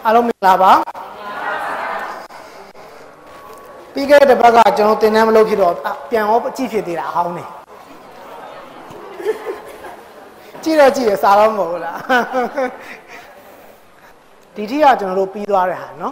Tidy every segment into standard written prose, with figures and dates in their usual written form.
အားလုံးမင်္ဂလာပါပြီးခဲ့တဲ့ဘက်ကကျွန်တော်သင်တန်းမလုပ်ဖြစ်တော့ပြန်ရောကြည့်ဖြစ်သေးတာအဟောင်းနေကြည့်တော့ကြည့်ရစားတော့မဟုတ်လားဒီထိကကျွန်တော်တို့ပြီးသွားတဲ့ဟာเนาะ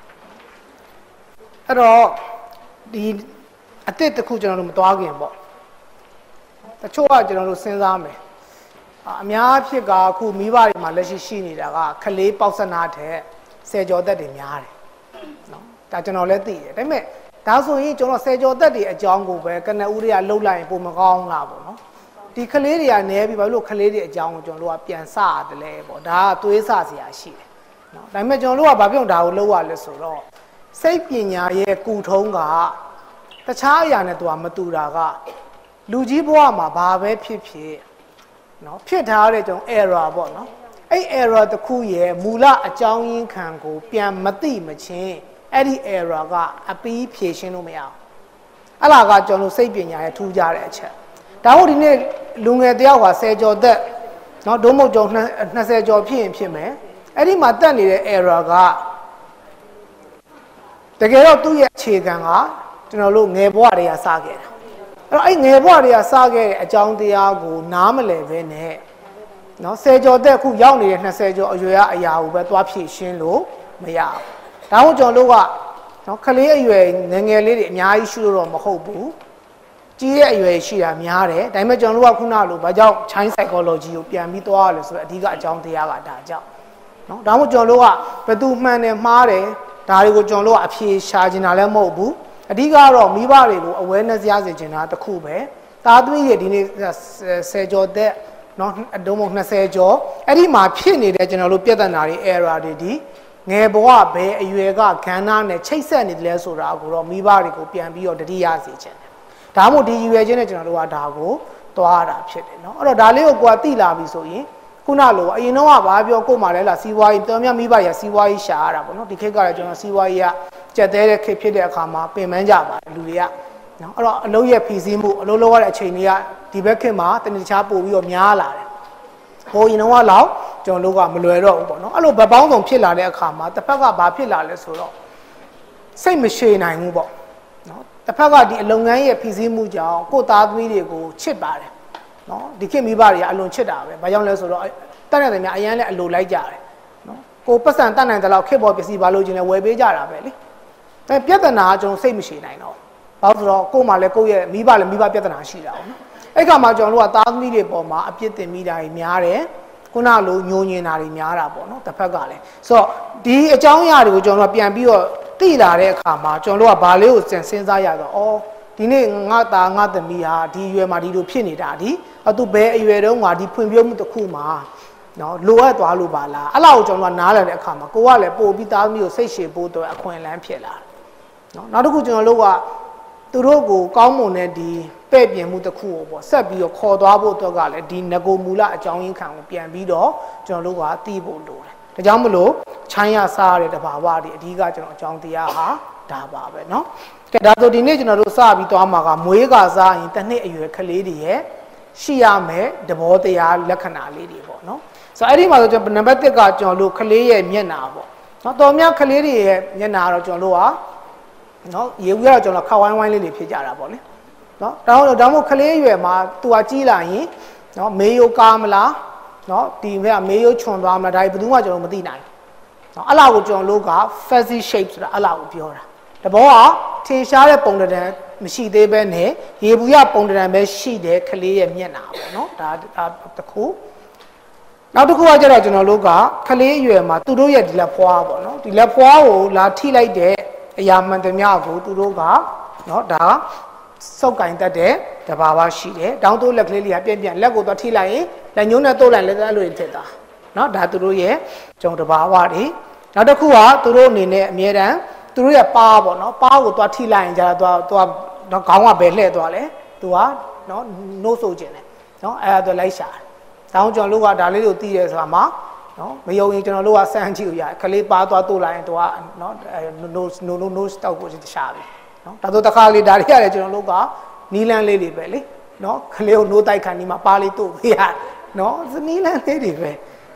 အဲ့တော့ဒီအစ်စ်တစ်ခုကျွန်တော်တို့မသွားခင်ပေါ့တချို့ကကျွန်တော်တို့စဉ်းစားမယ်အများဖြစ်ကအခုမိဘတွေမှာလက်ရှိနေတာကခလေးပေါက်စနာတဲ့ဆယ်ကျော်သက်တွေများတယ်နော်ဒါကျွန်တော်လည်းသိတယ်ဒါပေမဲ့ဒါဆိုရင်ကျွန်တော်ဆယ်ကျော်သက်တွေအကြောင်းကိုပဲကနဦးတွေကလှုပ်လိုက်ရင်ပုံမကောင်းလားပေါ့နော်ဒီခလေးတွေကနဲပြီးဘာလို့ခလေးတွေအကြောင်းကိုကျွန်တော်တို့ကပြန်စရတယ်လဲပေါ့ဒါကသွေးစစရာရှိတယ်နော်ဒါပေမဲ့ကျွန်တော်တို့ကဘာဖြစ်အောင်ဒါကိုလှုပ်ရလဲဆိုတော့စိတ်ပညာရဲ့ကုထုံးကတခြားအရာနဲ့သူကမတူတာကလူကြီးဘဝမှာဘာပဲဖြစ်ဖြစ်နော်ဖြစ်ထားတဲ့ကျွန်တော် error ပေါ့နော်အဲ့ error တစ်ခုရဲ့မူလအကြောင်းရင်းခံကိုပြန်မသိမချင်းအဲ့ဒီ error ကအပီးဖြေရှင်းလို့မရအောင်အဲ့ဒါကကျွန်တော်စိတ်ပညာရဲ့ထူးခြားတဲ့အချက်ဒါဟုတ်ဒီနေ့လူငယ်တယောက်က10ကျော်သက်နော်ဒုံးမုတ်ကျော်20ကျော်ဖြစ်ရင်ဖြစ်မယ်အဲ့ဒီမှာတက်နေတဲ့ error ကတကယ်တော့သူ့ရဲ့အခြေခံကကျွန်တော်တို့ငယ်ဘဝတွေကစခဲ့တာအဲ့ငယ်ဘဝတွေကစခဲ့တဲ့အကြောင်းတရားကိုနားမလည်ပဲနဲ့နော်10ကျော်တက်ခုရောက်နေတဲ့20ကျော်အရွယ်ကအရာကိုပဲသွားဖြည့်ရှင်းလို့မရဘူး။ဒါမှကျွန်တော်တို့ကနော်ခလေးအရွယ်ငယ်ငယ်လေးတွေအများကြီးရှိလို့တော့မဟုတ်ဘူး။ကြီးတဲ့အရွယ်ရှိတာများတယ်။ဒါပေမဲ့ကျွန်တော်တို့ကခုနလိုဘာကြောင့် Child Psychology ကိုပြန်ပြီးသွားရလဲဆိုတော့အဓိကအကြောင်းတရားကဒါကြောင့်နော်ဒါမှကျွန်တော်တို့ကဘယ်သူမှန်တယ်မှားတယ်ဒါတွေကိုကျွန်တော်တို့ကအဖြေရှာချင်တာလည်းမဟုတ်ဘူး။အဓိကတော့မိဘတွေကို awareness ရစေချင်တာတခုပဲသားသမီးတွေဒီနေ့10ကျော်သက်နော်အတုံးမ20ကျော်အဲ့ဒီမှာဖြစ်နေတဲ့ကျွန်တော်တို့ပြဿနာတွေ error တွေဒီငယ်ဘဝဘယ်အရွယ်ကခန္ဓာနဲ့ချိတ်ဆက်နေတယ်လဲဆိုတာကိုတော့မိဘတွေကိုပြန်ပြီးတော့တတိယစေချင်တယ်ဒါမှမဟုတ်ဒီရွယ်ချင်းနဲ့ကျွန်တော်တို့ကဒါကိုသွားရတာဖြစ်တယ်နော်အဲ့တော့ဒါလေးကိုကိုယ်ကသိလာပြီဆိုရင်ခုနလိုအရင်တော့ကဘာပြောကို့မှာလဲလားစီးပွားရေးတော်များမိဘတွေကစီးပွားရေးရှာရတာပေါ့နော်ဒီခေတ်ကလည်းကျွန်တော်စီးပွားရေးကကြက်သေးတဲ့ခေတ်ဖြစ်တဲ့အခါမှာပင်ပန်းကြပါတယ်လူတွေကနော်အဲ့တော့အလုပ်ရဲ့ဖြည့်ဆည်းမှုအလုပ်လုပ်ရတဲ့အချိန်တွေကဒီဘက်ခေတ်မှာတနည်းတခြားပို့ပြီးတော့များလာတယ်ဟိုရင်တော့လောက်ကျွန်တော်တို့ကမလွယ်တော့ဘူးပေါ့နော်အဲ့လိုဗပောင်းဆောင်ဖြစ်လာတဲ့အခါမှာတစ်ဖက်ကဘာဖြစ်လာလဲဆိုတော့စိတ်မရှိနိုင်ဘူးပေါ့နော်တစ်ဖက်ကဒီအလုပ်ငန်းရဲ့ဖြည့်ဆည်းမှုကြောင့်ကိုယ့်သားသမီးတွေကိုချစ်ပါတယ်နော်ဒီခေတ်မိဘတွေကအလွန်ချစ်တာပဲဘာကြောင့်လဲဆိုတော့တတ်တဲ့များအရန်လည်းအလိုလိုက်ကြတယ်နော်ကိုပတ်စံတတ်နိုင်တဲ့လောက်ခေတ်ပေါ်ပစ္စည်းဘာလို့ခြင်းလဲဝယ်ပေးကြတာပဲလေအဲပြဿနာကကျွန်တော်စိတ်မရှိနိုင်တော့ဘာလို့ဆိုတော့ကို့မှာလည်းကိုယ့်ရဲ့မိဘလည်းမိဘပြဿနာရှိတာပေါ့နော်အဲ့ကမှကျွန်တော်တို့ကသားသမီးတွေပေါ်မှာအပြစ်တင်မိတာတွေများတယ်ခုနလိုညှိုးညင်တာတွေများတာပေါ့နော်တစ်ဖက်ကလည်းဆိုတော့ဒီအကြောင်းအရာတွေကိုကျွန်တော်တို့ပြန်ပြီးတော့သိလာတဲ့အခါမှာကျွန်တော်တို့ကဘာလေးကိုစဉ်းစားရတော့အော်ဒီနေ့ငါသားငါသမီးဟာဒီအရွယ်မှာဒီလိုဖြစ်နေတာဒီသူဘယ်အရွယ်တုန်းကဒီဖွံ့ဖြိုးမှုတစ်ခုမှာနော်လိုအပ်သွားလို့ပါလားအဲ့လောက်ကိုကျွန်တော်ကနားလည်တဲ့အခါမှာကိုကလည်းပို့ပြီးသားသမီးကိုစိတ်ရှည်ဖို့တော့အခွင့်အလမ်းဖြစ်လာတယ်နော်နောက်တစ်ခုကျွန်တော်တို့ကသူတို့ကိုကောင်းမွန်တဲ့ဒီပဲ့ပြင်မှုတစ်ခုကိုပေါ့ဆက်ပြီးတော့ခေါ်သွားဖို့အတွက်ကလည်းဒီငကိုမူလအကြောင်းရင်းခံကိုပြန်ပြီးတော့ကျွန်တော်တို့ကသိဖို့လိုတယ်ဒါကြောင့်မလို့ချမ်းရစားရတဲ့တဘာဝတွေအဓိကကျွန်တော်အကြောင်းတရားဟာဒါပါပဲเนาะကဲဒါဆိုဒီနေ့ကျွန်တော်တို့စပြီးသွားမှာကမွေးကစားရင်တစ်နှစ်အရွယ်ကလေးတွေရဲ့ရှိရမယ်သဘောတရားလက္ခဏာလေးတွေပေါ့เนาะဆိုတော့အဲ့ဒီမှာဆိုကျွန်တော်နံပါတ်1ကကျွန်တော်တို့ကလေးရဲ့မျက်နှာပေါ့เนาะတော်များကလေးတွေရဲ့မျက်နှာတော့ကျွန်တော်တို့ကနော်ရေဦးရတော့ကျွန်တော်ခါဝိုင်းဝိုင်းလေးတွေဖြစ်ကြတာပေါ့လေနော်ဒါမှမဟုတ်ကလေးရွယ်မှာသူကကြီးလာရင်နော်မေးရိုးကားမလားနော်ဒီမဲ့မေးရိုးချွန်သွားမလားဒါဘယ်သူမှကျွန်တော်မသိနိုင်နော်အဲ့လောက်ကိုကျွန်တော်တို့က fuzzy shape ဆိုတာအဲ့လောက်ကိုပြောတာတဘောကထင်ရှားတဲ့ပုံတံမရှိသေးပဲနဲ့ရေဘူးရပုံတံပဲရှိတဲ့ကလေးရဲ့မျက်နှာပေါ့နော်ဒါတစ်ခုနောက်တစ်ခုကကျတော့ကျွန်တော်တို့ကကလေးရွယ်မှာသူတို့ရဲ့ဒီလက်ဖွားပေါ့နော်ဒီလက်ဖွားကိုလာထိလိုက်တဲ့အရာမှန်သမျှကိုသူတို့ကနော်ဒါစုပ်ကင်တတ်တဲ့တဘာဝရှိတယ်တောင်းတိုးလက်ကလေးလေးကပြက်လက်ကိုတော့ထိလိုက်ရင်လက်ညှိုးနဲ့တိုးလိုက်လက်အဲ့လိုဖြစ်တာနော်ဒါသူတို့ရဲ့ဂျုံတဘာဝတွေနောက်တစ်ခုကသူတို့အနေနဲ့အမြဲတမ်းသူတို့ရဲ့ပါးပေါ့နော်ပါးကိုတော့ထိလိုက်ရင်ကျတော့သူကခေါင်းကဘယ်လှည့်သွားလဲသူကနော်နိုးဆိုခြင်းတယ်နော်အဲ့ဒါတော့လိုက်ရှာတောင်းကျွန်တော်တို့ကဒါလေးကိုသိရဲဆိုတာမှာနော်မယုံရင်ကျွန်တော်တို့ကစမ်းကြည့်လို့ရတယ်ခလေးပါသွားတိုးလိုက်ရင်သူကနော် no stop ကိုရှာပြီနော်ဒါဆိုတစ်ခါလေးဒါတွေရတယ်ကျွန်တော်တို့ကနီးလန်းလေးတွေပဲလေနော်ခလေးကိုနိုးတိုက်ခံဒီမှာပါလေးတိုးပေးရနော်နီးလန်းလေးတွေပဲ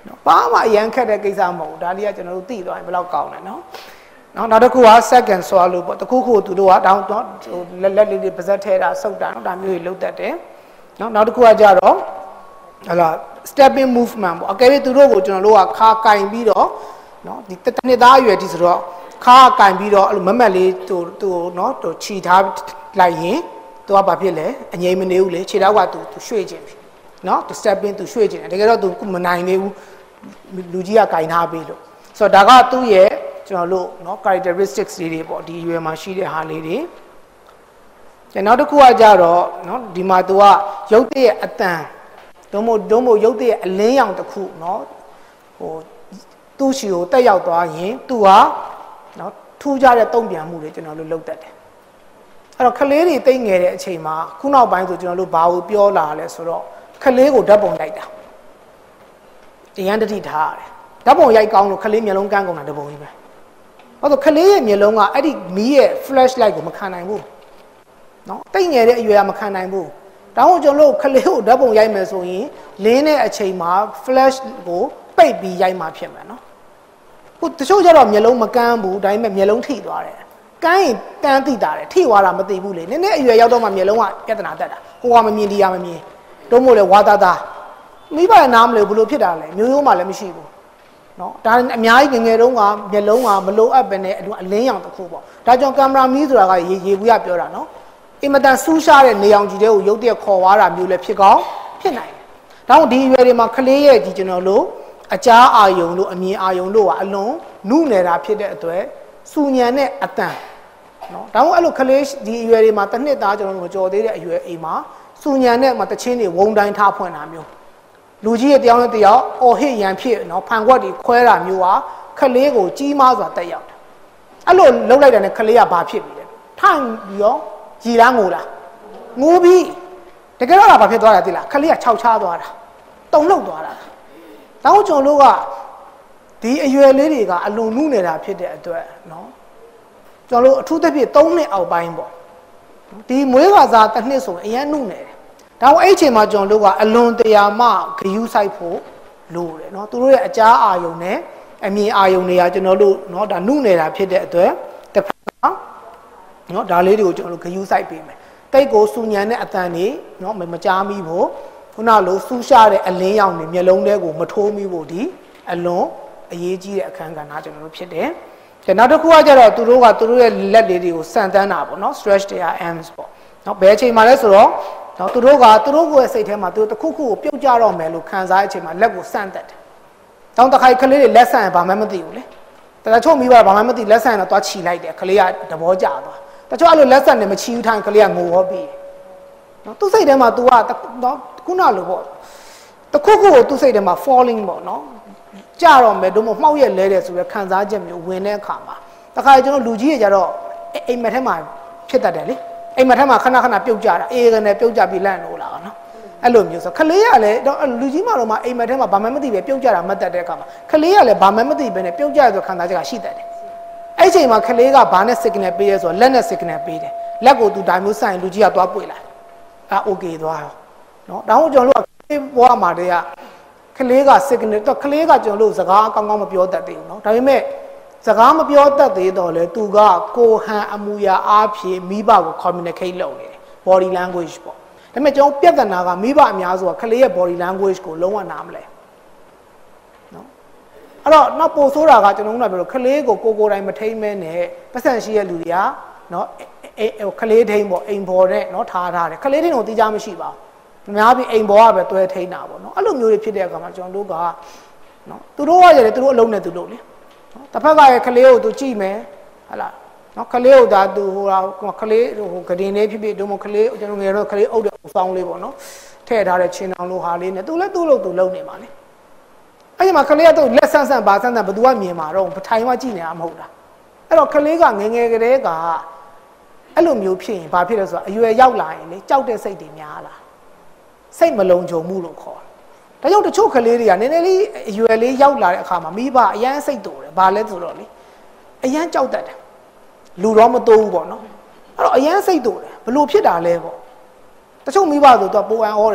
ဘာမှအရန်ခက်တဲ့ကိစ္စမဟုတ်ဘူးဒါလေးကကျွန်တော်တို့သိသွားရင်ဘယ်လောက်ကောင်းလဲနော်နောက်တစ်ခုက second swallow ပေါ့တခုခုသူတို့ကတောင်းတော့လက်လေးတွေပါဇက်ထဲတာဆုပ်တာနော်ဒါမျိုးတွေလုပ်တတ်တယ်နောက်တစ်ခုကကြတော့ဟလာ stepping movement ပေါ့အကယ်၍သူတို့ကိုကျွန်တော်တို့ကခါကင်ပြီးတော့နော်ဒီတစ်နှစ်သားအရွယ်ဒီဆိုတော့ခါကင်ပြီးတော့အဲ့လိုမမက်လေးသူနော်သူခြိထားလိုက်ရင်သူကဘာဖြစ်လဲအငြိမ်မနေဘူးလေခြေထောက်ကသူရွှေ့ခြင်းနော်သူ stepping သူရွှေ့ခြင်းတကယ်တော့သူမနိုင်သေးဘူးလူကြီးကကင်ထားပေးလို့ဆိုတော့ဒါကသူ့ရဲ့ကျွန်တော်တို့เนาะ characteristics တွေပေါ့ဒီရွယ်မှာရှိတဲ့ဟာလေးတွေနောက်တစ်ခုကကြတော့เนาะဒီမှာသူကရုပ်တရက်အတန်ဒုံမို့ရုပ်တရက်အလင်းရောင်တစ်ခုเนาะဟိုသူ့ရှီကိုတက်ရောက်သွားရင်သူကเนาะထူးခြားတဲ့တုံ့ပြန်မှုတွေကျွန်တော်တို့လုပ်တတ်တယ်အဲ့တော့ကလေးတွေတိတ်ငယ်တဲ့အချိန်မှာခုနောက်ပိုင်းဆိုကျွန်တော်တို့ဘာကိုပြောလာလဲဆိုတော့ကလေးကိုဓာတ်ပုံလိုက်တာတရားတတိထားရတယ်ဓာတ်ပုံရိုက်ကောင်းလို့ကလေးမျက်လုံးကန်းကုန်တာတပုံကြီးပဲဘာလို့ကလေးရဲ့မျက်လုံးကအဲ့ဒီမီးရဲ့ flash light ကိုမခံနိုင်ဘူးเนาะတိတ်ငယ်တဲ့အရွယ်ကမခံနိုင်ဘူးဒါကြောင့်ကျွန်တော်တို့ကလေးကိုဓာတ်ပုံရိုက်မယ်ဆိုရင်လင်းတဲ့အချိန်မှာ flash ကိုပိတ်ပြီးရိုက်မှဖြစ်မှာเนาะဟိုတချို့ကျတော့မျက်လုံးမကန်းဘူးဒါပေမဲ့မျက်လုံးထိသွားတယ်ကန်းရင်တန်းသိတာတယ်ထိသွားတာမသိဘူးလေနည်းနည်းအရွယ်ရောက်တော့မှမျက်လုံးကပြဿနာတက်တာဟိုကမမြင်ဒီကမမြင်တို့မို့လေဝါသားသားမိဘရဲ့နားမလို့ဘလို့ဖြစ်တာလဲမျိုးရိုးမှလည်းမရှိဘူးနော်ဒါအများကြီးငယ်တုန်းကမျက်လုံးကမလိုအပ်ပဲနဲ့အလင်းရောင်တစ်ခုပေါ့ဒါကြောင့်ကင်မရာမီးဆိုတာကရေဘူးရပြောတာနော်အင်မတန်ဆူးရှားတဲ့နေအောင်ကြီးတဲ့ကိုရုပ်တရက်ခေါ်သွားတာမျိုးလည်းဖြစ်ကောင်းဖြစ်နိုင်တယ်ဒါကြောင့်ဒီရွယ်တွေမှာကလေးရဲ့ဒီကျွန်တော်တို့အကြားအာယုံလို့အမြင်အာယုံလို့ကအလွန်နုနယ်တာဖြစ်တဲ့အတွက်စူညံတဲ့အတန်နော်ဒါကြောင့်အဲ့လိုကလေးဒီအရွယ်တွေမှာတစ်နှစ်သားကျွန်တော်တို့မကြော်သေးတဲ့အရွယ်အိမ်မှာစူညံတဲ့မှာတချင်းတွေဝုံတိုင်းထားဖွင့်တာမျိုးလူကြီးရဲ့တရားနဲ့တရားအော်ဟစ်ရန်ဖြစ်နော်ဖန်ခွက်တွေခွဲတာမျိုးဟာခလေးကိုကြီးမားစွာတက်ရောက်တယ်အဲ့လိုလှုပ်လိုက်တဲ့ခလေးကဘာဖြစ်ပြီလဲထိုင်ပြီးရောရည်လားငိုလားငိုပြီးတကယ်တော့ဘာဖြစ်သွားတာသိလားခလေးကခြောက်ချားသွားတာတုံလှုပ်သွားတာတောင်းကျွန်လို့ကဒီအရွယ်လေးတွေကအလွန်နုနေတာဖြစ်တဲ့အတွက်နော်ကျွန်တော်တို့အထူးသဖြင့်3နှစ်အောက်ပိုင်းပေါ့ဒီမွေးခါစားတစ်နှစ်ဆိုရင်အရင်နုနေတယ်ဒါအဲ့အချိန်မှာကျွန်တော်တို့ကအလွန်တရာမှဂယုစိုက်ဖို့လိုတယ်เนาะသူတို့ရဲ့အကြားအာယုံနဲ့အမြင်အာယုံတွေကကျွန်တော်တို့เนาะဒါနုနေတာဖြစ်တဲ့အတွက်တစ်ဖက်ကเนาะဒါလေးတွေကိုကျွန်တော်တို့ဂယုစိုက်ပေးမယ်တိတ်ကိုစူညံတဲ့အတန်တွေเนาะမကြားမိဖို့ခုနလိုစူးရှားတဲ့အလင်းရောင်တွေမျက်လုံးထဲကိုမထိုးမိဖို့ဒီအလွန်အရေးကြီးတဲ့အခန်းကဏ္ဍကျွန်တော်တို့ဖြစ်တယ်နောက်တစ်ခုကကြတော့သူတို့ရဲ့လက်လေးတွေကိုစန့်တန်းတာပေါ့เนาะ stretch their arms ပေါ့เนาะဘယ်အချိန်မှလဲဆိုတော့နော်သူတို့ကိုယ်စိတ်ထဲမှာသူတို့တစ်ခုခုကိုပြုတ်ကြတော့မယ်လို့ခံစားတဲ့အချိန်မှာလက်ကိုစန့်တက်တယ်။တောင်းတခိုင်ကလေးတွေလက်ဆန့်ရင်ဘာမှမသိဘူးလေ။တချို့မိဘဘာမှမသိလက်ဆန့်ရင်တော့သွားချီလိုက်တယ်ကလေးကသဘောကျသွား။တချို့အဲ့လိုလက်ဆန့်နေမချီဘူးထိုင်ကလေးကငိုဟောပြီး။နော်သူ့စိတ်ထဲမှာ तू ကနော်ခုနလိုပေါ့။တခုခုကိုသူ့စိတ်ထဲမှာ falling ပေါ့နော်။ကြတော့မယ်တို့မမှောက်ရက်လဲတယ်ဆိုရယ်ခံစားချက်မျိုးဝင်တဲ့အခါမှာတခါကျွန်တော်လူကြီးတွေကြတော့အိမ်မက်ထဲမှာဖြစ်တတ်တယ်လေ။အိမ်မထက်မှာခဏပြုတ်ကြတာအေးကနေပြုတ်ကြပြီးလန့်လို့လာနော်အဲ့လိုမျိုးဆိုခလေးကလည်းတော့လူကြီးမတော်မှာအိမ်မထက်မှာဘာမှမသိပဲပြုတ်ကြတာမတ်တက်တဲ့အခါမှာခလေးကလည်းဘာမှမသိပဲနဲ့ပြုတ်ကြရဆိုခံစားချက်ကရှိတတ်တယ်အဲ့ချိန်မှာခလေးကဘာနဲ့ signal ပေးရဲဆိုတော့လက်နဲ့ signal ပေးတယ်လက်ကိုသူဒါမျိုးဆိုင်လူကြီးကသွားပွေလိုက်အာ okay သွားရောနော်ဒါမှမဟုတ်ကျွန်တော်တို့ကခလေးဘွားမှာတည်းကခလေးက signal တော့ခလေးကကျွန်တော်တို့စကားကောင်းကောင်းမပြောတတ်သေးဘူးနော်ဒါပေမဲ့စကားမပြောတတ်သေးတော့လေသူကကိုဟန်အမူအရာအားဖြင့်မိဘကို communicate လုပ်နေတယ် body language ပေါ့ဒါပေမဲ့ကျွန်တော်ပြဿနာကမိဘအများစုကခလေးရဲ့ body language ကိုလုံးဝနားမလဲနော်အဲ့တော့နောက်ပို့ဆိုးတာကကျွန်တော်ကပြောလို့ခလေးကိုကိုယ်တိုင်မထိမ့်မဲနဲ့ပတ်စံရှိတဲ့လူတွေကနော်ခလေးထိန်ပေါ့အိမ်ဘော်နဲ့နော်ထားတယ်ခလေးထိန်ကိုတီးကြမရှိပါဘူးအများကြီးအိမ်ဘော်ကပဲတွဲထိန်တာပေါ့နော်အဲ့လိုမျိုးတွေဖြစ်တဲ့အခါမှာကျွန်တော်တို့ကနော်သူတို့ကရတယ်သူတို့အလုံးနဲ့သူတို့လေတစ်ဖက်ကရဲ့ကလေးကိုသူကြည့်မယ်ဟလာနော်ကလေးကိုဒါသူဟိုကလေးဟိုဂဒင်လေးဖြစ်ဖြစ်တို့မကလေးကျွန်တော်ငယ်တော့ကလေးအုပ်တဲ့အဆောင်လေးပေါ့နော်ထည့်ထားတဲ့ချင်းအောင်လိုဟာလေးနဲ့သူလည်းသူ့လို့သူလုံနေပါလေအဲ့ဒီမှာကလေးကသူလက်ဆန်းဆန်းဘာဆန်းဆန်းဘသူကမြင်မှာတော့ထိုင်မှကြည့်နေတာမဟုတ်လားအဲ့တော့ကလေးကငယ်ငယ်ကလေးကအဲ့လိုမျိုးဖြစ်ရင်ဘာဖြစ်လဲဆိုတော့အရွယ်ရောက်လာရင်လေကြောက်တဲ့စိတ်တွေများလာစိတ်မလုံခြုံမှုလို့ခေါ်ဒါကြောင့်တချို့ကလေးတွေကနည်းနည်းလေးအရွယ်လေးရောက်လာတဲ့အခါမှာမိဘအရန်စိတ်တူတယ်ဘာလဲဆိုတော့လေအရန်ကြောက်တတ်တယ်လူတော့မတိုးဘူးပေါ့နော်အဲ့တော့အရန်စိတ်တူတယ်ဘလို့ဖြစ်တာလဲပေါ့တချို့မိဘဆိုတော့ပိုအံဩတယ်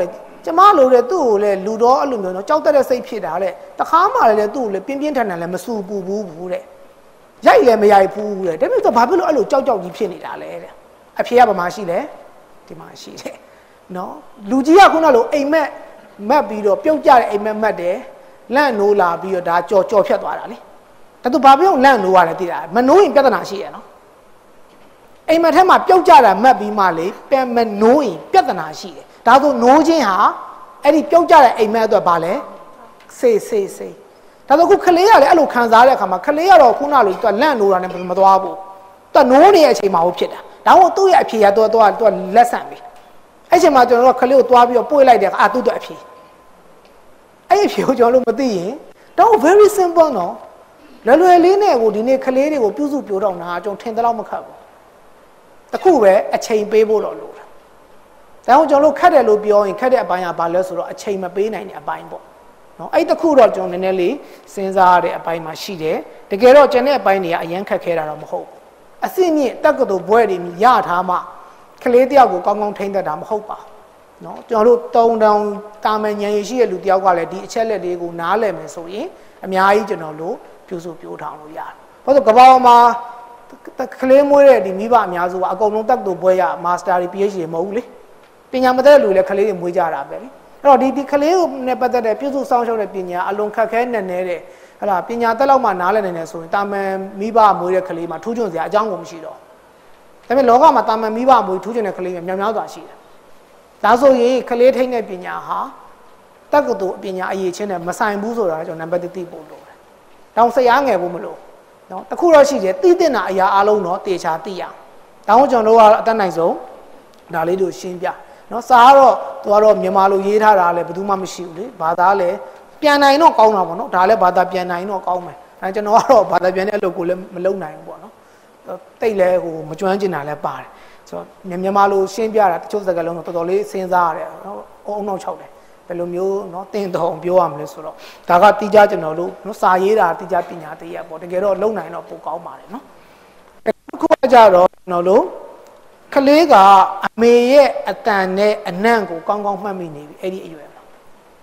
ကျမလိုတဲ့သူ့ကိုလည်းလူတော်အဲ့လိုမျိုးနော်ကြောက်တဲ့စိတ်ဖြစ်တာတဲ့တခါမှလည်းသူ့ကိုလည်းပြင်းပြင်းထန်ထန်လည်းမဆူပူဘူးတဲ့ရိုက်လည်းမရိုက်ဘူးတဲ့ဒါပေမဲ့ဘာဖြစ်လို့အဲ့လိုကြောက်ကြီးဖြစ်နေတာလဲတဲ့အဖေကဘာမှရှိလဲဒီမှာရှိတယ်နော်လူကြီးကခုနလိုအိမ်မက်မက်ပြီးတော့ပြုတ်ကြတဲ့အိမ်မက်မက်တယ်လန့်နိုးလာပြီးတော့ဒါကြော်ဖြတ်သွားတာလေဒါသူဘာပြောလန့်နိုးရတယ်သိတာမနိုးရင်ပြဿနာရှိရနော်အိမ်မက်ထဲမှာပြုတ်ကြတာမက်ပြီးမှလေပြန်မနိုးရင်ပြဿနာရှိတယ်ဒါဆိုနိုးခြင်းဟာအဲ့ဒီပြုတ်ကြတဲ့အိမ်မက်အတွက်ဘာလဲစေးဒါဆိုခုခလေးရလေအဲ့လိုခံစားတဲ့အခါမှာခလေးရတော့ခုနလိုသူကလန့်နိုးတာနဲ့မသွားဘူးသူကနိုးနေတဲ့အချိန်မှာဟုတ်ဖြစ်တာဒါမှမဟုတ်သူ့ရဲ့အဖေကတော့သူကလက်ဆန့်ပြီအဲ့ချိန်မှာကျွန်တော်တို့ခလေးကိုသွားပြီးတော့ပွေလိုက်တဲ့အခါသူ့အတွက်အဖေအဲ့ဒီအဖေကိုကျွန်တော်တို့မသိရင်တော့ very simple နော်လွယ်လေးနဲ့ကိုဒီနေ့ခလေးတွေကိုပြုစုပြောတော့တာကျွန်တော်ထင်တယ်လို့မခတ်ဘူးတခုပဲအချိန်ပေးဖို့တော့လိုတာဒါကြောင့်ကျွန်တော်တို့ခတ်တယ်လို့ပြောရင်ခတ်တဲ့အပိုင်းကဘာလဲဆိုတော့အချိန်မပေးနိုင်တဲ့အပိုင်းပေါ့နော်အဲ့တခုတော့ကျွန်တော်နည်းနည်းလေးစဉ်းစားရတဲ့အပိုင်းမှာရှိတယ်တကယ်တော့ကျန်တဲ့အပိုင်းတွေကအရင်ခက်ခဲတာတော့မဟုတ်ဘူးအစစ်မြင့်တက္ကသိုလ်ဘွဲတွေရထားမှကလေးတယောက်ကိုကောင်းကောင်းထိန်းတတ်တာမဟုတ်ပါဘူးနော်ကျွန်တော်တို့တုံတောင်တာမန်ဉာဏ်ရည်ရှိတဲ့လူတယောက်ကလည်းဒီအချက်လက်တွေကိုနားလည်မယ်ဆိုရင်အများကြီးကျွန်တော်တို့ပြုစုပြောထောင်လို့ရတယ်ဘာလို့ကမ္ဘာမှာကလေးမွေးတဲ့ဒီမိဘအများစုကအကုန်လုံးတက္ကသိုလ်ဘွဲရမာစတာတွေ PhD မဟုတ်ဘူးလေပညာမတတ်တဲ့လူလည်းကလေးတွေမွေးကြတာပဲလေအဲ့တော့ဒီကလေးကိုနဲ့ပတ်သက်တဲ့ပြုစုစောင့်ရှောက်တဲ့ပညာအလွန်ခက်ခဲနေတဲ့ဟလာပညာတက်လောက်မှနားလည်နိုင်တယ်ဆိုရင်တာမန်မိဘမွေးတဲ့ကလေးမှာထူးချွန်စရာအကြောင်းကိုမရှိတော့ဒါပေမဲ့လောကမှာတာမန်မိဘမွေးထူးချွန်တဲ့ကလေးများများစွာရှိတယ်ဒါဆိုရင်ကလေးထိန်းတဲ့ပညာဟာတက္ကသိုလ်ပညာအရေးချင်းနဲ့မဆိုင်ဘူးဆိုတာကျွန်တော်နံပါတ်1သိဖို့လိုတယ်တောင်ဆရာငယ်ဖို့မလိုနော်တခုတော့ရှိတယ်သိတဲ့နာအရာအလုံးတော့တေချာသိရအောင်တောင်းကျွန်တော်တို့ကအတတ်နိုင်ဆုံးဒါလေးတို့ရှင်းပြနော်စာကတော့သူကတော့မြန်မာလိုရေးထားတာလည်းဘယ်သူမှမရှိဘူးလေဘာသာလည်းပြန်နိုင်တော့ကောင်းတာပေါ့နော်ဒါလည်းဘာသာပြန်နိုင်တော့ကောင်းမယ်အဲကျွန်တော်ကတော့ဘာသာပြန်တဲ့အလုပ်ကိုလည်းမလုပ်နိုင်ဘူးပေါ့နော်တိတ်လဲဟိုမကျွမ်းကျင်တာလည်းပါတယ်ဆိုတော့မြန်မာလိုရှင်းပြတာတချို့စကားလုံးတော့တော်တော်လေးစဉ်းစားရတယ်နော်အုံနောက်6တယ်ဘယ်လိုမျိုးနော်တင်တော်ပြောရမလဲဆိုတော့ဒါကတိကျကျွန်တော်တို့နော်စာရေးတာတိကျပညာတည်းရပေါ့တကယ်တော့လုံနိုင်တော့ပိုကောင်းပါတယ်နော်အခုကကြတော့ကျွန်တော်တို့ကလေးကအမေရဲ့အတန်နဲ့အနံ့ကိုကောင်းကောင်းမှတ်မိနေပြီအဲ့ဒီအရွယ်မှာ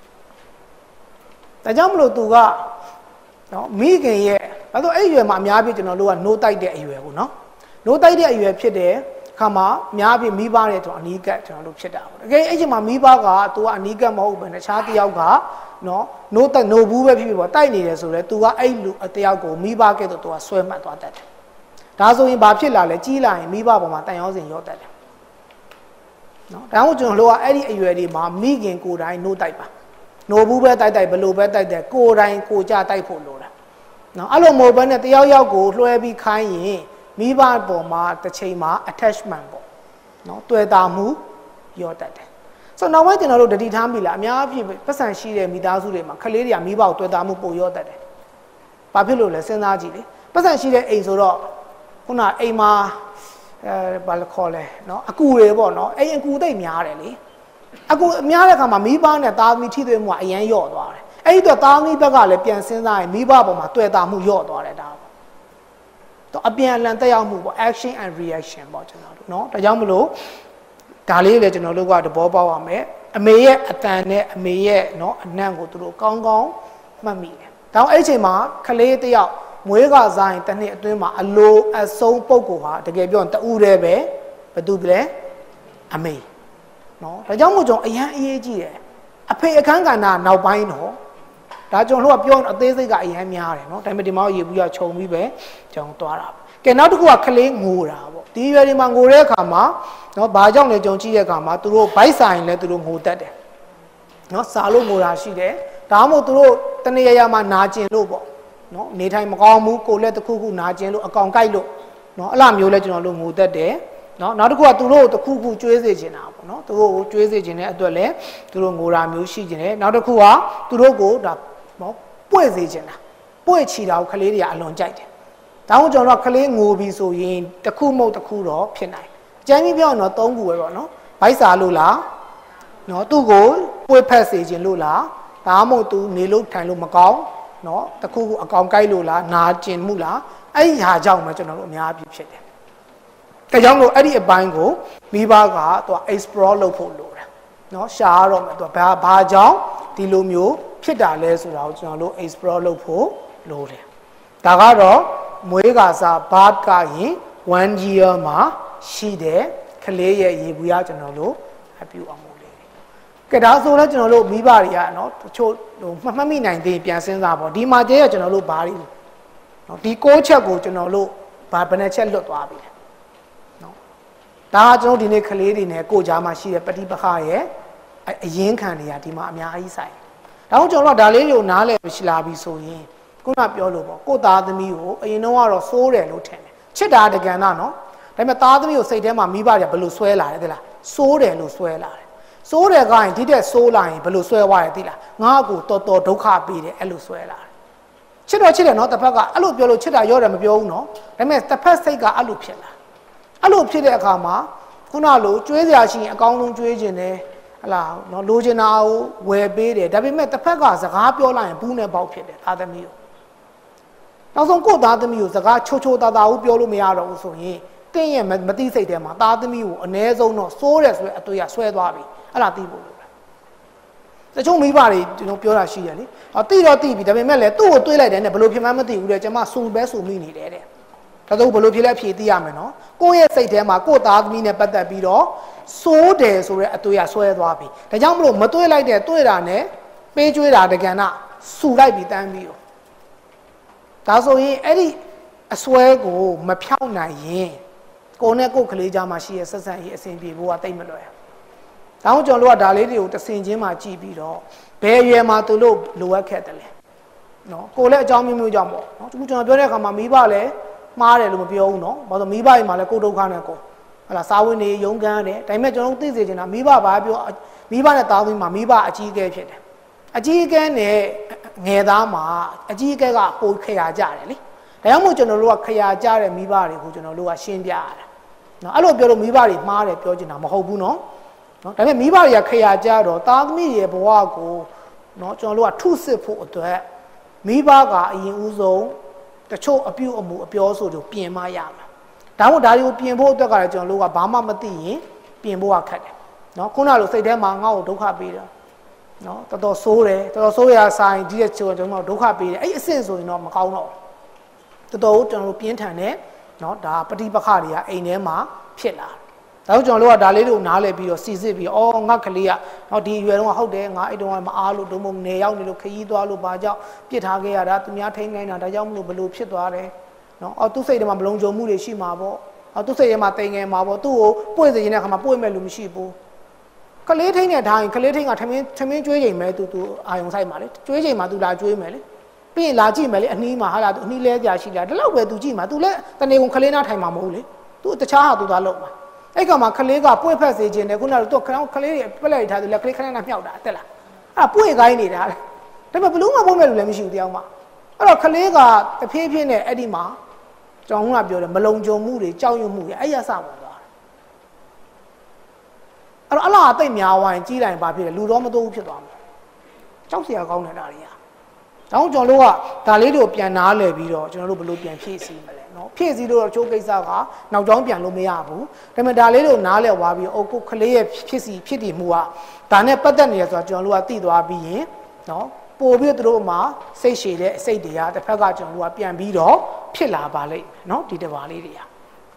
ဒါကြောင့်မလို့သူကနော်မိခင်ရဲ့ဘာလို့အဲ့အရွယ်မှာအများကြီးကျွန်တော်တို့ကနိုးတိုက်တဲ့အရွယ်ကိုနော်နိုးတိုက်တဲ့အရွယ်ဖြစ်တဲ့ခါမှာအများကြီးမိဘတဲ့ကျွန်တော်အနီးကပ်ကျွန်တော်တို့ဖြစ်တာပေါ့တကယ်အဲ့ချိန်မှာမိဘကသူကအနီးကပ်မဟုတ်ဘူးတခြားတယောက်ကနော်နိုးနိုးဘူးပဲဖြစ်ဖြစ်ပေါ့တိုက်နေတယ်ဆိုတော့သူကအဲ့လူတယောက်ကိုမိဘကဲ့သို့သူကဆွဲမှတ်သွားတတ်တယ်ဒါဆိုရင်ဘာဖြစ်လာလဲကြီးလာရင်မိဘပေါ်မှာတန်ရောစင်ရောတတ်တယ်နော်ဒါကြောင့်ကျွန်တော်တို့ကအဲ့ဒီအရွယ်တွေမှာမိခင်ကိုယ်တိုင်နိုးတိုက်ပါနိုးဘူးပဲတိုက်ဘလို့ပဲတိုက်ကိုယ်တိုင်ကိုကြတိုက်ဖို့လိုတာနော်အဲ့လိုမဟုတ်ဘဲနဲ့တယောက်ယောက်ကိုလွှဲပြီးခိုင်းရင်မိဘပေါ်မှာတစ်ချိန်မှာ attachment ပေါ့နော်တွေ့တာမှုရောတတ်တယ်ဆိုတော့နောက်ပိုင်းကျွန်တော်တို့တတိထားမိလားအများကြီးပတ်စံရှိတဲ့မိသားစုတွေမှာခလေးတွေကမိဘကိုတွေ့တာမှုပိုရောတတ်တယ်ဘာဖြစ်လို့လဲစဉ်းစားကြည့်လေပတ်စံရှိတဲ့အိမ်ဆိုတော့ခုနအိမ်မှာဘာလို့ခေါ်လဲနော်အကူတွေပေါ့နော်အိမ်အကူသိပ်များတယ်လေအကူများတဲ့ခါမှာမိဘနဲ့သားသမီးထိတွေ့မှုကအရန်ရော့သွားတယ်အဲ့ဒီတော့သားသမီးဘက်ကလည်းပြန်စဉ်းစားရင်မိဘပေါ်မှာတွေ့တာမှုရော့သွားတယ်ဒါပေါ့တော့အပြန်အလှန်တက်ရောက်မှုပေါ့ action and reaction ပေါ့ကျွန်တော်တို့เนาะဒါကြောင့်မလို့ဒါလေးလည်းကျွန်တော်တို့ကသဘောပေါက်ရမယ်အမေရဲ့အတန်နဲ့အမေရဲ့เนาะအနံ့ကိုသူတို့ကောင်းကောင်းမှတ်မိတယ်ဒါအဲ့အချိန်မှာကလေးတယောက်မွေးကစားရင်တစ်နှစ်အတွင်းမှာအလိုအဆုံးပုံကိုဟာတကယ်ပြောရင်တူတယ်ပဲဘယ်သူလဲအမေเนาะဒါကြောင့်မို့ကျွန်တော်အရန်အေးကြီးတယ်အဖေအခန်းကဏ္ဍနောက်ပိုင်းတော့ဒါကျွန်တော်တို့ကပြောအသေးစိတ်ကအရန်များတယ်เนาะဒါပေမဲ့ဒီမှာရေဘူးရခြုံပြီးပဲကျွန်တော်သွားတာကဲနောက်တစ်ခုကကလေးငိုတာပေါ့ဒီရွယ်ဒီမှာငိုတဲ့အခါမှာเนาะဘာကြောင့်လဲကျွန်တော်ကြည့်တဲ့အခါမှာသူတို့ဗိုက်ဆိုင်လဲသူတို့ငိုတတ်တယ်เนาะစားလို့ငိုတာရှိတယ်ဒါမှမဟုတ်သူတို့တနေ့ရရမှာနာကျင်လို့ပေါ့နော်နေထိုင်မကောင်းဘူးကိုလက်တစ်ခုခုနာကျင်လို့အကောင်ကိုက်လို့နော်အဲ့လိုမျိုးလဲကျွန်တော်တို့ငိုတတ်တယ်နော်နောက်တစ်ခုကသူတို့တစ်ခုခုကျွေးစေချင်တာပေါ့နော်သူတို့ကိုကျွေးစေချင်တဲ့အတွက်လဲသူတို့ငိုတာမျိုးရှိချင်တယ်နောက်တစ်ခုကသူတို့ကိုဒါနော်ပွေ့စေချင်တာပွေ့ချီတာကိုကလေးတွေကအလွန်ကြိုက်တယ်ဒါမှမဟုတ်ကျွန်တော်တို့ကလေးငိုပြီးဆိုရင်တစ်ခုမဟုတ်တစ်ခုတော့ဖြစ်နိုင်အကျဉ်းကြီးပြောရင်တော့၃ခုပဲပေါ့နော်ဗိုက်စာလို့လားနော်သူ့ကိုပွေ့ဖက်စေချင်လို့လားဒါမှမဟုတ်သူနေလို့ထိုင်လို့မကောင်းနော်တခုခုအကောင်ကိုက်လို့လားနာကျင်မှုလားအဲ့ဒီဟာကြောင့်မှကျွန်တော်တို့အများကြီးဖြစ်တယ်။ဒါကြောင့်လို့အဲ့ဒီအပိုင်းကိုမိဘကသူက explore လုပ်ဖို့လိုတာနော်ရှာရတော့မယ်သူဘာကြောင့်ဒီလိုမျိုးဖြစ်တာလဲဆိုတာကိုကျွန်တော်တို့ explore လုပ်ဖို့လိုတယ်ဒါကတော့မွေးကာစား birth ကရင် 1 year မှာရှိတဲ့ကလေးရဲ့ရေဘူးရကျွန်တော်တို့အပြုအောင်လို့လေကဲဒါဆိုတော့ကျွန်တော်တို့မိဘတွေကနော်တချို့မှတ်မိနိုင်သေးပြန်စဉ်းစားပေါ့ဒီမှာကျဲကျွန်တော်တို့ဘာတွေနော်ဒီ6ချက်ကိုကျွန်တော်တို့ဘယ်နှချက်လွတ်သွားပြီလဲနော်ဒါကကျွန်တော်ဒီနေ့ကလေးတွေနဲ့ကိုကြားမှာရှိတဲ့ပဋိပက္ခရဲ့အရင်ခံတွေကဒီမှာအများကြီးဆိုင်ဒါကြောင့်ကျွန်တော်တို့ဒါလေးတွေကိုနားလည်ရှိလာပြီဆိုရင်ခုနပြောလို့ပေါ့ကိုသားသမီးကိုအရင်တော့ကတော့စိုးတယ်လို့ထင်တယ်ချစ်တာတကယ်နော်ဒါပေမဲ့သားသမီးကိုစိတ်ထဲမှာမိဘတွေကဘယ်လိုဆွဲလာလဲသိလားစိုးတယ်လို့ဆွဲလာတယ်စိုးတယ်ကရင်ဒီတဲ့စိုးလာရင်ဘယ်လိုဆွဲသွားလဲသိလားငါ့ကိုတော်တော်ဒုက္ခပေးတယ်အဲ့လိုဆွဲလာတယ်ချစ်တော့ချစ်တယ်နော်တစ်ဖက်ကအဲ့လိုပြောလို့ချစ်တာရောတယ်မပြောဘူးနော်ဒါပေမဲ့တစ်ဖက်စိတ်ကအဲ့လိုဖြစ်လာအဲ့လိုဖြစ်တဲ့အခါမှာခုနလိုကျွေးစရာရှိရင်အကောင်းဆုံးကျွေးခြင်းတယ်ဟလာနော်လိုချင်တာကိုဝယ်ပေးတယ်ဒါပေမဲ့တစ်ဖက်ကစကားပြောလိုက်ရင်ဘူးနဲ့ပေါက်ဖြစ်တယ်သားသမီးကိုနောက်ဆုံးကိုသားသမီးကိုစကားချိုချိုတာတာကိုပြောလို့မရတော့ဘူးဆိုရင်တင်းရဲ့မတိစိတ်ထဲမှာသားသမီးကိုအ ਨੇ ဆုံးတော့စိုးတယ်ဆိုတဲ့အတွေ့အဆွဲသွားပြီအဲ့ဒါသိဖို့လိုတယ်တချို့မိဘတွေကျွန်တော်ပြောတာရှိတယ်လေတိတော့တိပြီဒါပေမဲ့လည်းသူ့ကိုတွေးလိုက်တယ်နဲ့ဘယ်လိုဖြစ်မှန်းမသိဘူးလေကျွန်မစူပဲစူမိနေတယ်တဲ့ဒါဆိုဘယ်လိုဖြစ်လဲဖြေသိရမယ်နော်ကိုယ့်ရဲ့စိတ်ထဲမှာကိုယ့်သားသမီးနဲ့ပတ်သက်ပြီးတော့စိုးတယ်ဆိုတဲ့အတွေ့အဆွဲသွားပြီဒါကြောင့်မလို့မတွေးလိုက်တဲ့တွေးတာနဲ့ပေးကျွေးတာတကယ်နာစူလိုက်ပြီးတန်းပြီးတော့ဒါဆိုရင်အဲ့ဒီအစွဲကိုမဖြောက်နိုင်ရင်ကိုယ်နဲ့ကိုယ်ကလေးကြားမှာရှိတဲ့ဆက်ဆံရေးအဆင်ပြေဖို့ကတိတ်မလွယ်ဘူးဒါကြောင့်ကျွန်တော်တို့ကဒါလေးတွေကိုတစ်ဆင်ချင်းမှကြည့်ပြီးတော့ဘယ်ရွယ်မှာသူတို့လိုအပ်ခဲ့တယ်လဲနော်ကိုယ်လည်းအကြောင်းမျိုးမျိုးကြောင့်ပေါ့နော်ကျွန်တော်ပြောတဲ့အခါမှာမိဘလည်းမှားတယ်လို့မပြောဘူးနော်ဘာလို့မိဘတွေမှာလည်းကိုယ်ဒုက္ခနဲ့ကိုယ်ဟလာစာဝင်နေရုန်းကန်တယ်ဒါပေမဲ့ကျွန်တော်တို့သိစေချင်တာမိဘဘာပြောမိဘနဲ့သားသမီးမှာမိဘအကြီးအကဲဖြစ်တယ်အကြီးအကဲနဲ့ငယ်သားမှာအကြီးအကဲကပိုခရာကြတယ်လေဒါကြောင့်မို့ကျွန်တော်တို့ကခရာကြတဲ့မိဘတွေကိုကျွန်တော်တို့ကရှင်းပြရတာနော်အဲ့လိုပြောလို့မိဘတွေမှားတယ်ပြောချင်တာမဟုတ်ဘူးနော်ဒါပေမဲ့မိဘတွေကခရာကြတော့သားသမီးရဲ့ဘဝကိုနော်ကျွန်တော်တို့ကထုစစ်ဖို့အတွက်မိဘကအရင်ဦးဆုံးတချို့အပြုအမူအပြောဆိုတို့ပြင်မရမှာဒါမို့ဒါတွေကိုပြင်ဖို့အတွက်ကလည်းကျွန်တော်တို့ကဘာမှမသိရင်ပြင်ဖို့ကခက်တယ်နော်ခုနလိုစိတ်ထဲမှာငါ့ကိုဒုက္ခပေးတယ်နော်တော်တော်ဆိုးတယ်တော်တော်ဆိုးရဆိုင်ဒီတဲ့ကျွန်တော်ဒုက္ခပေးတယ်အဲ့အဆင့်ဆိုရင်တော့မကောင်းတော့တော်တော်ကျွန်တော်တို့ပြင်းထန်တယ်နော်ဒါပဋိပက္ခတွေကအိမ်ထဲမှာဖြစ်လာဒါကြောင့်ကျွန်တော်တို့ကဒါလေးတွေကိုနားလည်ပြီးတော့စီစစ်ပြီးအော်ငါကလေးကနော်ဒီအရွယ်တုန်းကဟုတ်တယ်ငါအဲ့တုန်းကမအားလို့ဒုံမုံနေရောက်နေလို့ခရီးသွားလို့ဘာကြောင့်ပြစ်ထားခဲ့ရတာသူများထိန်းခိုင်းတာဒါကြောင့်မလို့ဘလို့ဖြစ်သွားတယ်နော်အော်သူ့စိတ်ထဲမှာမလုံးကြုံမှုတွေရှိမှာပေါ့အော်သူ့စိတ်ထဲမှာတိမ်ငယ်မှာပေါ့သူ့ကိုပွင့်စေခြင်းတဲ့အခါမှာပွင့်မဲ့လူမရှိဘူးကလေးထိန်းနဲ့ထားရင်ကလေးထိန်းကထမင်းကျွေးချိန်မဲ့သူအာယုံဆိုင်မှာလေကျွေးချိန်မှာသူလာကျွေးမယ်လေပြီးရင်လာကြည့်မယ်လေအနှီးမှာဟာလာသူအနှီးလဲကြာရှိလားဒီလောက်ပဲသူကြည့်မှာသူလည်းတနေကုန်ကလေးနားထိုင်မှာမဟုတ်လေသူတခြားဟာသူသွားလုပ်မှာအဲ့ကောင်မှာကလေးကပွင့်ဖက်စေခြင်းနဲ့ခုနကသူကလေးတွေပက်လိုက်ထားသူလည်းကလေးခဏခဏမြောက်တာတက်လားအဲ့ဒါပွင့်ခိုင်းနေတာလေဒါပေမဲ့ဘလို့မှပွင့်မဲ့လူလည်းမရှိဘူးတရားမှအဲ့တော့ကလေးကတဖြည်းဖြည်းနဲ့အဲ့ဒီမှာကျွန်တော်ကပြောတယ်မလုံခြုံမှုတွေကြောက်ရွံ့မှုတွေအဲ့ရစဝင်သွားတယ်အဲ့တော့အလားအသိများဝိုင်းကြီးတိုင်းပါဖြစ်တယ်လူတော်မတိုးဘူးဖြစ်သွားမှာကြောက်စရာကောင်းတယ်ဒါတွေကဒါကြောင့်ကျွန်တော်တို့ကဒါလေးတွေကိုပြန်နားလည်ပြီးတော့ကျွန်တော်တို့ဘလို့ပြန်ဖြည့်ဆည်းမလဲနော်ဖြည့်ဆည်းလို့တော့ချိုးကိစ္စကနောက်ကျောင်းပြန်လို့မရဘူးဒါပေမဲ့ဒါလေးတွေကိုနားလည်သွားပြီးအိုကိုကလေးရဲ့ဖြစ်တည်မှုကဒါနဲ့ပတ်သက်နေရဆိုတော့ကျွန်တော်တို့ကသိသွားပြီးရင်နော်ပို့ပြီးသူတို့မှာစိတ်ရှည်တဲ့အစိတ်တွေကတစ်ဖက်ကကျွန်တော်တို့ကပြန်ပြီးတော့ဖြစ်လာပါလိမ့်မယ်နော်ဒီတဘာလေးတွေက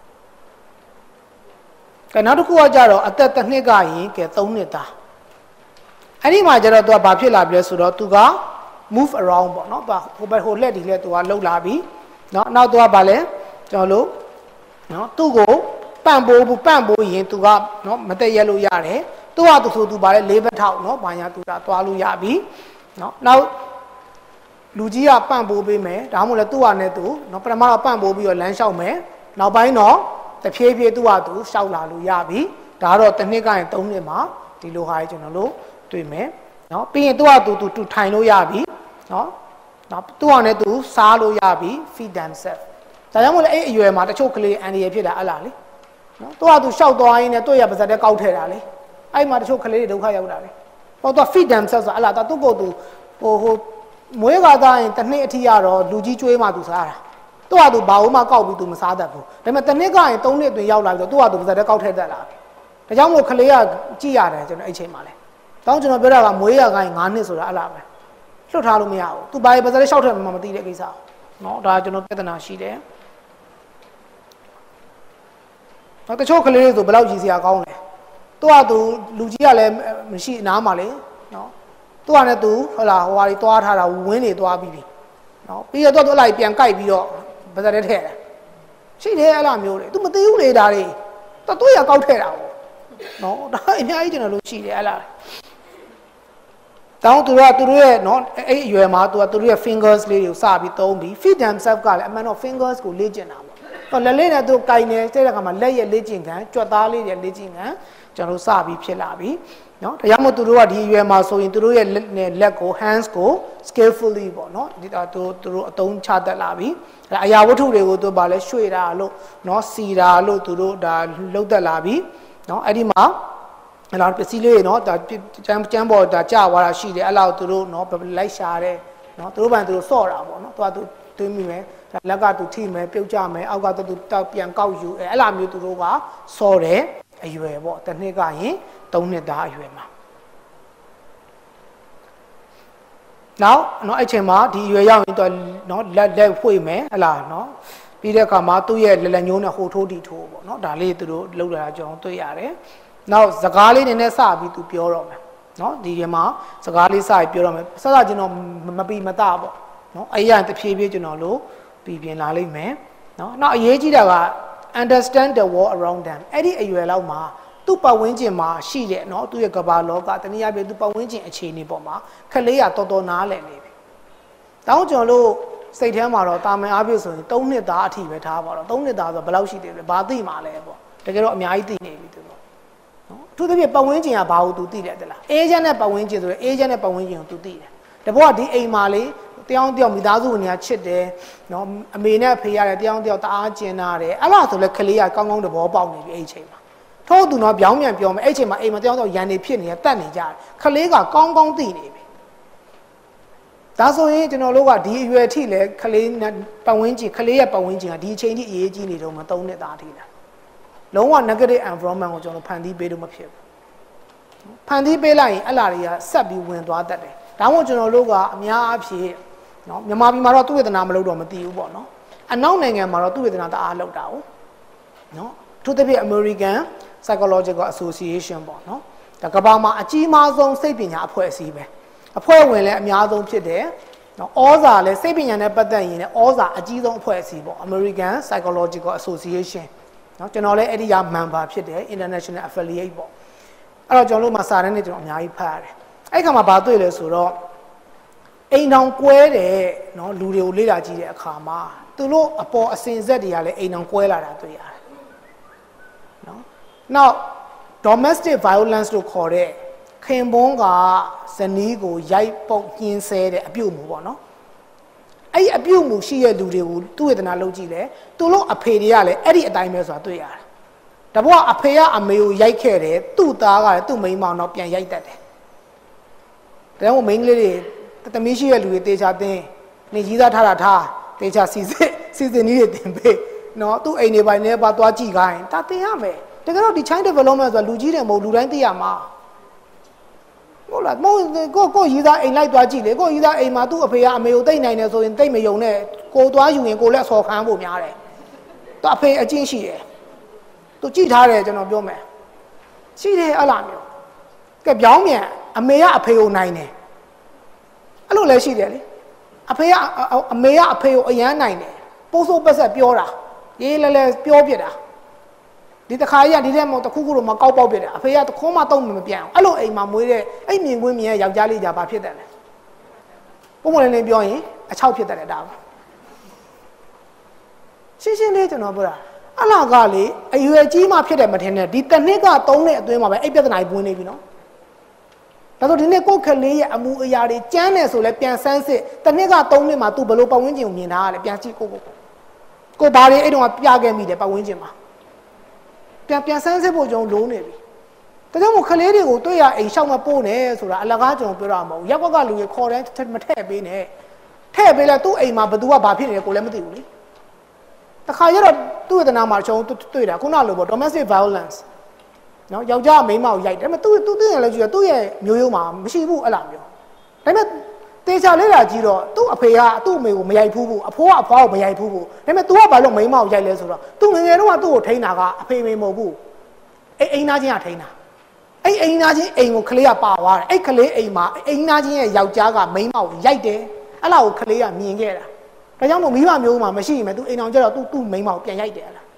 ကဲနောက်တစ်ခုကကြတော့အသက်တစ်နှစ်ကရင်ကဲ3နှစ်သားအဲ့ဒီမှာကျတော့သူကဘာဖြစ်လာပြီလဲဆိုတော့သူက move around ပေါ့နော်သူဟိုလက်ဒီလက်သူကလှုပ်လာပြီနော်နောက်သူကဘာလဲကျွန်တော်တို့နော်သူ့ကိုပန့်ပိုးရင်သူကနော်မတက်ရက်လို့ရတယ်သူကသူဆိုသူဘာလဲ၄ဘက်ထောက်နော်ဘာညာသူကသွားလို့ရပြီနော်နောက်လူကြီးကပန့်ပိုးပေးမယ်ဒါမှမဟုတ်လဲသူ့ဟာနဲ့သူနော်ပထမတော့ပန့်ပိုးပြီးတော့လမ်းလျှောက်မယ်နောက်ပိုင်းတော့တဖြည်းဖြည်းသူ့ဟာသူလျှောက်လာလို့ရပြီဒါတော့တစ်နှစ်ကရင်3နှစ်မှာဒီလိုဟာကြီးကျွန်တော်တို့တွေ့မယ်နော်ပြီးရင်သူ့ဟာသူထိုင်လို့ရပြီနော်နောက်သူ့ဟာနဲ့သူစားလို့ရပြီ feed themselves ဒါကြောင့်မို့လဲအဲ့အရွယ်မှာတချို့ကလေးအန်ဒီရဖြစ်တာအလားလေနော်သူ့ဟာသူလျှောက်သွားရင်းနဲ့တွေ့ရပါစတဲ့ကောက်ထဲတာလေအဲ့မှာတချို့ကလေးတွေဒုက္ခရောက်တာလေဟောသူ feed themselves ဆိုအလားသူ့ကိုယ်သူဟိုမွေးကားသားရင်တစ်နှစ်အထိရတော့လူကြီးကျွေးမှသူစားတာသူ့ဟာသူဘာလို့မှကောက်ပြီးသူမစားတတ်ဘူးဒါပေမဲ့တစ်နှစ်ကရင်3နှစ်အတွင်းရောက်လာပြီးတော့သူ့ဟာသူပါစတဲ့ကောက်ထဲတက်လာပြီဒါကြောင့်မို့ကလေးကကြည့်ရတယ်ကျွန်တော်အဲ့ချိန်မှာလဲတောင်းကျွန်တော်ပြောတာကမွေးရကိုင်း9နှစ်ဆိုတာအဲ့လားပဲလွတ်ထားလို့မရဘူးသူဘာပဲစားလေးရှောက်ထက်မှမသိတဲ့ကိစ္စနော်ဒါကျွန်တော်ပြဿနာရှိတယ်နောက်တချို့ကလေးတွေဆိုဘယ်လောက်ကြီးစရာကောင်းလဲသူကသူလူကြီးကလည်းမရှိအနားမှာလေနော်သူကလည်းသူဟုတ်လားဟိုဟာတွေသွားထားတာဝင်းတွေသွားပြီးပြီနော်ပြီးတော့သူ့လိုက်ပြန်ကြိုက်ပြီးတော့ဗဇက်ထဲထည့်တယ်ရှိတယ်အဲ့လိုမျိုးလေသူမသိဘူးလေဒါတွေသူ့ရကောက်ထည့်တာပေါ့နော်ဒါအများကြီးကျွန်တော်လို့ရှိတယ်အဲ့လားတောင်းသူတို့ရဲ့နော်အဲ့အရွယ်မှာသူတို့ရဲ့ fingers လေးတွေကိုစပြီးသုံးပြီး feed themselves ကလည်းအမှန်တော့ fingers ကိုလေ့ကျင့်တာပေါ့တော့လက်လေးနဲ့သူကင်နေတဲ့အခါမှာလက်ရဲ့လေ့ကျင့်ခံကြွက်သားလေးရဲ့လေ့ကျင့်ခံကျွန်တော်တို့စပြီးဖြစ်လာပြီနော်ဒါကြောင့်မို့သူတို့ကဒီအရွယ်မှာဆိုရင်သူတို့ရဲ့လက်ကို hands ကို skillfully ပေါ့နော်ဒီသူတို့အသုံးချတတ်လာပြီအရာဝတ္ထုတွေကိုသူဘာလဲရွှေ့တာလို့နော်စီတာလို့သူတို့ဒါလှုပ်တက်လာပြီနော်အဲ့ဒီမှာအဲ့လောက်ပစ္စည်းလေးနော်ဒါကျမ်းပေါ်ဒါကြာသွားတာရှိတယ်အဲ့လောက်သူတို့နော်လိုက်ရှာတယ်နော်သူတို့ဘာသူတို့စော့တာပေါ့နော်သူသွင်းမိမယ်လက်ကသူထိမယ်ပြုတ်ကြမယ်အောက်ကသူတောက်ပြန်ကောက်ယူအဲ့လိုမျိုးသူတို့ကစော့တယ်အရွယ်ပေါ့တစ်နှစ်ကရင်3နှစ်သားအရွယ်မှာနောက်နော်အဲ့ချိန်မှာဒီအရွယ်ရောက်ရင်တော့နော်လက်ဖွေမယ်ဟလားနော်ပြီးတဲ့အခါမှာသူ့ရဲ့လက်ညှိုးနဲ့ဟိုထိုးတီထိုးပေါ့နော်ဒါလေးသူတို့လှုပ်လာတာကျွန်တော်တွေ့ရတယ်နောက်စကားလေးနည်းနည်းစပြီးသူပြောတော့မယ်နော်ဒီထဲမှာစကားလေးစပြီးပြောတော့မယ်စစကျွန်တော်မပီမတပေါ့နော်အဲ့ရတဖြည်းဖြည်းကျွန်တော်လို့ပြီးပြင်လာလိမ့်မယ်နော်နောက်အရေးကြီးတာက understand the world around them အဲ့ဒီအရွယ်လောက်မှာသူ့ပတ်ဝန်းကျင်မှာရှိတဲ့နော်သူ့ရဲ့ကမ္ဘာလောကတနည်းအားဖြင့်သူ့ပတ်ဝန်းကျင်အခြေအနေပေါ်မှာခလေးရတော်တော်နားလည်နေပြီတောင်းကျွန်တော်တို့စိတ်ထဲမှာတော့တာမန်အားဖြင့်ဆိုရင်3နှစ်သားအထိပဲထားပါတော့3နှစ်သားဆိုဘယ်လောက်ရှိသေးလဲဘာသိမှလဲပေါ့တကယ်တော့အများကြီးသိနေပြီသူတို့နော်အထူးသဖြင့်ပတ်ဝန်းကျင်ကဘာလို့သူသိတယ်တလားအေဂျင့်နဲ့ပတ်ဝန်းကျင်ဆိုရင်အေဂျင့်နဲ့ပတ်ဝန်းကျင်ကိုသူသိတယ်တဘောကဒီအိမ်မှာလေတယောက်တယောက်မိသားစုဝင်ကချစ်တယ်နော်အမေနဲ့အဖေရတယ်တယောက်တယောက်တအားကျင်နာတယ်အဲ့လိုဆိုလဲခလေးကကောင်းကောင်းတဘောပေါက်နေပြီအဲ့ချိန်မှာထို့သူတော့ပြောင်းပြန်ပြောမယ်အဲ့ချိန်မှာအိမ်မှာတယောက်တယောက်ရန်နေဖြစ်နေရတတ်နေကြတယ်ခလေးကကောင်းကောင်းသိနေပြီဒါဆိုရင်ကျွန်တော်တို့ကဒီအရွယ်ထိလဲခလေးပတ်ဝန်းကျင်ခလေးရဲ့ပတ်ဝန်းကျင်ကဒီအချိန်ထိအရေးကြီးနေတော့မှ3နှစ်သားထိလားလုံးဝ negative environment ကိုကျွန်တော်ဖန်တီးပေးလို့မဖြစ်ဘူးဖန်တီးပေးလိုက်ရင်အဲ့လာတွေကဆက်ပြီးဝင်သွားတတ်တယ်ဒါမှမဟုတ်ကျွန်တော်တို့ကအများအားဖြင့်နော်မြန်မာပြည်မှာတော့သူဝေဒနာမလုပ်တော့မသိဘူးပေါ့နော်အနောက်နိုင်ငံမှာတော့သူဝေဒနာတအားလောက်တာ哦နော်သူတပြည့် American Psychological Association ပေါ့နော်ဒါကမ္ဘာမှာအကြီးမားဆုံးစိတ်ပညာအဖွဲ့အစည်းပဲအဖွဲ့ဝင်လည်းအများဆုံးဖြစ်တယ်နော်ဩဇာလည်းစိတ်ပညာနဲ့ပတ်သက်ရင်လည်းဩဇာအကြီးဆုံးအဖွဲ့အစည်းပေါ့ American Psychological Association နော်ကျွန်တော်လည်းအဲ့ဒီက member ဖြစ်တယ် International Affiliate ပေါ့အဲ့တော့ကျွန်တော်တို့မှာစာတမ်းတွေကျွန်တော်အများကြီးဖတ်ရတယ်အဲ့ခါမှာဘာတွေ့လဲဆိုတော့အိမ်တောင်ကွဲတယ်နော်လူတွေကိုလေ့လာကြည့်တဲ့အခါမှာသူတို့အပေါ်အစင်ဆက်တွေကလည်းအိမ်တောင်ကွဲလာတာတွေ့ရတယ်နော်နောက် domestic violence လို့ခေါ်တဲ့ခင်ပွန်းကဇနီးကိုရိုက်ပုတ်ညှင်းဆဲတဲ့အပြုတ်မှုပေါ့နော်အဲ့ဒီအပြုတ်မှုရှိတဲ့လူတွေကိုသူ့ဝေဒနာလုပ်ကြည့်လဲသူတို့အဖေတွေကလည်းအဲ့ဒီအတိုင်းပဲဆိုတာတွေ့ရတယ်တဘောကအဖေကအမေကိုရိုက်ခဲ့တယ်သူ့သားကလည်းသူ့မိန်းမအောင်တော့ပြန်ရိုက်တတ်တယ်ဒါကြောင့်မိန်းကလေးတွေသမီးရှိတဲ့လူတွေတေချာတင်းနေကြီးသားထားတာထားတေချာစီစဉ်နည်းတွေတင်ပေးနော်သူ့အိမ်တွေပိုင်းနဲ့ပါသွားကြည့်ခိုင်းဒါတင်ရမယ်တကယ်တော့ဒီ child development ဆိုတာလူကြီးတယ်မဟုတ်လူတိုင်းသိရမှာဟုတ်လားမဟုတ်ကိုရီးသားအိမ်လိုက်သွားကြည့်လေကိုရီးသားအိမ်မှာသူ့အဖေကအမေကိုတိတ်နိုင်တယ်ဆိုရင်တိတ်မယုံနဲ့ကိုသွားယူရင်ကိုလက်ဆော်ခံဖို့များတယ်သူအဖေအချင်းရှိတယ်သူကြည့်ထားတယ်ကျွန်တော်ပြောမယ်ရှိတယ်အဲ့လားမျိုးကဲပြောင်းမြန်အမေကအဖေကိုနိုင်တယ်အဲ့လိုလည်းရှိတယ်လေအမေကအဖေကိုအရန်နိုင်တယ်ပိုးစိုးပတ်ဆက်ပြောတာရေးလဲလဲပြောပြတာဒီတခါကြီးကဒီထဲမှာတခုခုတော့မကောက်ပေါက်ပြတယ်အဖေကတခုမှတော့မပြန်အောင်အဲ့လိုအိမ်မှာမွေးတဲ့အဲ့မြင်ကွင်းမြင်ရဲ့ယောက်ျားလေးじゃဘာဖြစ်တယ်လဲပုံမှန်လေးပြောရင်အချောက်ဖြစ်တယ်ဒါပါရှင်းရှင်းလေးကျွန်တော်ပြောတာအလားကလေအရွယ်ကြီးမှဖြစ်တယ်မထင်နဲ့ဒီတစ်နှစ်က3နှစ်အတွင်းမှာပဲအဲ့ပြဿနာကြီးပွင့်နေပြီနော်ဒါဆိုဒီနေ့ကိုယ်ခလေးရဲ့အမှုအရာတွေကျမ်းတယ်ဆိုလဲပြန်ဆန်းစစ်တစ်နှစ်က3နှစ်မှာ तू ဘယ်လိုပတ်ဝန်းကျင်ကိုမြင်တာလဲပြန်ကြည့်ကိုဘာတွေအဲ့တုန်းကပြခဲ့မိတယ်ပတ်ဝန်းကျင်မှာပြန်ဆန်းစစ်ဖို့ကျွန်တော်လုံးနေပြီဒါကြောင့်မို့ခလေးတွေကိုတွေ့ရအိမ်ရှောက်မပို့နဲ့ဆိုတာအလကားကျွန်တော်ပြောတာမဟုတ်ရက်ကွက်ကလူတွေခေါ်တယ်မထည့်ပေးနဲ့ထည့်ပေးလဲသူ့အိမ်မှာဘသူကဘာဖြစ်နေလဲကိုလည်းမသိဘူးလေတခါကျတော့သူ့ဝေဒနာမှာကျွန်တော်တွေ့တာခုနလိုပေါ့ domestic violence နော်ယောက်ျားမိန်းမကိုရိုက်တယ်ဒါပေမဲ့သူ့ရဲ့လည်းကြည့်ရသူ့ရဲ့မျိုးရိုးမှာမရှိဘူးအဲ့လားမျိုးဒါပေမဲ့တေချာလေးလာကြည့်တော့သူ့အဖေကသူ့အမေကိုမရိုက်ဘူးအဖိုးကအဖွားကိုမရိုက်ဘူးဒါပေမဲ့ तू ကဘာလို့မိန်းမကိုရိုက်လဲဆိုတော့ तू ငယ်ငယ်တုန်းကသူ့ကိုထိန်းတာကအဖေမေမဟုတ်ဘူးအိမ်သားချင်းကထိန်းတာအိမ်သားချင်းအိမ်ကိုကလေးကပါသွားတယ်ကလေးအိမ်မှာအိမ်သားချင်းရဲ့ယောက်ျားကမိန်းမကိုရိုက်တယ်အဲ့လားကိုကလေးကမြင်ခဲ့တာဒါကြောင့်မို့မိဘမျိုးမှာမရှိရင် तू အိမ်အောင်ကျတော့ तू မိန်းမကိုပြန်ရိုက်တယ်ဟလား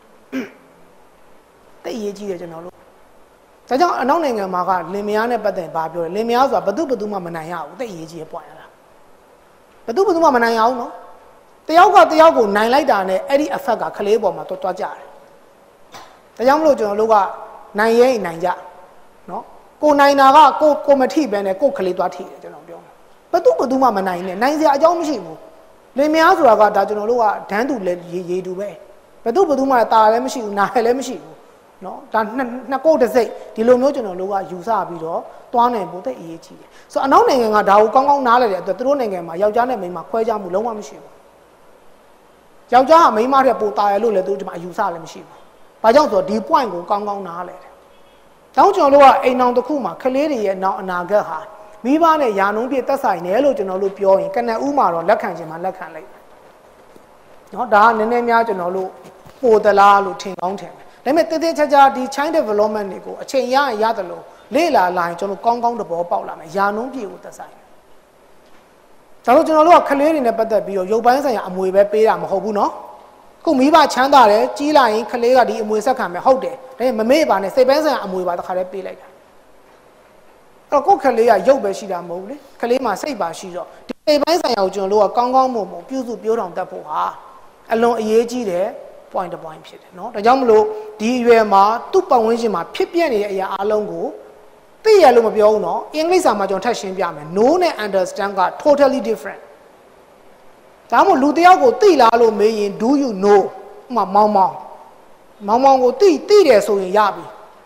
တိတ်အရေးကြီးတယ်ကျွန်တော်တို့ဒါကြောင့်အနောက်နိုင်ငံမှာကလင်မယားနဲ့ပတ်သက်ဘာပြောလဲလင်မယားဆိုတာဘသူမှမနိုင်ရဘူးတိတ်အရေးကြီးရပွားရလားဘသူမှမနိုင်ရဘူးနော်တယောက်ကတယောက်ကိုနိုင်လိုက်တာနဲ့အဲ့ဒီ effect ကကလေးပေါ်မှာတွားကြတယ်ဒါကြောင့်မလို့ကျွန်တော်တို့ကနိုင်ရဲနိုင်ကြနော်ကိုနိုင်တာကကိုမထိပဲနဲ့ကိုကလေးသွားထိတယ်ကျွန်တော်ပြောမှာဘသူမှမနိုင်နဲ့နိုင်စရာအကြောင်းမရှိဘူးလင်မယားဆိုတာကဒါကျွန်တော်တို့ကဒန်းတူလဲရေတူပဲဘသူမှတာလည်းမရှိဘူးနာလည်းမရှိဘူးနော်ဒါနှစ်ကိုတစ်စိတ်ဒီလိုမျိုးကျွန်တော်တို့ကယူဆပြီးတော့တွားနိုင်ဖို့တိတ်အရေးကြီးတယ်ဆိုတော့အနောက်နိုင်ငံကဒါကိုကောင်းကောင်းနားလည်တဲ့အတွက်သူတို့နိုင်ငံမှာယောက်ျားနဲ့မိန်းမခွဲခြားမှုလုံးဝမရှိဘူးယောက်ျားကမိန်းမတဲ့ပိုတာရလို့လည်းသူတို့ဒီမှာအယူဆလည်းမရှိဘူးဘာကြောင့်ဆိုတော့ဒီ point ကိုကောင်းကောင်းနားလည်တယ်တောင်းကျွန်တော်တို့ကအိမ်အောင်တစ်ခုမှာကလေးတွေရဲ့နောက်အနာဂတ်ဟာမိဘနဲ့ယာနှုံးပြည့်သက်ဆိုင်တယ်လို့ကျွန်တော်တို့ပြောရင်ကနဦးမှာတော့လက်ခံခြင်းမှာလက်ခံလိုက်နော်ဒါကနည်းနည်းများကျွန်တော်တို့ပိုသလားလို့ထင်ကောင်းထင်တယ်ဒါပေမဲ့တည်ချာဒီ child development တွေကိုအချိန်ရတယ်လို့လေ့လာလာရင်ကျွန်တော်ကောင်းကောင်းသဘောပေါက်လာမယ်ယာနှုံးပြည့်ကိုသက်ဆိုင်ဒါလို့ကျွန်တော်တို့ကကလေးတွေနဲ့ပတ်သက်ပြီးတော့ရုပ်ပိုင်းဆိုင်ရာအမွေပဲပေးတာမဟုတ်ဘူးနော်ခုမိဘချမ်းသာတယ်ကြီးလာရင်ကလေးကဒီအမွေဆက်ခံမယ်ဟုတ်တယ်ဒါပေမဲ့မမေ့ပါနဲ့စိတ်ပိုင်းဆိုင်ရာအမွေပါတခါတည်းပေးလိုက်တာအဲ့တော့ကိုယ်ကလေးကရုပ်ပဲရှိတာမဟုတ်ဘူးလေကလေးမှာစိတ်ပါရှိတော့ဒီစိတ်ပိုင်းဆိုင်ရာကိုကျွန်တော်တို့ကကောင်းကောင်းမွန်မွန်ပြုစုပြောထောင်တတ်ဖို့ဟာအလွန်အရေးကြီးတယ်point တစ် point ဖြစ်တယ်เนาะဒါကြောင့်မလို့ဒီအရွယ်မှာသူ့ပတ်ဝန်းကျင်မှာဖြစ်ပျက်နေတဲ့အရာအလုံးကိုသိရလို့မပြောဘူးเนาะအင်္ဂလိပ်စာမှာကျွန်တော်ထပ်ရှင်းပြမယ် know နဲ့ understand က totally different ဒါမှမဟုတ်လူတယောက်ကိုသိလားလို့မေးရင် do you know ဥပမာမောင်ကိုသိတယ်ဆိုရင်ရပြီ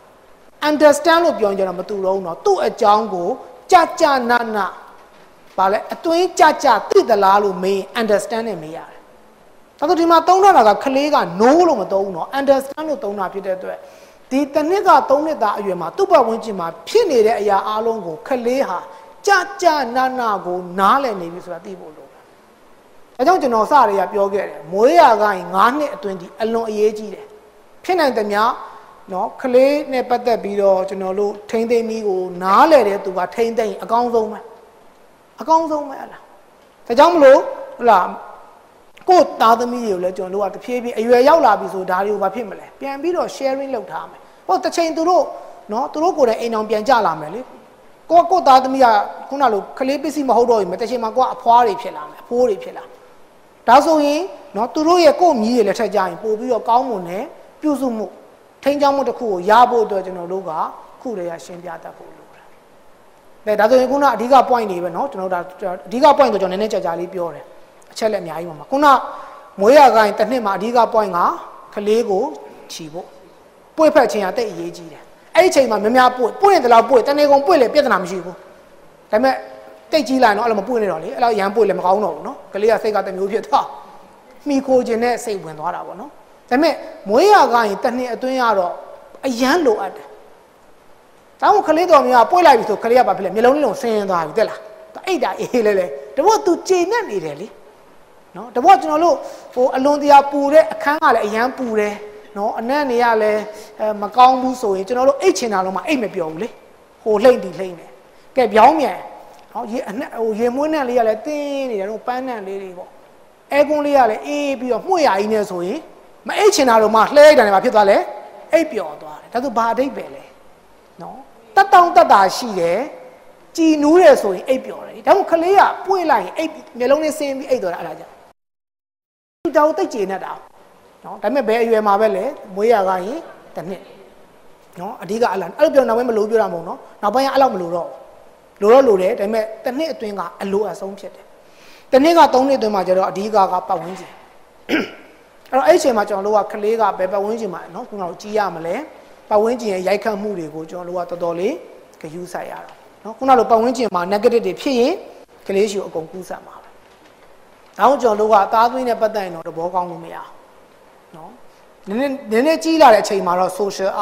understand လို့ပြောရင်ကျတော့မတူတော့ဘူးเนาะသူ့အကြောင်းကိုကြနာဗာလဲအတွင်းကြသိသလားလို့မေးရင် understand နဲ့မေးရတယ်ဒါဆိုဒီမှာသုံးထားတာကကလေးက no လို့မသုံးဘူးเนาะ understand လို့သုံးတာဖြစ်တဲ့အတွက်ဒီတစ်နှစ်က3နှစ်သားအရွယ်မှာသူ့ဘဝဝင်ကျင်မှာဖြစ်နေတဲ့အရာအလုံးကိုကလေးဟာကြနာကိုနားလည်နေပြီဆိုတာသိဖို့လိုတယ်။ဒါကြောင့်ကျွန်တော်စရရပြောခဲ့တယ်မွေးရကိုင်း9နှစ်အတွင်းဒီအလွန်အရေးကြီးတယ်။ဖြစ်နိုင်တဲ့များเนาะကလေးနဲ့ပတ်သက်ပြီးတော့ကျွန်တော်တို့ထိမ့်သိမ်းပြီးကိုနားလည်တဲ့သူကထိမ့်သိမ်းအကောင်းဆုံးပဲ။အကောင်းဆုံးပဲဟလား။ဒါကြောင့်မလို့ဟလားကိုသားသမီးတွေကိုလည်းကျွန်တော်တို့ကတဖြည်းဖြည်းအရွယ်ရောက်လာပြီဆိုဒါတွေကိုဘာဖြစ်မလဲပြန်ပြီးတော့ sharing လုပ်ထားမယ်ဟိုတစ်ချိန်သူတို့နော်သူတို့ကိုယ်တိုင်အိမ်အောင်ပြန်ကြလာမယ်လေကိုသားသမီးကခုနလိုကလေးပစ္စည်းမဟုတ်တော့ဘူးတစ်ချိန်မှာကိုကအဖွားတွေဖြစ်လာမယ်အဖိုးတွေဖြစ်လာဒါဆိုရင်နော်သူတို့ရဲ့ကိုမြည်တွေလက်ထက်ကြရင်ပို့ပြီးတော့ကောင်းမွန်တဲ့ပြုစုမှုထိန်းချောင်းမှုတစ်ခုကိုရဖို့အတွက်ကျွန်တော်တို့ကခုတည်းရရှင်းပြတတ်ဖို့လိုတယ်ဒါဆိုရင်ခုနအဓိက point တွေပဲနော်ကျွန်တော်ဒါအဓိက point ကိုကျွန်တော်နည်းနည်းကြာလေးပြောတယ်အချက်လက်အများကြီးပါမှာခုနမွေးရကိုင်းတစ်နှစ်မှာအဓိက point ကကလေးကိုခြီဖို့ပွေ့ဖက်ခြင်းကတိတ်အရေးကြီးတယ်အဲ့ဒီချိန်မှာများပွေ့ရင်တလောက်ပွေ့တနေ့ကုန်ပွေ့လေပြဿနာမရှိဘူးဒါပေမဲ့တိတ်ကြီးလာရင်တော့အဲ့လိုမပွေ့နေတော့လေအဲ့လိုရမ်းပွေ့လည်းမကောင်းတော့ဘူးနော်ကလေးကစိတ်ကတမျိုးဖြစ်သွားမိခိုခြင်းနဲ့စိတ်ဝင်သွားတာပေါ့နော်ဒါပေမဲ့မွေးရကိုင်းတစ်နှစ်အတွင်းကတော့အရန်လိုအပ်တယ်ဒါမှမဟုတ်ကလေးတော်များပွေ့လိုက်ပြီဆိုကလေးကဘာဖြစ်လဲမျိုးလုံးလေးလုံးဆင်းသွားပြီတက်လားအိတ်တာအေးလေတဘောသူချိန်နဲ့နေတယ်လေနော်တဘောကျွန်တော်တို့ဟိုအလွန်တရာပူတဲ့အခန်းကလည်းအရန်ပူတယ်နော်အနက်နေရလဲမကောင်းဘူးဆိုရင်ကျွန်တော်တို့အိတ်ချင်တာလုံးမအိတ်မပြောဘူးလေဟိုလှိမ့်တယ်ကဲပြောင်းမြန်နော်ရေအနက်ဟိုရေမွေးနဲ့လေးကလည်းတင်းနေတယ်တော့ပန်းနဲ့လေးတွေပေါ့အဲကွန်းလေးကလည်းအေးပြီးတော့မှု့ရကြီးနေဆိုရင်မအိတ်ချင်တာလုံးမလှဲလိုက်တာလည်းမဖြစ်သွားလဲအိတ်ပျော်သွားတယ်ဒါဆိုဘာအဓိပ္ပာယ်လဲနော်တက်တောင့်တက်တာရှိတယ်ကြည်နူးတယ်ဆိုရင်အိပ်ပျော်တယ်ဒါမှမဟုတ်ကလေးကပွေ့လိုက်ရင်အိပ်မျိုးလုံးလေးဆင်းပြီးအိပ်သွားတာအဲ့ဒါကြောင့်သူတောင်တိတ်ကျေနေတာနော်ဒါပေမဲ့ဘယ်အရွယ်မှာပဲလဲမွေးရကရင်တစ်နှစ်နော်အဓိကအလားအဲ့လိုပြောနောက်ပိုင်းမလို့ပြောတာမဟုတ်နော်နောက်ပိုင်းကအဲ့လောက်မလို့တော့လိုတယ်ဒါပေမဲ့တစ်နှစ်အတွင်းကအလိုအဆုံးဖြစ်တယ်တစ်နှစ်က3နှစ်အတွင်းမှာကျတော့အဓိကပတ်ဝန်းကျင်အဲ့တော့အဲ့အချိန်မှာကျွန်တော်တို့ကကလေးကဘယ်ပတ်ဝန်းကျင်မှာနော်ခုနကကြီးရမလဲပတ်ဝန်းကျင်ရဲ့ရိုက်ခတ်မှုတွေကိုကျွန်တော်တို့ကတော်တော်လေးဂရုစိုက်ရတော့နော်ခုနလိုပတ်ဝန်းကျင်မှာ negative တွေဖြစ်ရင်ကလေးရှိကိုအကုန်ကူးစက်မှာပဲဒါကြောင့်ကျွန်တော်တို့ကသားသွင်းနဲ့ပတ်သက်ရင်တော့သဘောကောင်းလို့မရအောင်နော်နည်းနည်းကြီးလာတဲ့အချိန်မှာတော့ social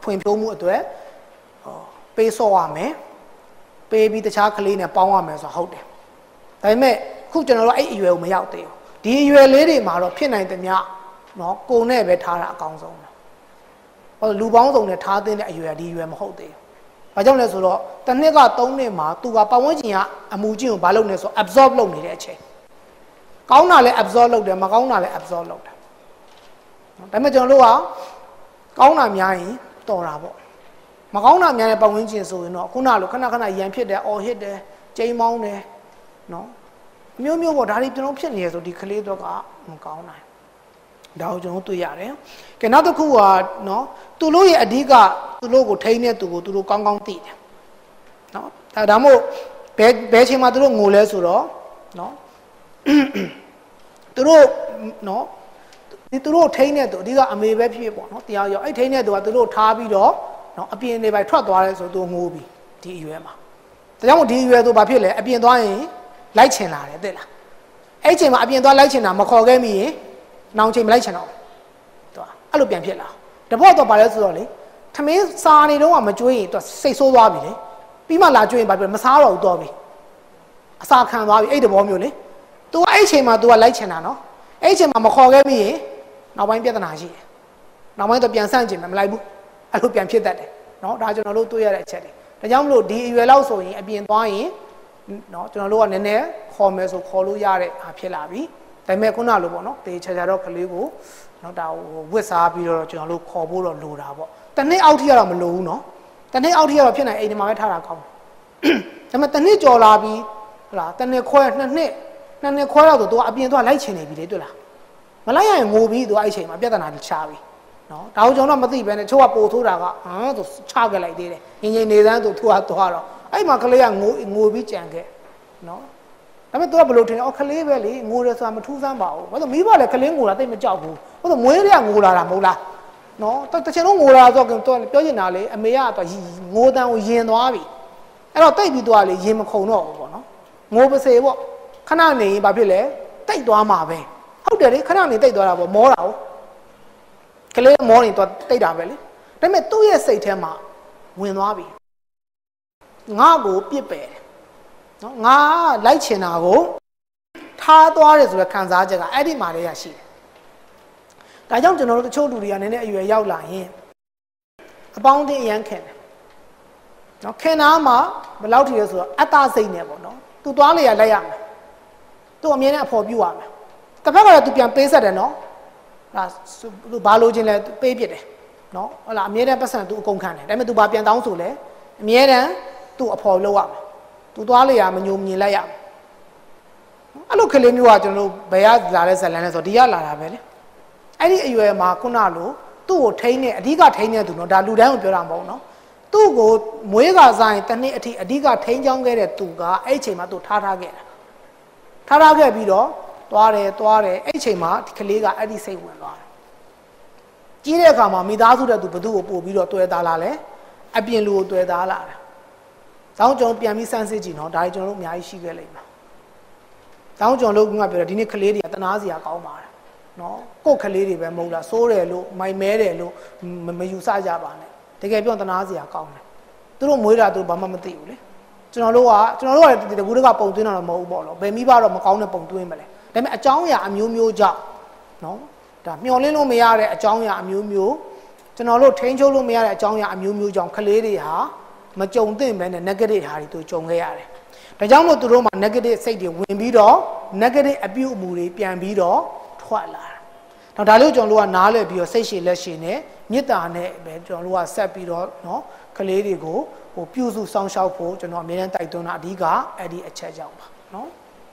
ဖွင့်ဖြိုးမှုအတွက်ပေးစော့ရမယ်ပေးပြီးတခြားကလေးနဲ့ပေါင်းရမယ်ဆိုတော့ဟုတ်တယ်ဒါပေမဲ့ခုကျွန်တော်တို့အဲ့အရွယ်ကိုမရောက်သေးဘူးဒီအရွယ်လေးတွေမှာတော့ဖြစ်နိုင်တယ်မြနော်ကိုနဲ့ပဲထားတာအကောင်းဆုံးပဲဟောလူပေါင်းစုံနဲ့ထားတဲ့အရွယ်ဒီအရွယ်မဟုတ်သေးဘူးဘာကြောင့်လဲဆိုတော့တစ်နှစ်က3နှစ်မှာသူကပတ်ဝန်းကျင်ကအမူအကျင့်ကိုဘာလုပ်နေဆို absorb လုပ်နေတဲ့အချိန်ကောင်းတာလည်း absorb လုပ်တယ်မကောင်းတာလည်း absorb လုပ်တယ်ဒါပေမဲ့ကျွန်တော်တို့ကကောင်းတာများရင်တော်တာပေါ့မကောင်းတာများတဲ့ပတ်ဝန်းကျင်ဆိုရင်တော့ခုနလိုခဏခဏရန်ဖြစ်တယ်အော်ဟစ်တယ်ကျိန်းမောင်းတယ်နော်မျိုးမျိုးပေါ့ဒါတွေကျွန်တော်ဖြစ်နေရဆိုဒီကလေးတော့ကမကောင်းနိုင်ဒါကိုကျွန်တော်တွေ့ရတယ်ကဲနောက်တစ်ခုကနော်သူတို့ရဲ့အဓိကသူတို့ကိုထိန်းတဲ့သူကိုသူတို့ကောင်းကောင်းသိတယ်နော်ဒါမို့ဘယ်ချိန်မှာသူတို့ငိုလဲဆိုတော့နော်သူတို့နော်ဒီသူတို့ထိန်းတဲ့သူအဓိကအမေပဲဖြစ်ပေါ့နော်တရားရောအဲ့ထိန်းတဲ့သူကသူတို့ထားပြီးတော့နော်အပြင်တွေပဲထွက်သွားတယ်ဆိုသူငိုပြီးဒီအရွယ်မှာဒါကြောင့်မို့ဒီအရွယ်သူဘာဖြစ်လဲအပြင်သွားရင်လိုက်ချင်လာတယ်သိလားအဲ့ချိန်မှာအပြင်သွားလိုက်ချင်တာမခေါ်ခဲ့မိရင်နောင်ချိန်မလိုက်ချင်တော့သူအဲ့လိုပြန်ဖြစ်လာတဘောတော့ပါလဲဆိုတော့လေထမင်းစာနေတော့မကြွေးရင်သူစိတ်ဆိုးသွားပြီလေပြီးမှလာကြွေးရင်ဘာဖြစ်မစားတော့ဘူးတော့ပြီအစာခံသွားပြီအဲ့တဘောမျိုးလေသူကအဲ့ချိန်မှာသူကလိုက်ချင်တာနော်အဲ့ချိန်မှာမခေါ်ခဲ့မိရင်နောက်ပိုင်းပြဿနာရှိတယ်နောက်ပိုင်းတော့ပြန်ဆန့်ကျင်မယ်မလိုက်ဘူးအဲ့လိုပြန်ဖြစ်တတ်တယ်နော်ဒါကျွန်တော်တို့တွေ့ရတဲ့အချက်တွေဒါကြောင့်မလို့ဒီအရွယ်လောက်ဆိုရင်အပြင်သွားရင်နော်ကျွန်တော်တို့ကနည်းနည်းခေါ်မယ်ဆိုခေါ်လို့ရတဲ့အားဖြစ်လာပြီဒါပေမဲ့ခုနလိုပေါ့နော်တေချာချာတော့ကလေးကိုနော်ဒါဝစ်စားပြီးတော့ကျွန်တော်တို့ခေါ်ဖို့တော့လိုတာပေါ့တနေ့အောက်ထိကတော့မလိုဘူးနော်တနေ့အောက်ထိကတော့ဖြစ်နိုင်အိမ်ဒီမှာပဲထားတာကောင်းတယ်ဒါပေမဲ့တနေ့ကြော်လာပြီးဟုတ်လားတနေ့ခွဲနှစ်နှစ်ခွဲတော့သူကအပြင်သွားလိုက်ချင်နေပြီလေတွေ့လားမလိုက်ရရင်ငိုပြီးသူအဲ့အချိန်မှာပြဿနာကြီးချပြီနော်ဒါကိုကျွန်တော်မသိဘဲနဲ့ချို့ကပို့ထိုးတာကသူချခဲ့လိုက်သေးတယ်ငင်းငင်းနေသန်းသူထိုးသွားတော့အဲ့မှာကလေးကငိုပြီးကြံခဲ့နော်ဒါပေမဲ့သူကဘယ်လိုထင်လဲအော်ကလေးပဲလေငိုတယ်ဆိုတာမထူးဆန်းပါဘူးဘာလို့မိဘလည်းကလေးငိုတာတိတ်မကြောက်ဘူးဘာလို့မွေးတွေကငိုလာတာမဟုတ်လားနော်တချင်လုံးငိုလာဆိုတော့ပြောချင်တာလေအမေကတော့ငိုတန်းကိုယင်သွားပြီအဲ့တော့တိတ်ပြီးသွားလေယင်မခုံတော့ဘူးပေါ့နော်ငိုပါစေပေါ့ခဏနေရင်ဘာဖြစ်လဲတိတ်သွားမှာပဲဟုတ်တယ်လေခဏနေတိတ်သွားတာပေါ့မောတာဟုတ်ကလေးမောနေတော့တိတ်တာပဲလေဒါပေမဲ့သူ့ရဲ့စိတ်ထဲမှာဝင်သွားပြီငါ့ကိုပြစ်ပယ်တယ်နော်ငါလိုက်ချင်တာကိုထားသွားတယ်ဆိုတဲ့ခံစားချက်ကအဲ့ဒီမှာလေးရရှိတယ်ဒါကြောင့်ကျွန်တော်တို့တချို့လူတွေကနည်းနည်းအရွယ်ရောက်လာရင်အပေါင်းအသင်းအရန်ခင်တယ်နော်ခင်တာမှဘယ်လောက်ထိလဲဆိုတော့အတ္တစိတ်နဲ့ပေါ့နော်သူသွားလေရလိုက်ရမယ်သူအမြဲတမ်းအဖော်ပြရမယ်တစ်ဖက်ကလည်းသူပြန်ပေးဆက်တယ်နော်ဒါသူဘာလို့ချင်းလဲပေးပြစ်တယ်နော်ဟုတ်လားအမြဲတမ်းပတ်စံသူအကုန်ခံတယ်ဒါပေမဲ့သူဘာပြန်တောင်းဆိုလဲအမြဲတမ်းသူအဖော်လုပ်ရမယ်သူသွားလေရမညုံမြင်လိုက်ရမယ်အဲ့လိုကလေးမျိုးကကျွန်တော်တို့ဘယ်ကလာတဲ့ဇလန်လဲဆိုတော့ဒီကလာတာပဲလေအဲ့ဒီအရွယ်မှာခုနလိုသူ့ကိုထိန်းနေအဓိကထိန်းနေသူနော်ဒါလူတိုင်းကိုပြောတာမဟုတ်နော်သူ့ကိုမွေးကစားရင်တစ်နှစ်အထိအဓိကထိန်းချောင်းခဲ့တဲ့သူကအဲ့အချိန်မှာသူထားခဲ့တာထားခဲ့ပြီးတော့သွားတယ်အဲ့အချိန်မှာဒီကလေးကအဲ့ဒီစိတ်ဝင်သွားတယ်ကြီးတဲ့အခါမှာမိသားစုတဲ့သူဘသူ့ကိုပို့ပြီးတော့တွေ့သားလာလဲအပြင်လူကိုတွေ့သားလာတယ်တောင်းကျွန်တော်ပြန်ပြီးစမ်းစစ်ကြည့်နော်ဒါကြီးကျွန်တော်တို့အများကြီးရှိခဲ့လိမ့်မယ်တောင်းကျွန်တော်တို့ကပြောတယ်ဒီနေ့ကလေးတွေကတနာစရာကောင်းပါတယ်နော်ကိုယ့်ကလေးတွေပဲမဟုတ်လားစိုးတယ်လို့မိုင်မဲတယ်လို့မယူဆကြပါနဲ့တကယ်ပြောတနာစရာကောင်းတယ်သူတို့မွေးတာသူဘာမှမသိဘူးလေကျွန်တော်တို့ကဒီကူတွေကပုံသွင်းတာတော့မဟုတ်ဘူးပေါ့နော်ဘယ်မိဘတော့မကောင်းတဲ့ပုံသွင်းမလဲဒါပေမဲ့အကြောင်းအရာအမျိုးမျိုးကြောင့်နော်ဒါမျောလင်းလို့မရတဲ့အကြောင်းအရာအမျိုးမျိုးကျွန်တော်တို့ထိန်းချုပ်လို့မရတဲ့အကြောင်းအရာအမျိုးမျိုးကြောင့်ကလေးတွေဟာမကြုံသင့်ပဲနဲ့ negative ဟာတွေသူကြုံခဲ့ရတယ်ဒါကြောင့်မို့သူတို့မှာ negative စိတ်တွေဝင်ပြီးတော့ negative အပြုအမူတွေပြန်ပြီးတော့ထွက်လာတာဒါလို့ကျွန်တော်တို့ကနားလည်ပြီးတော့စိတ်ရှည်လက်ရှည်နဲ့မေတ္တာနဲ့ပဲကျွန်တော်တို့ကဆက်ပြီးတော့နော်ကလေးတွေကိုပြုစုစောင့်ရှောက်ဖို့ကျွန်တော်အမြဲတမ်းတိုက်တွန်းတာအဓိကအဲ့ဒီအချက်ကြောင့်ပါနော်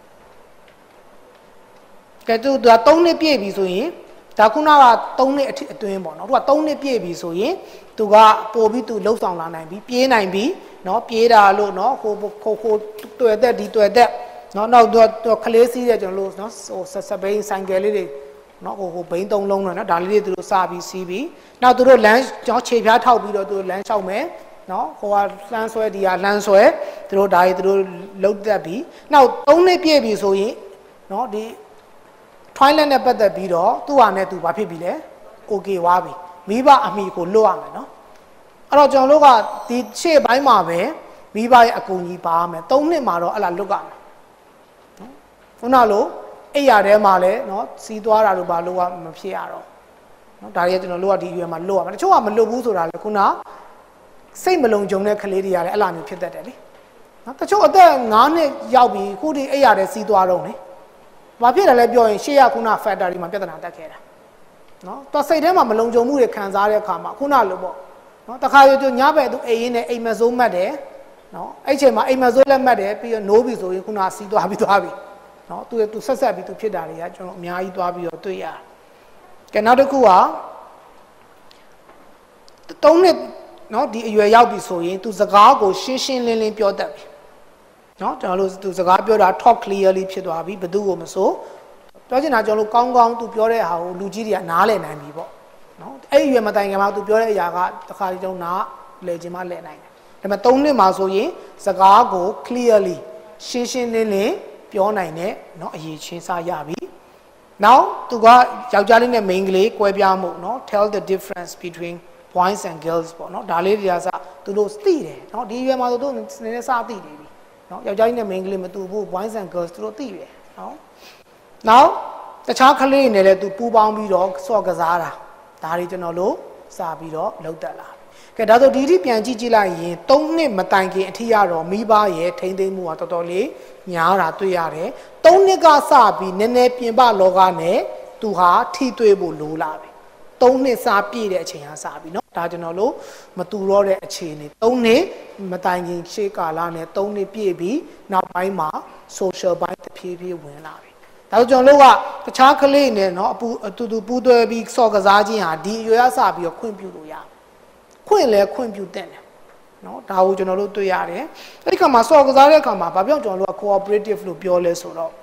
ကဲသူက3နှစ်ပြည့်ပြီဆိုရင်ဒါခုနက3နှစ်အတွင်းပေါ့နော်သူက3နှစ်ပြည့်ပြီဆိုရင်သူကပို့ပြီးသူလှုပ်ဆောင်လာနိုင်ပြီပြေးနိုင်ပြီနော်ပြေးတာလို့နော်ဟိုတွေ့တဲ့ဒီတွေ့တဲ့နော်နောက်တော့ကလေးစီးတဲ့ကျွန်တော်တို့နော်ဟိုဆက်ဘိန်းဆိုင်ကယ်လေးတွေနော်ဟိုဘိန်း3လုံးနော်ဒါလေးတွေသူတို့စပြီးစီးပြီးနောက်သူတို့လမ်းကျွန်တော်ခြေဖျားထောက်ပြီးတော့သူတို့လမ်းလျှောက်မယ်နော်ဟိုကလမ်းဆွဲဒီကလမ်းဆွဲသူတို့ဒါကြီးသူတို့လှုပ်တက်ပြီးနောက်3နှစ်ပြည့်ပြီဆိုရင်နော်ဒီTwilight နဲ့ပတ်သက်ပြီးတော့သူ့ဟာနဲ့သူဘာဖြစ်ပြီလဲ okay ဝါပြီမိဘအမိကိုလွတ်ရမယ်နော်အဲ့တော့ကျွန်တော်တို့ကဒီရှေ့ပိုင်းမှာပဲမိဘရဲ့အကူအညီပါမယ်3နှစ်မှာတော့အဲ့လာလွတ်ကမယ်နော်ခုနလိုအိယာထဲမှာလည်းနော်စီးသွားတာတို့ဘာလို့ကမဖြစ်ရတော့နော်ဒါတွေကကျွန်တော်တို့ကဒီအရွယ်မှာလွတ်ရမှာတချို့ကမလွတ်ဘူးဆိုတာလေခုနစိတ်မလုံခြုံတဲ့ကလေးတွေကလည်းအဲ့လာမျိုးဖြစ်တတ်တယ်လေနော်တချို့အသက်9နှစ်ရောက်ပြီခုဒီအိယာထဲစီးသွားတော့လေဘာဖြစ်တယ်လဲပြောရင်ရှေ့ရခုန factor တွေမှာပြဿနာတက်ခဲ့တာနော်သူစိတ်ထဲမှာမလုံခြုံမှုတွေခံစားတဲ့အခါမှာခုနလိုပေါ့နော်တခါကျညဘက်သူအိမ်ရင်းနဲ့အိမ်မစိုးမှတ်တယ်နော်အဲ့ချိန်မှာအိမ်မစိုးလက်မှတ်တယ်ပြီးတော့နိုးပြီဆိုရင်ခုနစီးသွားပြီးနော်သူဆက်ပြီးသူဖြစ်တာတွေကကျွန်တော်အများကြီးသွားပြီးတော့တွေ့ရတယ်ကဲနောက်တစ်ခုက3နှစ်နော်ဒီအရွယ်ရောက်ပြီဆိုရင်သူစကားကိုရှင်းရှင်းလင်းလင်းပြောတတ်ပြီနော်ကျွန်တော်တို့သူစကားပြောတာ talk clearly ဖြစ်သွားပြီဘယ်သူကိုမဆိုပြောချင်တာကျွန်တော်တို့ကောင်းကောင်းသူပြောတဲ့ဟာကိုလူကြီးတွေကနားလည်နိုင်ပြီပေါ့နော်အဲ့ဒီအရွယ်မတိုင်ခင်မှာသူပြောတဲ့အရာကတစ်ခါတည်းကျွန်တော်နားလည်ခြင်းမလည်နိုင်တယ်ဒါပေမဲ့3နှစ်မှာဆိုရင်စကားကို clearly ရှင်းရှင်းလင်းလင်းပြောနိုင်တဲ့เนาะအရေးချင်းစားရပြီနောက်သူကယောက်ျားလေးနဲ့မိန်းကလေးကွဲပြားမှုเนาะ tell the difference between boys and girls ပေါ့เนาะဒါလေးတွေကစသူတို့သိတယ်เนาะဒီရွယ်မှာသူတို့နည်းနည်းစသိနေပြီเนาะယောက်ျားလေးနဲ့မိန်းကလေးမတူဘူး boys and girls သူတို့သိတယ်เนาะနောက်တခြားကလေးတွေနဲ့လည်းသူပူးပေါင်းပြီးတော့စော့ကစားတာဒါတွေကျွန်တော်တို့စပြီးတော့လောက်တက်လာကဲဒါဆိုဒီပြန်ကြည့်လိုက်ရင်3နှစ်မတိုင်ခင်အထိရတော့မိဘရဲ့ထိမ့်သိမ်းမှုကတော်တော်လေးညားတာတွေ့ရတယ်3နှစ်ကစပြီးနည်းနည်းပြင်ပလောကနဲ့သူဟာထိတွေ့ဖို့လိုလာပြီ3နှစ်စာပြည့်တဲ့အချိန်ဟာစပြီเนาะဒါကျွန်တော်တို့မတူတော့တဲ့အခြေအနေ3နှစ်မတိုင်ခင်ရှေ့ကာလနဲ့3နှစ်ပြည့်ပြီးနောက်ပိုင်းမှာ social ဘိုင်းတစ်ဖြည်းဖြည်းဝင်လာပြီဒါဆိုကျွန်တော်တို့ကတခြားကလေးနဲ့เนาะအတူပူးတွဲပြီးစော်ကစားခြင်းဟာဒီအရွယ်အစပြီးတော့ခွင့်ပြုလို့ရခွင့်လဲခွင့်ပြုတဲ့နော်ဒါကိုကျွန်တော်တို့တွေ့ရတယ်အဲ့ဒီခါမှာစော်ကစားတဲ့အခါမှာဘာပြောကျွန်တော်တို့က cooperative လို့ပြောလဲဆိုတော့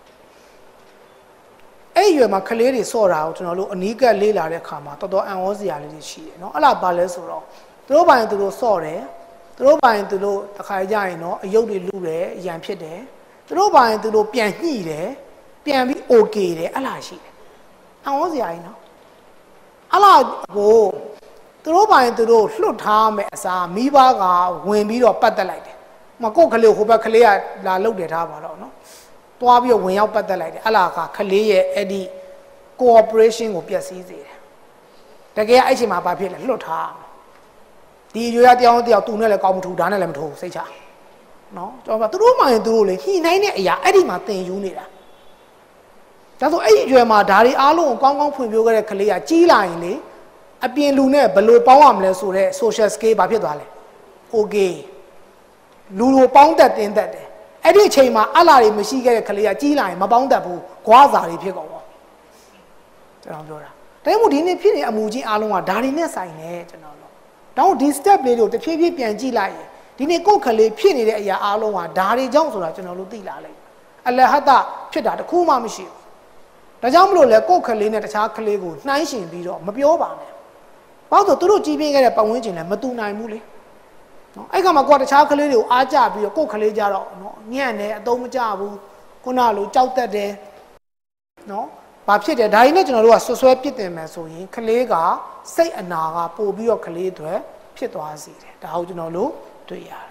အဲ့ရွယ်မှာကလေးတွေစော့တာကိုကျွန်တော်တို့အနီးကပ်လေးလာတဲ့အခါမှာတော်တော်အံ့ဩစရာလေးတွေရှိတယ်နော်အဲ့ဒါဘာလဲဆိုတော့သူတို့ပိုင်းသူတို့စော့တယ်သူတို့ပိုင်းသူတို့တစ်ခါကြရင်နော်အယုတ်တွေလူတယ်အရန်ဖြစ်တယ်သူတို့ပိုင်းသူတို့ပြန်ညှိတယ်ပြန်ပြီး okay တယ်အဲ့လားရှိတယ်အံ့ဩစရာကြီးနော်အဲ့လားကိုသူတို့ပိုင်းသူတို့လွတ်ထားမယ်အစားမိဘကဝင်ပြီးတော့ပတ်သက်လိုက်တယ်။မကိုယ်ကလေးဟိုဘက်ကလေးကလာလုတ်တယ်ထားပါတော့နော်။တွားပြီးတော့ဝင်ရောက်ပတ်သက်လိုက်တယ်။အလားကကလေးရဲ့အဲ့ဒီ cooperation ကိုပျက်စီးစေတယ်။တကယ်အဲ့ချိန်မှာဘာဖြစ်လဲလွတ်ထား။ဒီရွေးရတယောက်သူနဲ့လည်းကောင်းမထူဒါနဲ့လည်းမထူစိတ်ချ။နော်ကျွန်တော်ကသူတို့မှရင်သူတို့လေညှိနှိုင်းတဲ့အရာအဲ့ဒီမှာသင်ယူနေတာ။ဒါဆိုအဲ့ဒီအရွယ်မှာဓာရီအားလုံးကိုကောင်းကောင်းဖွင့်ပြခဲ့တဲ့ကလေးကကြီးလာရင်လေအပြင်လူနဲ့ဘယ်လိုပေါင်းရမလဲဆိုတော့ social scale ဘာဖြစ်သွားလဲ okay လူလိုပေါင်းတတ်တင်းတတ်တယ်အဲ့ဒီအချိန်မှာအလားတွေမရှိခဲ့တဲ့ကလေးကကြီးလာရင်မပေါင်းတတ်ဘူးဂွားစာတွေဖြစ်ကုန်ပေါ့ကျွန်တော်ပြောတာဒါမှမဟုတ်ဒီနေ့ဖြစ်နေအမူချင်းအားလုံးကဒါတွေနဲ့ဆိုင်နေကျွန်တော်တို့တောင်းဒီ step လေးတွေကိုတဖြည်းဖြည်းပြန်ကြည့်လိုက်ရင်ဒီနေ့ကိုယ်ကလေးဖြစ်နေတဲ့အရာအားလုံးကဒါတွေကြောင့်ဆိုတာကျွန်တော်တို့သိလာလိုက်အလဟတဖြစ်တာတခုမှမရှိဘူးဒါကြောင့်မလို့လဲကိုယ်ကလေးနဲ့တခြားကလေးကိုနှိုင်းယှဉ်ပြီးတော့မပြောပါနဲ့ဘာလို့သူတို့ကြီးပြင်းခဲ့တဲ့ပတ်ဝန်းကျင်လည်းမတူနိုင်ဘူးလေနော်အဲ့ကမှကိုကတခြားကလေးတွေကိုအားကြပြီးတော့ကိုယ်ကလေးကြတော့နော်ညံ့တယ်အသုံးမကျဘူးခုနလိုကြောက်တတ်တယ်နော်ဘာဖြစ်တယ်ဒါကြီးနဲ့ကျွန်တော်တို့ကဆွဆွဲပြစ်တင်မယ်ဆိုရင်ကလေးကစိတ်အနာကပို့ပြီးတော့ကလေးတွေဖြစ်သွားစေတယ်ဒါကိုကျွန်တော်တို့တွေ့ရတယ်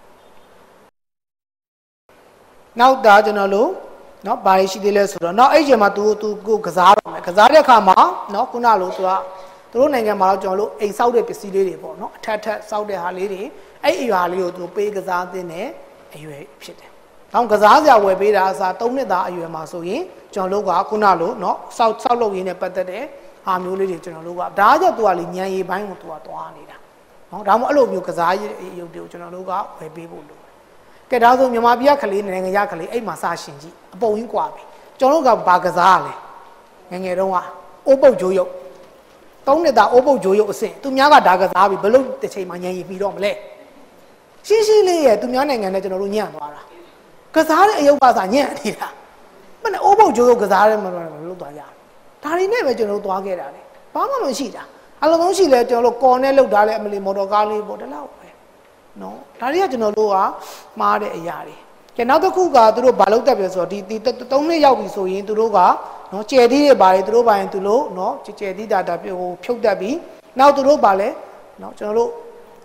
နောက်ဒါကျွန်တော်တို့နော်ဘာရှိသေးလဲဆိုတော့နောက်အဲ့ချိန်မှာသူကိုကစားတော့မယ်ကစားတဲ့အခါမှာနော်ခုနလိုသူတို့နိုင်ငံမှာတော့ကျွန်တော်တို့အိမ်ဆောက်တဲ့ပစ္စည်းလေးတွေပေါ့နော်အထက်ဆောက်တဲ့ဟာလေးတွေအဲ့အရွာလေးကိုသူပေးကစားသင်းတဲ့အရွယ်ဖြစ်တယ်။တောင်းကစားစရာဝယ်ပေးတာအစား3နှစ်သားအရွယ်မှာဆိုရင်ကျွန်တော်တို့ကခုနလိုနော်ဆောက်လုပ်ရင်းနဲ့ပတ်သက်တဲ့ဟာမျိုးလေးတွေကျွန်တော်တို့ကဒါကြောင့်သူကလေညံရည်ပိုင်းကိုသူကသွားနေတာ။နော်ဒါမှမဟုတ်အဲ့လိုမျိုးကစားရုပ်တွေကိုကျွန်တော်တို့ကဝယ်ပေးဖို့လိုတယ်။ကဲဒါဆိုမြန်မာပြည်ကလေးနိုင်ငံရကလေးအဲ့မှာစရှင်ကြည့်အပုံကြီးกว่าပြီ။ကျွန်တော်တို့ကဘာကစားရလဲ။ငယ်တုန်းကအိုးပုတ်ဂျိုးရုပ်3နှစ်သားအိုးပုတ်ဂျိုးရုပ်အဆင့်သူများကဒါကစားပြီဘလို့တစ်ချိန်မှညံရည်ပြီးတော့မလဲရှင်းရှင်းလေးရဲ့သူများနိုင်ငံနဲ့ကျွန်တော်တို့ညံ့သွားတာကစားတဲ့အယုတ်ကစားညံ့နေတာမနဲ့အိုးပုတ်ဂျိုးရုပ်ကစားတယ်မလို့သွားကြဒါတွေနဲ့ပဲကျွန်တော်တို့သွားခဲ့တာလေဘာမှမရှိတာအလုံးလုံးရှိလဲကျွန်တော်တို့ကော်နဲ့လောက်ထားလဲအမလီမော်တော်ကားလေးပေါ့ဒီလောက်ပဲနော်ဒါတွေကကျွန်တော်တို့ကမှားတဲ့အရာတွေကျနောက်တစ်ခုကသူတို့ဘာလုပ်တတ်ပြီဆိုတော့ဒီ3နှစ်ရောက်ပြီဆိုရင်သူတို့ကနော်ကျယ်သီးတွေပါတယ်သူတို့ပါရင်သူလို့နော်ကျယ်သီးတာဟိုဖြုတ်တတ်ပြီနောက်သူတို့ပါလဲနော်ကျွန်တော်တို့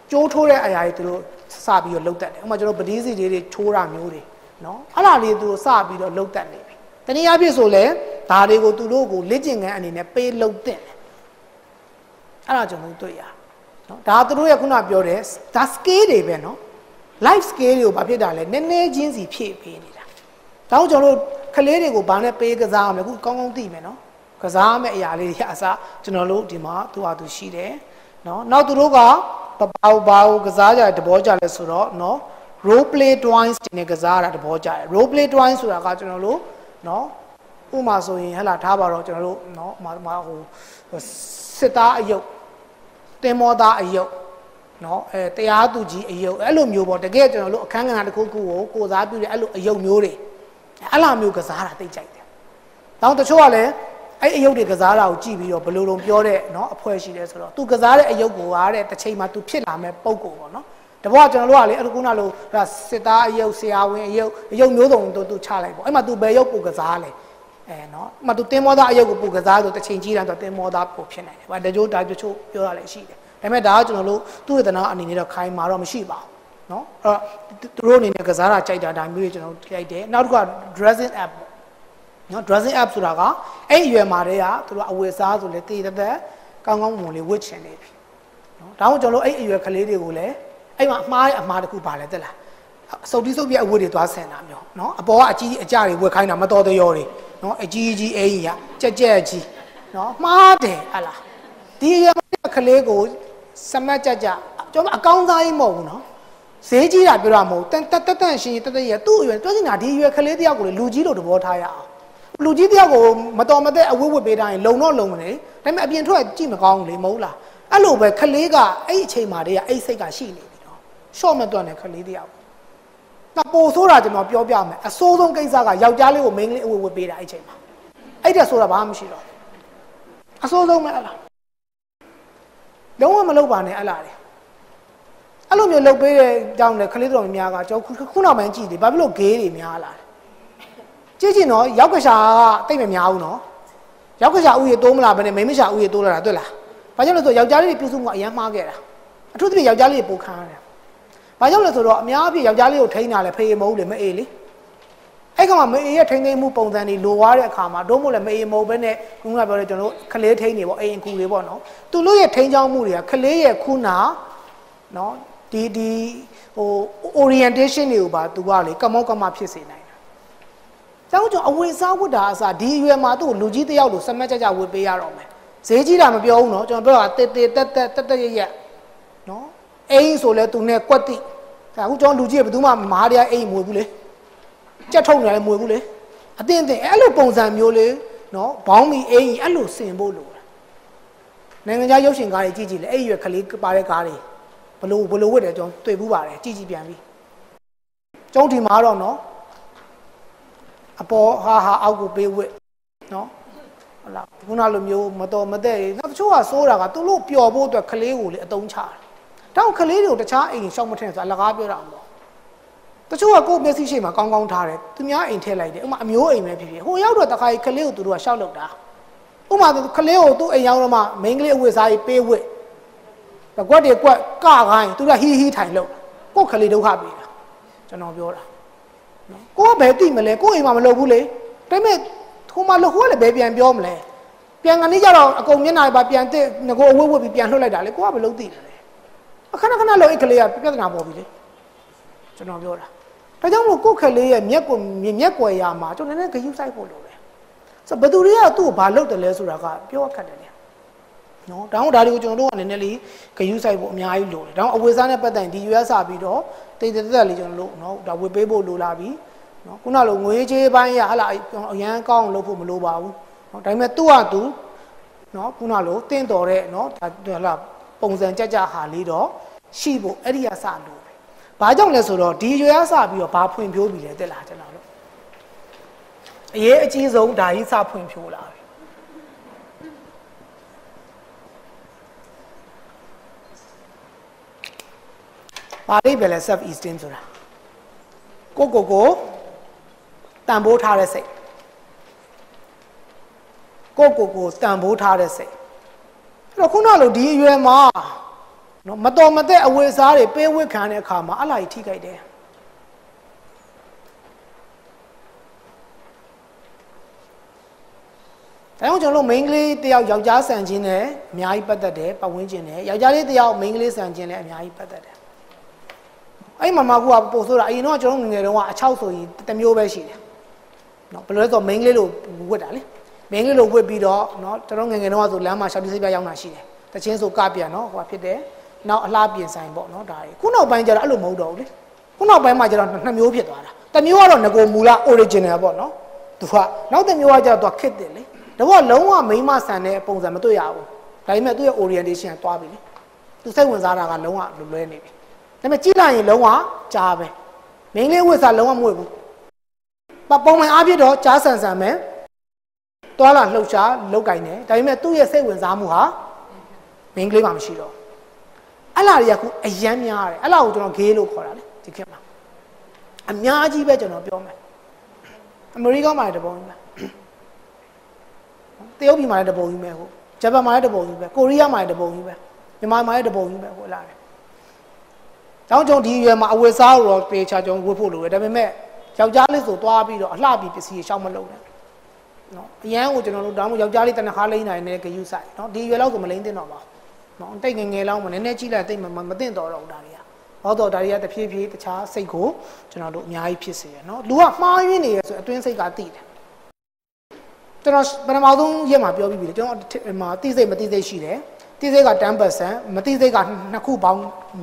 ကျိုးထိုးတဲ့အရာတွေသူတို့စပြီးတော့လှုပ်တက်တယ်ဥပမာကျွန်တော်ပတိစီတွေချိုးတာမျိုးတွေနော်အဲ့လားလေးသူတို့စပြီးတော့လှုပ်တက်နေပြီတနည်းအားဖြင့်ဆိုလဲဒါတွေကိုသူတို့ကိုလက်ကျင်ငန်းအနေနဲ့ပေးလှုပ်တက်တယ်အဲ့ဒါကျွန်တော်တွေ့ရနော်ဒါသူတို့ရဲ့ခုနပြောတဲ့ဒါ scale တွေပဲနော် life scale တွေကိုဘာဖြစ်တာလဲနည်းနည်းချင်းစီဖြည့်ပေးနေတာဒါကြောင့်ကျွန်တော်တို့ကလေးတွေကိုဘာနဲ့ပေးကစားအောင်လဲခုကောင်းကောင်းသိမယ်နော်ကစားမဲ့အရာလေးတွေအစားကျွန်တော်တို့ဒီမှာသူ့ဟာသူရှိတယ်နော်နောက်သူတို့ကဘာကစားကြတဲ့သဘောကြလဲဆိုတော့နော် role play twice ဒီနေ့ကစားတာသဘောကြတယ် role play twice ဆိုတာကကျွန်တော်တို့နော်ဥပမာဆိုရင်ဟဲ့လားထားပါတော့ကျွန်တော်တို့နော်ဟိုစစ်သားအယုတ်တင်မောသားအယုတ်နော်တရားသူကြီးအယုတ်အဲ့လိုမျိုးပေါ့တကယ်ကျွန်တော်တို့အခန်းကဏ္ဍတစ်ခုခုကိုကိုစားပြုတယ်အဲ့လိုအယုတ်မျိုးတွေအဲ့လိုမျိုးကစားတာသိကြိုက်တယ်နောက်တချို့ကလည်းအဲ့အယုတ်တွေကစားတာကိုကြည့်ပြီးတော့ဘယ်လိုလုပ်ပြောတဲ့နော်အဖွဲရှိတယ်ဆိုတော့ तू ကစားတဲ့အယုတ်ကိုအားတဲ့တစ်ချိန်မှာ तू ဖြစ်လာမဲ့ပုံကိုပေါ့နော်တဘောကကျွန်တော်တို့ကလေအဲ့ခုနလိုစစ်သားအယုတ်ဆရာဝန်အယုတ်မျိုးစုံ तू ချလိုက်ပေါ့အဲ့မှာ तू ဘယ်ယုတ်ကိုကစားလဲနော်မှ तू တင်းမောသားအယုတ်ကိုပူကစားဆိုတစ်ချိန်ကြီးတန်း तू တင်းမောသားပို့ဖြစ်နိုင်တယ်။ဘာတချို့ပြောရလဲရှိတယ်။ဒါပေမဲ့ဒါကကျွန်တော်တို့သူ့ရတနာအနေနဲ့တော့ခိုင်းမှာတော့မရှိပါဘူး။နော်အဲ့တော့သူတို့အနေနဲ့ကစားတာကြိုက်တာဒါမျိုးတွေကျွန်တော်တို့ကြိုက်တယ်။နောက်တစ်ခုက dressing app ပေါ့။နော် dressing app ဆိုတာကအဲ့အရွယ်မှာတည်းကသူတို့အဝယ်စားဆိုလေတည်တဲ့ကောင်းကောင်းမွန်လေးဝတ်ချင်နေပြီ။နော်ဒါကြောင့်ကျွန်တော်တို့အဲ့အရွယ်ကလေးတွေကိုလည်းအဲ့မှာအမှားတစ်ခုပါလဲတက်လား။စုပ်တိစုပ်ပြအဝတ်တွေသွားဆင်တာမျိုးနော်အပေါ်ကအကြီးအကျတွေဝတ်ခိုင်းတာမတော်တရောတွေနော်အကြီးကြီးအိမ်ကြီးကြက်ကြီးနော်မှားတယ်ဟလားဒီရမကလေးကိုစမတ်ကြကျွန်တော်အကောင်းစားကြီးမဟုတ်ဘူးနော်ဈေးကြီးတာပြောတာမဟုတ်တက်ရှင်းတက်ရသူ့အရွယ်တွက်နေတာဒီအရွယ်ကလေးတယောက်ကိုလေလူကြီးလို့သဘောထားရအောင်လူကြီးတယောက်ကိုမတော်မတဲ့အဝတ်ဝတ်ပေးတိုင်းလုံတော့လုံမနေဒါပေမဲ့အပြင်ထွက်ကြည့်မကောင်းဘူးလေမဟုတ်လားအဲ့လိုပဲကလေးကအဲ့အချိန်မှာတည်းကအဲ့စိတ်ကရှိနေပြီနော်ရှော့မတွက်နဲ့ကလေးတယောက်နောက်ပို့ဆိုးတာကျွန်တော်ပြောပြမယ်အဆိုးဆုံးကိစ္စကယောက်ျားလေးကိုမိန်းကလေးအဝတ်ဝတ်ပေးတာအဲ့ချိန်မှာအဲ့တဲ့ဆိုတာဘာမှမရှိတော့အဆိုးဆုံးပဲအဲ့လားလုံးဝမလုပ်ပါနဲ့အဲ့လားအဲ့လိုမျိုးလုပ်ပေးတဲ့ကြောင့်လည်းကလေးတော်များကကျွန်တော်ခုနောက်ပိုင်းကြည့်တယ်ဘာဖြစ်လို့ဂေးတွေများလာလဲကြည့်နော်ရောက်ကရှာကတိတ်မများဘူးနော်ရောက်ကရှာဥယေတိုးမလားဘယ်နဲ့မိန်းမရှာဥယေတိုးလာတာတွေ့လားဘာကြောင့်လဲဆိုယောက်ျားလေးတွေပြုစုမှုအရင်မှားခဲ့တာအထူးသဖြင့်ယောက်ျားလေးတွေပိုခမ်းရတယ်ဘာကြောင့်လဲဆိုတော့အများအပြားယောက်ျားလေးကိုထိန်းတာလဲဖေးမဟုတ်လေမအေးလေအဲ့ကောင်ကမအေးရဲ့ထိန်းသိမ်းမှုပုံစံတွေလိုသွားတဲ့အခါမှာတို့မို့လဲမအေးမဟုတ်ဘဲနဲ့ခုနကပြောတဲ့ကျွန်တော်တို့ကလေးထိန်းနေပေါ့အိမ်ကူတွေပေါ့နော်သူတို့ရဲ့ထိန်းချောင်းမှုတွေကကလေးရဲ့ခုနာနော်ဒီဟို orientation တွေကိုပါသူကလေကမောက်ကမဖြစ်စေနိုင်တာကျောင်းကျော်အဝေစားဝတ်တာအစားဒီအရွယ်မှာသူ့လူကြီးတယောက်လိုစမတ်ကြဝတ်ပေးရတော့မယ်ဈေးကြီးတာမပြောဘူးနော်ကျွန်တော်ပြောတာတက်ရနော်အိမ်ဆိုလဲသူနဲ့ကွက်တိဒါအခုကျွန်တော်လူကြီးဘယ်သူမှမဟာတရားအိမ်မွေဘူးလေကြက်ထုံနေလည်းမွေဘူးလေအတင်းအဲ့လိုပုံစံမျိုးလေးနော်ဘောင်းမီအိမ်အဲ့လိုဆင်ဖို့လိုတာနိုင်ငံခြားရုပ်ရှင်ကားတွေကြည့်လေအဲ့ရွယ်ကလေးပါတဲ့ကားတွေဘလို့ဝတ်တယ်ကျွန်တော်တွေ့ဘူးပါတယ်ကြည့်ပြန်ပြီကျုံးဒီမှာတော့နော်အပေါ်ဟာအောက်ကိုပေးဝတ်နော်ဟုတ်လားခုနလိုမျိုးမတော်မတဲ့နောက်တချို့ကစိုးတာကသူတို့ပျော်ဖို့အတွက်ကလေးကိုလေအတုံးချတာတောက်ကလေးတွေကိုတခြားအိမ်ရှောက်မထင်ဆိုအလကားပြောတာမဟုတ်တချို့ကကိုယ်မျက်စိရှိမှကောင်းကောင်းထားတယ်သူများအိမ်ထည့်လိုက်တယ်ဥမာအမျိုးအိမ်ပဲဖြစ်ဖြစ်ဟိုရောက်တော့တခါကြီးကလေးကိုသူတို့ကရှောက်လောက်တာဥမာကလေးကိုသူ့အိမ်ရောက်တော့မှမိန်းကလေးအဝတ်စားကြီးပေးဝတ်ကွက်တွေကွက်ကခိုင်းသူကဟီးထိုင်လို့ကိုယ်ကလေးဒုက္ခပေးတာကျွန်တော်ပြောတာနော်ကိုကဘယ်သိမလဲကိုယ်အိမ်မှာမလုပ်ဘူးလေဒါပေမဲ့ထိုးမှလို့ဟိုကလည်းဘယ်ပြန်ပြောမလဲပြန်ကနေကြတော့အကုန်မျက်နှာပါပြန်တက်ငကိုအဝတ်ဝတ်ပြီးပြန်လှုပ်လိုက်တာလေကိုကဘယ်လုပ်သိလဲခဏလို့အဲ့ကလေးကပြဿနာပေါ်ပြီလေကျွန်တော်ပြောတာဒါကြောင့်မို့ကိုယ်ကလေးရဲ့မျက်ကွယ်ရာမှာကျွန်တော်နည်းနည်းဂယုစိုက်ဖို့လိုတယ်ဆိုဘယ်သူတွေကသူ့ကိုဘာလုပ်တယ်လဲဆိုတာကပြောခက်တယ်လေနော်ဒါတွေကိုကျွန်တော်တို့ကနည်းနည်းလေးဂယုစိုက်ဖို့အများကြီးလိုတယ်ဒါအဝေစားနဲ့ပတ်သက်ရင်ဒီ US ပြီးတော့တိတ်တက်လေးကျွန်တော်တို့နော်ဒါဝေပေးဖို့လိုလာပြီနော်ခုနလိုငွေကြေးပိုင်းရဟလာအရန်ကောင်းလုပ်ဖို့မလိုပါဘူးနော်ဒါပေမဲ့သူ့ဟာသူနော်ခုနလိုတင့်တော်တဲ့နော်ဒါဟလာပုံစံကြကြဟာလေးတော့ရှိဖို့အဲ့ဒီအစလို့ပဲဘာကြောင့်လဲဆိုတော့ဒီရွယ်အစပြီးတော့ဘာဖွင့်ဖြိုးပြီလဲတက်လာကျွန်တော်တို့အရေးအကြီးဆုံးဒါကြီးစဖွင့်ဖြိုးလာပြီဘာလေးပဲလဲ self esteem ဆိုတာကိုတန်ဖိုးထားတဲ့စိတ်ကိုတန်ဖိုးထားတဲ့စိတ်အဲ့တော့ခုနလိုဒီအရွယ်မှာနော်မတော်မတဲ့အဝေစားတွေပေးဝစ်ခံတဲ့အခါမှာအလားကြီးထိခိုက်တယ်ဒါကြောင့်ကျွန်တော်တို့ main ကလေးတယောက်ယောက်ျားဆန်ခြင်းနဲ့အများကြီးပတ်သက်တယ်ပတ်ဝန်းကျင်နဲ့ယောက်ျားလေးတယောက် main ကလေးဆန်ခြင်းနဲ့အများကြီးပတ်သက်တယ်အဲ့မှာမှကူကပို့ဆိုတာအရင်တော့ကျွန်တော်ငငယ်တုန်းကအချောက်ဆိုရင်တစ်မျိုးပဲရှိတယ်နော်ဘယ်လိုလဲဆို main ကလေးလို့ဝတ်တာလေ main ကလေးလို့ဝတ်ပြီးတော့နော်ကျွန်တော်ငငယ်တုန်းကဆိုလမ်းမှာရှောက်တိစိတ်ပြရောက်တာရှိတယ်တချင်းဆိုကပြန်နော်ဟိုဖြစ်တယ်နောက်အလားပြင်ဆိုင်ပေါ့နော်ဒါတွေခုနောက်ပိုင်းကျတော့အဲ့လိုမဟုတ်တော့ဘူးလေခုနောက်ပိုင်းမှာကျတော့နှစ်မျိုးဖြစ်သွားတာတစ်မျိုးကတော့ငကိုမူလ original ပေါ့နော်သူကနောက်တစ်မျိုးကကျတော့သူခစ်တယ်လေဒါကလုံးဝမိမဆန်တဲ့ပုံစံမတွေ့ရဘူးဒါပေမဲ့သူ့ရဲ့ orientation ကတွားပြီလေသူစိတ်ဝင်စားတာကလုံးဝလွဲနေပြီဒါပေမဲ့ကြည့်လိုက်ရင်လုံးဝကြားပဲမင်းလေးဝစ်စားလုံးဝမဝစ်ဘူးပုံမှန်အားဖြင့်တော့ကြားဆန်ဆန်ပဲတွာလာလှုပ်ရှားလောက်ကင်တယ်ဒါပေမဲ့သူ့ရဲ့စိတ်ဝင်စားမှုဟာမင်းကလေးမှမရှိတော့အဲ့လာတွေကခုအယမ်းများတယ်အဲ့လာကိုကျွန်တော် gay လို့ခေါ်တာလေဒီခေတ်မှာအများကြီးပဲကျွန်တော်ပြောမယ်အမေရိကန်မှာတပုံကြီးပဲတရုတ်ပြည်မှာလည်းတပုံကြီးပဲဟုတ်ဂျပန်မှာလည်းတပုံကြီးပဲကိုရီးယားမှာလည်းတပုံကြီးပဲမြန်မာမှာလည်းတပုံကြီးပဲဟုတ်လားတောင်းကြုံဒီရွယ်မှာအဝယ်စားတော့ပေချာကြုံဝတ်ဖို့လိုတယ်ဒါပေမဲ့ယောက်ျားလေးဆိုသွားပြီးတော့အလှပြီးပစ္စည်းရှောက်မလုပ်နဲ့နော်အရန်ကိုကျွန်တော်တို့တောင်းမို့ယောက်ျားလေးတနခါလိမ့်နိုင်တယ်ဂယုဆိုင်နော်ဒီရွယ်လောက်ဆိုမလိမ့်တင်တော့ပါနော်တိတ်ငယ်လောက်မနည်းနည်းကြီးလိုက်တိတ်မတင်တော့တော့ဒါတွေကဟောတော့ဒါတွေကတဖြည်းဖြည်းတခြားစိတ်ကိုကျွန်တော်တို့အများကြီးဖြစ်စေရနော်လူကမှားယွင်းနေရဆိုအတွင်းစိတ်ကတိတယ်ကျွန်တော်ပထမဆုံးရက်မှာပြောပြီးပြီကျွန်တော်မှာတိစိတ်မတိစိတ်ရှိတယ်တိစိတ်က 10% မတိစိတ်ကနှစ်ခုပေါင်း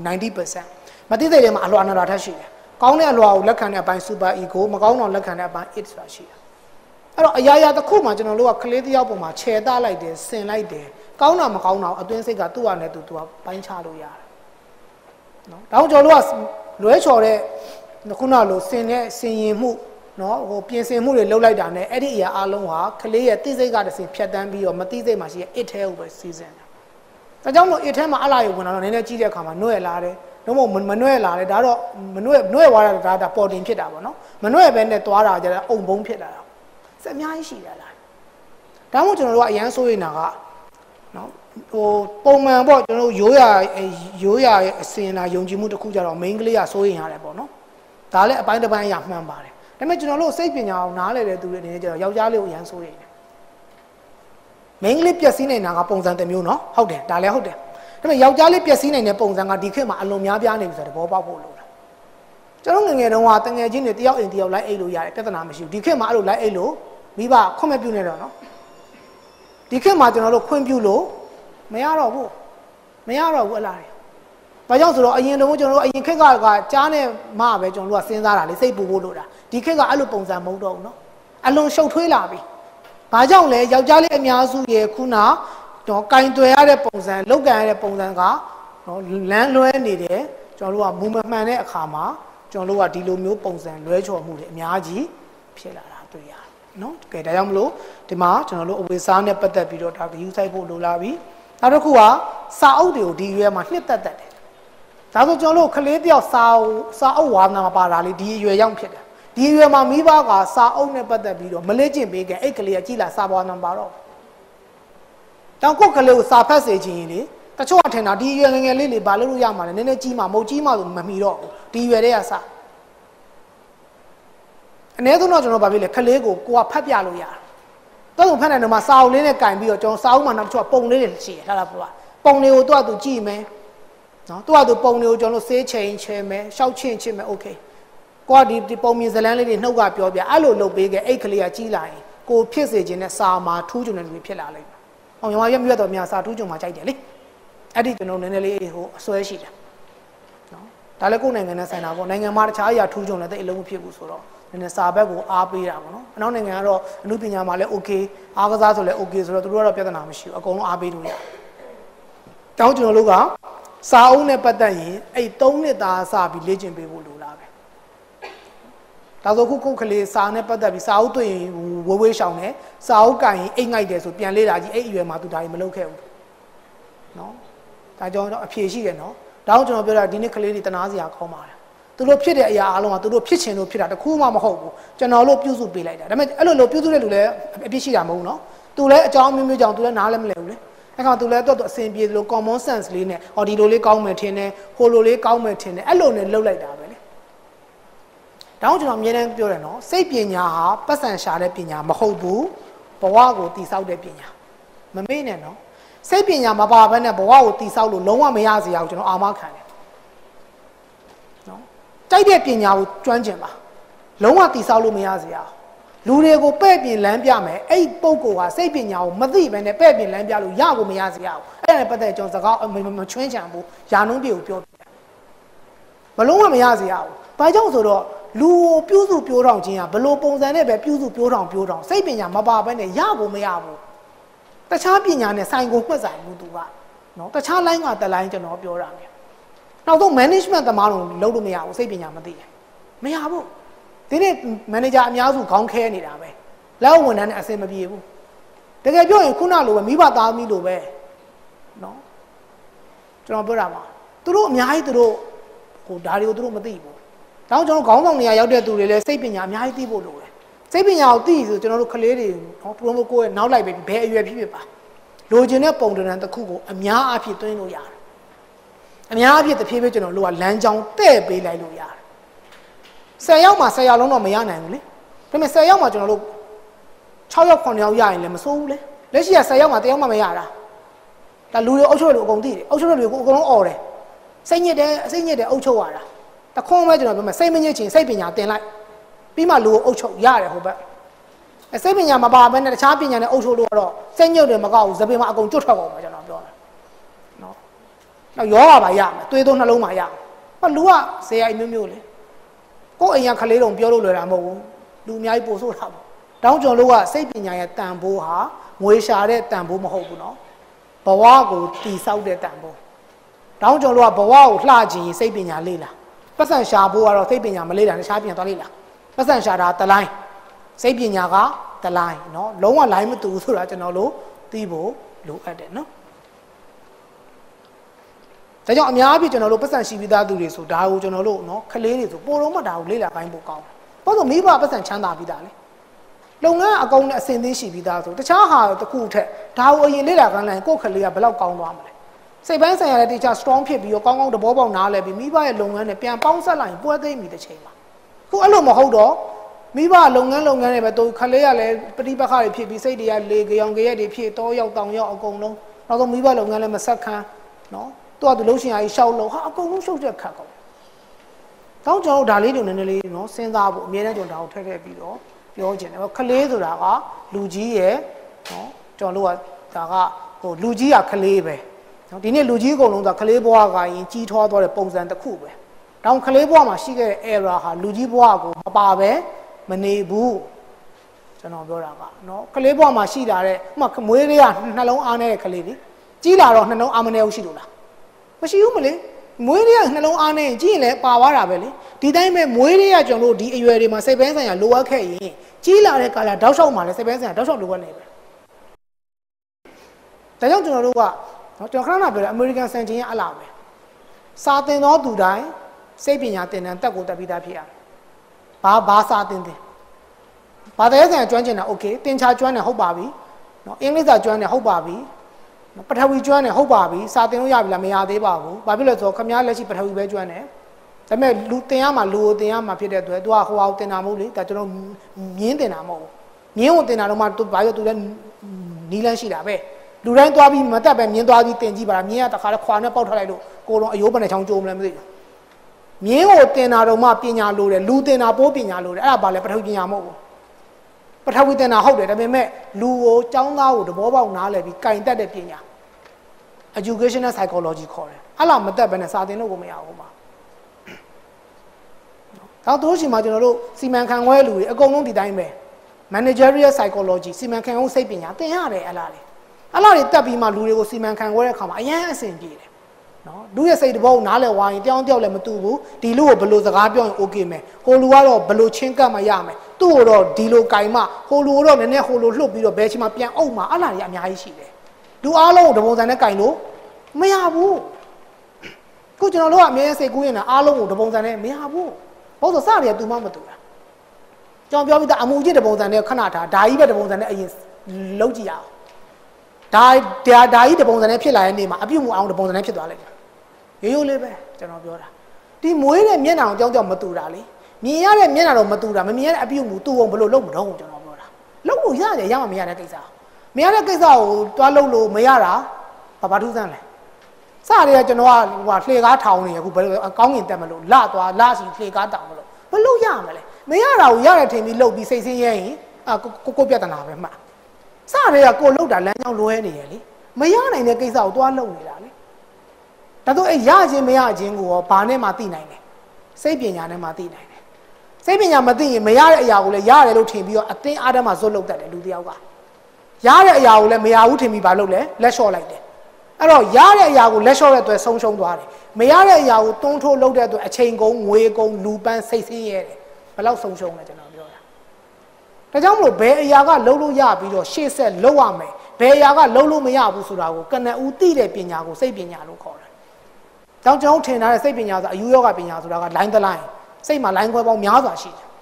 90% မတိစိတ်ထဲမှာအလွာနာတာထက်ရှိတယ်ကောင်းတဲ့အလွာကိုလက်ခံတဲ့အပိုင်း super ego မကောင်းတော့လက်ခံတဲ့အပိုင်း it ဆိုတာရှိတယ်အဲ့တော့အရာရာတစ်ခုမှာကျွန်တော်တို့ကကလေးတစ်ယောက်ပုံမှာခြေသားလိုက်တယ်ဆင်လိုက်တယ်ကောင်းတာမကောင်းတာအတွင်းစိတ်ကသူ့ဟာနဲ့သူကပိုင်းခြားလို့ရတယ်နော်ဒါကြောင့်ကျွန်တော်တို့ကလွဲချော်တဲ့ခုနလိုဆင်တဲ့ဆင်ရင်မှုနော်ဟိုပြင်ဆင်မှုတွေလုပ်လိုက်တာနဲ့အဲ့ဒီအရာအလုံးဟာကလေးရဲ့သိစိတ်ကတည်းကဖြတ်တန်းပြီးတော့မသိစိတ်မှာရှိရဲ့ it ထဲကိုပဲစီးစင်းတယ်ဒါကြောင့်မို့ it ထဲမှာအလားရုံဝင်လာတော့နည်းနည်းကြီးတဲ့အခါမှာနှွဲ့လာတယ်တော့မနှွဲ့လာတယ်ဒါတော့မနှွဲ့သွားတာဒါပေါ်တင်ဖြစ်တာပေါ့နော်မနှွဲ့ပဲနဲ့သွားတာကြတယ်အုံဘုံဖြစ်လာတာစက်အများကြီးရှိတယ်လားဒါမှမဟုတ်ကျွန်တော်တို့ကအရန်ဆိုးနေတာကနော်ဟိုပုံမှန်ပေါ့ကျွန်တော်တို့ရိုးရရဲ့အစင်လာယုံကြည်မှုတစ်ခုကြတော့ main ကလေးကစိုးရင်ရတယ်ပေါ့နော်ဒါလည်းအပိုင်းတစ်ပိုင်းအရာမှန်ပါတယ်ဒါပေမဲ့ကျွန်တော်တို့စိတ်ပညာအောင်နားလည်တဲ့သူတွေအနေနဲ့ကျတော့ယောက်ျားလေးကိုအရန်စိုးရင်မိန်းကလေးပျက်စီးနေတာကပုံစံတစ်မျိုးနော်ဟုတ်တယ်ဒါလည်းဟုတ်တယ်ဒါပေမဲ့ယောက်ျားလေးပျက်စီးနေတဲ့ပုံစံကဒီခေတ်မှာအလွန်များပြားနေပြီဆိုတော့သဘောပေါက်ဖို့လိုတာကျွန်တော်ငယ်တုန်းကတငယ်ချင်းတွေတယောက်အိမ်တယောက်လိုက်အိတ်လို့ရတယ်ပြဿနာမရှိဘူးဒီခေတ်မှာအဲ့လိုလိုက်အိတ်လို့မိဘခွင့်မပြုနေတော့နော်ဒီခေတ်မှာကျွန်တော်တို့ခွင့်ပြုလို့မရတော့ဘူးအလားဘာကြောင့်ဆိုတော့အရင်တုန်းကကျွန်တော်တို့အရင်ခေတ်ကကြားနဲ့မပဲကျွန်တော်တို့ကစဉ်းစားတာလေစိတ်ပူဖို့လို့တာဒီခေတ်ကအဲ့လိုပုံစံမဟုတ်တော့ဘူးနော်အလွန်ရှုပ်ထွေးလာပြီဘာကြောင့်လဲယောက်ျားလေးအများစုရဲ့ခုနတော့ကင်တွယ်ရတဲ့ပုံစံလောက်ကန်ရတဲ့ပုံစံကနော်လမ်းလွဲနေတယ်ကျွန်တော်တို့ကမူမမှန်တဲ့အခါမှာကျွန်တော်တို့ကဒီလိုမျိုးပုံစံလွဲချော်မှုတွေအများကြီးဖြစ်လာတာတွေ့ရတယ်နော်ကဲဒါကြောင့်မလို့ဒီမှာကျွန်တော်တို့အဝေစားနဲ့ပတ်သက်ပြီးတော့ဒါဂရုစိုက်ဖို့လိုလာပြီနောက်တစ်ခုကစာအုပ်တွေကိုဒီရွယ်မှာနှစ်သက်တယ်ဒါဆိုကျွန်တော်တို့ကလေးတယောက်စာအုပ်ဝါသနာမှာပါတာလေဒီရွယ်ရောက်ဖြစ်တယ်ဒီရွယ်မှာမိဘကစာအုပ်နဲ့ပတ်သက်ပြီးတော့မလေ့ကျင့်ပေးခင်အဲ့ကလေးကကြည်လာစာပွားနံပါတ်တော့တောင်ကိုကလေးကိုစာဖတ်စေခြင်းလေတချို့ကထင်တာဒီရွယ်ငယ်ငယ်လေးဘာလို့ရမှာလဲနည်းနည်းကြီးမှမဟုတ်ကြီးမှဆိုမမီတော့ဘူးဒီရွယ်တည်းကစာအနည်းဆုံးတော့ကျွန်တော်ဗာပြလေကလေးကိုကဖတ်ပြလို့ရတယ်တော့ဖတ်နိုင်တော့မှစာအုပ်လေးနဲ့ကင်ပြီးတော့ကျွန်တော်စာအုပ်မှာနောက်တစ်ချို့ပုံလေးတွေရှိတယ်ထားတာပေါ့ပုံလေးကိုသူ့အတူကြည့်မယ်နော်သူ့အတူပုံလေးကိုကျွန်တော်ဆေးချိန်ချဲမယ်ရှောက်ချင်းချင်းမယ်โอเคကိုကဒီပုံမြင်ဇလန်းလေးတွေနှုတ်ကပြောပြအဲ့လိုလုပ်ပေးခဲ့အဲ့ကလေးကကြီးလာရင်ကိုဖြစ်စေခြင်းနဲ့စာမှာထူးချွန်တဲ့လူတွေဖြစ်လာလိမ့်မယ်။အောင်ရောရက်မြတ်တော်များစာထူးချွန်မှာကြိုက်တယ်လေ။အဲ့ဒီကျွန်တော်နည်းနည်းလေးဟိုအစွဲရှိတယ်။နော်။ဒါလည်းကိုယ်နိုင်ငံနဲ့ဆိုင်တာပေါ့နိုင်ငံမှာတခြားအရာထူးချွန်လည်းတဲ့အလုံးမဖြစ်ဘူးဆိုတော့နည်းနည်းစာဘက်ကိုအားပေးတာပေါ့နော်။အနောက်နိုင်ငံကတော့အမှုပညာမှာလည်း okay အားကစားဆိုလည်း okay ဆိုတော့သူတို့ကတော့ပြဿနာမရှိဘူးအကုန်လုံးအားပေးလို့ရတယ်။တောင်းကျွန်တော်တို့ကစာအုပ်နဲ့ပတ်သက်ရင်အဲ့3နှစ်သားစပြီးလေ့ကျင့်ပေးဖို့လိုလားပဲဒါဆိုခုကလေးစာနဲ့ပတ်သက်ပြီးစာအုပ်တွေ့ရင်ဝေးရှောင်တယ်စာအုပ်ကင်ရင်အိတ်ငိုက်တယ်ဆိုပြန်လေ့လာကြည့်အဲ့အရွယ်မှာသူဒါကြီးမလုပ်ခဲ့ဘူးနော်ဒါကြောင့်အဖြေရှိတယ်နော်ဒါကြောင့်ကျွန်တော်ပြောတာဒီနေ့ကလေးတွေတနာစရာကောင်းပါတယ်သူတို့ဖြစ်တဲ့အရာအလုံးကသူတို့ဖြစ်ချင်လို့ဖြစ်တာတခုမှမဟုတ်ဘူးကျွန်တော်တို့ပြုစုပေးလိုက်တာဒါပေမဲ့အဲ့လိုပြုစုတဲ့လူလည်းအပြစ်ရှိတာမဟုတ်ဘူးနော်သူလည်းအကြောင်းမျိုးမျိုးကြောင့်သူလည်းနားလည်းမလဲဘူးလေအဲ့ကောင်သူလည်းတော့အစင်ပြေလို့ common sense လေးနဲ့ဟောဒီလိုလေးကောင်းမယ်ထင်တယ်ဟိုလိုလေးကောင်းမယ်ထင်တယ်အဲ့လိုနဲ့လှုပ်လိုက်တာပဲလေဒါကြောင့်ကျွန်တော်အမြဲတမ်းပြောတယ်နော်စိတ်ပညာဟာပတ်စံရှာတဲ့ပညာမဟုတ်ဘူးဘဝကိုတည်ဆောက်တဲ့ပညာမမေ့နဲ့နော်စိတ်ပညာမပါဘဲနဲ့ဘဝကိုတည်ဆောက်လို့လုံးဝမရစေရဘူးကျွန်တော်အာမခံတယ်နော်ကြိုက်တဲ့ပညာကိုကျွမ်းကျင်ပါလုံးဝတည်ဆောက်လို့မရစေရလူတွေကိုပဲ့ပြင်လမ်းပြမယ်အဲ့ပုံကိုကစိတ်ပညာကိုမသိဘဲနဲ့ပဲ့ပြင်လမ်းပြလို့ရကိုမရစေရဘူးအဲ့ဒါနဲ့ပတ်သက်ကျွန်တော်စကားမချွင်းချံဘူးယာနှုံးပြေကိုပြောပြတယ်မလုံးဝမရစေရဘူးဘာကြောင့်ဆိုတော့လူကိုပြုစုပြောထောင်ခြင်းကဘလို့ပုံစံနဲ့ပဲပြုစုပြောထောင်စိတ်ပညာမပါဘဲနဲ့ရကိုမရဘူးတခြားပညာနဲ့ဆိုင်ကိုမှတ်ဆိုင်ဘူးသူကနော်တခြား line ကတ line ကျွန်တော်ပြောတာမျိုးနောက်ဆုံး management သမားတို့လုံးလို့မရဘူးစိတ်ပညာမသိရင်မရဘူးဒီနေ့ manager အများစုခေါင်းခဲနေတာပဲလက်ဝန်ထမ်းနဲ့အဆင်မပြေဘူးတကယ်ပြောရင်ခုနလိုပဲမိဘသားသမီးလိုပဲနော်ကျွန်တော်ပြောတာပါသူတို့အများကြီးသူတို့ဟိုဒါတွေကိုသူတို့မသိဘူးတောင်းကျွန်တော်ခေါင်းဆောင်နေရာရောက်တဲ့သူတွေလည်းစိတ်ပညာအများကြီးသိဖို့လိုတယ်စိတ်ပညာကိုသိဆိုကျွန်တော်တို့ကလေးတွေနော်သူတို့ကိုယ့်ရဲ့နောက်လိုက်ပဲဘယ်အရွယ်ဖြစ်ဖြစ်ပါလိုချင်တဲ့ပုံတံတစ်ခုကိုအများအပြည့်သွင်းလို့ရတယ်အများအပြည့်တစ်ဖြည်းဖြည်းကျွန်တော်တို့ကလမ်းကြောင်းတဲ့ပေးလိုက်လို့ရတယ်10ယောက်မှာ10ယောက်လုံးတော့မရနိုင်ဘူးလေဒါပေမဲ့10ယောက်မှာကျွန်တော်တို့6ယောက်9ယောက်ရရင်လည်းမစိုးဘူးလေလက်ရှိက10ယောက်မှာ1ယောက်မှမရတာဒါလူတွေအုပ်ချုပ်လို့အကုန်သိတယ်အုပ်ချုပ်လို့အကုန်လုံးអော်တယ်စိတ်ညစ်တယ်အုပ်ချုပ်ရတာတခွန်းပဲကျွန်တော်ပြောမယ်စိတ်မညစ်ချင်စိတ်ပညာတင်လိုက်ပြီးမှလူကိုအုပ်ချုပ်ရတယ်ဟိုဘက်စိတ်ပညာမပါဘဲနဲ့တခြားပညာနဲ့အုပ်ချုပ်လို့တော့စိတ်ညစ်တယ်မကောက်ဘူးသပင်မှာအကုန်ကျွတ်ထွက်ကုန်မှာကျွန်တော်ပြောတယ်နော်နောက်ယောဂပါရမယ်သွေးသွင်းနှလုံးမှာရမယ်ဟောလူကဇေယိုက်မျိုးလေကိုယ်အိမ်ကခလေးတုံပြောလို့လွယ်တာမဟုတ်ဘူးလူအများကြီးပို့ဆိုးတာပေါ့တောင်းကျွန်တော်တို့ကစိတ်ပညာရဲ့တန်ဖိုးဟာငွေရှာတဲ့တန်ဖိုးမဟုတ်ဘူးနော်ဘဝကိုတည်ဆောက်တဲ့တန်ဖိုးတောင်းကျွန်တော်တို့ကဘဝကိုလှချင်စိတ်ပညာလေ့လာပတ်စံရှာဖို့ကတော့စိတ်ပညာမလေ့လာတခြားပညာသွားလေ့လာပတ်စံရှာတာတလိုင်းစိတ်ပညာကတလိုင်းနော်လုံးဝလိုင်းမတူဘူးဆိုတာကျွန်တော်တို့သိဖို့လိုအပ်တယ်နော်ဒါကြောင့်အများကြီးကျွန်တော်တို့ပတ်စံရှိပြီးသားသူတွေဆိုဒါကိုကျွန်တော်တို့နော်ခလေးတွေဆိုပိုလုံးမဒါကိုလေ့လာပိုင်းပိုကောင်းတယ်ဘာလို့မိဘပတ်စံချမ်းသာပြီးသားလဲလုပ်ငန်းအကောင်နဲ့အစင်သင်းရှိပြီးသားဆိုတခြားဟာတစ်ခုထက်ဒါကိုအရင်လေ့လာခိုင်းလိုက်ကိုယ့်ခလေးကဘယ်လောက်ကောင်းသွားမလဲစိတ်ပိုင်းဆိုင်ရာတဲ့ teacher strong ဖြစ်ပြီးတော့ကောင်းကောင်းသဘောပေါက်နားလည်ပြီးမိဘရဲ့လုပ်ငန်းနဲ့ပြန်ပေါင်းဆက်လိုက်ရင်ပွဲသိမ့်ပြီတစ်ချိန်မှာခုအဲ့လိုမဟုတ်တော့မိဘလုပ်ငန်းတွေပဲသူခလေးရလဲပဋိပက္ခတွေဖြစ်ပြီးစိတ်တွေကလေကြောင်ကြရက်တွေဖြစ်တော့ရောက်တောင်ရောက်အကုန်လုံးနောက်ဆုံးမိဘလုပ်ငန်းလည်းမဆက်ခံနော်သူကသူလှုပ်ရှင်အားကြီးရှောက်လို့ဟာအကုန်လုံးရှုပ်ချက်ခတ်ကုန်တောင်းကျွန်တော်ဒါလေးတွေနည်းနည်းလေးနော်စဉ်းစားဖို့အများနဲ့ကျွန်တော်ဒါကိုထည့်ခဲ့ပြီးတော့ပြောချင်တယ်ခလေးဆိုတာကလူကြီးရဲ့နော်ကျွန်တော်တို့ကဒါကဟိုလူကြီးကခလေးပဲဒီနေ့လူကြီးအကုန်လုံးကခလေးဘွားကရင်ကြီးထွားသွားတဲ့ပုံစံတစ်ခုပဲတောင်ခလေးဘွားမှာရှိခဲ့တဲ့ error ဟာလူကြီးဘွားကိုမပါပဲမနေဘူးကျွန်တော်ပြောတာကနော်ခလေးဘွားမှာရှိလာတဲ့ဥမာမွေးလေးကနှလုံးအားနေတဲ့ခလေးလေကြီးလာတော့နှလုံးအားမနေဘူးရှိလို့လားမရှိဘူးမလေးမွေးလေးကနှလုံးအားနေရင်ကြီးရင်လည်းပါသွားတာပဲလေဒီတိုင်းပဲမွေးလေးကကျွန်တော်တို့ဒီအရွယ်တွေမှာစိတ်ပိုင်းဆိုင်ရာလိုအပ်ခဲ့ရင်ကြီးလာတဲ့ကာလတောက်လျှောက်မှာလည်းစိတ်ပိုင်းဆိုင်ရာတောက်လျှောက်လိုအပ်နေပဲဒါကြောင့်ကျွန်တော်တို့ကနော်ကျွန်တော်ခဏခဏပြောတယ်အမေရိကန်စံချိန်ကအလားပဲစာသင်သောသူတိုင်းစိတ်ပညာသင်တန်းတက်ကိုတက်ပြီးသားဖြစ်ရတယ်ဘာစာသင်ဘာတရားဆိုင်ကျွမ်းကျင်တာโอเคသင်္ချာကျွမ်းတယ်ဟုတ်ပါပြီနော်အင်္ဂလိပ်စာကျွမ်းတယ်ဟုတ်ပါပြီပထဝီကျွမ်းတယ်ဟုတ်ပါပြီစာသင်လို့ရပြီလားမရသေးပါဘူးဘာဖြစ်လဲဆိုတော့ခမားလက်ရှိပထဝီပဲကျွမ်းတယ်ဒါပေမဲ့လူသင်ရမှာလူကိုသင်ရမှာဖြစ်တဲ့အတွက်သူကဟိုဟာကိုသင်တာမဟုတ်လေဒါကျွန်တော်မြင်းသင်တာမဟုတ်ဘူးမြင်းကိုသင်တာတော့မှသူဘာလို့သူလည်းနီးလန်းရှိတာပဲလူတိုင်းသွားပြီးမတက်ပဲမြင်းသွားပြီးတင်ကြည့်ပါလားမြင်းကတခါတော့ခွာနဲ့ပေါက်ထွက်လိုက်လို့ကိုယ်တော့အယိုးပနဲ့ချောင်းကြိုးမလဲမသိဘူးမြင်းကိုတင်တာတော့မှပညာလိုတယ်လူတင်တာပိုးပညာလိုတယ်အဲ့ဒါဘာလဲပထဝီပညာမဟုတ်ဘူးပထဝီတင်တာဟုတ်တယ်ဒါပေမဲ့လူကိုចောင်းသားကိုသဘောပေါက်နားလည်ပြီးကင်တက်တဲ့ပညာ educational psychology ခေါ်တယ်အဲ့လားမတက်ပဲနဲ့စာသင်လို့ကိုမရဘူးမှာတော့တို့ရှိမှကျွန်တော်တို့စီမံခန့်ခွဲလူတွေအကုန်လုံးဒီတိုင်းပဲ managerial psychology စီမံခန့်ခွဲစိတ်ပညာသင်ရတယ်အဲ့လားလေအဲ့လားတွေတက်ပြီးမှလူတွေကိုစီမံခန့်ခွဲတဲ့အခါမှာအရင်အဆင်ပြေတယ်နော်လူရဲ့စိတ်တဘောကိုနားလည်ဝိုင်းတောင်းတယောက်လည်းမတူဘူးဒီလူကိုဘယ်လိုစကားပြောရင် okay မယ်ဟိုလူကတော့ဘယ်လိုချင်းကပ်မှရမယ်သူ့ကိုတော့ဒီလိုကင်မှဟိုလူကတော့နည်းနည်းဟိုလိုလှုပ်ပြီးတော့ဘယ်ချိန်မှပြန်အုပ်မှအဲ့လားတွေအများကြီးရှိတယ်လူအားလုံးကိုတပုံစံနဲ့ကင်လို့မရဘူးခုကျွန်တော်တို့ကအမြဲစိတ်ကူးရင်အားလုံးကိုတပုံစံနဲ့မရဘူးဘာလို့စရတူမှမတူတာကျွန်တော်ပြောပြီးသားအမှုကြီးတပုံစံနဲ့ခဏထားဒါကြီးပဲတပုံစံနဲ့အရင်လုံးကြည့်ရအောင်ကြီးတပုံစံနဲ့ဖြစ်လာတဲ့နေ့မှာအပြုတ်မှုအောင်တပုံစံနဲ့ဖြစ်သွားလိုက်တယ်ရိုးလေးပဲကျွန်တော်ပြောတာဒီမွေးတဲ့မျက်နှာကိုကြောက်မတူတာလေမြင်ရတဲ့မျက်နှာတော့မတူတာမမြင်ရတဲ့အပြုတ်မှုတူအောင်ဘယ်လိုလုပ်မတော့ကျွန်တော်ပြောတာလုပ်လို့ရတယ်ရမှမရတဲ့ကိစ္စမရတဲ့ကိစ္စကိုတွားလုပ်လို့မရတာဘာထူးဆန်းလဲစရဲကျွန်တော်ကဟိုလှေကားထောင်နေရခုဘယ်လိုအကောင်းငင်တက်မလို့လစီလှေကားတောင်မလို့ဘယ်လို့ရမလဲမရတာကိုရတယ်ထင်ပြီးလှုပ်ပြီးစိတ်ဆင်းရဲရင်ကိုပြဿနာပဲမှတ်စရဲကကိုလှုပ်တာလမ်းကြောင်းလွဲနေရလေမရနိုင်တဲ့ကိစ္စကိုတွားလှုပ်နေတာလေဒါတော့ရခြင်းမရခြင်းကိုရောဘာနဲ့မှသိနိုင်တယ်စိတ်ပညာနဲ့မှသိနိုင်တယ်စိတ်ပညာမသိရင်မရတဲ့အရာကိုလည်းရတယ်လို့ထင်ပြီးတော့အတင်းအားတမ်းမှဇွတ်လုပ်တတ်တယ်လူတယောက်ကရတဲ့အရာကိုလည်းမရဘူးထင်ပြီးဘာလုပ်လဲလက်လျှော့လိုက်တယ်အဲ့တော့ရတဲ့အရာကိုလက်လျှော့တဲ့အတွက်ဆုံးရှုံးသွားတယ်မရတဲ့အရာကိုတွန်းထိုးလုပ်တဲ့အတွက်အချိန်ကုန်ငွေကုန်လူပန်းစိတ်ဆင်းရဲတယ်ဘယ်လောက်ဆုံးရှုံးလဲကျွန်တော်ပြောတာဒါကြောင့်မလို့ဘယ်အရာကလုံးလို့ရပြီးတော့ရှေ့ဆက်လုံးရမယ်ဘယ်အရာကလုံးလို့မရဘူးဆိုတာကိုကနဦးသိတဲ့ပညာကိုစိတ်ပညာလို့ခေါ်တယ်။တောင်ကျွန်တော်ထင်ထားတဲ့စိတ်ပညာဆိုအယူယောဂပညာဆိုတာကလိုင်းတစ်လိုင်းစိတ်မှာလိုင်းခွဲပေါင်းများစွာရှိတယ်။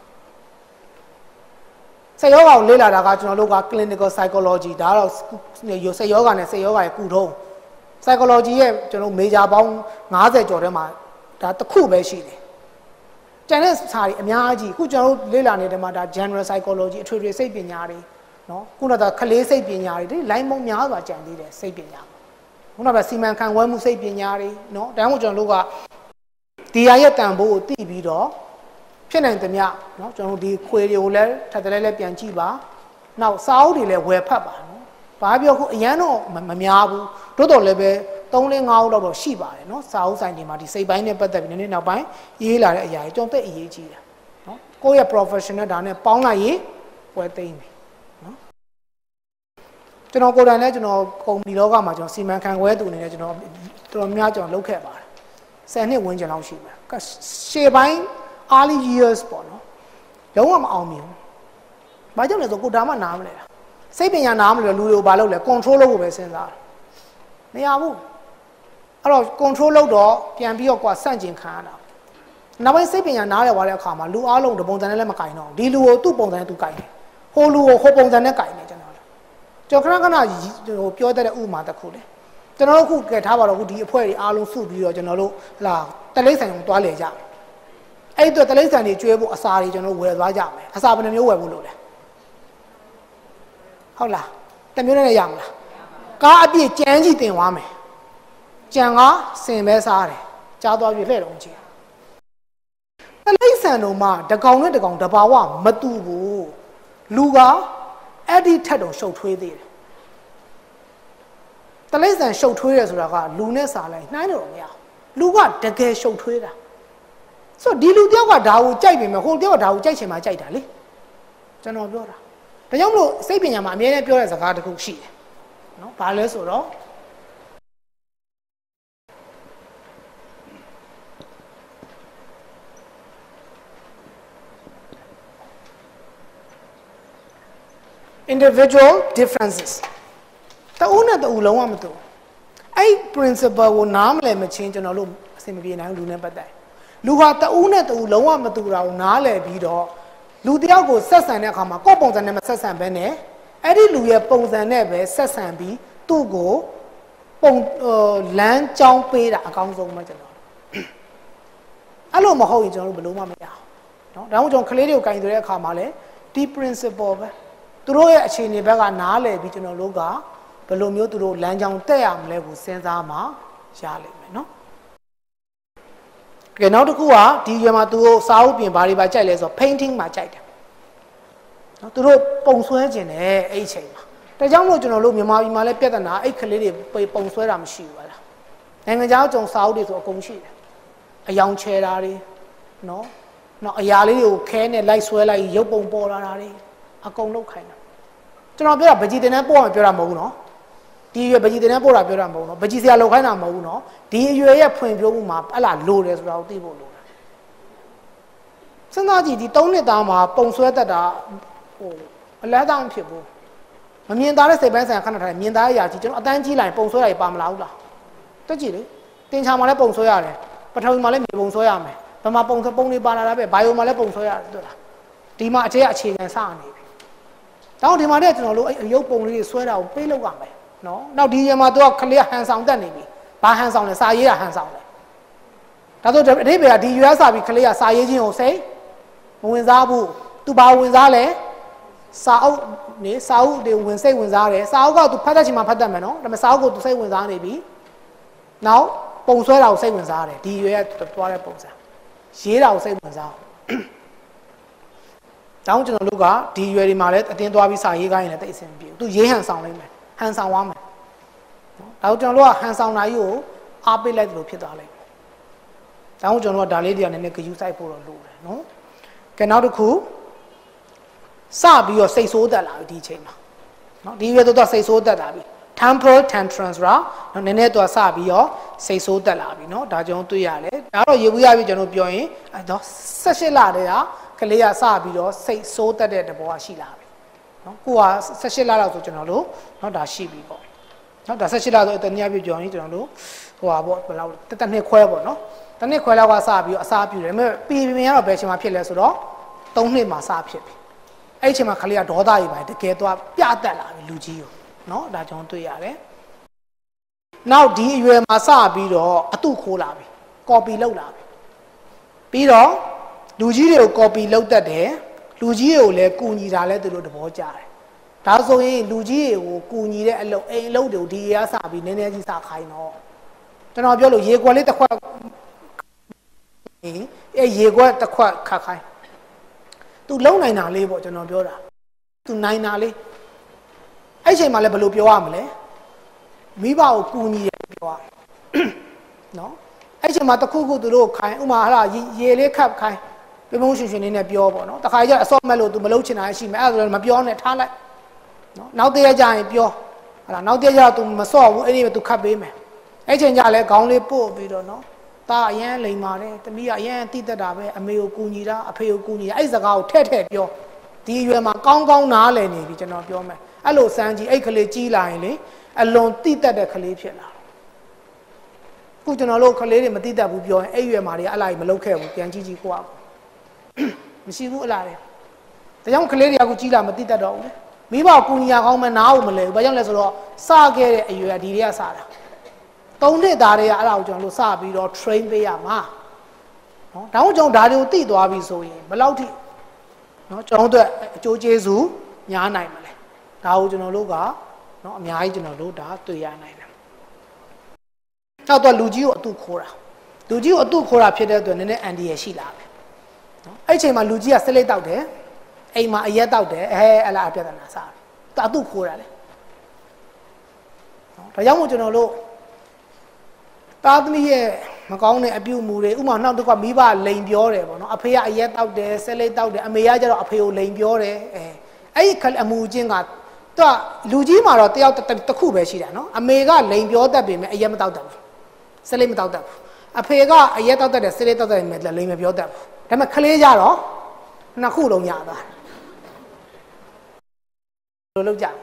စိတ်ယောဂကိုလေ့လာတာကကျွန်တော်တို့က clinical psychology ဒါတော့စိတ်ယောဂနဲ့စိတ်ယောဂရဲ့ကုထုံး psychology ရဲ့ကျွန်တော် major ပေါင်း90ကျော်ထဲမှာဒါတစ်ခုပဲရှိတယ်။ကျန်တဲ့စာတွေအများကြီးအခုကျွန်တော်တို့လေ့လာနေတဲ့မှာဒါ general psychology အထွေထွေစိတ်ပညာတွေနော်ခုနကခလေးစိတ်ပညာတွေဒီ line ပေါင်းများစွာကျန်သေးတယ်စိတ်ပညာခုနကစီမံခန့်ခွဲမှုစိတ်ပညာတွေနော်ဒါမှမဟုတ်ကျွန်တော်တို့ကဒီဟာရဲ့တန်ဖိုးကိုသိပြီးတော့ဖြစ်နိုင်သမျှနော်ကျွန်တော်တို့ဒီခွေတွေကိုလည်းထပ်တလဲလဲပြန်ကြည့်ပါနောက်စာအုပ်တွေလည်းဝယ်ဖတ်ပါနော်ဘာပြောခုအရန်တော့မများဘူးတိုးတော်လည်းပဲ3-5လောက်တော့ရှိပါတယ်နော်စာအုပ်ဆိုင်တွေမှာဒီစိတ်ပိုင်းနဲ့ပတ်သက်ပြီးနည်းနည်းနောက်ပိုင်းရေးလာတဲ့အရာကြီးကျွန်တော်သိအရေးကြီးတာနော်ကိုယ့်ရဲ့ professional ဒါနဲ့ပေါင်းလိုက်ရင်ပွဲသိမ့်ပြီနော်ကျွန်တော်ကိုယ်တိုင်လည်းကျွန်တော်ကုမ္ပဏီလောကမှာကျွန်တော်စီမံခန့်ခွဲသူအနေနဲ့ကျွန်တော်တော်များကျွန်တော်လုပ်ခဲ့ပါတယ်10နှစ်ဝန်းကျင်လောက်ရှိမှာရှေ့ပိုင်း early years ပေါ့နော်လုံးဝမအောင်မြင်ဘူးဘာကြောင့်လဲဆိုကိုဒါမှနားမလဲစိတ်ပညာနားမလဲလူတွေကိုဘာလုပ်လဲ control လုပ်ဖို့ပဲစဉ်းစားတယ်မရဘူးအဲ့တော့ control လုပ်တော့ပြန်ပြီးတော့ကွာစန့်ကျင်ခံရတာနောက်ပိုင်းစိတ်ပညာနားလဲသွားတဲ့အခါမှာလူအားလုံးတပုံစံနဲ့လည်းမကင်တော့ဒီလူကိုသူ့ပုံစံနဲ့သူကင်တယ်ဟိုလူကိုဟိုပုံစံနဲ့ကင်တယ်ကျွန်တော်ခဏဟိုပြောတဲ့ဥမာတစ်ခုလေကျွန်တော်တို့ခုကဲထားပါတော့ခုဒီအဖွဲ့တွေအားလုံးစုပြီးတော့ကျွန်တော်တို့လာတလိမ့်ဆိုင်ကိုတွားလေကြအဲ့ဒီတော့တလိမ့်ဆိုင်တွေကျွေးဖို့အစာတွေကျွန်တော်ဝယ်သွားကြမယ်အစာဘယ်နှမျိုးဝယ်ဖို့လို့လဲဟုတ်လားတမျိုးနဲ့ရမလားကားအပြည့်ကြမ်းကြီးတင်သွားမယ်ကြံကစင်ပဲစားတယ်ကြားသွားပြီလှဲ့တော့ချင်းတလိမ့်ဆိုင်တို့မှတကောင်နဲ့တကောင်တဘာဝမတူဘူးလူကအဲ့ဒီထက်တော့ရှုပ်ထွေးသေးတယ်တလိမ့်ဆန်ရှုပ်ထွေးတယ်ဆိုတာကလူနဲ့စာလိုက်နှိုင်းလို့မရလူကတကယ်ရှုပ်ထွေးတာဆိုဒီလူတယောက်ကဒါကိုကြိုက်ပြီမဲ့ဟိုတယောက်ကဒါကိုကြိုက်ချင်မှကြိုက်တာလေကျွန်တော်ပြောတာဒါကြောင့်မလို့စိတ်ပညာမှာအများနဲ့ပြောတဲ့စကားတစ်ခုရှိတယ်နော်ဘာလဲဆိုတော့individual differences တဦးနဲ့တဦးလုံးဝမတူအဲ့ principle ကိုနားမလည်မချင်းကျွန်တော်တို့အဆင်မပြေနိုင်လူနဲ့ပတ်သက်လူဟာတဦးနဲ့တဦးလုံးဝမတူတာကိုနားလည်ပြီးတော့လူတယောက်ကိုဆက်ဆံတဲ့အခါမှာကိုယ့်ပုံစံနဲ့မဆက်ဆံဘဲနဲ့အဲ့ဒီလူရဲ့ပုံစံနဲ့ပဲဆက်ဆံပြီးသူ့ကိုလမ်းကြောင်းပေးတာအကောင်းဆုံးပဲကျွန်တော်အဲ့လိုမဟုတ်ရင်ကျွန်တော်တို့ဘယ်လိုမှမရအောင်နော်ဒါမှမဟုတ်ကျွန်တော်ကလေးတွေကိုကင်တဲ့အခါမှာလည်းဒီ principle ပဲသူတို့ရဲ့အခြေအနေဘက်ကနားလည်ပြီးကျွန်တော်တို့ကဘယ်လိုမျိုးသူတို့လမ်းကြောင်းတက်ရမလဲကိုစဉ်းစားမှရလိမ့်မယ်နော်ကဲနောက်တစ်ခုကဒီရွယ်မှာသူတို့စာအုပ်ပြင်ဘာတွေပါကြိုက်လဲဆိုတော့ painting မှာကြိုက်တယ်နော်သူတို့ပုံဆွဲခြင်းနဲ့အဲ့အချိန်မှာဒါကြောင့်မို့ကျွန်တော်တို့မြန်မာပြည်မှာလည်းပြဿနာအဲ့ကလေးတွေပုံဆွဲတာမရှိဘူးလားနိုင်ငံခြားကျွန်တော်စာအုပ်တွေဆိုအကုန်ရှိတယ်အယောင်ချဲတာတွေနော်နောက်အရာလေးတွေကိုခဲနဲ့လိုက်ဆွဲလိုက်ရုပ်ပုံပေါ်လာတာတွေအကုန်လောက်ခိုင်းတာကျွန်တော်ပြောတာဗကြီးတင်နဲ့ပို့အောင်ပြောတာမဟုတ်ဘူးနော်ဒီရွယ်ဗကြီးတင်နဲ့ပို့တာပြောတာမဟုတ်ဘူးနော်ဗကြီးစရာလောက်ခိုင်းတာမဟုတ်ဘူးနော်ဒီအရွယ်ရဲ့ဖွင့်ပြောမှုမှာအဲ့လားလိုတယ်ဆိုတာကိုသိဖို့လိုတာစဉ်းစားကြည့်ဒီ3နှစ်သားမှာပုံဆွဲတတ်တာဟိုအလဲတောင်ဖြစ်ဘူးမမြင်သားတဲ့စိတ်ပိုင်းဆိုင်ရာခဏထားတယ်မြင်သားရရာကြီးကျွန်တော်အတန်းကြီးလိုက်ပုံဆွဲရပါမလားဟုတ်လားတက်ကြည့်လေတင်ချာမှာလည်းပုံဆွဲရတယ်ပထဝီမှာလည်းမြေပုံဆွဲရမယ်ဗမာပုံတွေပါလာတာပဲဘိုင်ယိုမှာလည်းပုံဆွဲရတယ်တွေ့လားဒီမှာအခြေခံစနေပြီတောင်းဒီမှာတည်းကျွန်တော်တို့အဲ့ရုပ်ပုံလေးတွေဆွဲတာကိုပေးလောက်ရမယ်နော်နောက်ဒီရမှာသူကခလေးဟန်ဆောင်တက်နေပြီဘာဟန်ဆောင်လဲစာရေးတာဟန်ဆောင်လဲဒါဆိုအဓိပ္ပာယ်ကဒီရွက်စာပြီးခလေးကစာရေးခြင်းကိုစိတ်မဝင်စားဘူးသူဘာဝင်စားလဲစာအုပ်နေစာအုပ်တွေဝင်စိတ်ဝင်စားတယ်စာအုပ်ကသူဖတ်တတ်ချင်မှဖတ်တတ်မယ်နော်ဒါပေမဲ့စာအုပ်ကိုသူစိတ်ဝင်စားနေပြီနောက်ပုံဆွဲတာကိုစိတ်ဝင်စားတယ်ဒီရွက်သွားတဲ့ပုံစံရေးတာကိုစိတ်ဝင်စားတောင်းကျွန်တော်တို့ကဒီရွယ်ဒီမှာလည်းအတင်းသွားပြီးစာရေးခိုင်းရင်လည်းတိတ်အဆင်ပြေဘူးသူရေးဟန်ဆောင်လိုက်မယ်ဟန်ဆောင်သွားမယ်နော်ဒါကျွန်တော်တို့ကဟန်ဆောင်တာကြီးကိုအားပေးလိုက်တယ်လို့ဖြစ်သွားလိုက်တောင်းကျွန်တော်တို့ကဒါလေးတွေကနည်းနည်းဂယူဆိုင်ဖို့တော့လိုတယ်နော်ကဲနောက်တစ်ခုစပြီးတော့စိတ်ဆိုးတက်လာပြီဒီအချိန်မှာနော်ဒီရွယ်တော့စိတ်ဆိုးတက်လာပြီ temporal tantrums ရာနော်နည်းနည်းတော့စပြီးတော့စိတ်ဆိုးတက်လာပြီနော်ဒါကျွန်တော်တွေ့ရတယ်ဒါတော့ရေဘူးရပြီကျွန်တော်ပြောရင်အဲ့တော့18လတည်းကကလေးကစပြီးတော့စိတ်ဆိုးတက်တဲ့တဘောကရှိလာပြီနော်ကိုက18လလောက်ဆိုကျွန်တော်တို့နော်ဒါရှိပြီပေါ့နော်ဒါ18လဆိုတနည်းအားဖြင့်ပြောရင်ကျွန်တော်တို့ဟိုဟာပေါ့ဘယ်လောက်တစ်နှစ်ခွဲပေါ့နော်တစ်နှစ်ခွဲလောက်ကစပြီးတော့အစားပြူတယ်ဒါပေမဲ့ပြည်ကတော့ဘယ်ချိန်မှဖြစ်လဲဆိုတော့3နှစ်မှစဖြစ်ပြီအဲ့ဒီအချိန်မှာကလေးကဒေါသကြီးပါတယ်တကယ်တော့ပြတ်တက်လာပြီလူကြီးကိုနော်ဒါကျွန်တော်တွေ့ရတယ်နောက်ဒီအရွယ်မှာစပြီးတော့အတုခိုးလာပြီ copy လုပ်လာပြီပြီးတော့လူကြီးတွေကို copy လုပ်တတ်တယ်လူကြီးတွေကိုလည်းကူညီတာလည်းသူတို့သဘောကျတယ်ဒါဆိုရင်လူကြီးတွေကိုကူညီတဲ့အလုပ်အိမ်အလုပ်တွေကိုဒီအရာစပြီးနည်းနည်းကြီးစခိုင်းတော့ကျွန်တော်ပြောလို့ရေခွက်လေးတစ်ခွက်ရေခွက်တစ်ခွက်ခတ်ခိုင်းသူလုံနိုင်တာလေးပေါ့ကျွန်တော်ပြောတာသူနိုင်တာလေးအဲ့ချိန်မှာလည်းဘယ်လိုပြောရမလဲမိဘကိုကူညီတယ်ပြောရနော်အဲ့ချိန်မှာတခုခုသူတို့ခိုင်းဥမာဟာရေလေးခတ်ခိုင်းပြမုံရှင်ရှင်လေးနဲ့ပြောပေါ့နော်တခါကျအစော့မဲ့လို့သူမလုပ်ချင်တာရှိမယ်အဲ့ဒါဆိုလည်းမပြောနဲ့ထားလိုက်နော်နောက်တည့်ရကြရင်ပြောဟာလားနောက်တည့်ရသူမစော့ဘူးအဲ့ဒီပဲသူခတ်ပေးမယ်အဲ့ချိန်ကျလည်းခေါင်းလေးပို့ပြီးတော့နော်ตาအရန်လိမ်ပါတယ်တမီးကအရန်တိတက်တာပဲအမေကိုကူညီတာအဖေကိုကူညီတာအဲ့စကားကိုထဲ့ပြောဒီအရွယ်မှာကောင်းကောင်းနားလည်နေပြီကျွန်တော်ပြောမယ်အဲ့လိုစမ်းကြည့်အဲ့ကလေးကြီးလာရင်လေအလွန်တိတက်တဲ့ကလေးဖြစ်လာခုကျွန်တော်တို့ကလေးတွေမတိတက်ဘူးပြောရင်အဲ့ရွယ်မှာတွေအလားကြီးမလုပ်ခဲ့ဘူးပြန်ကြည့်ကြည့်ကိုကမရှိဘူးအလားတွေဒါကြောင့်ကလေးတွေကအခုကြီးလာမတိတက်တော့ဘူးလေမိဘကူညီရကောင်းမှနားကိုမလဲဘူးဘာကြောင့်လဲဆိုတော့စခဲ့တဲ့အရွယ်ဒီတွေကစတာ3နှစ်သားတွေကအဲ့ဒါကိုကျွန်တော်တို့စပြီးတော့ train ပေးရမှာနော်ဒါကြောင့်ဒါတွေကိုသိသွားပြီဆိုရင်ဘယ်လောက်ထိနော်ကျွန်တော်တို့အကျိုးကျေးဇူးညားနိုင်မလဲဒါကိုကျွန်တော်တို့ကနော်အများကြီးကျွန်တော်တို့ဒါတွေ့ရနိုင်တယ်နောက်တော့လူကြီးကိုအတုခိုးတာလူကြီးကိုအတုခိုးတာဖြစ်တဲ့အတွက်နည်းနည်းအန်ဒီရရှိလာတယ်နော်အဲ့ချိန်မှာလူကြီးကစလိတ်တောက်တယ်အိမ်မှာအရက်တောက်တယ်အဲ့လားအပြဿနာစားတယ်အတုခိုးတာလေနော်ဒါကြောင့်မို့ကျွန်တော်တို့သားသမီးရဲ့မကောင်းတဲ့အပြုအမူတွေဥမာနောက်တစ်ခါမိဘလိန်ပြောတယ်ပေါ့နော်အဖေကအရက်တောက်တယ်ဆဲလိတ်တောက်တယ်အမေကကျတော့အဖေကိုလိန်ပြောတယ်အဲ့ဒီအမူအကျင့်ကသူကလူကြီးမှာတော့တယောက်တစ်ခုပဲရှိတာနော်အမေကလိန်ပြောတတ်ပေမဲ့အရက်မတောက်တတ်ဘူးဆဲလိတ်မတောက်တတ်ဘူးအဖေကအရက်တောက်တတ်တယ်ဆဲလိတ်တောက်တတ်ပေမဲ့လိန်မပြောတတ်ဘူးဒါပေမဲ့ကလေးကြတော့နှစ်ခုလုံးရသွားတယ်လို့ကြ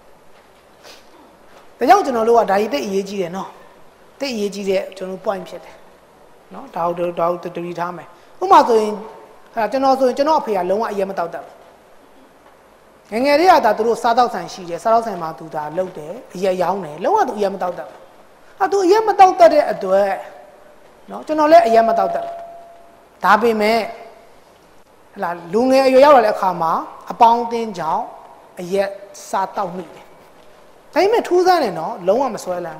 ဒါကြောင့်ကျွန်တော်တို့ကဒါကြီးတိတ်အရေးကြီးတယ်နော်တိတ်အရေးကြီးတဲ့ကျွန်တော် point ဖြစ်တယ်နော်ဒါကိုတတိထားမယ်ဥပမာဆိုရင်ကျွန်တော်ဆိုရင်ကျွန်တော်အဖေကလုံးဝအရက်မတောက်တတ်ဘူးငယ်လေးကဒါသူတို့စားတောက်ဆိုင်ရှိတယ်စားတောက်ဆိုင်မှာသူဒါလုပ်တယ်အရက်ရောင်းတယ်လုံးဝသူအရက်မတောက်တတ်ဘူးသူအရက်မတောက်တတ်တဲ့အတွက်နော်ကျွန်တော်လည်းအရက်မတောက်တတ်ဘူးဒါပေမဲ့ဟလာလူငယ်အရွယ်ရောက်လာတဲ့အခါမှာအပေါင်းအသင်းကြောင့်အရက်စားတောက်မိတယ်ဒါပေမဲ့ထူးဆန်းတယ်နော်လုံးဝမစွဲလန်း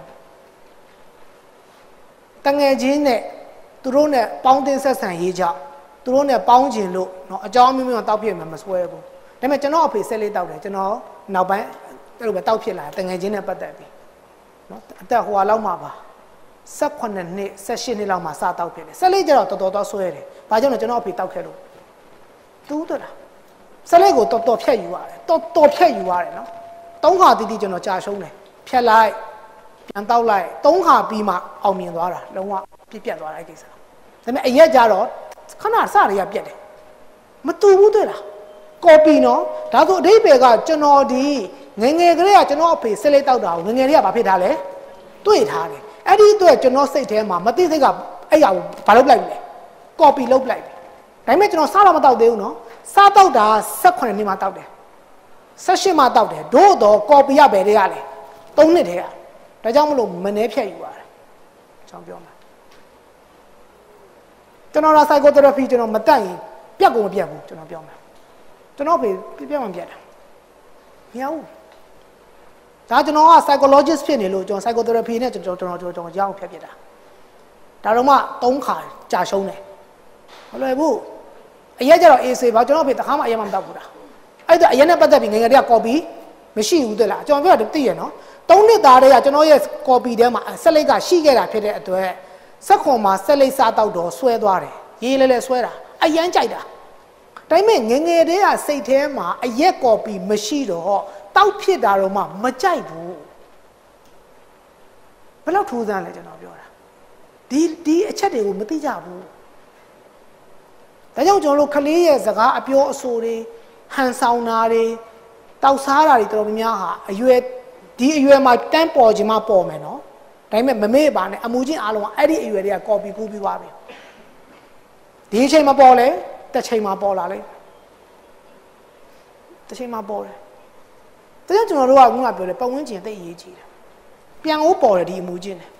တငယ်ချင်းနဲ့သူတို့နဲ့ပေါင်းတင်ဆက်ဆံရေးကြောင့်သူတို့နဲ့ပေါင်းကျင်လို့เนาะအကြောင်းမျိုးမျိုးတောက်ပြည့်မှာမစွဲဘူးဒါပေမဲ့ကျွန်တော်အဖေဆက်လေးတောက်တယ်ကျွန်တော်နောက်ပိုင်းအဲ့လိုပဲတောက်ဖြစ်လာတငယ်ချင်းနဲ့ပတ်သက်ပြီးเนาะအသက်ဟိုဟာလောက်မှပါ18နှစ်18နှစ်လောက်မှစတောက်ဖြစ်တယ်ဆက်လေးကျတော့တော်တော်ဆွဲတယ်ဘာကြောင့်လဲကျွန်တော်အဖေတောက်ခဲ့လို့တူးတော့တာဆက်လေးကိုတော်ဖြတ်ယူရတယ်တော်ဖြတ်ယူရတယ်เนาะ3ခါတီးတီးကျွန်တော်ကြာရှုံးတယ်ဖြတ်လိုက်ပြန်တောက်လိုက်3ခါပြီးမှအောင်မြင်သွားတာလုံးဝပြက်သွားတာအဲ့ကိစ္စဒါပေမဲ့အရက်ကြတော့ခဏစရရပြက်တယ်မတူဘူးတွေ့လားကော်ပီနော်ဒါဆိုအဓိပ္ပာယ်ကကျွန်တော်ဒီငယ်ငယ်ကလေးကကျွန်တော်အဖေဆက်လေးတောက်တာကိုငယ်ငယ်လေးကဘာဖြစ်ထားလဲတွေ့ထားတယ်အဲ့ဒီအတွက်ကျွန်တော်စိတ်ထဲမှာမသိစိတ်ကအဲ့ရဘာလုပ်လိုက်လဲကော်ပီလုပ်လိုက်ပြီဒါပေမဲ့ကျွန်တော်စားတော့မတောက်သေးဘူးနော်စားတောက်တာ18နှစ်မှတောက်တယ်18မှတောက်တယ်တို့တော့ကော်ပီရပဲတွေကလေ 3နှစ်တည်းဒါကြောင့်မလို့မနှဲဖြတ်ယူရတယ်ကျွန်တော်ပြောမှာကျွန်တော်က psychotherapy ကျွန်တော်မတက်ရင်ပြတ်ကုန်မပြတ်ဘူးကျွန်တော်ပြောမှာကျွန်တော်ပြတ်မှပြတ်တာမရဘူးဒါကျွန်တော်က psychologist ဖြစ်နေလို့ကျွန်တော် psychotherapy နဲ့ကျွန်တော်ကြောက်ဖြတ်ပြတာဒါတော့မှ3ခါကြာရှုံးတယ်မလွယ်ဘူးအရက်ကြတော့ AC ပါကျွန်တော်ဖေတခါမှအရက်မှမတောက်ဘူးလားအဲ့ဒါအရက်နဲ့ပတ်သက်ပြီးငယ်ငယ်တည်းက copy မရှိဘူးတဲ့လားကျွန်တော်ပြောတာသိရနော်3နှစ်သားတည်းကကျွန်တော်ရဲ့ copy ထဲမှာဆက်လိပ်ကရှိခဲ့တာဖြစ်တဲ့အတွက်စက်ခွန်မှာဆက်လိပ်စားတောက်တော့ဆွဲသွားတယ်ရေးလဲဆွဲတာအရန်ကြိုက်တာဒါပေမဲ့ငယ်ငယ်တည်းကစိတ်ထဲမှာအရက် copy မရှိတော့တောက်ဖြစ်တာတော့မှမကြိုက်ဘူးဘယ်လောက်ထူးဆန်းလဲကျွန်တော်ပြောတာဒီအချက်တွေကိုမသိကြဘူးဒါကြောင့်ကျွန်တော်တို့ကလေးရဲ့စကားအပြောအဆိုတွေဟန်ဆောင်တာတွေတောက်စားတာတွေတော်တော်များများဟာအရွယ်မှာတန်းပေါ်ခြင်းမပေါ်မယ်နော်ဒါပေမဲ့မမေ့ပါနဲ့အမူချင်းအားလုံးကအဲ့ဒီအရွယ်တွေက copy ကူးပြီးသွားပြီဒီအချိန်မှာပေါ်လဲတစ်ချိန်မှာပေါ်လာလေတစ်ချိန်မှာပေါ်တယ်ဒါကြောင့်ကျွန်တော်တို့ကခုနပြောတယ်ပတ်ဝန်းကျင်သိအရေးကြီးတယ်ပြန်ဦးပေါ်တယ်ဒီအမူချင်းတယ်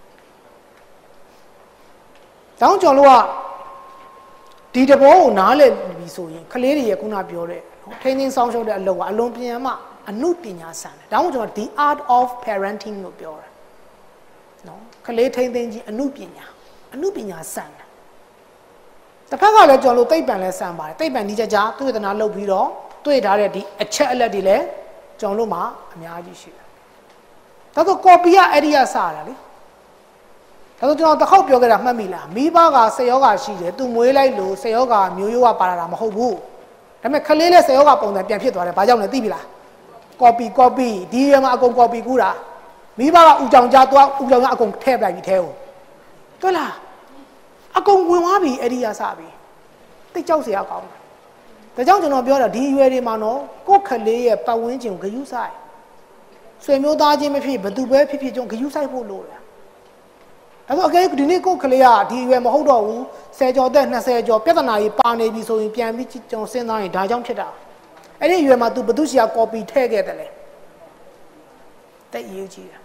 တောင်းကျွန်တော်တို့ကဒီတဘောကိုနားလည်ပြီဆိုရင်ကလေးတွေရဲ့ခုနပြောတဲ့ထိန်းသိမ်းဆောင်ရှုပ်တဲ့အလုပ်ကအလွန်ပြန်မှအမှုပညာဆန်တယ်ဒါမှမဟုတ်ကျွန်တော် the art of parenting လို့ပြောတာနော်ကလေးထိန်းသိမ်းခြင်းအမှုပညာဆန်တယ်တစ်ဖက်ကလည်းကျွန်တော်တို့သိပ္ပံလဲဆန်ပါတယ်သိပ္ပံဒီကြသူဝေဒနာလုပ်ပြီးတော့တွေ့ထားတဲ့ဒီအချက်အလက်တွေလည်းကျွန်တော်တို့မှာအများကြီးရှိတယ်ဒါဆို copy ကအဲ့ဒီကစတာလေဒါဆိုကျွန်တော်တစ်ခေါက်ပြောခဲ့တာမှတ်မိလားမိဘကဆေယောဂါရှိတယ်သူမွေးလိုက်လို့ဆေယောဂါမျိုးရိုးကပါလာတာမဟုတ်ဘူးဒါပေမဲ့ခလေးလေးဆေယောဂါပုံစံပြန်ဖြစ်သွားတယ်ဘာကြောင့်လဲသိပြီလား copy ဒီရမှာအကုန် copy ကူးတာမိဘကဥကြောင်ကြားသွားဥကြောင်ကအကုန်ထည့်ပလိုက်ပြီထဲကိုတွေ့လားအကုန်ဝင်သွားပြီအဲ့ဒီရစပြီတိတ်ကြောက်စရာကောင်းတယ်ဒါကြောင့်ကျွန်တော်ပြောတာဒီအရွယ်တွေမှာနော်ကိုယ့်ခလေးရဲ့ပတ်ဝန်းကျင်ကိုဂရုစိုက်ဆွေမျိုးသားချင်းမဖြစ်ဘသူပဲဖြစ်ဖြစ်ကျွန်တော်ဂရုစိုက်ဖို့လိုတယ်အဲ့တော့အကယ်ဒီနေ့ကိုယ့်ကလေးကဒီအရွယ်မဟုတ်တော့ဘူး10ကျော်သက်20ကျော်ပြဿနာကြီးပါနေပြီဆိုရင်ပြန်ပြီးကျွန်တော်စဉ်းစားရင်ဒါကြောင့်ဖြစ်တာအဲ့ဒီအရွယ်မှာ तू ဘသူရှာ copy ထည့်ခဲ့တယ်လေတိတ်ရေးကြီး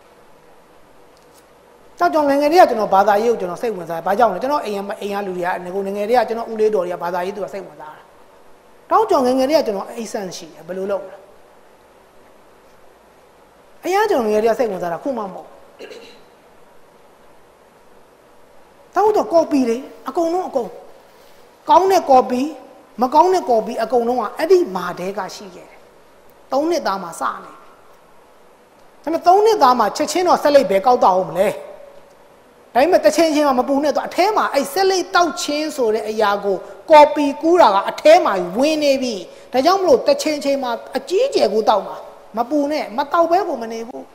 တာကြောင့်ငယ်ငယ်လေးကကျွန်တော်ဘာသာရေးကိုကျွန်တော်စိတ်ဝင်စားတယ်ဘာကြောင့်လဲကျွန်တော်အိမ်ကလူတွေကငယ်ငယ်လေးကကျွန်တော်ဦးလေးတော်တွေကဘာသာရေးသူကစိတ်ဝင်စားတာတောင်းကြောင့်ငယ်ငယ်လေးကကျွန်တော်အိဆန်ရှိတယ်ဘယ်လိုလုပ်လဲအရင်ကျွန်တော်ငယ်ငယ်လေးကစိတ်ဝင်စားတာခုမှမဟုတ်တောင်းတော့ copy လေအကုန်လုံးကောင်းတဲ့ copy မကောင်းတဲ့ copy အကုန်လုံးကအဲ့ဒီမာတဲကရှိခဲ့တယ်3နှစ်သားမှာစနေဒါပေမဲ့3နှစ်သားမှာချက်ချင်းတော့ဆက်လိုက်ပဲကောက်တော့အောင်မလဲဒါပေမဲ့တစ်ချင်းချင်းကမပူနဲ့တော့အထဲမှာအဲ့ဆက်လိုက်တောက်ချင်းဆိုတဲ့အရာကို copy ကူးတာကအထဲမှာဝင်နေပြီဒါကြောင့်မလို့တစ်ချင်းချင်းမှာအကြီးကျယ်ကိုတောက်မှာမပူနဲ့မတောက်ပဲကိုမနေဘူး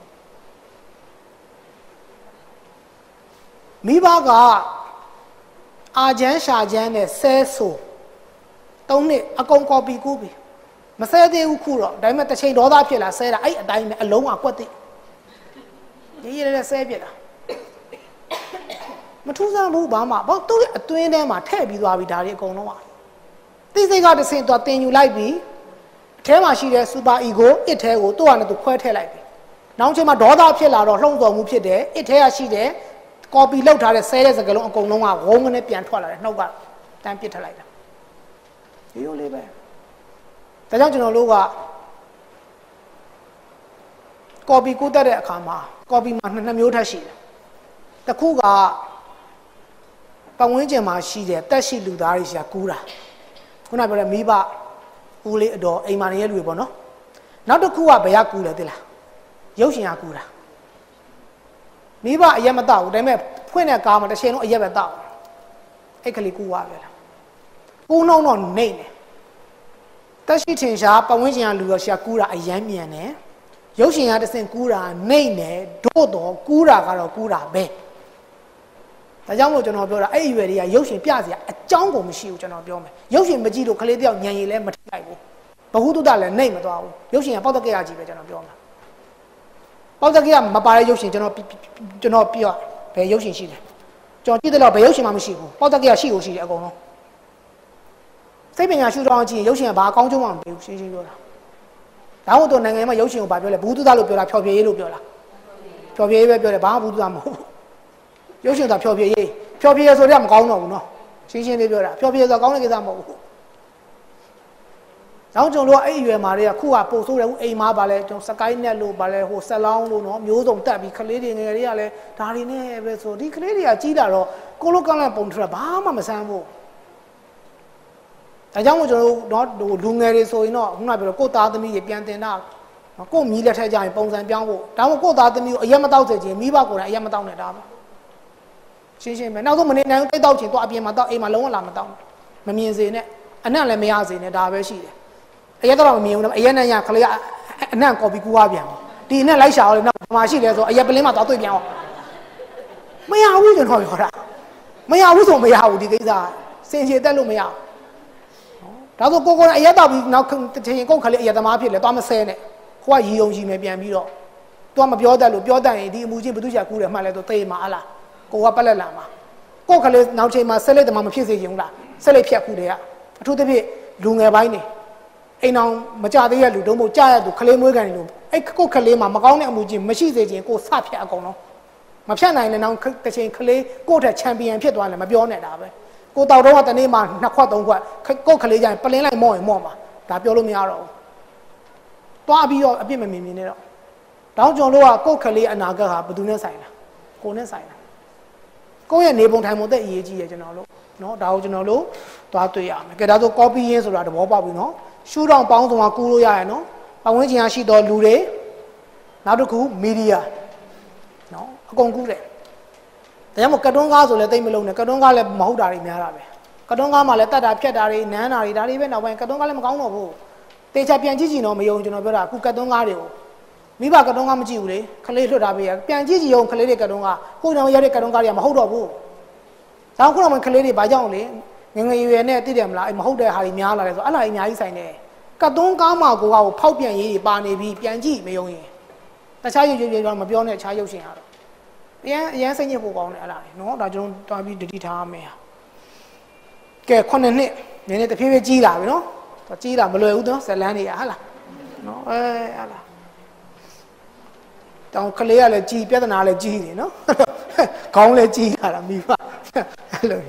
မိဘကအာချမ်းရှာချမ်းနဲ့ဆဲဆို3နှစ်အကုန် copy ကူးပြီမဆဲသေးဘူးခုတော့ဒါပေမဲ့တစ်ချိန်ဒေါသဖြစ်လာဆဲတာအဲ့အတိုင်းပဲအလုံးကကွက်သိရေးရဲဆဲပြစ်တာမထူးဆန်းဘူးဘာမှဘာသူ့ရဲ့အတွင်းထဲမှာထည့်ပြီးသွားပြီဒါတွေအကုန်လုံးကသိစိတ်ကတစ်ဆင့်တော့တင်ယူလိုက်ပြီအထဲမှာရှိတဲ့ super ego အစ်ထဲကိုသူ့ဟာနဲ့သူခွဲထည့်လိုက်ပြီနောက်ချိန်မှာဒေါသဖြစ်လာတော့လှုံ့ဆော်မှုဖြစ်တယ်အစ်ထဲကရှိတဲ့copy လောက်ထားတဲ့ဆဲတဲ့စကားလုံးအကုန်လုံးကဝုန်းကနေပြန်ထွက်လာတယ်နှုတ်ကတန်းပစ်ထလိုက်တာရိုးလေးပဲဒါကြောင့်ကျွန်တော်တို့က copy ကိုတက်တဲ့အခါမှာ copy မှာနှစ်မျိုးထပ်ရှိတယ်တစ်ခုကပတ်ဝန်းကျင်မှာရှိတဲ့တက်ရှိလူသားတွေရှာကူးတာခုနပြောတဲ့မိဘဦးလေးအတော်အိမ်မာနေတဲ့လူတွေပေါ့နော်နောက်တစ်ခုကဘယ်ကကူးလဲသိလားရုပ်ရှင်ကကူးတာမိဘအရက်မတော့ဘူးဒါပေမဲ့ဖွင့်တဲ့ကားမှာတစ်ချိန်လုံးအရက်ပဲတော့အဲ့ကလေးကူးသွားပဲလားကူးနှုံးတော့နေတယ်တက်ရှိထင်ရှားပတ်ဝန်းကျင်ကလူရောရှာကူးတာအယမ်းမြန်တယ်ရုပ်ရှင်ကတစ်စင်ကူးတာနေတယ်တို့တော့ကူးတာကတော့ကူးတာပဲဒါကြောင့်မို့ကျွန်တော်ပြောတာအဲ့အရွယ်တွေကရုပ်ရှင်ပြစရာအကြောင်းကိုမရှိဘူးကျွန်တော်ပြောမယ်ရုပ်ရှင်မကြည့်လို့ကလေးတယောက်ညံရည်လဲမထိလိုက်ဘူးဘဟုတုတလည်းနေမသွားဘူးရုပ်ရှင်ကပေါက်တက်ကရကြီးပဲကျွန်တော်ပြောမှာပေါက်တက်ကရမပါတဲ့ရုပ်ရှင်ကျွန်တော်ပြောဘယ်ရုပ်ရှင်ရှိလဲကျွန်တော်ကြည့်တယ်လို့ဘယ်ရုပ်ရှင်မှမရှိဘူးပေါက်တက်ကရရှိကိုရှိတယ်အကုန်လုံးစိတ်ပညာရှုထောင့်ကြည့်ရင်ရုပ်ရှင်ကဘာအကောင်းကျိုးမှမပေးဘူးရှင်းရှင်းပြောတာဒါမှမဟုတ်နိုင်ငံမှာရုပ်ရှင်ကိုဘာပြောလဲဘူးတူသားလို့ပြောတာဖျော်ဖြေရေးလို့ပြောလားဖျော်ဖြေရေးပဲပြောတယ်ဘာမှဘူးတူသားမဟုတ်ဘူးရုပ်ရှင်သာဖျော်ဖြေရေးဆိုတော့မကောင်းတော့ဘူးနော်ရှင်းလေးပြောတာဖျော်ဖြေဆိုတော့ကောင်းတဲ့ကိစ္စမဟုတ်ဘူးနောက်ကျွန်တော်တို့အဲ့အရွယ်မှာတွေကခုကပို့ဆိုးတယ်ဦးအိမ်မှာပါလဲကျွန်တော်စကိုင်းnetလို့ပါလဲဟိုဆက်လောင်းလို့နော်မျိုးစုံတက်ပြီးကလေးတွေငယ်တွေကလည်းဒါတွေနဲ့ပဲဆိုဒီကလေးတွေကကြီးလာတော့ကိုလိုကလန်ပုံထရဘာမှမဆန်းဘူးဒါကြောင့်မို့ကျွန်တော်တို့လူငယ်တွေဆိုရင်တော့ခုနပြောကိုသားသမီးတွေပြန်တင်တာကိုမြီးလက်ထက်ကြရင်ပုံစံပြောင်းဖို့ဒါမှမဟုတ်ကိုသားသမီးကိုအရက်မတောက်စေချင်မိဘကိုယ်တိုင်အရက်မတောက်နဲ့ဒါပဲရှင်းပဲနောက်ဆုံးမနေနိုင်ဘူးတိတ်တောက်ချင်တော့အပြင်မှာတောက်အိမ်မှာလုံးဝလာမတောက်မမြင်စေနဲ့အနံ့လည်းမရစေနဲ့ဒါပဲရှိတယ်အရက်တော့မမြင်ဘူးအရက်နဲ့ရခလေးအနံ့ကော်ပီကူးသွားပြန်ဒီအနံ့လိုက်ရှာအောင်လေနောက်ဘာမှရှိလဲဆိုအရက်ပလင်းမှာသွားတွေ့ပြန်အောင်မရဘူးကျွန်တော်ပြောတာမရဘူးဆိုမရဘူးဒီကိစ္စစင်ချေတက်လို့မရဘူးဒါဆိုကိုကအရက်တောက်ပြီးနောက်ချိန်ကိုခလေးအရက်သမားဖြစ်လဲသွားမဆဲနဲ့ကိုကရီယုံကြီးမယ်ပြန်ပြီးတော့သွားမပြောတတ်လို့ပြောတတ်ရင်ဒီအမှုချင်းဘသူချာကူးတယ်မှတ်လဲတော့သိမှာအလားကိုကပက်လက်လာမှာကိုကလေးနောက်ချိန်မှာဆက်လက်သမားမဖြစ်စေချင်ဘူးလားဆက်လက်ဖြတ်ကူတယ်ကအထူးသဖြင့်လူငယ်ပိုင်းနေအိမ်အောင်မကြသေးရလူတုံးမို့ကြာရသူခလေးမွေးကန်နေလို့အဲ့ကိုခလေးမှာမကောင်းတဲ့အမှုချင်းမရှိစေချင်ကိုစဖြတ်အကုန်လုံးမဖြတ်နိုင်လည်းနောက်တစ်ချိန်ခလေးကိုယ့်ထက်ချန်ပီယံဖြစ်သွားတယ်မပြောနဲ့တာပဲကိုတောက်တော့ကတနေ့မှ2ခွက်3ခွက်ကိုခလေးကြရင်ပလင်းလိုက်မော့ရင်မော့မှာဒါပြောလို့မရတော့ဘူးတွားပြီးတော့အပြစ်မမြင်နဲ့တော့တောင်းကျွန်တော်တို့ကကိုခလေးအနာဂတ်ဟာဘယ်သူနဲ့ဆိုင်လားကိုနဲ့ဆိုင်လားကိုယ့်ရဲ့နေပုံထိုင်ပုံသက်အရေးကြီးရကျွန်တော်တို့နော်ဒါကိုကျွန်တော်တို့သွားတွေ့ရမယ်ကဲဒါဆို copy ရင်းဆိုတာသဘောပေါက်ပြီနော်ရှူတောင်ပေါင်းစုံကကူးလို့ရရနော်ပတ်ဝန်းကျင်ရှိတော်လူတွေနောက်တစ်ခုမီဒီယာနော်အကုန်ကူးတယ်ဒါကြောင့်မို့ကတ်တွန်းကားဆိုလည်းတိတ်မလုံးနဲ့ကတ်တွန်းကားလည်းမဟုတ်တာတွေများတာပဲကတ်တွန်းကားမှာလည်းတတ်တာဖြတ်တာတွေနန်းတာတွေဒါတွေပဲနောက်ပိုင်းကတ်တွန်းကားလည်းမကောင်းတော့ဘူးတေချာပြန်ကြည့်ကြည့်တော့မယုံကျွန်တော်ပြောတာအခုကတ်တွန်းကားတွေကိုမိဘကတ်တွန်းကားမကြည့်ဘူးလေခလေးလွတ်တာပဲပြန်ကြည့်ကြည့်အောင်ခလေးတွေကတ်တွန်းကားကိုယ်တော်ရတဲ့ကတ်တွန်းကားတွေကမဟုတ်တော့ဘူးဒါခုတော့မှခလေးတွေဘာကြောင့်လဲငငယ်ရွယ်နဲ့သိတယ်မလားမဟုတ်တဲ့ဟာတွေများလာတယ်ဆိုအဲ့လားအများကြီးဆိုင်တယ်ကတ်တွန်းကားမှာကိုကဖောက်ပြန်ရေးတွေပါနေပြီးပြန်ကြည့်မယုံရင်တခြားရုပ်တော့မပြောနဲ့အခြားရုပ်ရှင်ရတော့အရန်စိတ်ညစ်ဖို့ကောင်းတယ်အဲ့လားနော်ဒါကျွန်တော်တွားပြီးတတိထားရမယ်ကဲ9နှစ်နည်းနည်းတဖြည်းဖြည်းကြီးလာပြီနော်ကြီးလာမလွယ်ဘူးနော်ဇလန်းတွေကဟာလားနော်ဟာလားတောင်ကလေးကလည်းကြီးပြဿနာလည်းကြီးနေနော်ခေါင်းလည်းကြီးလာတာမိဘအဲ့လို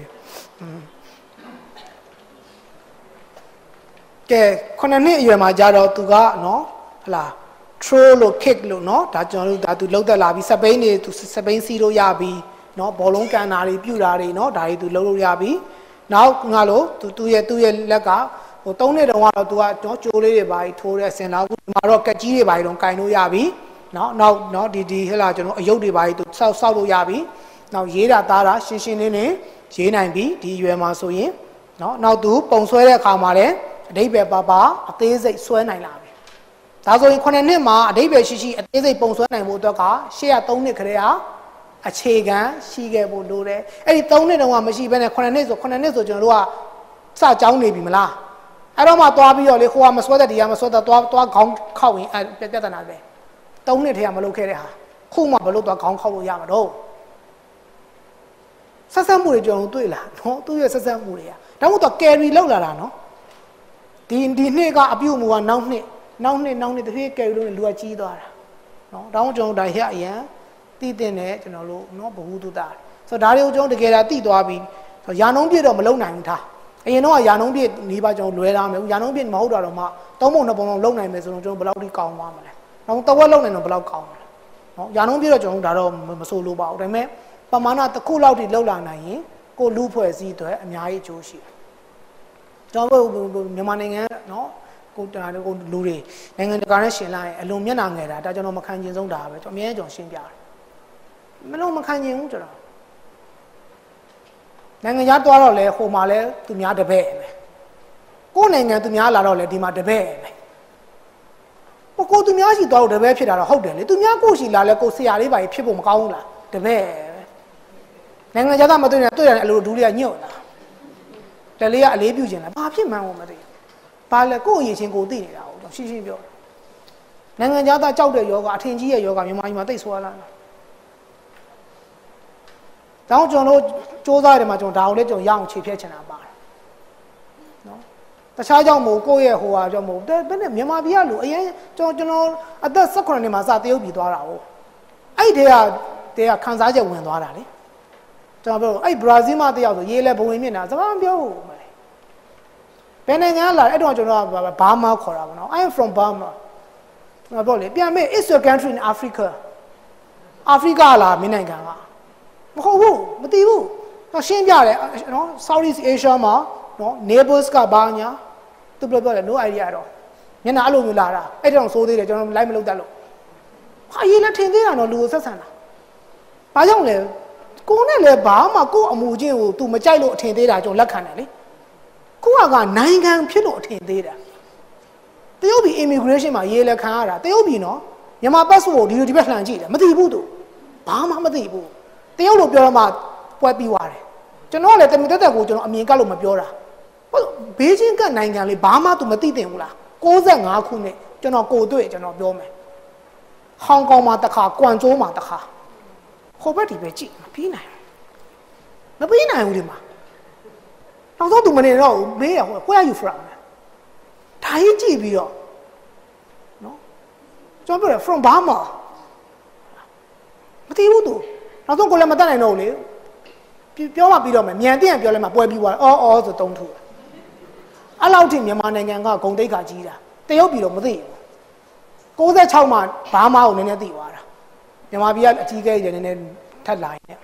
ကဲ9နှစ်အရွယ်မှာကြတော့သူကနော်ဟလာ throw လို့ kick လို့နော်ဒါကျွန်တော်တို့ဒါသူလှုပ်သက်လာပြီးစပိန်တွေသူစပိန်စီးလို့ရပြီးနော်ဘောလုံးကန်တာတွေပြူတာတွေနော်ဒါတွေသူလှုပ်လို့ရပြီးနောက်ငါလို့သူ့ရဲ့လက်ကဟို3နှစ်တုန်းကတော့သူကကြိုးလေးတွေပါထိုးတဲ့ဆင်လာခုဒီမှာတော့ကက်ကြီးတွေပါတော့ကင်လို့ရပြီနော်နောက်ဒီဟဲ့လားကျွန်တော်အယုတ်တွေပါသူစောက်လို့ရပြီနောက်ရေးတာသားတာရှင်းရှင်းလင်းလင်းရေးနိုင်ပြီဒီရွယ်မှာဆိုရင်နော်နောက်သူပုံဆွဲတဲ့အခါမှာလည်းအဓိပ္ပာယ်ပါအသေးစိတ်ဆွဲနိုင်လာပြီဒါဆိုရင်9နှစ်မှာအဓိပ္ပာယ်ရှိအသေးစိတ်ပုံဆွဲနိုင်ဖို့အတွက်ကရှေ့က3နှစ်ခရေဟာအခြေခံရှိခဲ့ဖို့လိုတယ်အဲ့ဒီ3နှစ်တုန်းကမရှိဘဲနဲ့9နှစ်ဆိုကျွန်တော်တို့ကစကြောင်းနေပြီမလားအဲ့တော့မှသွားပြီးတော့လေခိုးကမဆွဲတဲ့ဒီကမဆွဲတဲ့သွားခေါင်းခောက်ရင်ပြဿနာပဲ3နှစ်ထဲကမလုပ်ခဲ့တဲ့ဟာခုမှဘလို့သွားခေါင်းခောက်လို့ရမှာတော့ဆက်ဆက်မှုတွေကျွန်တော်တွေ့လာနော်သူ့ရဲ့ဆက်ဆက်မှုတွေကဒါမှမဟုတ် carry လောက်လာတာနော်ဒီနှစ်ကအပြုတ်မှုကနောက်နှစ်တဖြည်း carry လို့လူကကြီးသွားတာနော်ဒါမှကျွန်တော်ဒါရအရင်တည်တင်တယ်ကျွန်တော်တို့နော်ဘဟုတုတဆိုတော့ဒါတွေကိုကျွန်တော်တကယ်ဒါတည်သွားပြီးရာနှုန်းပြည့်တော့မလုံနိုင်ဘူးထားအရင်တော့ရာနှုန်းပြည့်နေပါကျွန်တော်လွဲလာမယ်ရာနှုန်းပြည့်မဟုတ်တော့မှ3ပုံ2ပုံလုံးလုံနိုင်မယ်ဆိုတော့ကျွန်တော်ဘယ်လောက်ထိကောင်းသွားမလဲနောက်တဝက်လုံနိုင်တော့ဘယ်လောက်ကောင်းမလဲနော်ရာနှုန်းပြည့်တော့ကျွန်တော်ဒါတော့မဆိုလို့ပါဘူးဒါပေမဲ့ပမာဏတစ်ခုလောက်ထိလုံလာနိုင်ရင်ကိုလူဖွဲ့စည်းအတွက်အများကြီးအကျိုးရှိတယ်ကျွန်တော်တို့မြန်မာနိုင်ငံနော်ကိုလူတွေနိုင်ငံတကာနဲ့ရှင်လာရင်အလွန်မျက်နှာငယ်တာဒါကျွန်တော်မခံကျင်ဆုံးတာပဲကျွန်တော်အများကြီးရှင်းပြတယ်မလို့မခံကျင်ဘူးကျွန်တော်နိုင်ငံခြားသွားတော့လဲဟိုမှာလဲသူများတပည့်ပဲကိုယ်နိုင်ငံသူများလာတော့လဲဒီမှာတပည့်ပဲကိုသူများရှိသွားလို့တပည့်ဖြစ်တာတော့ဟုတ်တယ်လေသူများကိုရှိလာလဲကိုဆရာလေးပါဖြစ်ဖို့မကောင်းဘူးလားတပည့်ပဲနိုင်ငံခြားသားမတွေ့ရင်တွေ့ရတယ်အလိုဒူးလေးကညှို့လာတလေးကအလေးပြုခြင်းလားဘာဖြစ်မှန်းကိုမသိဘာလဲကိုယ့်အရေးချင်းကိုသိနေတာဟုတ်ရှင်းရှင်းပြောနိုင်ငံခြားသားကြောက်တဲ့ယောဂအထင်ကြီးရဲ့ယောဂမြန်မာပြည်မှာသိဆွာလာတောင်းကျွန်တော်စ조사ရတယ်မှာကျွန်တော်ဒါအောင်လဲကျွန်တော်ရအောင်ခြေဖြတ်ချင်တာပါတယ်နော်တခြားကြောင့်မို့ကိုယ့်ရဲ့ဟိုဟာကြောင့်မို့ဘယ်နဲ့မြန်မာပြည်ကလူအရင်ကျွန်တော်အသက်18နှစ်မှာစတရုတ်ပြည်သွားတာဟုတ်အဲ့တဲကခန်းစားချက်ဝင်သွားတာလေကျွန်တော်ပြောအဲ့ဘရာဇီးမှာတယောက်ဆိုရေးလဲဘဝင်မြင့်တာစကားမပြောဘူးမလဲဘယ်နိုင်ငံလာအဲ့တော့ကျွန်တော်ကဘာမာခေါ်တာပေါ့နော် I am from Burma ကျွန်တော်ပြောလေပြန်မေး It's your country in Africa အာဖရိကလားမင်းနိုင်ငံကမဟုတ်ဘူးမသိဘူးတော့ရှင်းပြတယ်နော် Southeast Asia မှာနော် neighbors ကဘာညာသူပြောတယ် no idea တော့မျက်နှာအဲ့လိုမျိုးလာတာအဲ့တောင်စိုးသေးတယ်ကျွန်တော်လိုက်မလုပ်တတ်လို့ဟာရေးလည်းထင်သေးတာနော်လူကိုဆက်ဆံတာဘာကြောင့်လဲကိုနဲ့လည်းဘာမှကို့အမူချင်းကို तू မကြိုက်လို့အထင်သေးတာကျွန်တော်လက်ခံတယ်လေကိုကနိုင်ငံဖြစ်လို့အထင်သေးတာတရုတ်ပြည် immigration မှာရေးလည်းခံရတာတရုတ်ပြည်နော်မြန်မာ passport ဒီလိုဒီဘက်လှန်ကြည့်တယ်မသိဘူးသူဘာမှမသိဘူးတရုတ်လိုပြောတော့မှပွဲပြီးသွားတယ်ကျွန်တော်လည်းတမင်တက်တက်ကိုကျွန်တော်အမြင်ကပ်လို့မပြောတာဟုတ်ဘေးချင်းကနိုင်ငံလေးဘာမှ तू မသိတင်ဘူးလား65ခုနှစ်ကျွန်တော်ကိုတွေ့ကျွန်တော်ပြောမယ်ဟောင်ကောင်မှာတစ်ခါကွမ်ကျိုးမှာတစ်ခါဟိုဘက်ဒီပဲကြည့်မပြီးနိုင်ဘူးဒီမှာနောက်တော့ तू မနေတော့ဘူးမေးရဟို where are you from ဒါကြီးကြည့်ပြီးတော့နော်ကျွန်တော်ပြောတယ် from Burma မသိဘူး तू နောက်ဆုံးကိုလည်းမတတ်နိုင်တော့ဘူးလေပြောမှပြီးတော့မယ်မြန်တင်ပြောလဲမှပွဲပြီးသွားအော်ဆိုတုံးထူအဲ့လောက်ထိမြန်မာနိုင်ငံကဂုံတိတ်ခါကြီးတာတရုတ်ပြည်တော့မသိဘူး66မှာဘာမှကိုနည်းနည်းသိသွားတာမြန်မာပြည်ကအကြီးအကဲကြီးနည်းနည်းထပ်လာရင်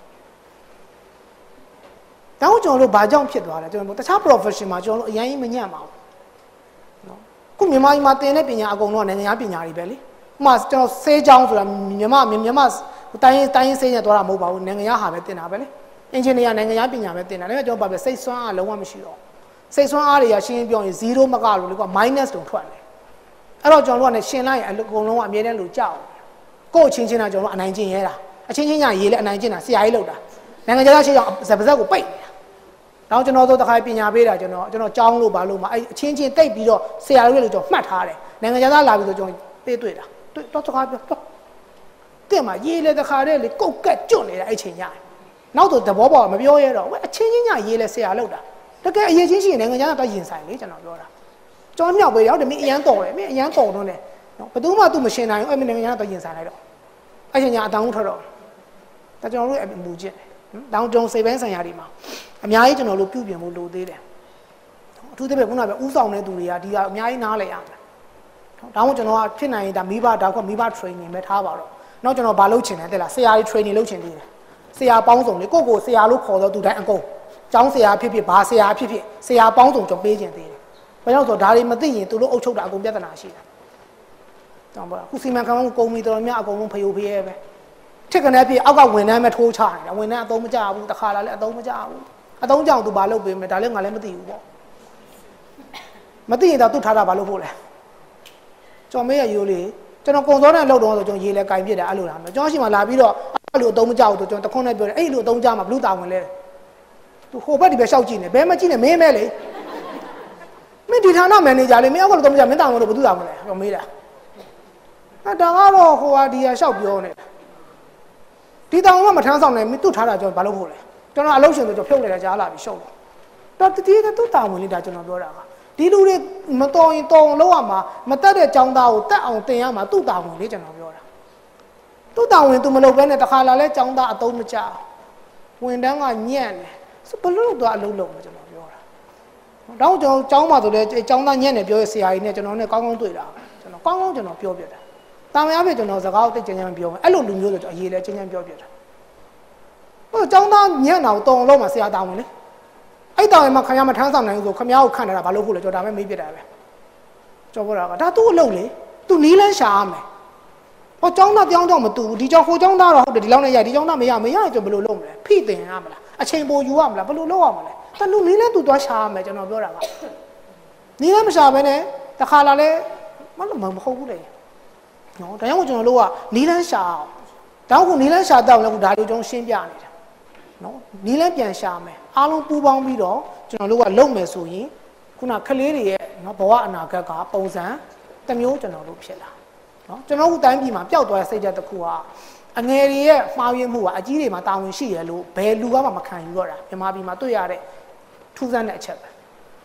တောင်းကျွန်တော်တို့ဘာကြောင့်ဖြစ်သွားလဲကျွန်တော်တခြား profession မှာကျွန်တော်တို့အရင်ကြီးမညံ့ပါဘူးနော်ခုမြန်မာပြည်မှာသင်တဲ့ပညာအကုန်လုံးကနိုင်ငံပညာတွေပဲလေဥပမာကျွန်တော်ဆေးကြောင်းဆိုတာမြန်မာတိုင်းဆေးညက်သွားတာမဟုတ်ပါဘူးနိုင်ငံဟာပဲသင်တာပဲလေအင်ဂျင်နီယာနိုင်ငံပညာပဲသင်တာဒါပေမဲ့ကျွန်တော်ဘာပဲစိတ်ဆွမ်းအားလုံးဝမရှိတော့စိတ်ဆွမ်းအားတွေကရှင်းပြောရင်0မကလို့လေကွာ minus တုံထွက်တယ်အဲ့တော့ကျွန်တော်တို့ကလည်းရှင်းလိုက်ရင်အကုန်လုံးကအမြဲတမ်းလို့ကြောက်ကို့ချင်းချင်းတာကျွန်တော်တို့အနိုင်ကျင်ရဲတာအချင်းချင်းညာရေးလဲအနိုင်ကျင်တာဆရာကြီးလောက်တာနိုင်ငံခြားရှိအောင်ဇက်ပါဇက်ကိုပိတ်နေတာနောက်ကျွန်တော်တို့တခါပညာပေးတာကျွန်တော်ကြောင်းလို့ဘာလို့မအဲ့အချင်းချင်းတိတ်ပြီးတော့ဆရာတို့လည်းကျွန်တော်မှတ်ထားတယ်နိုင်ငံခြားလာပြီးတော့ကျွန်တော်ပေးတွေ့တာတော့တခါပြောတဲ့မှာရေးလဲတခါတည်းလေကုတ်ကက်ကျွတ်နေတာအဲ့ချိန်ညာနောက်တော့သဘောပေါက်မပြောရတော့အချင်းချင်းညာရေးလဲဆရာလောက်တာတကယ်အရေးချင်းရှိရင်နိုင်ငံခြားတော့ရင်ဆိုင်လေကျွန်တော်ပြောတာကျောင်းမြောက်ပဲရောက်တယ်မင်းအရန်တော်တယ်မင်းအရန်တော်တော့တယ်နော်ဘယ်သူမှသူမရှင်းနိုင်ဘူးအဲ့မနိုင်ငံခြားတော့ရင်ဆိုင်လိုက်တော့အဲ့ချိန်ညာအတောင်းထတော့ဒါကျွန်တော်တို့အမူချင်းတောင်းတုံစိတ်ပိုင်းဆိုင်ရာတွေမှာအများကြီးကျွန်တော်တို့ပြုပြင်ဖို့လိုသေးတယ်အထူးသဖြင့်ခုနကပဲဥဆောင်တဲ့သူတွေကဒီကအများကြီးနားလည်ရမယ်ဒါမှမဟုတ်ကျွန်တော်ကဖြစ်နိုင်ရင်ဒါမိဘဒါကမိဘ training ပဲထားပါတော့နောက်ကျွန်တော်ဘာလုပ်ချင်လဲတဲ့လားဆရာကြီး training လုပ်ချင်သေးတယ်ဆရာပေါင်းစုံလေကိုဆရာလို့ခေါ်တော့သူတိုင်းအကုန်ကျောင်းဆရာဖြစ်ဘာဆရာဖြစ်ဆရာပေါင်းစုံကျွန်တော်ပေးချင်သေးတယ်ဘာကြောင့်ဆိုဒါတွေမသိရင်သူတို့အုပ်ချုပ်တာအကုန်ပြဿနာရှိတာတောင်းပါခုစီမံခန့်ခွဲမှုကုမ္ပဏီတော်များအကုန်လုံးဖယိုဖယဲပဲထစ်ကနေပြီးအောက်ကဝန်ထမ်းပဲထိုးချနေတာဝန်ထမ်းအသုံးမကျဘူးတခါလာလဲအသုံးမကျဘူးအသုံးကြောင့်သူဘာလုပ်ပေးမလဲဒါလည်းငါလည်းမသိဘူးပေါ့မသိရင်တော့သူ့ထားတာဘာလုပ်ဖို့လဲကျွန်တော်မေးရရိုးလေးကျွန်တော်ကုံစောတဲ့လောက်တော့ဆိုကျွန်တော်ရေးလဲကင်ပြစ်တယ်အဲ့လိုလားကျွန်တော်ရှိမှလာပြီးတော့အဲ့လိုအသုံးမကျဘူးဆိုကျွန်တော်တခွန်းနဲ့ပြောတယ်အဲ့လိုအသုံးကျမှာဘလူးတာဝင်လဲသူဟိုဘက်ဒီဘက်ရှောက်ကြည့်နေဘယ်မှကြည့်နေမင်းမဲလေမင်းဒီဌာနမန်နေဂျာလေမင်းအောက်ကလည်းသုံးမကျမင်းတာဝင်လို့ဘလူးတာဝင်လဲကျွန်တော်မေးတာအဲ့ဒါကတော့ဟိုဟာဒီဟာရှောက်ပြောနေဒီတောင်ကမထမ်းဆောင်နိုင်မင်းသူ့ထားတာကျွန်တော်ဘာလုပ်ဖို့လဲကျွန်တော်အလုပ်ရှင်ဆိုကျွန်တော်ဖြုတ်လိုက်တာကြားလာပြီးရှုပ်တယ်တော့တတိယသူ့တာဝန်လေးဒါကျွန်တော်ပြောတာကဒီလူတွေမတော်ရင်တော်အောင်လုပ်ရမှာမတက်တဲ့ចောင်းသားကိုတက်အောင်တင်ရမှာသူ့တာဝန်လေးကျွန်တော်ပြောတာသူ့တာဝန်သူမလုပ်ဘဲနဲ့တခါလာလဲចောင်းသားအသုံးမကျဝန်တန်းကညံ့တယ်ဘလို့တော့အလုပ်လုပ်မှာကျွန်တော်ပြောတာတော့ကျွန်တော်ចောင်းမှာဆိုလဲចောင်းသားညံ့တယ်ပြောရဆရာကြီးနဲ့ကျွန်တော်နဲ့ကောင်းကောင်းတွေ့တာကျွန်တော်ကောင်းကောင်းကျွန်တော်ပြောပြတာတာမန်အဖြစ်ကျွန်တော်စကားကိုတိတ်ကြမ်းကြမ်းပြောမယ်အဲ့လိုလူမျိုးဆိုကျွန်တော်အရေးလဲကြမ်းကြမ်းပြောပြတာဟိုចောင်းသားညံ့တာကိုတော်အောင်လုပ်မှာဆရာတာဝန်လေအဲ့တောင်မှာခင်ဗျားမထမ်းဆောင်နိုင်ဘူးဆိုခင်ဗျားကိုခန့်နေတာဘာလို့ဖို့လဲကျွန်တော်ဒါပဲမေးပြတာပဲကြောက်ပေါ်တာကဒါသူ့အလုပ်လေသူနီးလန်းရှာရမယ်ဟောចောင်းသားပြောင်းတော့မတူဘူးဒီចောင်းဟိုចောင်းသားတော့ဟုတ်တယ်ဒီလောက်နဲ့ရဒီចောင်းသားမရရင်ကျွန်တော်ဘယ်လိုလုပ်မလဲဖိတင်ရမလားအချိန်ပိုယူရမလားဘယ်လိုလုပ်ရမလဲတလူနီးလန်းသူသွားရှာရမယ်ကျွန်တော်ပြောတာကနီးလန်းမရှာဘဲနဲ့တခါလာလဲမဟုတ်ဘူးလေနော်ဒါကြောင့်ကျွန်တော်တို့ကနီးလန်းရှာအောင်တောင်းခုနီးလန်းရှာတော့လည်းခုဒါလေးကျွန်တော်ရှင်းပြနေတာနော်နီးလန်းပြန်ရှာမယ်အားလုံးပူးပေါင်းပြီးတော့ကျွန်တော်တို့ကလုပ်မယ်ဆိုရင်ခုနကလေးတွေရဲ့နော်ဘဝအနာဂတ်ကပုံစံတစ်မျိုးကျွန်တော်တို့ဖြစ်လာနော်ကျွန်တော်တို့တိုင်းပြည်မှာပျောက်သွားတဲ့စိတ်ဓာတ်တစ်ခုကအငယ်တွေရဲ့မှားယွင်းမှုကအကြီးတွေမှာတာဝန်ရှိရလို့ဘယ်လူကမှမခံယူတော့တာမြန်မာပြည်မှာတွေ့ရတဲ့ထူးဆန်းတဲ့အချက်ပဲ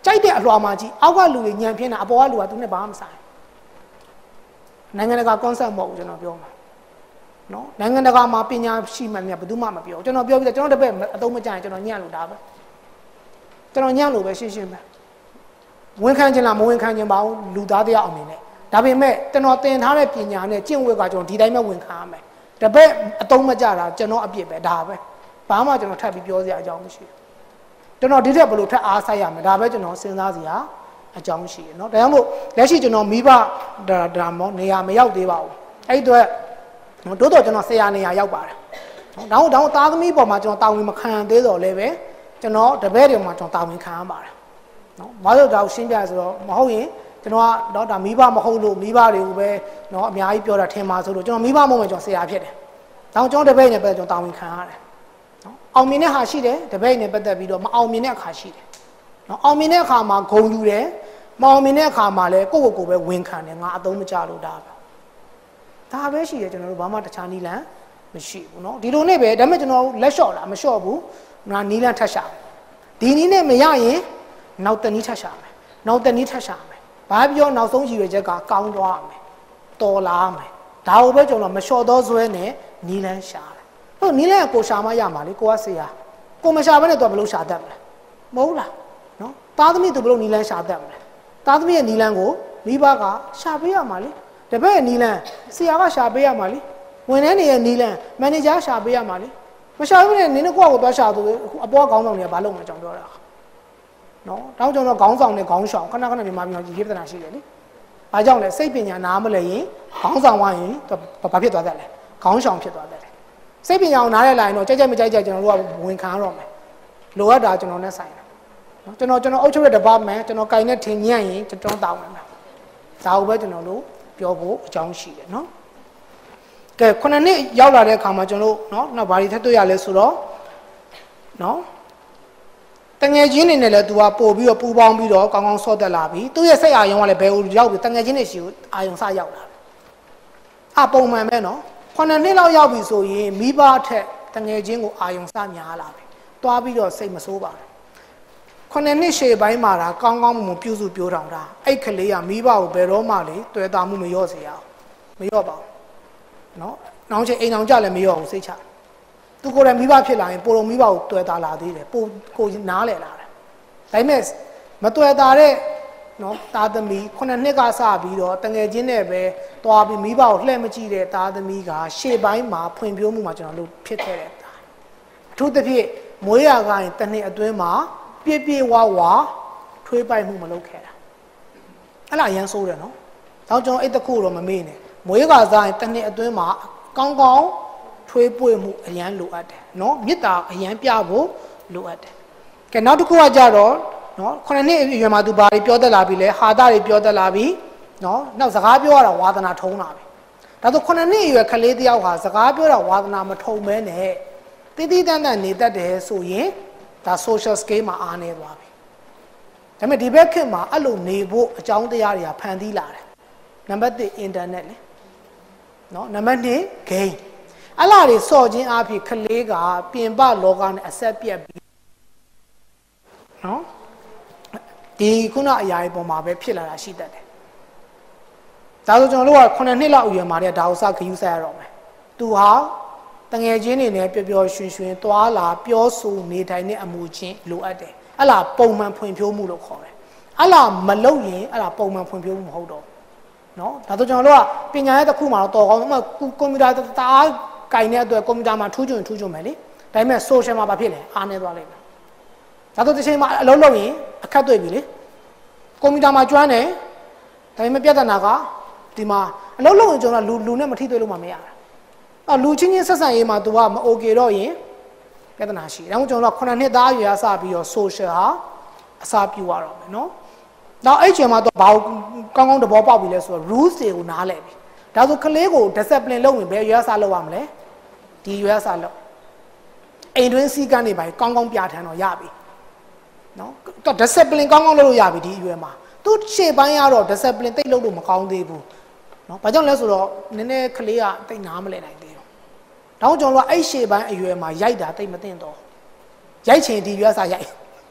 ကြိုက်တဲ့အလွှာမှာကြီးအောက်ကလူတွေညံပြင်းတာအပေါ်ကလူကသူနဲ့ဘာမှမဆိုင်နိုင်ငံတကာ concept မဟုတ်ဘူးကျွန်တော်ပြောမှာနော်နိုင်ငံတကာမှာပညာရှိမှမြတ်ဘယ်သူမှမပြောကျွန်တော်ပြောပြီးတော့ကျွန်တော်တပည့်အသုံးမကျရင်ကျွန်တော်ညံ့လို့ဒါပဲကျွန်တော်ညံ့လို့ပဲရှင်းရှင်းပဲဝန်ခံခြင်းလားမဝန်ခံခြင်းပါဘူးလူသားတရားအောင်နေနဲ့ဒါပေမဲ့ကျွန်တော်သင်ထားတဲ့ပညာနဲ့ကျင့်ဝတ်ကကျွန်တော်ဒီတိုင်းပဲဝန်ခံရမယ်တပည့်အသုံးမကျတာကျွန်တော်အပြစ်ပဲဒါပဲဘာမှကျွန်တော်ထပ်ပြီးပြောစရာအကြောင်းမရှိဘူးကျွန်တော်ဒီထက်ဘယ်လိုထပ်အားဆိုင်ရမလဲဒါပဲကျွန်တော်စဉ်းစားစရာအကြောင်းရှိတယ်เนาะဒါကြောင့်မို့လက်ရှိကျွန်တော်မိဘဒါမောနေရာမရောက်သေးပါဘူးအဲ့ဒီတော့တိုးတော့ကျွန်တော်ဆရာနေရာရောက်ပါတယ်เนาะဒါတော့သားသမီးပေါ်မှာကျွန်တော်တာဝန်မခံသေးတော့လည်းပဲကျွန်တော်တပည့်တွေမှာကျွန်တော်တာဝန်ခံရပါတယ်เนาะဘာလို့ဒါကိုရှင်းပြဆိုတော့မဟုတ်ရင်ကျွန်တော်ကတော့ဒါမိဘမဟုတ်လို့မိဘတွေကိုပဲเนาะအများကြီးပြောတာထင်ပါဆိုလို့ကျွန်တော်မိဘမဟုတ်မှကျွန်တော်ဆရာဖြစ်တယ်ဒါကြောင့်ကျွန်တော်တပည့်နဲ့ပဲကျွန်တော်တာဝန်ခံရတယ်เนาะအောင်မြင်တဲ့ဟာရှိတယ်တပည့်နဲ့ပတ်သက်ပြီးတော့မအောင်မြင်တဲ့အခါရှိတယ်เนาะအောင်မြင်တဲ့အခါမှာဂုဏ်ယူတယ်မအောင်မြင်တဲ့အခါမှာလည်းကိုယ့်ကိုယ်ပဲဝန်ခံတယ်ငါအသုံးမကျလို့ဒါပဲရှိတယ်ကျွန်တော်တို့ဘာမှတခြားနီးလန်းမရှိဘူးเนาะဒီလိုနဲ့ပဲဒါပေမဲ့ကျွန်တော်လက်လျှော့တာမလျှော့ဘူးငါနီးလန်းထက်ရှာဒီနီးနဲ့မရရင်နောက်တနည်းထက်ရှာမယ်နောက်တနည်းထက်ရှာမယ်ဘာပြောနောက်ဆုံးရည်ရွယ်ချက်ကကောင်းသွားမယ်တော်လာမယ်ဒါကိုပဲကျွန်တော်မလျှော့တော့ဇွဲနဲ့နီးလန်းရှာတယ်ဟုတ်နီးလန်းကိုရှာမရမှာလေကိုကဆရာကိုမရှာဘဲနဲ့တော့ဘယ်လိုရှာတတ်မလဲမဟုတ်လားเนาะသားသမီးသူဘယ်လိုနီးလန်းရှာတတ်မလဲသားသမီးရဲ့နီလန်းကိုမိဘကရှာပေးရမှာလေတပည့်ရဲ့နီလန်းဆရာကရှာပေးရမှာလေဝန်ထမ်းတွေရဲ့နီလန်းမန်နေဂျာရှာပေးရမှာလေမရှာဘူးနဲ့နင်းကိုယ့်ကိုသွားရှာသူအပေါ်ခေါင်းဆောင်တွေကဘာလုပ်မှကြောင်ပြောတာနော်တောင်းကျွန်တော်ခေါင်းဆောင်နဲ့ခေါင်းဆောင်ခဏခဏမြန်မာပြည်မှာကြီးပြဿနာရှိတယ်လေဘာကြောင့်လဲစိတ်ပညာနားမလဲရင်ခေါင်းဆောင်ဝိုင်းရင်ဘာဖြစ်သွားတတ်လဲခေါင်းဆောင်ဖြစ်သွားတတ်တယ်စိတ်ပညာကိုနားရလာရင်တော့ကြိုက်ကြိုက်မကြိုက်ကြကျွန်တော်တို့ကဝန်ခံရတော့မယ်လိုအပ်တာကျွန်တော်နဲ့ဆိုင်တယ်နော်ကျွန်တော်အုပ်ချုပ်တဲ့ department ကျွန်တော်ကင်နဲ့ထင်ညံ့ရင်ကျွန်တော်တောင်းမယ်ဒါကိုပဲကျွန်တော်တို့ပြောဖို့အကြောင်းရှိတယ်နော်ကဲခုနှစ်ရောက်လာတဲ့အခါမှာကျွန်တော်တို့နော်နောက်ဘာတွေထပ်တွေ့ရလဲဆိုတော့နော်တငယ်ချင်းတွေနဲ့လည်းသူကပို့ပြီးတော့ပူပေါင်းပြီးတော့ကောင်းကောင်းဆော့တက်လာပြီသူ့ရဲ့စိတ်အာရုံကလည်းဘယ်ကိုရောက်ပြီတငယ်ချင်းတွေရှိကိုအာရုံစရောက်လာအပုံမှန်ပဲနော်ခုနှစ်လောက်ရောက်ပြီဆိုရင်မိဘထက်တငယ်ချင်းကိုအာရုံစများလာပြီတွားပြီးတော့စိတ်မဆိုးပါဘူးခုနှစ်ရှေ့ပိုင်းမှာဒါကောင်းကောင်းမပြုစုပြောထောင်တာအဲ့ကလေးကမိဘကိုဘယ်တော့မှလေတွေ့တာမှုမလျော့စေရအောင်မလျော့ပါဘူးနော်နောက်ချင်းအိမ်အောင်ကြလည်းမလျော့ဘူးစိတ်ချသူကိုယ်တိုင်မိဘဖြစ်လာရင်ပိုလုံးမိဘကိုတွေ့တာလာသေးတယ်ပိုကိုနားလဲလာတယ်ဒါပေမဲ့မတွေ့တာတဲ့နော်သားသမီးခုနှစ်ကစပြီးတော့တငယ်ချင်းနဲ့ပဲတွားပြီးမိဘကိုလှည့်မကြည့်တဲ့သားသမီးကရှေ့ပိုင်းမှာဖွံ့ဖြိုးမှုမှာကျွန်တော်တို့ဖြစ်ခဲ့တဲ့သားအထူးသဖြင့်မွေးရကရင်တစ်နှစ်အတွင်းမှာပြည့်ပြည့်ဝဝထွေးပိုက်မှုမလုပ်ခဲ့တာအဲ့ဒါအရန်ဆိုးတယ်နော်တောင်းကျွန်တော်အဲ့တခုတော့မမေ့နဲ့မွေးကစားရင်တစ်နှစ်အတွင်းမှာကောင်းကောင်းထွေးပွေမှုအရန်လိုအပ်တယ်နော်မေတ္တာအရန်ပြဖို့လိုအပ်တယ်ကဲနောက်တစ်ခုကကြတော့နော်ခုနှစ်အရွယ်မှာသူဘာတွေပြောတတ်လာပြီလဲဟာတာတွေပြောတတ်လာပြီနော်နောက်စကားပြောရတာဝါသနာထုံးလာပြီဒါဆိုခုနှစ်အရွယ်ကလေးတယောက်ဟာစကားပြောတာဝါသနာမထုံမဲနဲ့တိတိတန်းတန်းနေတတ်တယ်ဆိုရင်ဒါ social scale မှာအားနေသွားပြီဒါပေမဲ့ဒီဘက်ခေတ်မှာအဲ့လိုနေဖို့အကြောင်းတရားတွေကဖန်တီးလာတယ်နံပါတ်1 internet လေနော်နံပါတ်2 game အဲ့လာတွေစော့ခြင်းအဖြစ်ကလေးကပြင်ပလောကနဲ့အဆက်ပြတ်ပြီးနော်ဒီခုနအရာတွေပေါ်မှာပဲဖြစ်လာတာရှိတတ်တယ်ဒါဆိုကျွန်တော်တို့က9နှစ်လောက်အရွယ်မှာတည်းဒါဥစားခယူးဆက်ရတော့မယ်သူဟာတငယ်ချင်းတွေနဲ့ပျော်ပျော်ရွှင်ရွှင်သွားလာပြောဆိုနေတိုင်းနဲ့အမှုချင်းလိုအပ်တယ်အဲ့လာပုံမှန်ဖွံ့ဖြိုးမှုလို့ခေါ်တယ်အဲ့လာမလုပ်ရင်အဲ့လာပုံမှန်ဖွံ့ဖြိုးမှုမဟုတ်တော့နော်ဒါဆိုကျွန်တော်တို့ကပညာရေးတစ်ခုမှာတော့တော်ကောင်းဥပမာကွန်ပျူတာတအားကင်တဲ့အတွက်ကွန်ပျူတာမှာထူးချွန်မယ်လေဒါပေမဲ့ social မှာဘာဖြစ်လဲအားနေသွားလိမ့်မယ်ဒါဆိုတစ်ချိန်မှာအလုပ်လုပ်ရင်အခက်တွေ့ပြီလေကွန်ပျူတာမှာကျွမ်းတယ်ဒါပေမဲ့ပြဿနာကဒီမှာအလုပ်လုပ်ရင်ကျွန်တော်လူနဲ့မထိတွေ့လို့မှမရတာအော်လူချင်းချင်းဆက်ဆံရေးမှာ तू ကမ okay တော့ရင်ပြဿနာရှိတယ်ဒါကြောင့်ကျွန်တော်တို့9နှစ်သားအရွယ်အစပြီးတော့ social ဟာအစာပြူရတော့မယ်နော်နောက်အဲ့ချိန်မှာတော့ဘာကောင်းကောင်းသဘောပေါက်ပြီလဲဆိုတော့ rules တွေကိုနားလည်ပြီဒါဆိုကလေးကို discipline လုပ်ရင်ဘယ်ရွယ်အစလုပ်ရမလဲဒီရွယ်အစလုပ်အိမ်တွင်းစည်းကမ်းတွေပါကောင်းကောင်းပြဋ္ဌာန်းတော့ရပြီနော်တော့ discipline ကောင်းကောင်းလုပ်လို့ရပြီဒီအရွယ်မှာသူရှေ့ပိုင်းကတော့ discipline တိတ်လုပ်လို့မကောင်းသေးဘူးနော်ဘာကြောင့်လဲဆိုတော့နည်းနည်းကလေးကတိတ်နားမလည်နိုင်သေးဘူးဒါကြောင့်ကျွန်တော်ကအဲ့ရှေ့ပိုင်းအရွယ်မှာရိုက်တာတိတ်မသိတော့ရိုက်ချင်ဒီရွယ်အစရိုက်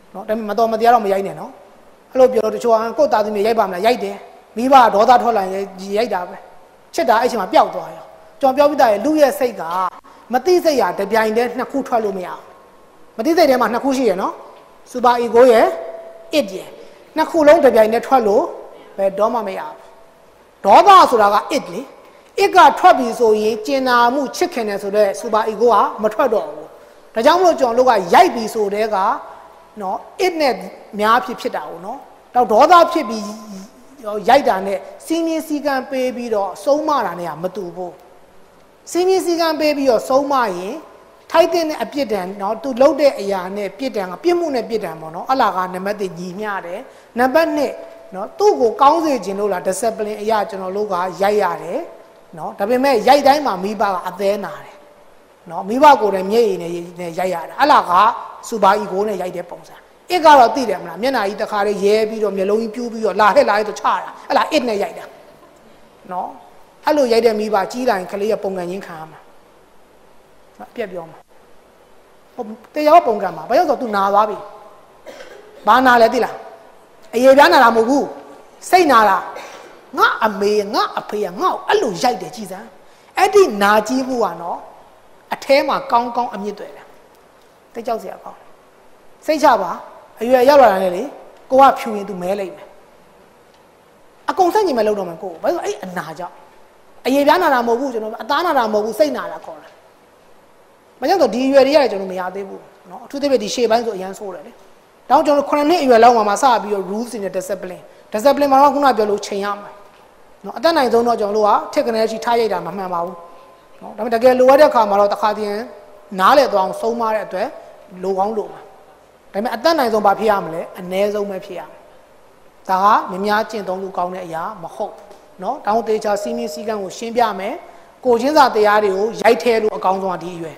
နော်ဒါပေမဲ့မတော်မတရားတော့မရိုက်နဲ့နော်အဲ့လိုပြောတော့တချို့ကကိုယ့်သားသမီးရိုက်ပါမလားရိုက်တယ်မိဘဒေါသထွက်လာရင်ရိုက်တာပဲချစ်တာအဲ့ချိန်မှာပျောက်သွားရောကျွန်တော်ပြောပြတာရဲ့လူရဲ့စိတ်ကမသိစိတ်ရတပြိုင်တည်းနှစ်ခုထွက်လို့မရအောင်မသိစိတ်ထဲမှာနှစ်ခုရှိရနော်စူပါအီကိုရဲ့ it ရဲ့နှစ်ခုလုံးတပြိုင်တည်းထွက်လို့ဘယ်တော့မှမရဘူးဒေါသဆိုတာက it လေ it ကထွက်ပြီဆိုရင်ကျင်နာမှုချစ်ခင်တယ်ဆိုတော့စူပါအီကိုကမထွက်တော့ဘူးဒါကြောင့်မလို့ကျွန်တော်တို့ကရိုက်ပြီဆိုတဲ့ကနော် it နဲ့များဖြစ်တာကိုနော်တော့ဒေါသဖြစ်ပြီးရိုက်တာနဲ့စီးမြင်စီကံပေးပြီးတော့ဆုံးမတာနဲ့ကမတူဘူးစီးမြင်စီကံပေးပြီးတော့ဆုံးမရင်ထိုက်တဲ့အပြစ်ဒဏ်နော်သူလှုပ်တဲ့အရာနဲ့ပြစ်ဒဏ်ကပြစ်မှုနဲ့ပြစ်ဒဏ်ပေါ့နော်အလားကနံပါတ်1ညီမျှတယ်နံပါတ်2နော်သူ့ကိုကောင်းစေခြင်းလို့လား discipline အရာကျွန်တော်တို့ကရိုက်ရတယ်နော်ဒါပေမဲ့ရိုက်တိုင်းမှာမိဘကအသေးနာတယ်နော်မိဘကိုယ်တိုင်မျက်ရည်နဲ့ရိုက်ရတယ်အလားကစူပါအီကိုနဲ့ရိုက်တဲ့ပုံစံအစ်ကတော့သိတယ်မလားမျက်နှာကြီးတစ်ခါလေးရဲပြီးတော့မျက်လုံးကြီးပြူးပြီးတော့လာဟဲ့လာဟဲ့ဆိုချတာအဲ့လားအစ်နဲ့ရိုက်တာနော်အဲ့လိုရိုက်တဲ့မိဘကြီးတိုင်းကလေးရပုံကံချင်းခံရမှာအပြက်ပြောမှာတရားပုံကံမှာဘာလို့ဆို तू နာသွားပြီဘာနာလဲသိလားအရေပြားနာတာမဟုတ်ဘူးစိတ်နာတာငါအမေငါအဖေကငါ့ကိုအဲ့လိုရိုက်တယ်ကြည်စမ်းအဲ့ဒီနာကြီးမှုကနော်အแทမှာကောင်းကောင်းအမြင့်တွေ့တယ်တိတ်ကြောက်စရာကောင်းစိတ်ချပါအရွယ်ရောက်လာတယ်လေကိုကဖြူရင် तू မဲလိုက်မယ်အကုန်ဆက်ညီမဲ့လုပ်တော့မယ်ကိုဘာလို့အဲ့အနာကြောင့်အရေပြားနာတာမဟုတ်ဘူးကျွန်တော်အသားနာတာမဟုတ်ဘူးစိတ်နာတာခေါ်တယ်မကြောက်တော့ဒီအရွယ်တွေရတယ်ကျွန်တော်မရသေးဘူးเนาะအထူးသဖြင့်ဒီရှေ့ပိုင်းဆိုအရန်ဆိုးတယ်လေတောင်းကျွန်တော်9နှစ်အရွယ်လောက်မှစပြီးတော့ rules နဲ့ discipline မှာတော့ခုနပြောလို့ချိန်ရမှာเนาะအတက်နိုင်ဆုံးတော့ကျွန်တော်တို့ကထက်ကနေရှိထားရိုက်တာမမှန်ပါဘူးเนาะဒါပေမဲ့တကယ်လိုရတဲ့အခါမှာတော့တစ်ခါတည်းနားလေသွားအောင်ဆုံးမတဲ့အတွက်လိုကောင်းလို့ပါဒါပေမဲ့အတက်နိုင်ဆုံးဘာဖြစ်ရမလဲအ ਨੇ ဆုံးပဲဖြစ်ရမယ်ဒါကမများကျင့်သုံးလို့ကောင်းတဲ့အရာမဟုတ်เนาะတောင်းတေချာစီးမင်းစည်းကမ်းကိုရှင်းပြမယ်ကိုချင်းစာတရားတွေကိုရိုက်ထဲလို့အကောင်းဆုံးကဒီအရွယ်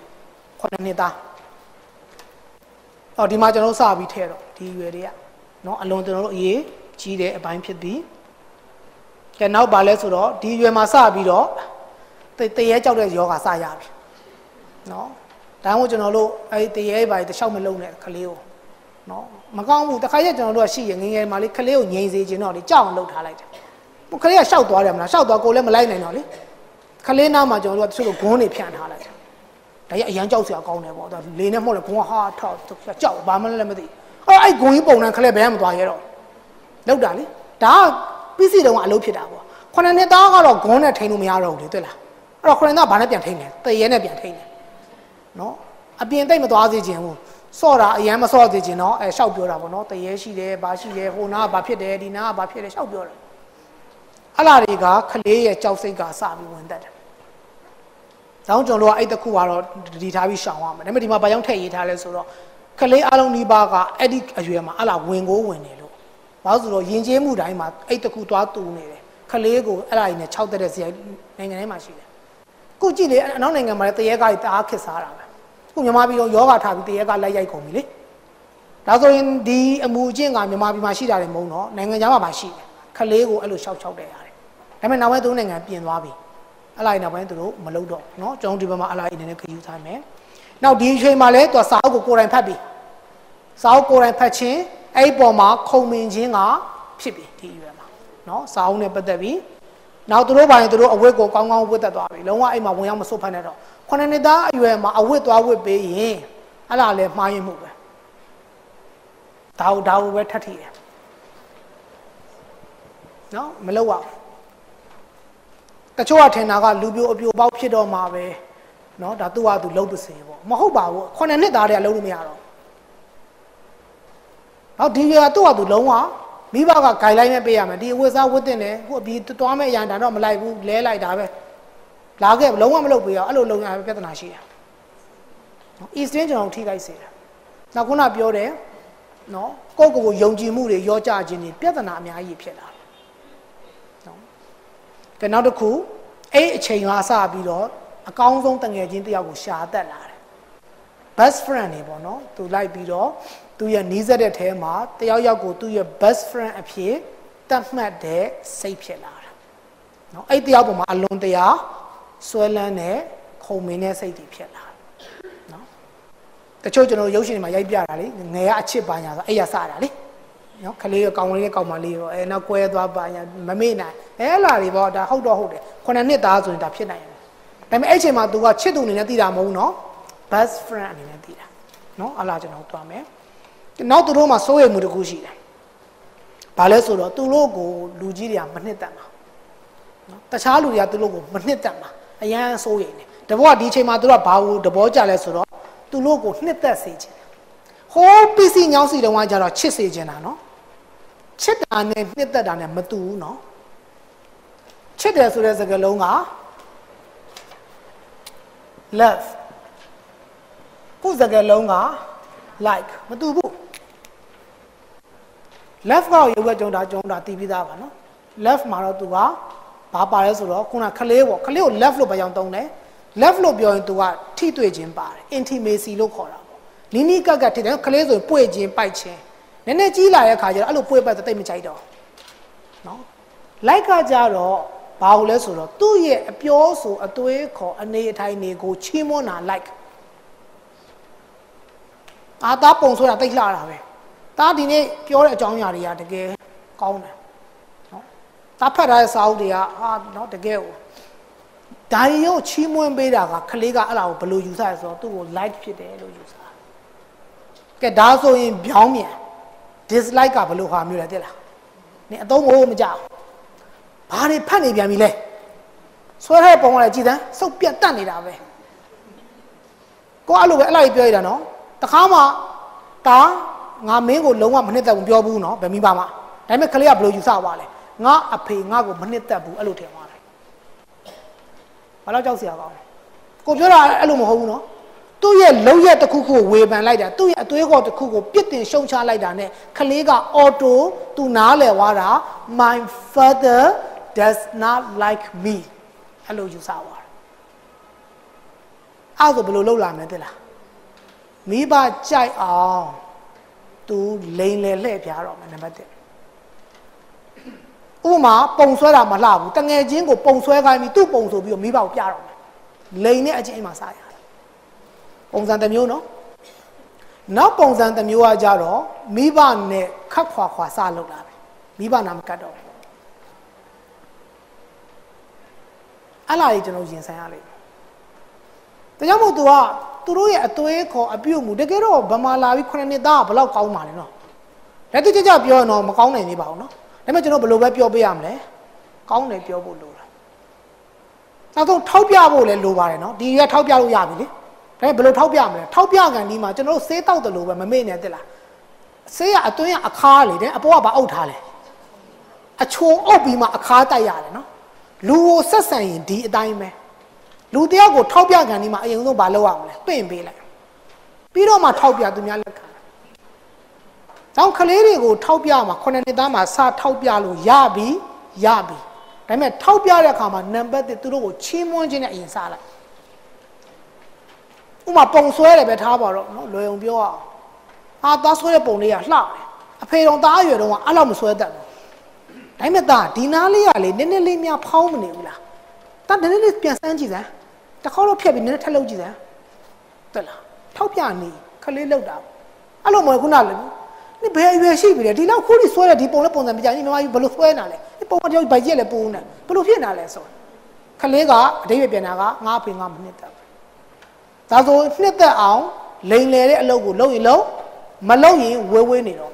9နှစ်သားဒီမှာကျွန်တော်စပြီးထဲတော့ဒီရွယ်တွေကเนาะအလွန်ကျွန်တော်တို့အရေးကြီးတဲ့အပိုင်းဖြစ်ပြီးကဲနောက်ပါလဲဆိုတော့ဒီရွယ်မှာစပြီးတော့တရေကြောက်တဲ့ယောဂစရပြီเนาะဒါမှမဟုတ်ကျွန်တော်တို့အဲ့တရေပါတခြားမလုံးနဲ့ကလေးကိုเนาะမကောင်းဘူးတခါရက်ကျွန်တော်တို့ကရှိရငငယ်မှာလေးကလေးကိုငြိမ်စေခြင်းတော့လေကြောက်အောင်လှုပ်ထားလိုက်တယ်ဟိုကလေးကရှောက်သွားတယ်မလားရှောက်သွားကိုလည်းမလိုက်နိုင်တော့လေကလေးနားမှာကျွန်တော်တို့ကတချို့ဂွန်းတွေဖြန့်ထားလိုက်တယ်ဒါရအရန်ကြောက်စရာကောင်းတယ်ပေါ့ဒါလေနဲ့မဟုတ်လေဂုံကဟာထောက်ကြောက်ဘာမှလည်းမသိအဲ့ဂုံကြီးပုံနှံခလဲဘယ်မှမသွားရတော့လောက်တာလေဒါကပစ္စည်းတုံးကအလုပ်ဖြစ်တာပေါ့9နှစ်သားကတော့ဂုံနဲ့ထိန်းလို့မရတော့ဘူးလေတွေ့လားအဲ့တော့9နှစ်သားဘာနဲ့ပြန်ထိန်းလဲတရေနဲ့ပြန်ထိန်းတယ်နော်အပြင်တိတ်မသွားစေချင်ဘူးစော့တာအရန်မစော့စေချင်တော့အဲရှောက်ပြောတာပေါ့နော်တရေရှိတယ်ဘာရှိတယ်ဟိုနားကဘာဖြစ်တယ်ဒီနားကဘာဖြစ်တယ်ရှောက်ပြောတာအဲ့လာတွေကခလေးရဲ့ကြောက်စိတ်ကစပြီးဝင်တက်တယ်တောင်းကျွန်တော်တို့ကအဲ့တခုကတော့ဒီထားပြီးရှောင်ရမယ်ဒါပေမဲ့ဒီမှာဘာကြောင့်ထည့်ရေးထားလဲဆိုတော့ကလေးအလုံးဒီပါကအဲ့ဒီအရွယ်မှာအလားဝင်ကိုဝင်နေလို့ဘာလို့ဆိုတော့ယဉ်ကျေးမှုတိုင်းမှာအဲ့တခုသွားတူနေတယ်ကလေးကိုအဲ့ဒါကြီးနဲ့6တက်တဲ့ဇယိုင်းနိုင်ငံထဲမှာရှိတယ်ခုကြည့်လေအနောက်နိုင်ငံမှာလည်းတရေကားကြီးတအားခစ်စားတာပဲခုမြန်မာပြည်တော့ယောဂထားပြီးတရေကားလိုက်ရိုက်ကုန်ပြီလေဒါဆိုရင်ဒီအမှုအကျင့်ကမြန်မာပြည်မှာရှိတာလည်းမဟုတ်တော့နိုင်ငံခြားမှာပါရှိတယ်ကလေးကိုအဲ့လို6တဲ့ရတယ်ဒါပေမဲ့နောက်ပိုင်းနိုင်ငံပြင်သွားပြီအလိုက်နောက်ပိုင်းသူတို့မလုပ်တော့เนาะကျွန်တော်ဒီဘက်မှာအလိုက်အနေနဲ့ခယူထားမယ်နောက်ဒီအချိန်မှာလဲသူစာအုပ်ကိုကိုယ်တိုင်ဖတ်ပြီစာအုပ်ကိုယ်တိုင်ဖတ်ခြင်းအဲ့ပေါ်မှာခုံမင်ခြင်းကဖြစ်ပြီဒီအရွယ်မှာเนาะစာအုပ်နဲ့ပတ်သက်ပြီးနောက်သူတို့ဘာရင်သူတို့အဝတ်ကိုကောင်းကောင်းဝတ်သက်သွားပြီလုံးဝအဲ့မှာဝင်ရောက်မစွတ်ဖက်နဲ့တော့9နှစ်သားအရွယ်မှာအဝတ်သွားဝတ်ပေးရင်အဲ့ဒါလည်းမှားရင်မှုပဲဒါကိုပဲထပ်ထည့်တယ်เนาะမလုပ်ရဘူးတချို့ကထင်တာကလူပြိုအပြိုပေါက်ဖြစ်တော့မှာပဲเนาะဒါသူ့ဟာသူလှုပ်ပစေပေါ့မဟုတ်ပါဘူး9နှစ်သားတည်းကလှုပ်လို့မရတော့နောက်ဒီကသူ့ဟာသူလုံးဝမိဘကဂိုင်လိုင်းနဲ့ပေးရမယ်ဒီအဝတ်စားဝတ်တင်တယ်ခုအပြီးသွားမဲ့အရန်ဒါတော့မလိုက်ဘူးလဲလိုက်တာပဲလာခဲ့လုံးဝမလုပ်ပေးရအောင်အဲ့လိုလုံးရပြဿနာရှိတယ်နော် Eastern ကျွန်တော်ထိခိုက်စေတယ်နောက်ခုနပြောတယ်နော်ကိုယ့်ကိုယ်ယုံကြည်မှုတွေရောကြခြင်းတွေပြဿနာအများကြီးဖြစ်လာတယ်နော်ကဲနောက်တစ်ခုအဲ့အချိန်ကစပြီးတော့အကောင်းဆုံးတငယ်ချင်းတယောက်ကိုရှာတက်လာတယ် best friend တွေပေါ့နော်သူလိုက်ပြီးတော့သူရဲ့နီးစပ်တဲ့ထဲမှာတယောက်ယောက်ကိုသူ့ရဲ့ best friend အဖြစ်တတ်မှတ်တဲ့စိတ်ဖြစ်လာတာเนาะအဲ့တယောက်ပေါ်မှာအလွန်တရာဆွဲလန်းတဲ့ခုံမင်းတဲ့စိတ်တွေဖြစ်လာเนาะတချို့ကျွန်တော်ရုပ်ရှင်တွေမှာရိုက်ပြတာလေငယ်ကအချစ်ပါညာဆိုအဲ့ရစတာလေနော်ခလေးကောင်လေးကောင်မလေးရောနောက်ကွဲသွားပါညာမမေ့နိုင်အဲ့လာတွေပေါ့ဒါဟုတ်တော့ဟုတ်တယ်9နှစ်သားဆိုရင်ဒါဖြစ်နိုင်တယ်ဒါပေမဲ့အဲ့ချိန်မှာ तू ကချစ်သူအနေနဲ့သိတာမဟုတ်ဘူးနော် best friend အနေနဲ့သိတာနော်အလားကျွန်တော်တွားမယ်နောက်သူတို့မှာစိုးရိမ်မှုတစ်ခုရှိတယ်ဘာလဲဆိုတော့သူတို့ကိုလူကြီးတွေကမနှစ်သက်မှာနော်တခြားလူတွေကသူတို့ကိုမနှစ်သက်မှာအရန်စိုးရိမ်တယ်တဘောကဒီချိန်မှာသူတို့ကဘာကိုတဘောကြလဲဆိုတော့သူတို့ကိုနှစ်သက်စေချင်ဟိုးပစ္စည်းညောင်းစီတုံးကကြတော့ချစ်စေချင်တာနော်ချစ်တာနဲ့နှစ်သက်တာနဲ့မတူဘူးနော်ချစ်တယ်ဆိုတဲ့စကားလုံးက love ခုစကားလုံးက like မတူဘူး love ကရုပ်ပဲကြုံတာတည်ပြီးသားပါနော် love မှာတော့သူကဘာပါလဲဆိုတော့ခုနကလေးပေါ့ကလေးကို love လို့ပဲကြောင်တုံးတယ် love လို့ပြောရင်သူကထိတွေ့ခြင်းပါတယ် intimacy လို့ခေါ်တာပေါ့နီးနီးကပ်ကပ်ထိတယ်ကလေးဆိုရင်ပွေ့ခြင်းပိုက်ခြင်းနည်းနည်းကြီးလာတဲ့ခါကျတော့အဲ့လိုပွေ့ပတ်တိတ်မကြိုက်တော့နော် like ကကြတော့ဘာလို့လဲဆိုတော့သူ့ရဲ့အပြောဆိုအသွေးခေါ်အနေအထိုင်တွေကိုချီးမွမ်းတာ like အာသားပုံဆိုတာတိတ်လှတာပဲတားဒီနေ့ပြောတဲ့အကြောင်းအရာတွေကတကယ်ကောင်းတယ်နော်တားဖတ်ထားတဲ့စာအုပ်တွေကနော်တကယ်ကိုဒါရုပ်ချီးမွမ်းပေးတာကခလေးကအဲ့ဒါကိုဘယ်လိုယူဆရဆိုတော့သူ့ကို like ဖြစ်တယ်လို့ယူဆတာကဲဒါဆိုရင်ဗျောင်းမြန် dislike ကဘယ်လိုဟာမျိုးလဲသိလားနင်အသုံးကိုမကြောက်ဘာတွေဖတ်နေပြန်ပြီလဲဆွဲတဲ့ပုံကလည်းကြည်စမ်းစုပ်ပြတ်တတ်နေတာပဲကိုအဲ့လိုပဲအဲ့လိုက်ပြောရတာနော်တခါမှတာငါမင်းကိုလုံးဝမနှစ်သက်ဘူးပြောဘူးနော်ဗမိပါမဒါပေမဲ့ခလေးကဘယ်လိုယူဆပါလဲငါအဖေငါ့ကိုမနှစ်သက်ဘူးအဲ့လိုထင်သွားတယ်ဘာလို့ကြောက်စရာကောင်းလဲကိုပြောတာအဲ့လိုမဟုတ်ဘူးနော်သူ့ရဲ့လုံးရက်တစ်ခုခုဝေဖန်လိုက်တာသူ့ရဲ့အသွေးခေါ်တစ်ခုကိုပြစ်တင်ရှုံချလိုက်တာနဲ့ခလေးကအော်တိုသူနားလည်သွားတာ my father does not like me အဲ့လိုယူဆသွားတယ်အဲ့ဒါဘယ်လိုလုပ်လာမလဲသိလားမိဘကြိုက်အောင်သူလိန်လေလှည့်ပြတော့မယ်နံပါတ်1ဥပမာပုံဆွဲတာမလှဘူးတငယ်ချင်းကိုပုံဆွဲခိုင်းပြီးသူ့ပုံဆိုပြီးတော့မိဘကိုပြတော့မယ်လိန်နဲ့အချင်းအိမ်မှာစားရတယ်ပုံစံတစ်မျိုးနော်နောက်ပုံစံတစ်မျိုးကကြတော့မိဘနဲ့ခတ်ခွာခွာစားလုပ်တာပဲမိဘနာမကတ်တော့အဲ့လာကြီးကျွန်တော်ရင်ဆိုင်ရလိမ့်မယ်ဒါကြောင့်မို့သူတို့ရဲ့အသွေးခေါ်အပြုတ်မှုတကယ်တော့ဗမာလာပြီး9နှစ်သားကဘယ်လောက်ကောင်းပါလဲနော်လက်တိကျကျပြောရင်တော့မကောင်းနိုင်သေးပါဘူးနော်ဒါပေမဲ့ကျွန်တော်ဘယ်လိုပဲပြောပေးရမလဲကောင်းတယ်ပြောဖို့လိုတာနောက်ဆုံးထောက်ပြဖို့လည်းလိုပါတယ်နော်ဒီရွက်ထောက်ပြလို့ရပြီလေဒါပေမဲ့ဘယ်လိုထောက်ပြမလဲထောက်ပြကန်ဒီမှာကျွန်တော်တို့ဆေးတောက်တယ်လို့ပဲမမေ့နဲ့တက်လားဆေးရအတွင်းကအခါလေတဲ့အပေါ်ကဘာအုပ်ထားလဲအချိုးအုပ်ပြီးမှအခါတိုက်ရတယ်နော်လူကိုဆက်ဆံရင်ဒီအတိုင်းပဲလူတယောက်ကိုထောက်ပြကန်ဒီမှာအရင်ဆုံးဘာလုပ်ရမလဲပင့်ပေးလိုက်ပြီးတော့မှထောက်ပြသူများလက်ခံ။ကြောင့်ကလေးတွေကိုထောက်ပြမှာ9နှစ်သားမှာစထောက်ပြလို့ရပြီဒါပေမဲ့ထောက်ပြတဲ့အခါမှာနံပါတ်1သူတို့ကိုချီးမွမ်းခြင်းနဲ့အရင်စားလိုက်ဥမာပုံဆွဲတယ်ပဲထားပါတော့နော်လွယ်အောင်ပြောအောင်သားဆွဲတဲ့ပုံလေးကလှတယ်အဖေတော်သားအရွယ်တော့အဲ့လောက်မဆွဲတတ်ဘူးဒါပေမဲ့သားဒီနားလေးကလေနည်းနည်းလေးများဖောင်းမနေဘူးလားသားနည်းနည်းလေးပြန်စမ်းကြည့်စမ်းတစ်ခေါက်တော့ဖြတ်ပြီးနည်းနည်းထပ်လုပ်ကြည့်စမ်းတက်လားထောက်ပြနေခလေးလောက်တာအဲ့လိုမဟုတ်ခုနလေ你不要越细不了，你老苦力说了，你帮了帮人，别讲你妈不露说哪嘞？你帮我叫白姐来帮呢，不露骗哪来说？看那个，这月边那个，俺陪俺们那的。他说那的昂，人来的搂一搂，没搂人微微那种。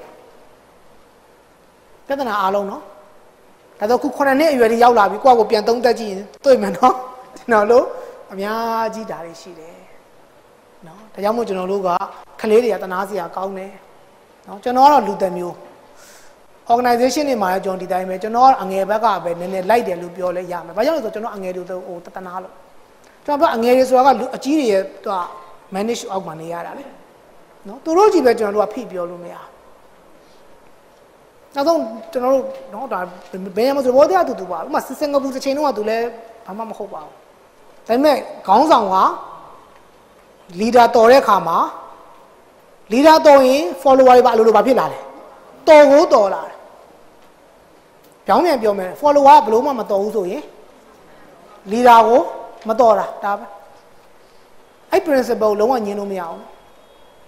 别在那阿搂喏，他说可能那月的要拉比，过边东得进对门喏，那路俺们几大的事嘞，喏，他要么就那路个，看那里也在哪些搞呢？နော်ကျွန်တော်ကတော့လူသက်မျိုး organization တွေမှာလည်းကျွန်တော်ဒီတိုင်းပဲကျွန်တော်ကအငယ်ဘက်ကပဲနည်းနည်းလိုက်တယ်လို့ပြောလဲရမယ်။ဘာကြောင့်လဲဆိုတော့ကျွန်တော်အငယ်တွေဟိုတနာလို့ကျွန်တော်ကအငယ်တွေဆိုတာကလူအကြီးတွေရဲ့သူက manage အောက်မှာနေရတာလေ။နော်သူတို့ကြည့်ပဲကျွန်တော်တို့ကဖိပြောလို့မရဘူး။နောက်ဆုံးကျွန်တော်တို့နော်ဒါဘယ်မှာဆိုဘောတရားတူပါဥပမာစင်ကာပူတစ်ချိန်လုံးကသူလည်းဘာမှမဟုတ်ပါဘူး။ဒါပေမဲ့ခေါင်းဆောင်က leader တော်တဲ့ခါမှာleader တော်ရင် follower တွေပါအလိုလိုပါဖြစ်လာတယ်တော်ကိုတော်လာတယ်ပြောင်းပြန်ပြောမယ် follower ကဘလို့မှမတော်ဘူးဆိုရင် leader ကိုမတော်တာဒါပဲအဲ့ principle လုံးဝညင်လို့မရအောင်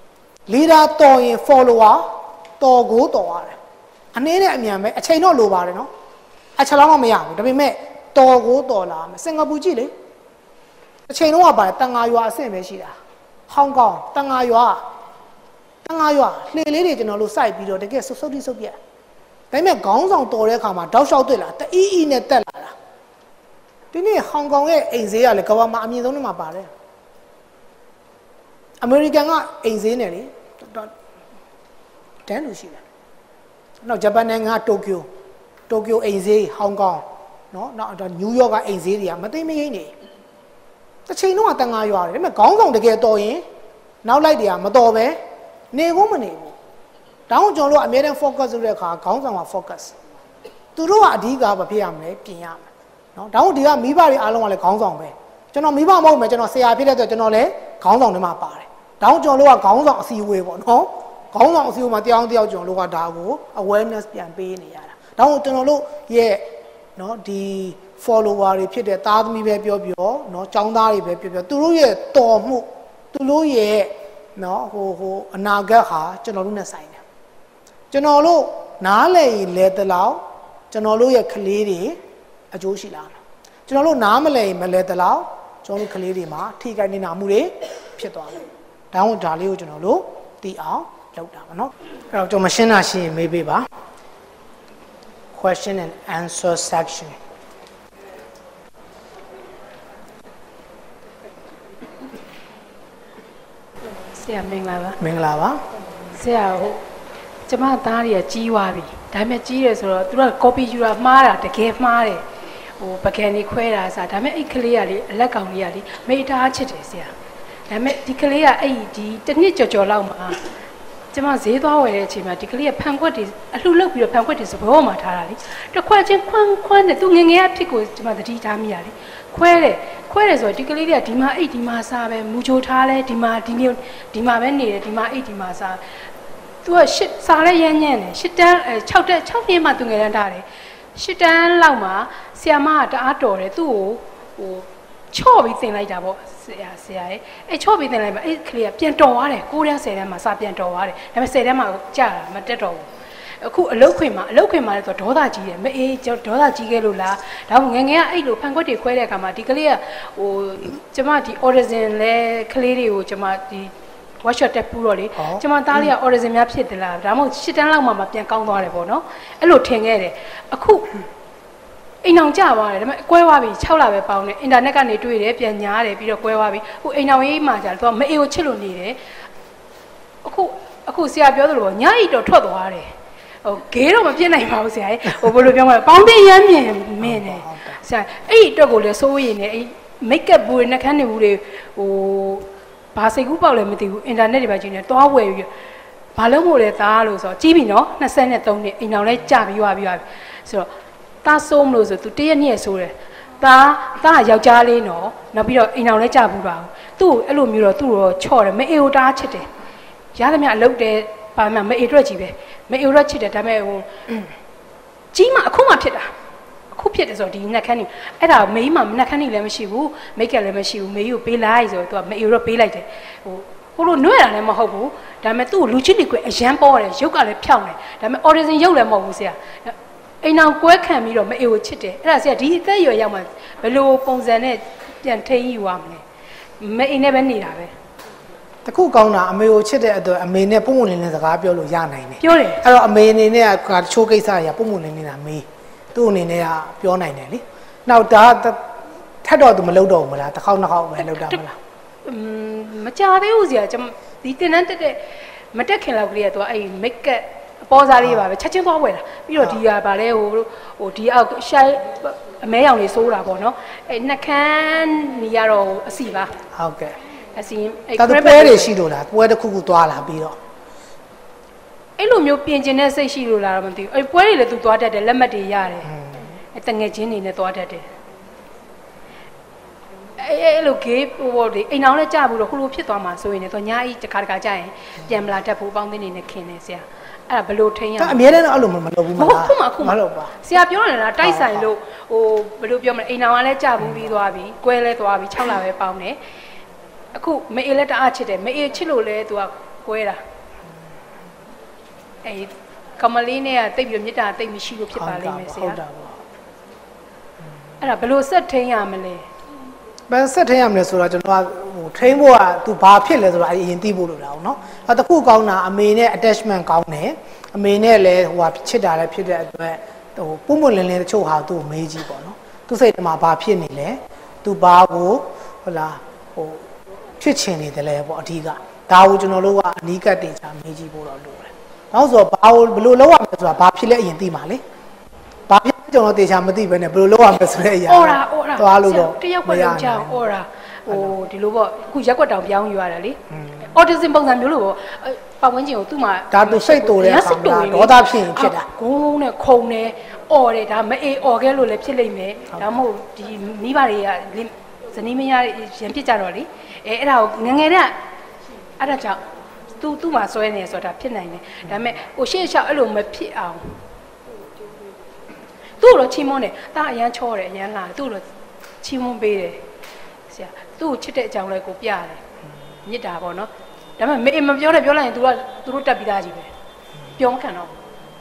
leader တော်ရင် follower တော်ကိုတော်ရတယ်အနေနဲ့အမြန်ပဲအချိန်တော့လိုပါတယ်နော်အချက်လောက်မှမရဘူးဒါပေမဲ့တော်ကိုတော်လာမယ်စင်ကာပူကြည့်လေအချိန်တော့ပါတယ်တန်ငါရွာအဆင့်ပဲရှိတာဟောင်ကောင်တန်ငါရွာလှေလေးတွေကျွန်တော်တို့စိုက်ပြီးတော့တကယ်စုပ်တိစုပ်ပြက်ဒါပေမဲ့ခေါင်းဆောင်တော်တဲ့အခါမှာတောက်လျှောက်တွေ့လာတအီးအီးနဲ့တက်လာတာဒီနေ့ဟောင်ကောင်ရဲ့အိမ်ဈေးကလည်းကမ္ဘာမှာအမြင့်ဆုံးနေမှာပါတယ်အမေရိကန်ကအိမ်ဈေးနဲ့လေတန်းလို့ရှိတယ်နောက်ဂျပန်နိုင်ငံကတိုကျိုအိမ်ဈေးဟောင်ကောင်နော်နောက်နယူးယောက်ကအိမ်ဈေးတွေကမသိမရင်းနေတစ်ချိန်တော့တန်ငါရွာတယ်ဒါပေမဲ့ခေါင်းဆောင်တကယ်တော်ရင်နောက်လိုက်တွေကမတော်ပဲနေကုန်မနေဘူးတောင်းကျွန်တော်တို့အမြဲတမ်း focus လုပ်တဲ့အခါခေါင်းဆောင်က focus သူတို့ကအဓိကဘာဖြစ်ရမလဲပြင်ရမယ်နော်တောင်းဒီကမိဘတွေအားလုံးကလည်းခေါင်းဆောင်ပဲကျွန်တော်မိဘမဟုတ်မယ်ကျွန်တော်ဆရာဖြစ်တဲ့အတွက်ကျွန်တော်လည်းခေါင်းဆောင်တွေမှာပါတယ်တောင်းကျွန်တော်တို့ကခေါင်းဆောင်အစည်းအဝေးပေါ့နော်ခေါင်းဆောင်အစည်းအဝေးမှာတရားကျွန်တော်တို့ကဒါကို awareness ပြန်ပေးနေရတာတောင်းကျွန်တော်တို့ရဲ့နော်ဒီ follower တွေဖြစ်တဲ့သားသမီးပဲပြောနော်ចောင်းသားတွေပဲပြောသူတို့ရဲ့တော်မှုသူတို့ရဲ့နော်ဟိုအနာဂတ်ဟာကျွန်တော်တို့နဲ့ဆိုင်တယ်ကျွန်တော်တို့နားလည်လဲတလောက်ကျွန်တော်တို့ရဲ့ကလေးတွေအကျိုးရှိလာတယ်ကျွန်တော်တို့နားမလည်မလဲတလောက်ကျွန်တော်တို့ကလေးတွေမှာထိခိုက်နေတာမှုတွေဖြစ်သွားတယ်ဒါလေးကိုကျွန်တော်တို့သိအောင်လုပ်တာပါနော်အဲ့တော့ကျွန်တော်မရှင်းတာရှင်းရင်မေးပေးပါ question and answer section ဆရာမင်္ဂလာပါဆရာဟုတ်ကျမသားတွေကကြီးသွားပြီဒါပေမဲ့ကြီးတယ်ဆိုတော့သူက copy ယူတာမှားတာတကယ်မှားတယ်ဟိုပကံနေခွဲတာစဒါပေမဲ့အဲ့ကလေးကလေအလက်ကောင်လေးကလေမိသားချစ်တယ်ဆရာဒါပေမဲ့ဒီကလေးကအဲ့ဒီတစ်နှစ်ကြော်လောက်မှာကျမဈေးသွားဝယ်တဲ့အချိန်မှာဒီကလေးကဖန်ခွက်တွေအလှလုတ်ပြီးတော့ဖန်ခွက်တွေစဘောမှာထားတာလေတစ်ခွက်ချင်းခွန်းနဲ့သူငငယ်အဖြစ်ကိုကျမသတိထားမိရလေခွဲတယ်ဆိုတော့ဒီကလေးတွေကဒီမှာအိတ်ဒီမှာစားပဲမူချိုထားလဲဒီမှာပဲနေတယ်ဒီမှာအိတ်ဒီမှာစားသူကရှစ်စားလဲရမ်းညံ့တယ်ရှစ်တန်း6နှစ်မှသူငယ်တန်းထားတယ်ရှစ်တန်းလောက်မှာဆီယာမကတအားတော်တယ်သူ့ကိုဟိုချော့ပြီးသင်လိုက်တာပေါ့ဆရာရဲ့အဲ့ချော့ပြီးသင်လိုက်မှာအဲ့ကလေးကပြန်တော်သွားတယ်9တန်း10တန်းမှာစပြန်တော်သွားတယ်ဒါပေမဲ့10တန်းမှာကြာတာမတက်တော့ဘူးအခုအလုတ်ခွင်မှာလည်းဆိုဒေါသကြီးတယ်မအေးဒေါသကြီးခဲ့လို့လားဒါမှငယ်ကအဲ့လိုဖန်ခွက်တွေခွဲတဲ့အခါမှာဒီကလေးကဟိုကျမဒီ origin လဲကလေးတွေကိုကျမဒီ workshop တက်ပူးတော့လေကျမသားလေးက origin များဖြစ်တယ်လားဒါမှမဟုတ်10တန်းလောက်မှပြန်ကောင်းသွားတယ်ပေါ့နော်အဲ့လိုထင်ခဲ့တယ်အခုအိမ်အောင်ကြသွားတယ်ဒါပေမဲ့ကွဲသွားပြီ6လပဲပေါင်းတယ်အင်တာနက်ကနေတွေ့တယ်ပြန်ညားတယ်ပြီးတော့ကွဲသွားပြီဟိုအိမ်အောင်ရေးမှကြာတော့မအေးကိုချစ်လို့နေတယ်အခုဆရာပြောသလိုပေါ့ညာအိတ်တော့ထွက်သွားတယ်ဟိုဂေးတော့မပြစ်နိုင်ပါဘူးဆရာဟိုဘယ်လိုပြောမလဲပေါင်းတင်ရမ်းမြင်မင်းတယ်ဆရာအဲ့ဒီအတွက်ကိုလည်းစိုးရိမ်နေအဲ့ make up ဘူးနှက်ခမ်းနေဘူးတွေဟိုဘာစိတ်ကူးပေါက်လည်းမသိဘူးအင်တာနက်တွေပါကြည့်နေသွားဝယ်ပြီးဘာလို့မို့လဲသားလို့ဆိုတော့ကြီးပြီနော်23နှစ်အိမ်အောင်လဲကြာပြီးရွာပြီးဆိုတော့သားဆိုးမလို့ဆိုသူတရက်နှစ်ဆိုးတယ်သားယောက်ျားလေးနော်နောက်ပြီးတော့အိမ်အောင်လဲကြာဘူးပါသူ့အဲ့လိုမျိုးတော့သူ့တော့ချော့တယ်မအေကိုတားချစ်တယ်ရသမျှအလုပ်တယ်ပါမှမအေအတွက်ကြီးပဲမအေရက်ချစ်တယ်ဒါပေမဲ့ဟိုကြီးမှအခုမှဖြစ်တာအခုဖြစ်တယ်ဆိုတော့ဒီနှက်ခမ်းနေအဲ့ဒါမေးမှနှက်ခမ်းနေလည်းမရှိဘူးမိတ်ကလည်းမရှိဘူးမေးကိုပေးလိုက်ဆိုတော့သူကမအေရက်ပေးလိုက်တယ်ဟိုလိုနှွဲတာလည်းမဟုတ်ဘူးဒါပေမဲ့သူ့ကိုလူချစ်နေကွယ်အရန်ပေါ်တယ်ရုပ်ကလည်းဖြောင်းတယ်ဒါပေမဲ့ origin ရုပ်လည်းမဟုတ်ဘူးဆရာအိမ်အောင်ကွဲခံပြီးတော့မအေကိုချစ်တယ်အဲ့ဒါဆရာဒီအသက်အရွယ်ရောက်မှဘယ်လိုပုံစံနဲ့ပြန်ထိန်းယူရမလဲမအိမ်နဲ့ပဲနေတာပဲတခုကောင်းတာအမေကိုချစ်တဲ့အတွက်အမေနဲ့ပုံမှန်လင်းလင်းစကားပြောလို့ရနိုင်တယ်ပြောတယ်အဲ့တော့အမေအနေနဲ့ကချိုးကိစ္စရပုံမှန်လင်းလင်းတာမေးသူ့အနေနဲ့ကပြောနိုင်တယ်လေနောက်ဒါထက်တော့သူမလုပ်တော့ဘူးမလားတစ်ခေါက်နှစ်ခေါက်ပဲလုပ်တာမလားမကြသေးဘူးဆရာကျွန်ဒီတင်တန်းတက်မတက်ခင်လောက်ကလေးကသူကအဲ့ make up အပေါ်စားလေးပါပဲချက်ချင်းသွားဝယ်တာပြီးတော့ဒီကဗာလဲဟိုဒီအောက်ရှိုင်းအမဲရောင်လေးစိုးတာပေါ့နော်အဲ့နှက်ခမ်းနေရတော့အစီပါဟုတ်ကဲ့အစီအဲ့ပွဲတွေရှိလို့လားပွဲတစ်ခုခုသွားလာပြီးတော့အဲ့လိုမျိုးပြင်ကျင်တဲ့စိတ်ရှိလို့လားတော့မသိဘူးအဲ့ပွဲတွေလည်းသူသွားတတ်တယ်လက်မှတ်တွေရတယ်အဲ့တငယ်ချင်းတွေနဲ့သွားတတ်တယ်အဲ့လို gay ဟိုဒီအိမ်အောင်လည်းကြဘူးတော့ခုလိုဖြစ်သွားမှာဆိုရင်လည်းတော့ညာကြီးတစ်ခါကြာရင်ပြန်မလာတတ်ဘူးပေါင်းသိနေနဲ့ခင်နေဆရာအဲ့ဒါဘလို့ထိန်းရအများနဲ့တော့အဲ့လိုမလုပ်ဘူးမလားခုမှဆရာပြောနေတာတိုက်ဆိုင်လို့ဟိုဘလို့ပြောမလဲအိမ်အောင်ကလည်းကြဘူးပြီးသွားပြီကွဲလဲသွားပြီ6လပဲပေါင်းတယ်အခုမေအေးလည်းတအားချစ်တယ်မေအေးချစ်လို့လဲသူကကွဲတာကမလေးနဲ့တိတ်ပြီးမြစ်တာတိတ်မရှိလို့ဖြစ်ပါလိမ့်မယ်ဆရာဟုတ်တာပေါ့အဲ့ဒါဘယ်လိုဆက်ထိန်းရမလဲဘယ်ဆက်ထိန်းရမလဲဆိုတော့ကျွန်တော်ကဟိုထိန်းဖို့ကသူဘာဖြစ်လဲဆိုတော့အရင်သိဖို့လိုတာနော်အဲ့တခုကောင်းတာအမေနဲ့ attachment ကောင်းတယ်အမေနဲ့လည်းဟိုဟာချစ်တာလည်းဖြစ်တဲ့အတွက်ဟိုပုံပွင့်လင်းလင်းတချို့ဟာသူ့ကိုမေးကြည့်ပေါ့နော်သူစိတ်ထဲမှာဘာဖြစ်နေလဲသူဘာကိုဟုတ်လားဟိုဖြစ်ချင်နေတယ်လဲပေါ့အဓိကဒါကိုကျွန်တော်တို့ကအနီးကပ်တင်ချာမေးကြည့်ဖို့တော့လိုတယ်နောက်ဆိုဘာကိုဘယ်လိုလုပ်ရမလဲဆိုတာဘာဖြစ်လဲအရင်သိပါလေဘာဖြစ်ကျွန်တော်တင်ချာမသိဘဲနဲ့ဘယ်လိုလုပ်ရမလဲဆိုတဲ့အရာသွားလို့တော့တယောက်ပဲလုံးချအောင်အော်တာဟိုဒီလိုပေါ့အခုရက်ွက်တောင်ပြောင်းယူရတယ်လေအော်တီဇင်ပုံစံမျိုးလို့ပေါ့ပတ်ဝန်းကျင်ကိုသူ့မှာဒါသူစိတ်တူတဲ့အခါမှာဒေါသဖြစ်ရင်ဖြစ်တာဂုံးနဲ့ခုံနဲ့အော်တယ်ဒါမအေးအော်ခဲ့လို့လည်းဖြစ်လိမ့်မယ်ဒါမှမဟုတ်ဒီမိဘတွေကဇနီးမယားရံဖြစ်ကြတော့လေအဲ့ဒါကိုငငယ်တဲ့အဲ့ဒါကြောင့်သူ့မှာဆွဲနေဆိုတာဖြစ်နိုင်တယ်ဒါပေမဲ့ဟိုရှေ့လျှောက်အဲ့လိုမဖြစ်အောင်သူ့တော့ချီးမွမ်းတယ်ဒါအရန်ချောတယ်အရန်လာသူ့တော့ချီးမွမ်းပေးတယ်ဆရာသူ့ကိုချစ်တဲ့အကြောင်းလေးကိုပြတယ်မြစ်တာပေါ့နော်ဒါပေမဲ့မပြောနဲ့ပြောလိုက်ရင်သူတို့တက်ပြီးသားကြီးပဲပြောမခံတော့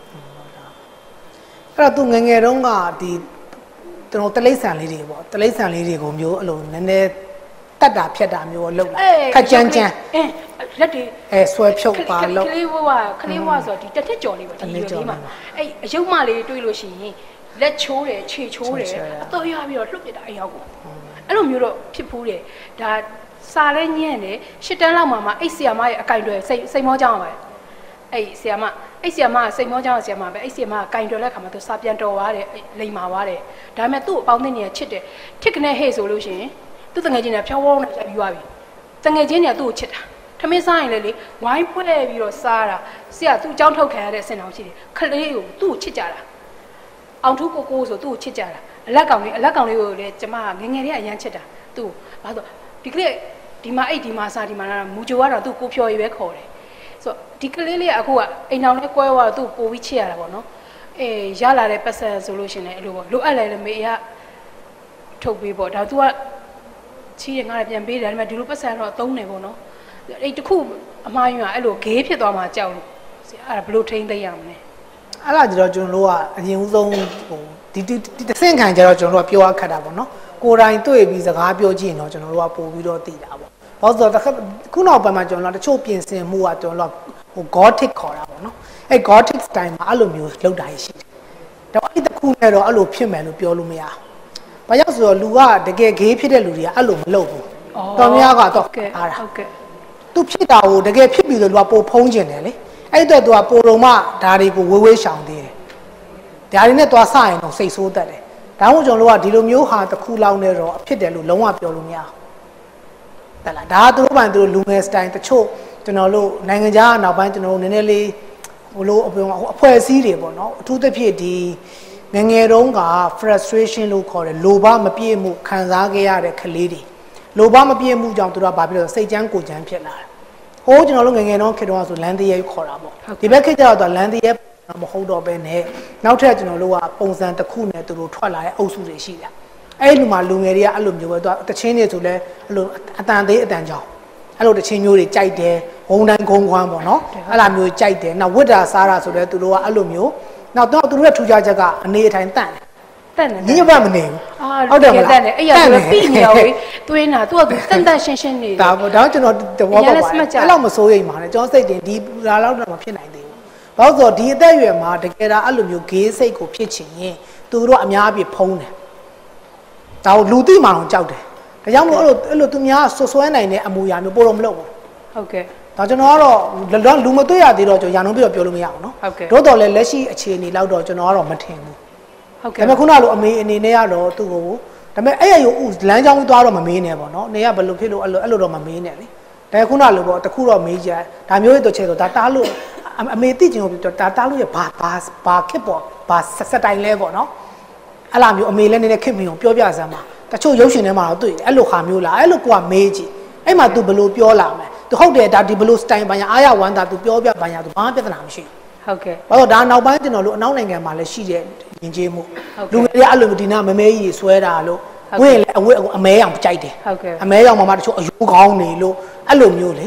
အဲ့တော့သူငငယ်တုန်းကဒီကျွန်တော်တလိษံလေးတွေပေါ့တလိษံလေးတွေကိုမျိုးအဲ့လိုနည်းနည်းတက်တာဖြတ်တာမျိုးလောက်လာခက်ကြမ်းလက်တွေဆွဲဖြုတ်ပါလို့ကလေးဘဝဆိုဒီတစ်ထက်ကျော်လေးပေါ့ဒီလိုလေးမှာအဲ့အယုတ်မလေးတွေးလို့ရှိရင်လက်ချိုးတယ်ခြေချိုးတယ်အတော်ရပြီးတော့လှုပ်ပြတာအရောက်ကိုအဲ့လိုမျိုးတော့ဖြစ်ဖူးတယ်ဒါစာလဲညံ့တယ်ရှစ်တန်းလောက်မှအဲ့ဆီယာမရဲ့အကင်တွေစိတ်မောကြောင်းပါအဲ့ဆီယာမကစိတ်မောကြောင်းဆီယာမပဲအဲ့ဆီယာမကကင်တွေလက်ခါမှာသူစာပြန်တော်သွားတယ်လိမ်မာသွားတယ်ဒါပေမဲ့သူ့အပေါင်းအသင်းတွေကချစ်တယ်ထစ်ကနေဟဲ့ဆိုလို့ရှိရင်သူ့တငယ်ချင်းတွေဖြောင်းဝေါင်းနဲ့ပြန်ပြီးသွားပြီတငယ်ချင်းတွေကသူ့ကိုချစ်တာထမင်းစားရင်လေဝိုင်းဖွဲ့ပြီးတော့စားတာဆရာသူ့အကြောင်းထုတ်ခံရတဲ့အဆင့်အောင်ရှိတယ်ခလေးကိုသူ့ကိုချစ်ကြတာအောင်ထုကိုဆိုသူ့ကိုချစ်ကြတာအလက်ကောင်လေးကိုလည်းကျမငငယ်လေးအရန်ချစ်တာသူ့ဘာလို့ဒီကလေးဒီမှာအိတ်ဒီမှာစားဒီမှာလာမူဂျိုကတော့သူ့ကိုဖြော်ရေးပဲခေါ်တယ်ဆိုတော့ဒီကလေးလေးကအခုကအိမ်အောင်လေးကွဲသွားတော့သူ့ပို့ပြီးချစ်ရတာပေါ့နော်ရလာတဲ့ပတ်စံဆိုလို့ရှင်လည်းအဲ့လိုပေါ့လိုအပ်လည်းမေကထုတ်ပေးပေါ့ဒါသူကချီးရငါလည်းပြန်ပေးတယ်ဒါပေမဲ့ဒီလိုပတ်စံတော့သုံးတယ်ပေါ့နော်အဲ့တခုအမှားယူရအဲ့လိုဂေးဖြစ်သွားမှကြောက်လို့အဲ့ဒါဘယ်လိုထိန်းသိမ်းရမလဲအဲ့ဒါကြတော့ကျွန်တော်တို့ကအရင်ဦးဆုံးဟိုဒီတဆင့်ခံကြတော့ကျွန်တော်တို့ကပြောရခက်တာပေါ့နော်ကိုယ်တိုင်တွေ့ပြီးစကားပြောကြည့်ရင်တော့ကျွန်တော်တို့ကပို့ပြီးတော့သိတာပေါ့ဘာလို့ဆိုတော့ခုနောက်ပိုင်းမှာကျွန်တော်တို့တချို့ပြင်ဆင်မှုကကျွန်တော်တို့ဟို Gothic ခေါ်တာပေါ့နော်အဲ့ Gothic style မှာအဲ့လိုမျိုးလုပ်တာရှိတယ်ဒါအဲ့တခုနဲ့တော့အဲ့လိုဖြစ်မယ်လို့ပြောလို့မရဘူးဘာကြောင့်ဆိုတော့လူကတကယ်ဂေးဖြစ်တဲ့လူတွေကအဲ့လိုမလုပ်ဘူးတော်များကတော့အားတာဟုတ်ကဲ့သူဖြစ်တာကိုတကယ်ဖြစ်ပြီးဆိုလူကပိုဖုံးကျင်တယ်လေအဲ့အတွက်သူကပိုတော်မှဒါတွေကိုဝေးရှောင်သေးတယ်ဒါတွေနဲ့သွားစရင်တော့စိတ်ဆိုးတတ်တယ်ဒါမှမဟုတ်ကျွန်တော်တို့ကဒီလိုမျိုးဟာတစ်ခုလောက်နဲ့တော့ဖြစ်တယ်လို့လုံးဝပြောလို့မရဘူးတက်လားဒါကသူတို့ပိုင်းသူတို့လူငယ်စတိုင်တချို့ကျွန်တော်တို့နိုင်ငံခြားနောက်ပိုင်းကျွန်တော်တို့နည်းနည်းလေးဟိုလိုအဖွဲ့အစည်းတွေပေါ့နော်အထူးသဖြင့်ဒီငငယ်တုန်းက frustration လို့ခေါ်တယ်လိုဘမပြည့်မှုခံစားခဲ့ရတဲ့ကလေးတွေလိုဘမပြည့်မှုကြောင့်သူတို့ကဘာဖြစ်လို့စိတ်ချမ်းကိုယ်ချမ်းဖြစ်လာတယ်ဟိုးကျွန်တော်တို့ငငယ်တုန်းခေတ္တကဆိုလမ်းတရဲခေါ်တာပေါ့ဒီဘက်ခေတ်ကျတော့လမ်းတရဲမဟုတ်တော့ပဲနဲ့နောက်ထပ်ကျွန်တော်တို့ကပုံစံတစ်ခုနဲ့သူတို့ထွက်လာတဲ့အုပ်စုတွေရှိတယ်အဲ့ဒီမှာလူငယ်တွေကအဲ့လိုမျိုးပဲသူတချင်းတွေဆိုလဲအဲ့လိုအတန်သေးအတန်ကြောင်းအဲ့လိုတချင်းမျိုးတွေကြိုက်တယ်ဂုံတိုင်းဂုံခွမ်းပေါ့နော်အဲ့လိုမျိုးကြိုက်တယ်နောက်ဝတ်တာစားတာဆိုလဲသူတို့ကအဲ့လိုမျိုးနောက်တော့သူတို့ရဲ့ထူခြားချက်ကနေအထိုင်တန့်တယ်ညညမနေဘူးဟုတ်တယ်မလားအဲ့ရဆိုပြီးနေရောသွေးနာသူကတန်တန်ရှင်းရှင်းနေဒါပေါ့ဒါကျွန်တော်တဘောပါအဲ့လောက်မစိုးရိမ်ပါနဲ့ကျွန်တော်စိတ်တင်ဒီလာလောက်တော့မဖြစ်နိုင်သေးဘူးဘာလို့ဆိုတော့ဒီအသက်အရွယ်မှာတကယ်ဒါအဲ့လိုမျိုးဂေးစိတ်ကိုဖြစ်ချင်ရင်သူတို့အများအပြည့်ဖုံးတယ်ဒါကိုလူသိမှတော့ကြောက်တယ်ဒါကြောင့်မို့အဲ့လိုသူများဆွဲနိုင်တဲ့အမူအရာမျိုးပို့တော့မလုပ်ဘူးဟုတ်ကဲ့ဒါကျွန်တော်ကတော့လူမတွေ့ရသေးတော့ကျွန်တော်ရာနှုန်းပြတော့ပြောလို့မရအောင်နော်တို့တော့လည်းလက်ရှိအခြေအနေလောက်တော့ကျွန်တော်ကတော့မထင်ဘူးဟုတ်ကဲ့ဒါပေမဲ့ခုနလိုအမေအနေနဲ့ကတော့သူ့ကိုဒါပေမဲ့အဲ့ရယူလမ်းကြောင်းသွားတော့မမေးနဲ့ပေါ့နော်နေကဘယ်လိုဖြစ်လို့အဲ့လိုတော့မမေးနဲ့လေဒါခုနလိုပေါ့တခုတော့မေးကြဒါမျိုးရဲ့တော့ချဲဆိုဒါတားလို့အမေသိချင်လို့ပြောတားလို့ရဘာခစ်ပေါ့ဘာဆက်တိုင်လဲပေါ့နော်အဲ့လိုမျိုးအမေလည်းနည်းနည်းခစ်မင်းကိုပြောပြစမ်းပါတချို့ရုပ်ရှင်ထဲမှာတော့တွေ့တယ်အဲ့လိုခါမျိုးလားအဲ့လိုကိုကမေးကြည့်အဲ့မှာ तू ဘယ်လိုပြောလာမလဲ तू ဟုတ်တယ်ဒါဒီဘယ်လိုစတိုင်ဘာညာအားရဝမ်းသာ तू ပြောပြဘာညာ तू ဘာမှပြဿနာမရှိဘူးဟုတ်ကဲ့ဘာလို့ဒါနောက်ပိုင်းကျွန်တော်တို့အနောက်နိုင်ငံမှာလည်းရှိတဲ့ယဉ်ကျေးမှုလူငယ်တွေအဲ့လိုဒီနာမမဲကြီးဆွဲတာလို့ဝင်လေအမဲအောင်ကြိုက်တယ်ဟုတ်ကဲ့အမဲအောင်မှတချို့အယိုးကောင်းနေလို့အဲ့လိုမျိုးလေ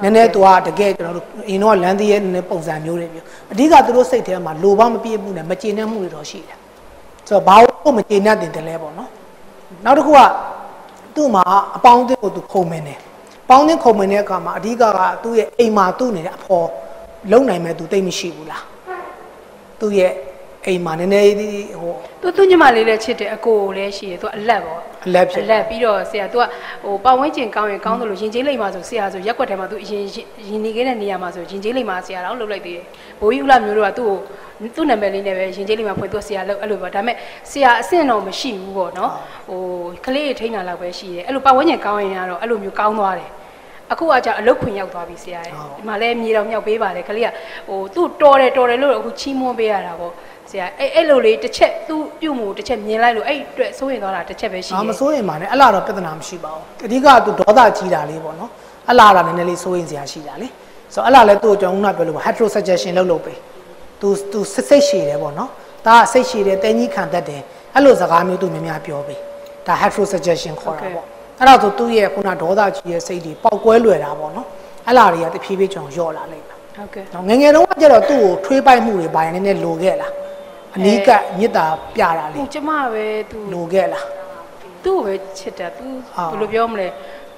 နည်းနည်းသူကတကယ်ကျွန်တော်တို့အင်းတော့လမ်းသေးရဲ့နည်းနည်းပုံစံမျိုးတွေမျိုးအဓိကသူတို့စိတ်ထဲမှာလိုဘမပြည့်မှုနဲ့မကျေနပ်မှုတွေတော့ရှိတယ်ဆိုတော့ဘာလို့မကျေနပ်တင်တယ်လဲပေါ့နော်နောက်တစ်ခုကသူ့မှာအပေါင်းအသင်းကိုသူခုံမင်းတယ်ပေါင်းသင်းခုံမင်းတဲ့အခါမှာအဓိကသူ့ရဲ့အိမ်မှာသူ့နေတဲ့အဖော်လုံနိုင်မဲ့သူတိတ်မရှိဘူးလားသူ့ရဲ့အိမ်မှာနည်းနည်းဟိုသူညီမလေးလည်းချစ်တယ်အကိုလည်းရှိတယ်သူကအလက်ပေါ့အလက်ဖြစ်အလက်ပြီးတော့ဆရာသူကဟိုပတ်ဝန်းကျင်ကောင်းရင်ကောင်းတယ်လို့ရင်ကျေးလိမ့်မှာဆိုဆရာဆိုရက်ွက်ထဲမှာသူရင်နေခဲ့တဲ့နေရာမှာဆိုရင်ကျေးလိမ့်မှာဆရာတော့လှုပ်လိုက်သေးတယ်ဘိုးကြီးဦးလာမျိုးတို့ကသူ့နာမည်လေးနဲ့ပဲရင်ကျေးလိမ့်မှာဖွင့်သူဆရာလှုပ်အဲ့လိုပေါ့ဒါပေမဲ့ဆရာအဆင့်တော့မရှိဘူးပေါ့နော်ဟိုကလေးထိန်းတာလောက်ပဲရှိတယ်အဲ့လိုပတ်ဝန်းကျင်ကောင်းရင်ကတော့အဲ့လိုမျိုးကောင်းသွားတယ်အခုကကြာအလုတ်ခွင်ရောက်သွားပြီဆရာရဲ့ဒီမှာလည်းမြေတော်မြောက်ပေးပါတယ်ကလေးကဟိုသူ့တော်တယ်လို့အခုချီးမွမ်းပေးရတာပေါ့ဆရာအဲ့လိုလေးတစ်ချက်သူ့ပြုတ်မှုတစ်ချက်မြင်လိုက်လို့အဲ့အတွက်စိုးရင်သွားတာတစ်ချက်ပဲရှိတယ်မစိုးရင်ပါနဲ့အဲ့လာတော့ပြဿနာမရှိပါဘူးအဓိကသူဒေါသကြီးတာလေးပေါ့နော်အဲ့လာတာနည်းနည်းလေးစိုးရင်စရာရှိတာလေဆိုတော့အဲ့လာလဲသူ့ကိုကျွန်တော်ကပြောလို့ hetero suggestion လုပ်ပေးသူစိတ်ရှည်တယ်ပေါ့နော်ဒါကစိတ်ရှည်တယ်တဲကြီးခံတတ်တယ်အဲ့လိုစကားမျိုးသူများများပြောပေးဒါ hetero suggestion ခေါ်တာပေါ့အဲ့ဒါဆိုသူ့ရဲ့ခုနဒေါသကြီးရဲ့စိတ်တွေပေါက်ကွဲလွယ်တာပေါ့နော်အဲ့လာတွေကတဖြည်းဖြည်းကျွန်တော်လျော့လာလိမ့်မယ်ဟုတ်ကဲ့ငယ်ငယ်တုန်းကကျတော့သူ့ကိုထွေးပိုက်မှုတွေပါရင်နည်းနည်းလိုခဲ့လားအနီးကမြစ်တာပြတာလေဟုတ်ကျမပဲသူလိုခဲ့လားသူ့ကိုပဲချစ်တာသူဘယ်လိုပြောမလဲ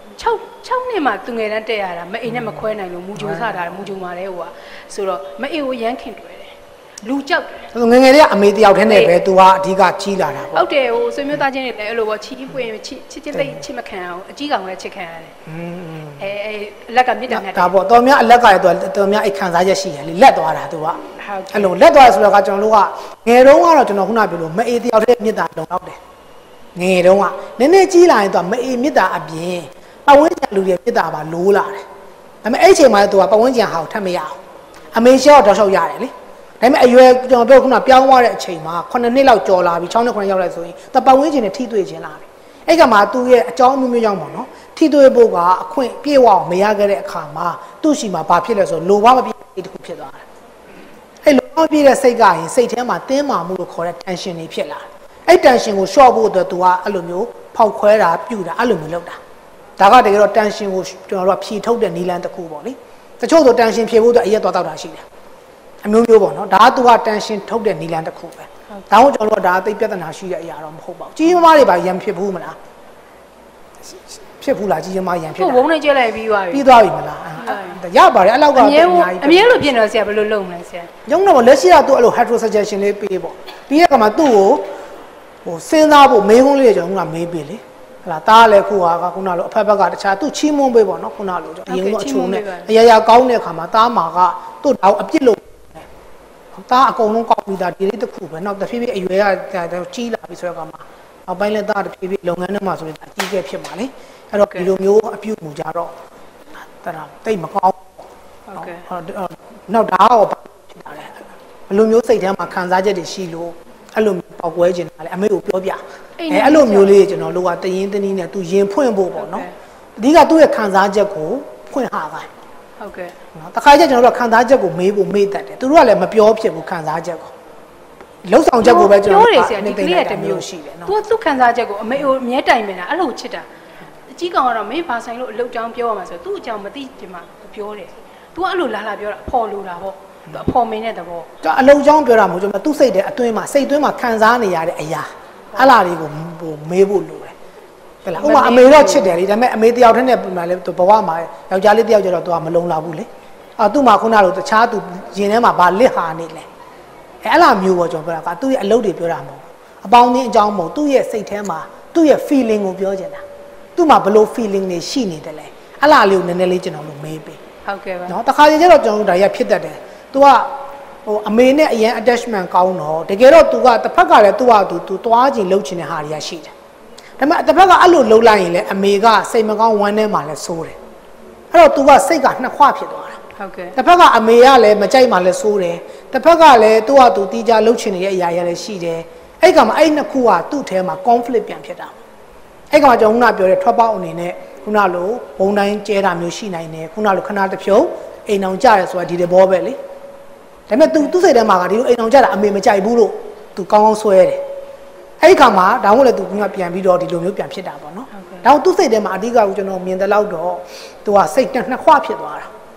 6နှစ်မှသူငယ်တန်းတက်ရတာမအိမ်နဲ့မခွဲနိုင်လို့မူဂျိုစတာမူဂျိုမှာလဲဟိုကဆိုတော့မအိမ်ကိုရမ်းခင်တွေ့တယ်လူကြောက်တယ်ငယ်ငယ်လေးကအမေတယောက်တည်းနဲ့ပဲသူကအဓိကကြီးလာတာပေါ့ဟုတ်တယ်ဟိုဆွေမျိုးသားချင်းတွေလည်းအဲ့လိုပေါ့ချီးပွင့်ချစ်လိတ်ချစ်မခံအောင်အကြီးကောင်လည်းချစ်ခံရတယ်လက်ကမြစ်တာနဲ့ဒါပေါ့တော်များအလက်ကရတော်များအိတ်ခံစားချက်ရှိရလေလက်သွားတာသူကအဲ့လိုလက်သွားဆိုတော့ကကျွန်တော်တို့ကငယ်တုန်းကတော့ကျွန်တော်ခုနပြောလို့မအေးတယောက်တည်းမြစ်တာလုံတော့တယ်ငယ်တုန်းကနည်းနည်းကြီးလာရင်သူကမအေးမြစ်တာအပြင်ပတ်ဝန်းကျင်လူတွေမြစ်တာပါလိုးလာတယ်ဒါပေမဲ့အဲ့အချိန်မှာသူကပတ်ဝန်းကျင်ဟာကိုထပ်မရအောင်အမေရှော့တော့ရှော့ရတယ်လေဒါပေမဲ့အရွယ်ကျွန်တော်ပြောခုနပြောင်းသွားတဲ့အချိန်မှာ9နှစ်လောက်ကျော်လာပြီ6နှစ်9ရောက်လိုက်ဆိုရင်သူပတ်ဝန်းကျင်နဲ့ထိတွေ့ခြင်းလာပြီအဲ့ကမှာသူ့ရဲ့အကြောင်းမျိုးမျိုးကြောင့်ပေါ့နော်ထိတွေ့ဖို့ကအခွင့်ပြေဝအောင်မရခဲ့တဲ့အခါမှာသူ့ရှိမှာဘာဖြစ်လဲဆိုလိုဘမပြေတခုဖြစ်သွားတယ်အဲ့လိုမပြေတဲ့စိတ်ကရင်စိတ်ထဲမှာတင်းမာမှုလို့ခေါ်တဲ့ tension တွေဖြစ်လာတယ်အဲ့ tension ကို short ဖို့အတွက်သူကအဲ့လိုမျိုးဖောက်ခွဲတာပြူတာအဲ့လိုမျိုးလုပ်တာဒါကတကယ်တော့ tension ကိုကျွန်တော်တို့ကဖြေထုတ်တဲ့နည်းလမ်းတစ်ခုပေါ့လေတချို့ဆို tension ဖြေဖို့အတွက်အရက်သွားတောက်တာရှိတယ်အမျိုးမျိုးပေါ့နော်ဒါကသူက tension ထုတ်တဲ့နည်းလမ်းတစ်ခုပဲဒါကိုကျွန်တော်တို့ဒါသိပြဿနာရှိတဲ့အရာတော့မဟုတ်ပါဘူးကြီးမားတွေပါရံဖြစ်ဘူးမလားဖြစ်ဘူးလားကြီးမားရံဖြစ်တာဘုံနဲ့ကျဲလိုက်ပြီးသွားပြီပြီးသွားပြီမလားရပါတယ်အဲ့လောက်ကအမြဲလို့ပြင်တော့ဆရာဘယ်လိုလုပ်မလဲဆရာရုံတော့လက်ရှိကသူ့အဲ့လို hetero suggestion လေးပေးပေါ့ပြီးရကမှသူ့ကိုဟိုစဉ်းစားဖို့မေးခွန်းလေးကျွန်တော်ကမေးပေးလေဟလာတားလည်းခုဟာကခုနလိုအဖက်ဘက်ကတခြားသူ့ချီးမွမ်းပေးပေါ့နော်ခုနလိုကျွန်တော်အရင်ကအချုံနဲ့အရာရာကောင်းတဲ့အခါမှာတားမှာကသူ့တော့အပြစ်လို့တားအကုန်လုံးကောက်ပြီးသားဒီလေးတစ်ခုပဲနောက်တစ်ဖြည်းဖြည်းအရွယ်ကကြီးလာပြီဆိုတော့ကမှနောက်ပိုင်းလည်းတားတစ်ဖြည်းဖြည်းလုပ်ငန်းထဲမှာဆိုရင်အကြီးကျယ်ဖြစ်မှာလေအဲ့တော့ဒီလိုမျိုးအပြုတ်မှုကြတော့တရာတိတ်မကောင်းဟုတ်ကဲ့နောက်ဒါရောဖြစ်တာလေဘယ်လိုမျိုးစိတ်ထဲမှာခံစားချက်တွေရှိလို့အဲ့လိုပေါက်ကွဲကျင်တာလေအမေကိုပြောပြအဲ့လိုမျိုးလေးကျွန်တော်တို့ကတရင်တနည်းနဲ့သူရင်ဖွင့်ဖို့ပေါ့နော်အဓိကသူ့ရဲ့ခံစားချက်ကိုဖွင့်ဟာခိုင်းဟုတ်ကဲ့နော်တခါကျကျွန်တော်တို့ခံစားချက်ကိုမေးဖို့မေ့တတ်တယ်သူတို့ကလည်းမပြောဖြစ်ဘူးခံစားချက်ကိုလှုပ်ဆောင်ချက်ကိုပဲကျွန်တော်ပြောတယ်ဆရာဒီကလေးကတမျိုးရှိတယ်နော်သူခံစားချက်ကိုအမေကိုအမြဲတိုင်နေတာအဲ့လိုချစ်တာအကြီးကောင်ကတော့မင်းဘာဆိုင်လို့အလုပ်ကြောင်းပြောရမှာဆိုသူ့အကြောင်းမသိချင်မှပြောတယ်သူကအဲ့လိုလာပြောတာအဖော်လိုတာပေါ့သူအဖော်မင်းတဲ့သဘောဒါအလုပ်ကြောင်းပြောတာမဟုတ်ကျွန်တော်သူ့စိတ်ထဲအတွင်းမှာစိတ်အတွင်းမှာခံစားနေရတဲ့အရာအဲ့လာတွေကိုမေးဖို့လိုတယ်ဟုတ်လားဥပမာအမေတော့ချစ်တယ်လေဒါပေမဲ့အမေတယောက်တည်းနဲ့ပြန်လာလေသူဘဝမှာယောက်ျားလေးတယောက်ကျတော့သူကမလုံလောက်ဘူးလေသူ့မှာခုနလိုတခြားသူရင်ထဲမှာဗာလစ်ဟာနေလေအဲ့လာမျိုးပေါ့ကျွန်တော်ပြောတာကသူ့ရဲ့အလုပ်တွေပြောတာမဟုတ်အပေါင်းအသင်းအကြောင်းမဟုတ်သူ့ရဲ့စိတ်ထဲမှာသူ့ရဲ့ feeling ကိုပြောချင်တာသူ့မှာဘယ်လို feeling တွေရှိနေတယ်လဲအဲ့လာလေးကိုနည်းနည်းလေးကျွန်တော်တို့မေးပေးဟုတ်ကဲ့ပါနော်တခါကျတော့ကျွန်တော်တို့ဒါရဖြစ်တတ်တယ်သူကဟိုအမေနဲ့အရင် attachment ကောင်းတော့တကယ်တော့သူကတစ်ဖက်ကလည်းသူ့ဟာသူသွားချင်လှုပ်ချင်တဲ့ဟာတွေကရှိတယ်ဒါပေမဲ့တစ်ဖက်ကအဲ့လိုလှုပ်လိုက်ရင်လည်းအမေကစိတ်မကောင်းဝမ်းထဲမှာလည်းစိုးတယ်အဲ့တော့သူကစိတ်ကနှစ်ခွဖြစ်သွားတာဟုတ်ကဲ့တစ်ဖက်ကအမေကလည်းမကြိုက်မှလည်းစိုးတယ်တစ်ဖက်ကလည်းသူ့ဟာသူတီးကြလှုပ်ချင်နေတဲ့အရာတွေလည်းရှိတယ်အဲ့ကမှအဲ့နှစ်ခုကသူ့ထဲမှာ conflict ပြန်ဖြစ်တာအဲ့ကမှကျွန်တော်ခုနပြောတဲ့ထွက်ပေါက်အနေနဲ့ခုနလိုဘုံတိုင်းကျဲတာမျိုးရှိနိုင်တယ်ခုနလိုခဏတစ်ဖြုတ်အိမ်အောင်ကြရဲဆိုတာဒီတဘောပဲလေဒါပေမဲ့သူ့စိတ်ထဲမှာကဒီလိုအိမ်အောင်ကြတာအမေမကြိုက်ဘူးလို့သူကောင်းကောင်းဆွဲတယ်အဲ့ဒီခါမှာဒါမှမဟုတ်လေသူကပြန်ပြီးတော့ဒီလိုမျိုးပြန်ဖြစ်တာပေါ့နော်ဒါတော့သူ့စိတ်ထဲမှာအဓိကကကျွန်တော်မြင်တဲ့လောက်တော့သူကစိတ်နှစ်ခွဖြစ်သွားတာ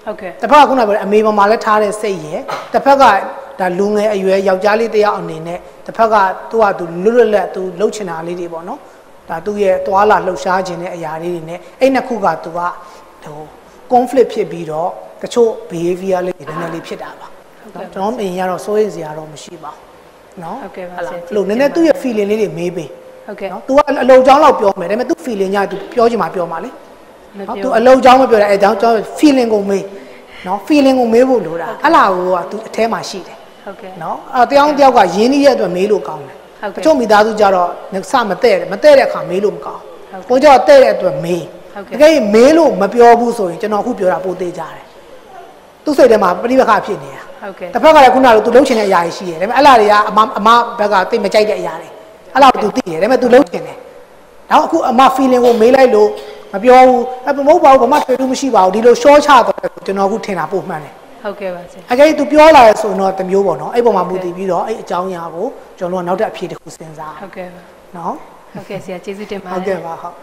တစ်ဖက်ကခုနပြောအမေပေါ်မှာလည်းထားတဲ့စိတ်ရဲ့တစ်ဖက်ကဒါလူငယ်အရွယ်ယောက်ျားလေးတယောက်အနေနဲ့တစ်ဖက်ကသူလွတ်လပ်သူလှုပ်ချင်တာလေးတွေပေါ့နော်ဒါသူရဲ့သွာလာလှုပ်ရှားခြင်းတဲ့အရာလေးတွေနဲ့အဲ့နှစ်ခုကသူကဟို conflict ဖြစ်ပြီးတော့တချို့ behavior လေးတွေနည်းနည်းလေးဖြစ်တာပါကျွန်တော်အရင်ကတော့စိုးရိမ်စရာတော့မရှိပါဘူးနော်ဟုတ်ကဲ့ပါဆရာလို့နည်းနည်းသူ့ရဲ့ feeling လေးတွေမေးပေးဟုတ်ကဲ့နော် तू ကအလုံချောင်းလောက်ပြောမယ်ဒါပေမဲ့ तू feeling ညာ तू ပြောချင်မှပြောမှာလေနော် तू အလုံချောင်းမပြောတဲ့အဲကြောင့်ကျွန်တော် feeling ကိုမေးနော် feeling ကိုမေးဖို့လိုတာအဲ့လာကိုက तू အထဲမှာရှိတယ်ဟုတ်ကဲ့နော်အဲ့တယောက်တယောက်ကရင်းနှီးရဲ့အတွက်မေးလို့ကောင်းတယ်တချို့မိသားစုကြတော့စမတဲ့တဲ့အခါမေးလို့မကောင်းဘုန်းကြီးကတဲ့အတွက်မေးတကယ်မေးလို့မပြောဘူးဆိုရင်ကျွန်တော်အခုပြောတာပိုသေးကြတယ်သူ့စိတ်ထဲမှာပရိပခဖြစ်နေတာဟုတ်ကဲ့တစ်ဖက်ကလည်းခုနကသူလှုပ်ချင်တဲ့အရာရှိတယ်ဒါပေမဲ့အဲ့လာတွေကအမဘက်ကတိတ်မကြိုက်တဲ့အရာတွေအဲ့လောက်သူသိတယ်ဒါပေမဲ့သူလှုပ်ချင်တယ်နောက်အခုအမ feeling ကိုမေးလိုက်လို့မပြောဘူးမဟုတ်ပါဘူးဘာမှတွေ့လို့မရှိပါဘူးဒီလို short ချတော့ကျွန်တော်အခုထင်တာပို့မှန်တယ်ဟုတ်ကဲ့ပါဆရာအကယ်သူပြောလာရဆိုတော့တမျိုးပေါ့နော်အဲ့ပုံမှာမူတည်ပြီးတော့အဲ့အကြောင်းအရာကိုကျွန်တော်တို့နောက်ထပ်အဖြေတစ်ခုစဉ်းစားဟုတ်ကဲ့ပါနော်ဟုတ်ကဲ့ဆရာကျေးဇူးတင်ပါတယ်ဟုတ်ကဲ့ပါဟုတ်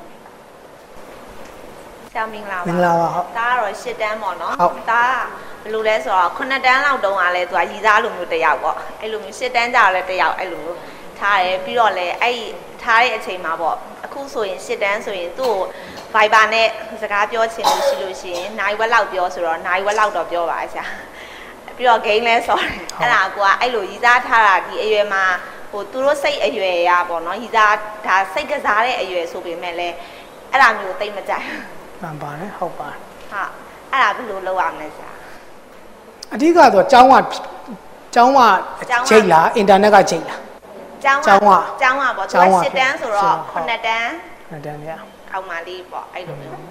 ဆရာမင်္ဂလာပါဒါကတော့10တန်းပေါ့နော်ဒါဘယ်လိုလဲဆိုတော့9တန်းလောက်တုန်းကလည်းသူကရည်စားလိုမျိုးတစ်ယောက်ပေါ့အဲ့လိုမျိုး10တန်းကြာလည်းတစ်ယောက်အဲ့လိုထားတယ်ပြီးတော့လည်းအဲ့ထားတဲ့အချိန်မှာပေါ့အခုဆိုရင်10တန်းဆိုရင်သူ့ကို Viber နဲ့စကားပြောချင်လို့ရှိလို့ရှိရင်နိုင်ဝက်လောက်ပြောဆိုတော့နိုင်ဝက်လောက်တော့ပြောပါဆရာပြီးတော့ game လဲဆိုတယ်အဲ့ဒါကိုကအဲ့လိုရည်စားထားတာဒီအရွယ်မှာဟိုသူတို့စိတ်အရွယ်ရပေါ့နော်ရည်စားဒါစိတ်ကစားတဲ့အရွယ်ဆိုပေမဲ့လည်းအဲ့ဒါမျိုးသိမကြိုက်မှန်ပါတယ်ဟုတ်ပါဟာအဲ့ဒါဘယ်လိုလုပ်ရမလဲဆရာအဓိကတော့ကျောင်းကချိန်လားအင်တာနက်ကချိန်လားကျောင်းကပေါ့သူက10တန်းဆိုတော့9တန်း 9တန်းရအောင်မလေးပေါ့အဲ့လိုမျိုး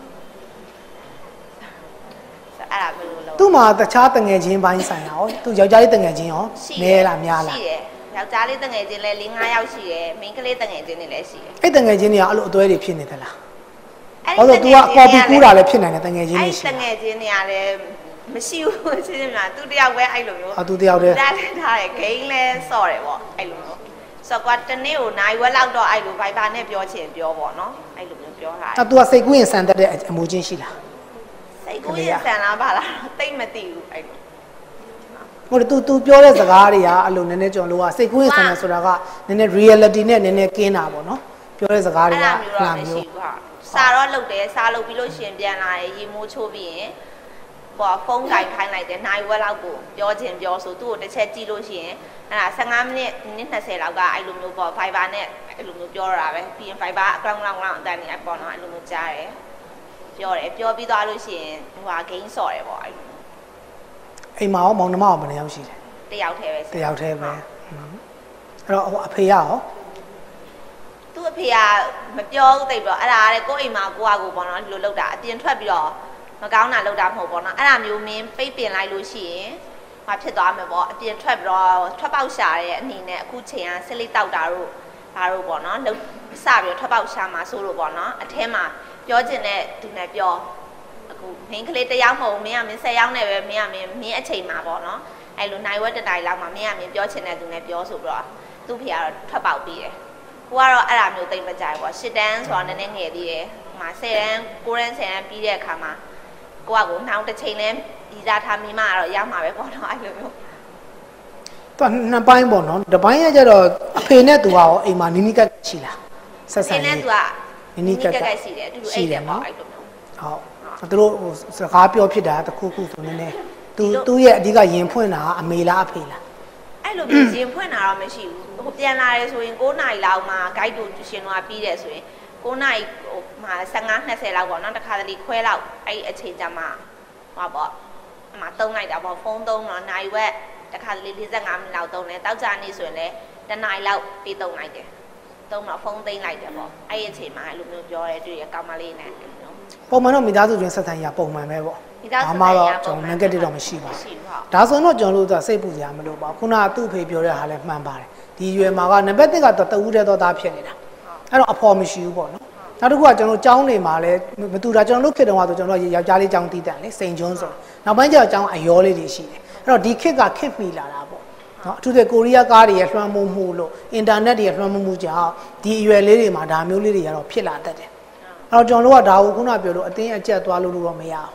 အဲ့ဒါဘယ်လိုလုပ်သူ့မှာတခြားတငယ်ချင်းပိုင်းဆိုင်ရောသူယောက်ျားလေးတငယ်ချင်းရောနဲလားများလားရှိတယ်ယောက်ျားလေးတငယ်ချင်းလည်း4-5ယောက်ရှိတယ်မိန်းကလေးတငယ်ချင်းတွေလည်းရှိတယ်အဲ့တငယ်ချင်းတွေကအဲ့လိုအသွဲတွေဖြစ်နေသလားအဲ့တော့ तू ကကော်ပီကူးတာလည်းဖြစ်နိုင်တယ်တငယ်ချင်းတွေရှိတယ်တငယ်ချင်းတွေကလည်းမရှိဘူးချင်းချင်းများသူတယောက်ပဲအဲ့လိုမျိုးသူတယောက်တည်းဒါလည်းထားတယ်ဂိမ်းလဲစော့တယ်ပေါ့အဲ့လိုမျိုးဆိုတော့တနေ့ကိုနိုင်ဝက်လောက်တော့အဲ့လို Viber နဲ့ပြောချင်ပြောပေါ့နော်အဲ့လိုမျိုးပြောထားတယ်။ तू ကစိတ်ကူးရင်ဆန်တတ်တဲ့အမူချင်းရှိလား။စိတ်ကူးရင်ဆန်လားပါလား။တိတ်မသိဘူးအဲ့လို။ဟုတ်တယ် तू ပြောတဲ့စကားတွေကအဲ့လိုနည်းနည်းကျွန်တော်တို့ကစိတ်ကူးရင်ဆန်တယ်ဆိုတာကနည်းနည်း reality နဲ့နည်းနည်းကင်းတာပေါ့နော်။ပြောတဲ့စကားတွေကအဲ့လိုမျိုးစာတော့လုပ်တယ်စာလုပ်ပြီးလို့ရှိရင်ပြန်လာတယ်ရေမိုးချိုးပြီးရင်ဟိုဖုန်းကင်ခိုင်းလိုက်တယ်နိုင်ဝက်လောက်ကိုပြောချင်ပြောဆိုသူ့ကိုတစ်ချက်ကြည့်လို့ရှိရင်အဲ့ဒါ15မိနစ်20လောက်ကအဲ့လိုမျိုးပေါ့ Viber နဲ့အဲ့လိုမျိုးပြောတာပဲပြီးရင် Viber အကောင့်လောက်အတန်းနေအပေါ်တော့အဲ့လိုမျိုးကြားတယ်ပြောတယ်ပြောပြီးသွားလို့ရှိရင်ဟိုဟာ game ဆော့တယ်ပေါ့အဲ့လိုအိမ်မှာရောမောင်နှမရောဘယ်နှယောက်ရှိလဲတယောက်တည်းပဲတယောက်တည်းပဲအဲ့တော့ဟိုအဖေရောသူ့အဖေကမပြောဘူးတိတ်တော့အဲ့ဒါတဲ့ကိုယ့်အိမ်မှာကိုယ့်အကူပေါ့နော်ဒီလိုလုပ်တာအပြင်ထွက်ပြီးတော့မကောင်းတာလုပ်တာမဟုတ်ပေါ့နော်အဲ့ဒါမျိုးမင်းပိတ်ပင်လိုက်လို့ရှိရင်မဖြစ်သွားမယ်ပေါ့အပြင်ထွက်ပြီးတော့ထွက်ပေါက်ရှာတဲ့အနေနဲ့အခုချိန်ကဆစ်လေးတောက်တာတို့ဘာလို့ပေါ့နော်လှုပ်စပြီးတော့ထွက်ပေါက်ရှာမှာဆိုလို့ပေါ့နော်အထဲမှာပြောချင်တဲ့သူနဲ့ပြောအခုမင်းကလေးတယောက်မဟုတ်မင်းကမင်း10ယောက်နဲ့ပဲမင်းအချိန်မှာပေါ့နော်အဲ့လိုနိုင်ဝက်တတိုင်လောက်မှာမင်းကမင်းပြောချင်တဲ့သူနဲ့ပြောဆိုပြီးတော့သူ့ဖေကတော့ထွက်ပေါက်ပြီးတယ်ကိုကတော့အဲ့ဒါမျိုးတိတ်မကြိုက်ပေါ့10တန်းဆိုတော့နည်းနည်းငယ်သေးတယ်ဟိုမှာ10တန်း9တန်း10တန်းပြီးတဲ့အခါမှာကိုကနောက်တစ်ချိန်လဲဒီစားထားမိမကတော့ရောက်မှာပဲပေါ့နော်အဲ့လိုမျိုးသူနှစ်ပိုင်းပေါ့နော်တစ်ပိုင်းကကျတော့အဖေနဲ့သူကရောအိမ်မှာနီနီကတ်ရှိလားဆက်ဆံနေနဲ့သူကနီနီကတ်ရှိတယ်အတူတူအိမ်တယ်ပေါ့အဲ့လိုမျိုးဟုတ်သူတို့ဟိုစကားပြောဖြစ်တာတခုခုဆိုနေနေသူ့ရဲ့အဓိကရင်ဖွင့်တာအမေလားအဖေလားအဲ့လိုမျိုးရင်ဖွင့်တာတော့မရှိဘူးဟိုပြန်လာရဲဆိုရင်9နာရီလောက်မှ guide တို့ရှင်တို့ကပြီးတယ်ဆိုရင်9နာရီဟိုမှာ15-20လောက်ပေါ့နော်တခါတလေခွဲလောက်အဲ့အချိန်ကြမှာဟောပေါ့အမှသုံးလိုက်တာပေါ့ဖုန်းသုံးတော့နိုင်ဝက်တခါတလေ45မိနစ်လောက်သုံးတယ်တောက်ကြနေဆိုရင်လည်းတနာရီလောက်ပြီးသုံးလိုက်တယ်သုံးတော့ဖုန်းသိမ်းလိုက်တယ်ပေါ့အဲ့အချိန်မှာအဲ့လိုမျိုးပြောရဲတွေ့ရကောင်းမလေးနဲ့ပုံမှန်တော့မိသားစုတွင်ဆက်ဆံရပုံမှန်ပဲပေါ့ဘာမှတော့ကျွန်တော် negative တော့မရှိပါဘူးဒါဆိုတော့ကျွန်တော်တို့စိတ်ပူစရာမလိုပါဘူးခုနကသူ့အဖေပြောတဲ့ဟာလည်းမှန်ပါတယ်ဒီရွယ်မှာကနံပါတ်1ကတော့တဦးတည်းသောသားဖြစ်နေတာအဲ့တော့အဖော်မရှိဘူးပေါ့နော်နောက်တစ်ခုကကျွန်တော်ကျောင်းနေမှာလဲမတူတာကျွန်တော်တို့ခေတ်တုန်းကဆိုကျွန်တော်ယောက်ျားလေးကျောင်းတီးတန်လေစိန်ကျွန်းဆိုနောက်ပိုင်းကျတော့ကျောင်းအယောလေးတွေရှိတယ်အဲ့တော့ဒီခေတ်ကခေတ်မီလာတာပေါ့နော်အထူးသဖြင့်ကိုရီးယားကားတွေရလွှမ်းမိုးမှုလို့အင်တာနက်တွေရလွှမ်းမိုးမှုကြောင့်ဒီအရွယ်လေးတွေမှာဒါမျိုးလေးတွေကတော့ဖြစ်လာတတ်တယ်အဲ့တော့ကျွန်တော်တို့ကဒါကိုခုနပြောလို့အတင်းအကျပ်သွားလို့တော့မရဘူး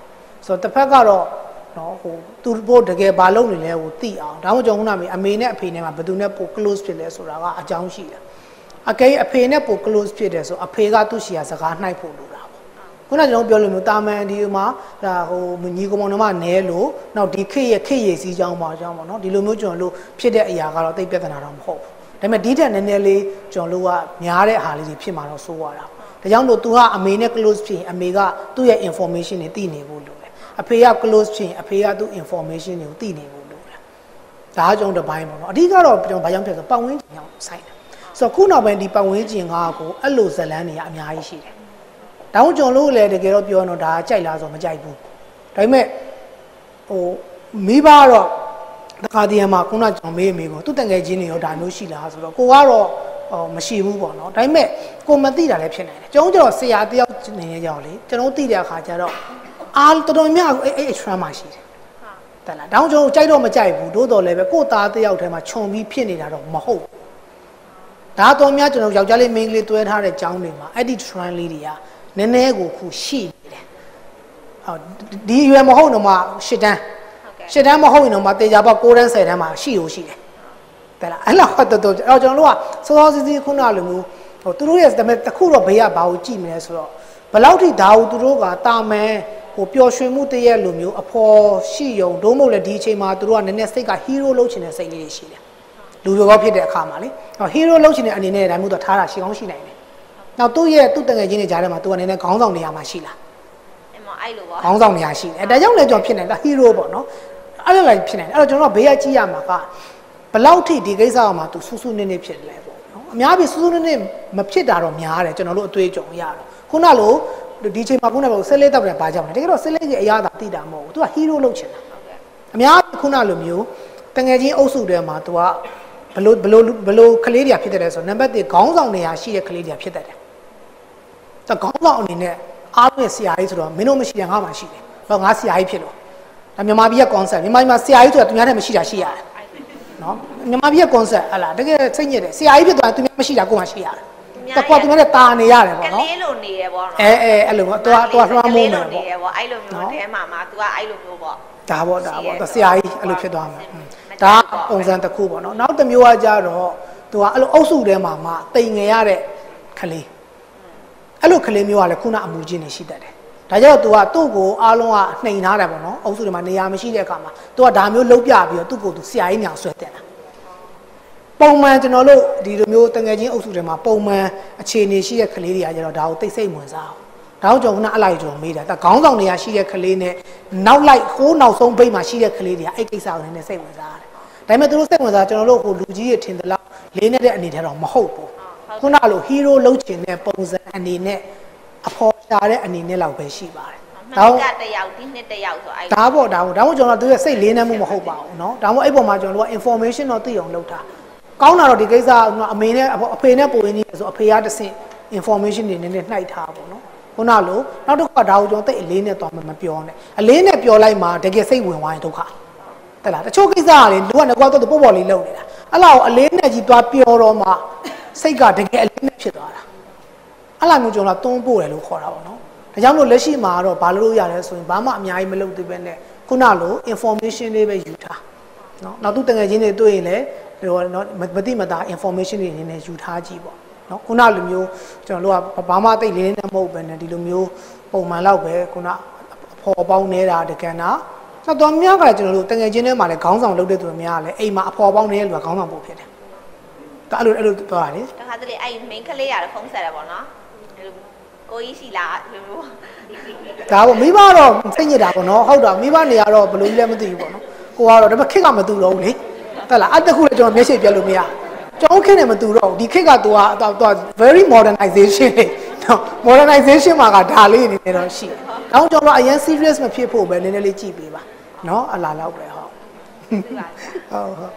ဆိုတော့တစ်ဖက်ကတော့နော်ဟိုသူတို့တကယ်ဘာလုပ်နေလဲဟိုသိအောင်ဒါမှမဟုတ်ကျွန်တော်ကအမေနဲ့အဖေနဲ့မှာဘယ်သူနဲ့ပို close ဖြစ်လဲဆိုတာကအကြောင်းရှိတယ်အကယ်အဖေနဲ့ပို close ဖြစ်တယ်ဆိုအဖေကသူ့ရှီယာစကားနှိုက်ဖို့လိုတာပေါ့ခုနကျွန်တော်ပြောလို့မျိုးတာမန်ဒီမှာဒါဟိုညီကောင်မောင်နှမနဲလို့နောက်ဒီခေရဲ့ခေရည်စည်းကြောင်းပါအကြောင်းပေါ့နော်ဒီလိုမျိုးကျွန်တော်တို့ဖြစ်တဲ့အရာကတော့တိတ်ပြဿနာတော့မဟုတ်ဘူးဒါပေမဲ့ဒီထက်နည်းနည်းလေးကျွန်တော်တို့ကများတဲ့အားလေးတွေဖြစ်မှာတော့စိုးရတာဒါကြောင့်လို့ तू ကအမေနဲ့ close ဖြစ်ရင်အမေကသူ့ရဲ့ information တွေသိနေဖို့လိုတယ်အဖေက close ဖြစ်ရင်အဖေကသူ့ information တွေကိုသိနေဖို့လိုတယ်ဒါကကျွန်တော်တစ်ပိုင်းပေါ့နော်အဓိကတော့ကျွန်တော်ဘာကြောင့်ဖြစ်ဆိုပတ်ဝန်းကျင်အောင်ဆိုင်တယ်ဆိုတော့ခုနောက်ပိုင်းဒီပတ်ဝန်းကျင်ကကိုအဲ့လိုဇလန်းတွေကအများကြီးရှိတယ်ဒါကြောင့်ကျွန်တော်တို့လည်းတကယ်တော့ပြောတော့ဒါကြိုက်လားဆိုမကြိုက်ဘူးဒါပေမဲ့ဟိုမိဘတော့တခါတည်းမှာခုနကျွန်တော်မေးကိုသူ့တငယ်ချင်းတွေရောဒါမျိုးရှိလားဆိုတော့ကိုကတော့မရှိဘူးပေါ့နော်ဒါပေမဲ့ကိုမသိတာလည်းဖြစ်နိုင်တယ်ကျွန်တော်ဆရာတယောက်နေနေကြအောင်လေကျွန်တော်သိတဲ့အခါကျတော့အားတော်တော်များအဲ့ trend မှာရှိတယ်ဟုတ်လားဒါကြောင့်ကျွန်တော်ကြိုက်တော့မကြိုက်ဘူးတိုးတော်လည်းပဲကိုသားတယောက်ထဲမှာခြုံပြီးဖြစ်နေတာတော့မဟုတ်ဘူးဒါတော်များကျွန်တော်ယောက်ျားလေးမိန်းကလေးတွဲထားတဲ့ကျောင်းတွေမှာအဲ့ဒီ trend လေးတွေကနည်းနည်းကိုခုရှိနေတယ်ဟုတ်ဒီရွယ်မဟုတ်တော့မှ8တန်း8တန်းမဟုတ်ရင်တော့မှတေချာပေါက်9တန်း10တန်းမှာရှိလို့ရှိတယ်တဲ့လားအဲ့လောက်တော့ကျွန်တော်တို့ကစောစောစီးစီးခုနလိုမျိုးဟိုသူတို့ရဲ့တခုတော့ဘေးကဘာကိုကြည့်မလဲဆိုတော့ဘယ်လောက်ထိဒါကိုသူတို့ကတာမန်ဟိုပျော်ရွှင်မှုတရက်လိုမျိုးအဖော်ရှိယုံဒုံးမဟုတ်လေဒီအချိန်မှာသူတို့ကနည်းနည်းစိတ်က hero လုပ်ချင်တဲ့စိတ်လေးတွေရှိတယ်လူပြောဖြစ်တဲ့အခါမှာလေဟော hero လုပ်ချင်တဲ့အနေနဲ့ဒါမျိုးတော့ထားတာရှိကောင်းရှိနိုင်တယ်နောက်သူ့တငယ်ချင်းတွေကြားထဲမှာသူကနည်းနည်းခေါင်းဆောင်နေရာမှာရှိလားအဲ့လိုပေါ့ခေါင်းဆောင်နေရာရှိတယ်ဒါကြောင့်လည်းကျွန်တော်ဖြစ်နိုင်တာ hero ပေါ့နော်အဲ့လိုလည်းဖြစ်နိုင်တယ်အဲ့တော့ကျွန်တော်ဘေးကကြည့်ရမှာကဘလောက်ထိဒီကိစ္စမှာသူစူးစူးနည်းနည်းဖြစ်တယ်ပေါ့နော်အများကြီးစူးစူးနည်းနည်းမဖြစ်တာတော့များတယ်ကျွန်တော်တို့အတွေ့အကြုံရတော့ခုနလိုဒီချိန်မှာခုနကဆက်လေးတောက်တယ်ပါကြောင်းတယ်တကယ်တော့ဆက်လေးကြီးအရာသာသိတာမဟုတ်ဘူးသူက hero လုပ်ချင်တာအများကြီးခုနလိုမျိုးတငယ်ချင်းအုပ်စုထဲမှာသူကဘလို့ကလေးတွေဖြစ်တယ်ဆိုနံပါတ်1ခေါင်းဆောင်နေရာရှိတဲ့ကလေးတွေဖြစ်တယ်ဒါခေါင်းဆောင်အနေနဲ့အားလုံးဆရာကြီးဆိုတော့မင်းတို့မရှိတယ်ငါမှရှိတယ်တော့ငါဆရာကြီးဖြစ်လို့ဒါမြန်မာပြည်ရဲ့ concept မြန်မာပြည်မှာဆရာကြီးဆိုတာသူများနဲ့မရှိတာရှိရတယ်နော်မြန်မာပြည်ရဲ့ concept ဟလာတကယ်စိတ်ညစ်တယ်ဆရာကြီးဖြစ်သွားသူများမရှိတာကိုယ်မှရှိရတယ်တကွာသူများနဲ့တာနေရတယ်ပေါ့နော်ကလေးလိုနေရပေါ့နော်အဲ့လိုပေါ့တွားလွှမ်းမိုးမယ်ပေါ့အဲ့လိုမျိုးတဲမှာမှာ तू ကအဲ့လိုမျိုးပေါ့ဒါပေါ့ဆရာကြီးအဲ့လိုဖြစ်သွားမှာဒါပုံစံတစ်ခုပေါ့နော်နောက်တစ်မျိုးကကြတော့ तू ကအဲ့လိုအုပ်စုထဲမှာမှတိမ်ငယ်ရတဲ့ကလေးအဲ့လိုကလေးမျိုးကလည်းခုနအမူချင်းနေရှိတတ်တယ်ဒါကြောင့် तू ကသူ့ကိုအားလုံးကနှိမ်ထားတယ်ပေါ့နော်အုပ်စုတွေမှာနေရာမရှိတဲ့အခါမှာ तू ကဒါမျိုးလုံးပြပြီးတော့သူ့ကို तू ဆရာကြီးညောင်ဆွဲတက်တာပုံမှန်ကျွန်တော်တို့ဒီလိုမျိုးတငယ်ချင်းအုပ်စုတွေမှာပုံမှန်အခြေအနေရှိတဲ့ကလေးတွေကကျတော့ဒါကိုသိစိတ်ဝင်စားအောင်ဒါကြောင့်ကျွန်တော်အလိုက်ကျွန်တော်မေးတာဒါခေါင်းဆောင်နေရာရှိတဲ့ကလေးနဲ့နောက်လိုက်ဟိုးနောက်ဆုံးဘိတ်မှာရှိတဲ့ကလေးတွေကအဲ့ကိစ္စကိုလည်းစိတ်ဝင်စားတယ်ဒါပေမဲ့သူတို့စိတ်ဝင်စားကျွန်တော်တို့ဟိုလူကြီးတွေထင်တယ်လို့လေးနေတဲ့အနေနဲ့တော့မဟုတ်ဘူးခုနလို hero လုပ်ချင်တဲ့ပုံစံအနေနဲ့အဖော်ရှာတဲ့အနေနဲ့လောက်ပဲရှိပါတယ်ဒါကတယောက်ဒီနှစ်တယောက်ဆိုအဲ့ဒါပေါ့ကျွန်တော်တို့ရဲ့စိတ်လေးနှက်မှုမဟုတ်ပါဘူးเนาะဒါမှမဟုတ်အဲ့ပေါ်မှာကျွန်တော်တို့က information တော့သိအောင်လုပ်တာကောင်းတာတော့ဒီကိစ္စအမေနဲ့အဖေနဲ့ပိုရင်းကြီးဆိုအဖေကတဆင့် information တွေနည်းနည်းနှိုက်ထားပါเนาะခုနလိုနောက်တစ်ခါဒါကိုကျွန်တော်သိအလေးနဲ့သွားမပြောနဲ့အလေးနဲ့ပြောလိုက်မှတကယ်စိတ်ဝင်သွားရင်ဒုက္ခတဲ့လားတချို့ကိစ္စကလေလူကငကွာတော့ပေါ့လေးလုပ်နေတာအဲ့လောက်အလေးနဲ့ကြီးသွားပြောတော့မှစိတ်ကတကယ်အလေးနဲ့ဖြစ်သွားတာအဲ့လိုမျိုးကျွန်တော်တွန်းပို့တယ်လို့ခေါ်တာပေါ့နော်ဒါကြောင့်မို့လက်ရှိမှာတော့ဘာလို့ရလဲဆိုရင်ဘာမှအများကြီးမလုပ်သေးပဲနဲ့ခုနလို information လေးပဲယူထားနော်နောက်သူတငယ်ချင်းတွေတွေ့ရင်လည်းဟိုနော်မသိမသာ information တွေနည်းနည်းယူထားကြည့်ပေါ့နော်ခုနလိုမျိုးကျွန်တော်တို့ကဘာမှသိလေးနဲ့မဟုတ်ပဲနဲ့ဒီလိုမျိုးပုံမှန်လောက်ပဲခုနအဖော်ပေါင်းနေတာတကယ်နာနောက်တော့များကလည်းကျွန်တော်တို့တငယ်ချင်းတွေမှာလည်းခေါင်းဆောင်လုပ်တဲ့သူတွေများလည်းအိမ်မှာအဖော်ပေါင်းနေတဲ့လူကခေါင်းဆောင်ပို့ဖြစ်တယ်ဒါအဲ့လိုပြောရတယ်တခါတလေအဲ့ main ကလေးရတယ်ဖုန်းဆက်တယ်ပေါ့နော်ကိုကြီးရှိလားလို့ဒါပေါ့မိဘတော့စိတ်ညစ်တာပေါ့နော်ဟုတ်တော့မိဘနေရတော့ဘယ်လိုကြီးလဲမသိဘူးပေါ့နော်ကိုကတော့ဒါပေမဲ့ခက်ကမတူတော့ဘူးလေတက်လားအဲ့တခုလည်းကျွန်တော်မျက်စိပြတ်လို့မရကျွန်တော်ခက်နေမတူတော့ဘူးဒီခက်ကသူက very modernization လေနော် modernization မှာကဒါလေးနေနေတော့ရှိတယ်။နောက်ကျွန်တော်အရင် serious မဖြစ်ဖို့ပဲနည်းနည်းလေးကြည့်ပေးပါနော်အလားလောက်ပဲဟုတ်ဟုတ်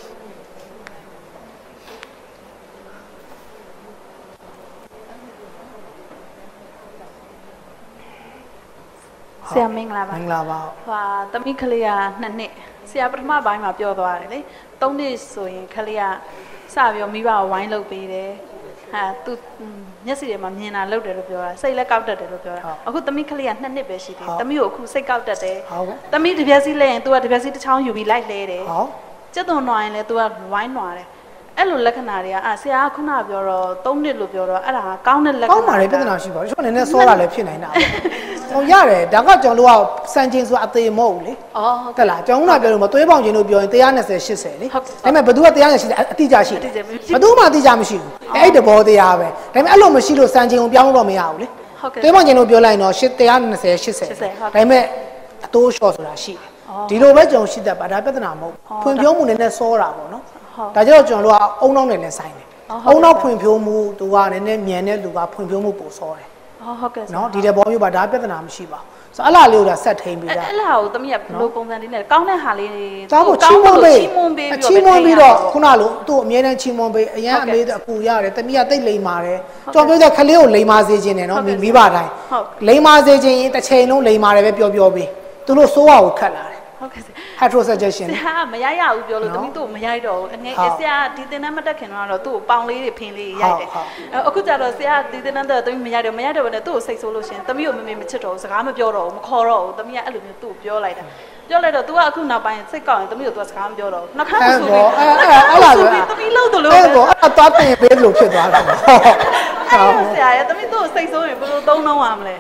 ဆရာမင်္ဂလာပါမင်္ဂလာပါဟာသမီးကလေးက2နှစ်ဆရာပထမပိုင်းမှာပြောသွားတယ်လေ3နှစ်ဆိုရင်ကလေးကစပြီးမိဘကိုဝိုင်းလုပ်ပေးတယ်ဟာသူမျက်စိတွေမှာမြင်တာလောက်တယ်လို့ပြောတာစိတ်လည်းကောက်တတ်တယ်လို့ပြောတာအခုသမီးကလေးက2နှစ်ပဲရှိသေးတယ်သမီးကိုအခုစိတ်ကောက်တတ်တယ်သမီးတပြက်စီလဲရင် तू ကတပြက်စီတစ်ချောင်းယူပြီးလိုက်လဲတယ်ကျက်သွန်နွားရင်လည်း तू ကဝိုင်းနွားတယ်အဲ့လိုလက္ခဏာတွေကဆရာကခုနပြောတော့3နှစ်လို့ပြောတော့အဲ့ဒါကောင်းတဲ့လက္ခဏာကောင်းပါလေပြဿနာရှိပါဘူးကျွန်တော်နည်းနည်းစောတာလည်းဖြစ်နိုင်တာဟိုရတယ်ဒါကကျွန်တော်တို့ကစံချင်းဆိုတာအသေးမဟုတ်ဘူးလေဟုတ်တယ်လားကျွန်တော်ကပြောလို့မသွေးပေါင်ချင်းလို့ပြောရင်120 80လေဒါပေမဲ့ဘသူက180အတိအကျရှိတယ်ဘသူမှအတိအကျမရှိဘူးအဲ့တဘောတရားပဲဒါပေမဲ့အဲ့လိုမရှိလို့စံချင်းကိုပြောင်းလို့မရဘူးလေသွေးပေါင်ချင်းလို့ပြောလိုက်တော့120 80ဒါပေမဲ့အတိုးလျှော့ဆိုတာရှိတယ်ဒီလိုပဲကျွန်တော်ရှိတတ်ပါဒါပြဿနာမဟုတ်ဖွံ့ဖြိုးမှုနည်းနည်းစောတာပေါ့နော်ဒါကြောင့်ကျွန်တော်တို့ကအုံနောက်နဲ့လည်းဆိုင်တယ်အုံနောက်ဖွံ့ဖြိုးမှုသူကနည်းနည်းမြန်တဲ့လူကဖွံ့ဖြိုးမှုပိုစောတယ်ဟုတ်ကဲ့နော်ဒီတဲ့ဘောမျိုးပါဒါပြဿနာမရှိပါဘူးဆိုအလားလေးကိုဒါဆက်ထိန်ပြီးတာအဲ့လားကိုသမီးကဘယ်လိုပုံစံလေးနဲ့ကောင်းတဲ့ဟာလေးတောင်းဖို့ချီးမွမ်းပြီးတော့ခုနလိုသူ့အမြဲတမ်းချီးမွမ်းပေးအရန်အမေးအကူရတယ်သမီးကတိတ်လိမ်ပါတယ်ကြော်ပြောတဲ့ခလေးကိုလိမ်မာစေခြင်းနဲ့နော်မိဘတိုင်းလိမ်မာစေခြင်းရင်တစ်ချိန်လုံးလိမ်မာတယ်ပဲပြောပြီးသူတို့စိုးရကိုခတ်လာတယ်ဟုတ်ကဲ့ heterosuggestion ဆရာမရရဘူးပြောလို့သမီးတို့မရိုက်တော့ဘူးအငယ်ဆရာဒီသင်တန်းမတက်ခင်တော့သူ့ကိုပေါင်လေးတွေဖင်လေးရိုက်တယ်အခုကျတော့ဆရာဒီသင်တန်းတက်သမီးမရိုက်တော့ဘဲနဲ့သူ့ကိုစိတ်ဆိုးလို့ရှင်သမီးကိုမချစ်တော့ဘူးစကားမပြောတော့ဘူးမခေါ်တော့ဘူးသမီးကအဲ့လိုမျိုးသူ့ကိုပြောလိုက်တာပြောလိုက်တော့ तू ကအခုနောက်ပိုင်းစိတ်ကောက်ရင်သမီးကို तू စကားမပြောတော့ဘူးနှခမ်းဆူပြီးအဲ့လားသမီးလို့လို့အဲ့တော့အဲ့သွားတင်ပေးလို့ဖြစ်သွားတာဟုတ်ဆရာရဲ့သမီးတို့စိတ်ဆိုးရင်ဘယ်လိုသုံးနှုံးရမလဲ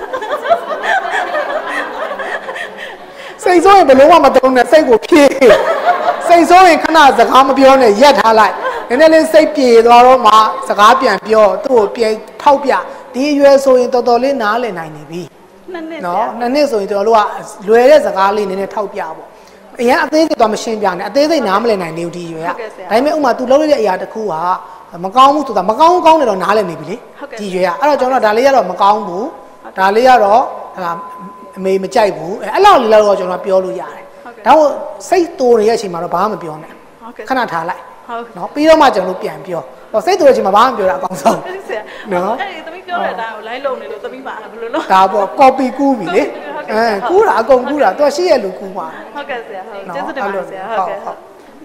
စိတ်ဆိုးရင်ဘယ်လုံးမှမတုံးနဲ့စိတ်ကိုဖြည့်စိတ်ဆိုးရင်ခဏစကားမပြောနဲ့ရက်ထားလိုက်နည်းနည်းလေးစိတ်ပြေသွားတော့မှစကားပြန်ပြောသူ့ကိုပြန်ထောက်ပြဒီအရွယ်ဆိုရင်တော်တော်လေးနားလည်နိုင်နေပြီနော်နှစ်နှစ်ဆိုရင်ကျွန်တော်တို့ကလွယ်တဲ့စကားလေးနည်းနည်းထောက်ပြပေါ့အရင်အသေးစိတ်တော့မရှင်းပြနဲ့အသေးစိတ်နားမလည်နိုင်နေဘူးဒီရွယ်ကဒါပေမဲ့ဥမာ तू လုပ်ရတဲ့အရာတစ်ခုကမကောင်းဘူးဆိုတာမကောင်းကောင်းနေတော့နားလည်နေပြီလေဒီရွယ်ကအဲ့တော့ကျွန်တော်ဒါလေးကတော့မကောင်းဘူးဒါလေးကတော့ဟာအမေမကြိုက်ဘူးအဲ့လောက်လေးတော့ကျွန်တော်ပြောလို့ရတယ်ဒါကိုစိတ်တိုးနေတဲ့အချိန်မှာတော့ဘာမှမပြောနဲ့ခဏထားလိုက်နော်ပြီးတော့မှကျွန်တော်တို့ပြန်ပြောစိတ်တိုးတဲ့အချိန်မှာဘာမှမပြောတာအကောင်းဆုံးနော်အဲ့သမီးပြောတဲ့အတိုင်းကိုလိုက်လုံနေလို့သမီးပါဘယ်လိုလုပ်ဒါပေါ့ copy ကူးပြီလေကူးတာအကုန်ကူးတာသူရှိရလူကူးပါဟုတ်ကဲ့ဆရာဟုတ်ကျေးဇူးတင်ပါတယ်ဆရာဟုတ်ကဲ့ဘာ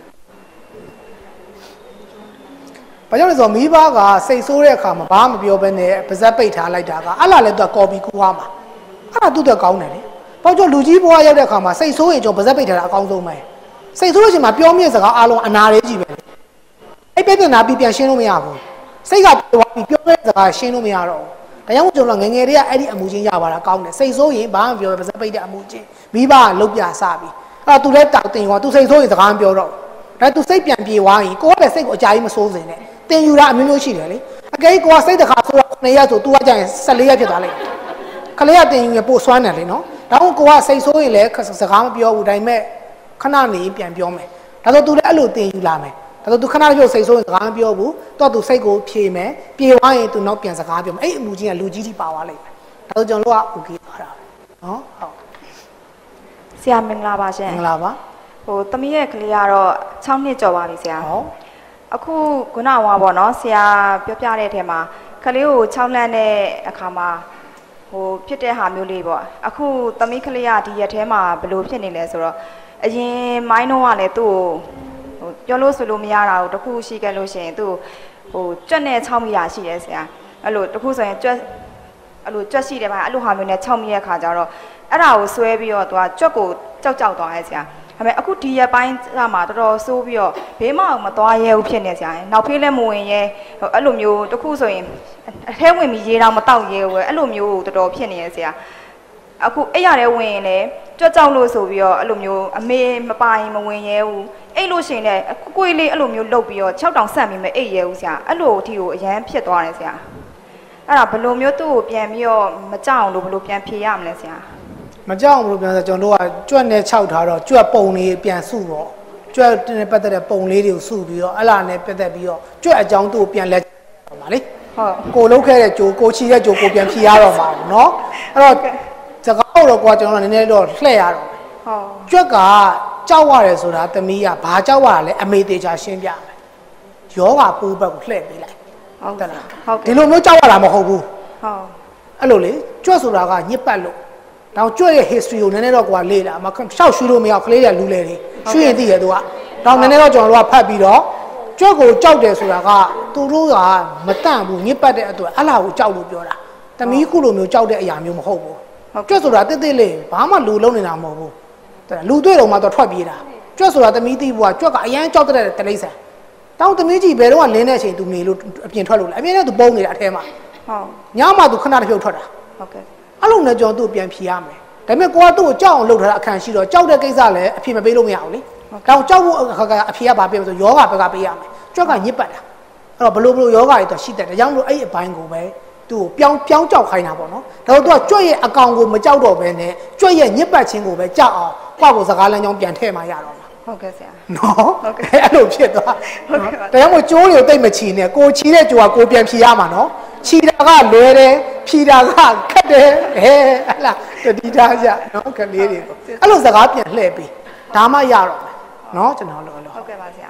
ကြောင့်လဲဆိုတော့မိဘကစိတ်ဆိုးတဲ့အခါမှာဘာမှမပြောဘဲနဲ့ပါဇက်ပိတ်ထားလိုက်တာကအဲ့လားလဲသူက copy ကူးသွားမှာအဲ့ဒါသူ့အတွက်ကောင်းတယ်လေဘာကြောင့်လူကြီးဘွားရောက်တဲ့အခါမှာစိတ်ဆိုးရင်ကျွန်တော်ပါဇက်ပိတ်ထားတာအကောင်းဆုံးပဲစိတ်ဆိုးလို့ရှိရင်ပြောမြင့်စကားအားလုံးအနာလေးကြီးပဲအဲ့ပြဿနာပြီးပြန်ရှင်းလို့မရဘူးစိတ်ကပြောပြီးပြောတဲ့စကားရှင်းလို့မရတော့ဘူးဒါကြောင့်ကျွန်တော်ငငယ်လေးကအဲ့ဒီအမှုချင်းရပါတာကောင်းတယ်စိတ်ဆိုးရင်ဘာမှပြောပဲပါဇက်ပိတ်တဲ့အမှုချင်းမိဘကလုတ်ပြစပြီးအဲ့တော့သူလည်းတောက်တင်ရောသူစိတ်ဆိုးရင်စကားမပြောတော့ဒါသူစိတ်ပြန်ပြေသွားရင်ကိုယ့်ရဲ့စိတ်ကိုအကြာကြီးမဆိုးစင်နဲ့တင်ယူတာအမျိုးမျိုးရှိတယ်လေအကဲကိုကစိတ်တစ်ခါဆိုတော့9ရက်ဆို तू ကကြာရင်14ရက်ဖြစ်သွားလိမ့်မယ်ခလေးကတင်ယူရင်ပို့ဆွမ်းတယ်လေနော်ဒါကြောင့်ကိုကစိတ်ဆိုးရင်လည်းစကားမပြောဘူးဒါပေမဲ့ခဏနေပြန်ပြောမယ်ဒါဆို तू လည်းအဲ့လိုတင်ယူလာမယ်ဒါဆို तू ခဏလေးပြောစိတ်ဆိုးရင်စကားမပြောဘူးတော့ तू စိတ်ကိုဖြေမယ်ပြေသွားရင် तू နောက်ပြန်စကားပြောမယ်အဲ့အမှုချင်းကလူကြီးကြီးပါသွားလိမ့်မယ်ဒါဆိုကျွန်တော်တို့က okay သွားတာနော်ဟုတ်ဆရာမင်္ဂလာပါရှင်မင်္ဂလာပါဟိုသမီးရဲ့ကလေးကတော့6နှစ်ကျော်ပါပြီဆရာဟုတ်အခုခုနကပေါ့နော်ဆရာပြောပြတဲ့အထက်မှာကလေးကို6လတဲ့အခါမှာဟိုဖြစ်တဲ့ဟာမျိုးလေးပေါ့အခုသမီးကလေးကဒီရက်ထဲမှာဘယ်လိုဖြစ်နေလဲဆိုတော့အရင်မိုင်းတော့ကလည်းသူ့ကိုဟိုပြောလို့ဆိုလို့မရတာကိုတခုရှိခဲ့လို့ရှိရင်သူ့ဟိုကြွက်နဲ့6မိတာရှိတယ်ဆရာအဲ့လိုတခုဆိုရင်ကြွက်အဲ့လိုကြွက်ရှိတယ်ဗျအဲ့လိုဟာမျိုးနဲ့6မိရဲ့ခါကျတော့အဲ့ဒါကိုဆွဲပြီးတော့သူကကြွက်ကိုကြောက်သွားရဲဆရာဒါပေမဲ့အခုဒီရက်ပိုင်းမှာတော်တော်ဆိုးပြီးတော့ဘေးမအောင်မသွားရဲဘူးဖြစ်နေဆရာနောက်ဖေးလည်းမဝင်ရဲအဲ့လိုမျိုးတခုဆိုရင်အထဲဝင်ပြီးရေတောင်မတောက်ရဲဘူးအဲ့လိုမျိုးတော်တော်ဖြစ်နေရဲဆရာအခုအဲ့ရတဲ့ဝင်ရင်လည်းကြွက်ကြောက်လို့ဆိုပြီးတော့အဲ့လိုမျိုးအမေမပိုင်မဝင်ရဲဘူးအဲ့လို့ရှိရင်လည်းကိုယ်လေးအဲ့လိုမျိုးလှုပ်ပြီးတော့6တောင်ဆက်ပြီးမအိပ်ရဲဘူးဆရာအဲ့လိုအထိကိုအရန်ဖြစ်သွားတယ်ဆရာအဲ့ဒါဘယ်လိုမျိုးသူ့ကိုပြန်ပြီးတော့မကြောက်အောင်လို့ဘယ်လိုပြန်ဖြေရမလဲဆရာမကြောက်ဘူးပြန်ဆိုကျွန်တော်တို့ကကြွက်နဲ့6ထားတော့ကြွက်ပုံလေးပြန်စုတော့ကြွက်နဲ့ပတ်သက်တဲ့ပုံလေးတွေကိုစုပြီးတော့အဲ့လာနဲ့ပတ်သက်ပြီးတော့ကြွက်အကြောင်းသူ့ကိုပြန်လက်ပါပါလေဟုတ်ကိုလုတ်ခဲ့တဲ့ကြိုးကိုချီတဲ့ကြိုးကိုပြန်ဖြီရတော့မှာเนาะအဲ့တော့စကားတော့ကွာကျွန်တော်နည်းနည်းတော့လှည့်ရတော့ဟုတ်ကြွက်ကကြောက်ရတယ်ဆိုတာသမီးကဘာကြောက်ရတာလဲအမေသေးချာရှင်းပြမယ်ယောဂပူးဘက်ကိုလှည့်ပေးလိုက်ဟုတ်တယ်လားဟုတ်ဒီလိုမျိုးကြောက်ရတာမဟုတ်ဘူးဟုတ်အဲ့လိုလေကြွက်ဆိုတာကညစ်ပတ်လို့တော့ကြွရဲ့ history ကိုနည်းနည်းတော့ကွာလေ့လာမရှောက်ရှူလို့မရကလေးတွေလူလေတွေရှူရင်သိရသူကတော့နည်းနည်းတော့ကျွန်တော်တို့ကဖတ်ပြီးတော့ကြွက်ကိုကြောက်တယ်ဆိုတာကသူတို့ကမတန့်ဘူးညစ်ပတ်တဲ့အတွက်အလားကိုကြောက်လို့ပြောတာသမီးခုလိုမျိုးကြောက်တဲ့အရာမျိုးမဟုတ်ဘူးကြွက်ဆိုတာတိတ်တိတ်လေးဘာမှလူလုံးနေတာမဟုတ်ဘူးလူတွေ့တော့မှတော့ထွက်ပြေးတာကြွက်ဆိုတာသမီးသိဘူးကကြွက်ကအရန်ကြောက်တဲ့တလိမ့်ဆန်တောင်းသမီးကြီးဘယ်တော့ကလင်းတဲ့အချိန်သူနေလို့အပြင်ထွက်လို့လဲအမြဲတမ်းသူပုံနေတာအထဲမှာဟုတ်ညမှသူခဏတစ်ဖြုတ်ထွက်တာဟုတ်ကဲ့အဲ့လိုနဲ့ကျွန်တော်သူ့ပြန်ဖြေရမယ်ဒါပေမဲ့ကိုကသူ့ကိုကြောက်အောင်လုပ်ထားတာအခန့်ရှိတော့ကြောက်တဲ့ကိစ္စလည်းအဖြေမပေးလို့မရဘူးလေတောင်းကြောက်ဖို့အဖြေကဘာပေးမလို့ယောဂဘက်ကပေးရမယ်ကြွက်ကညစ်ပတ်တာအဲ့တော့ဘလို့ယောဂတွေတော့ရှိတတ်တယ်ကြောင့်မလို့အဲ့ဒီအပိုင်းကိုပဲသူ့ကိုပြောင်းကြောက်ခိုင်းတာပေါ့နော်ဒါတော့သူကကြွက်ရဲ့အကောင်ကိုမကြောက်တော့ဘဲနဲ့ကြွက်ရဲ့ညစ်ပတ်ခြင်းကိုပဲကြောက်အောင်ကိုယ့်ကိုစကားလမ်းကြောင်းပြန်ထည့်မှရတော့မှာဟုတ်ကဲ့ဆရာနော်ဟုတ်ကဲ့အဲ့လိုဖြစ်သွားဟုတ်ကဲ့ဒါကြောင့်မို့ကျိုးတွေကိုတိတ်မချီနဲ့ကိုချီတဲ့ကျိုးကကိုပြန်ဖြီရမှာနော်ချီတာကလွယ်တယ်ဖြီတာကခက်တယ်ဟဲ့ဟလာတတိထားကြနော်ကလေးတွေအဲ့လိုစကားပြန်လှည့်ပြီးဒါမှရတော့မယ်နော်ကျွန်တော်လို့ဟုတ်ကဲ့ပါဆရာ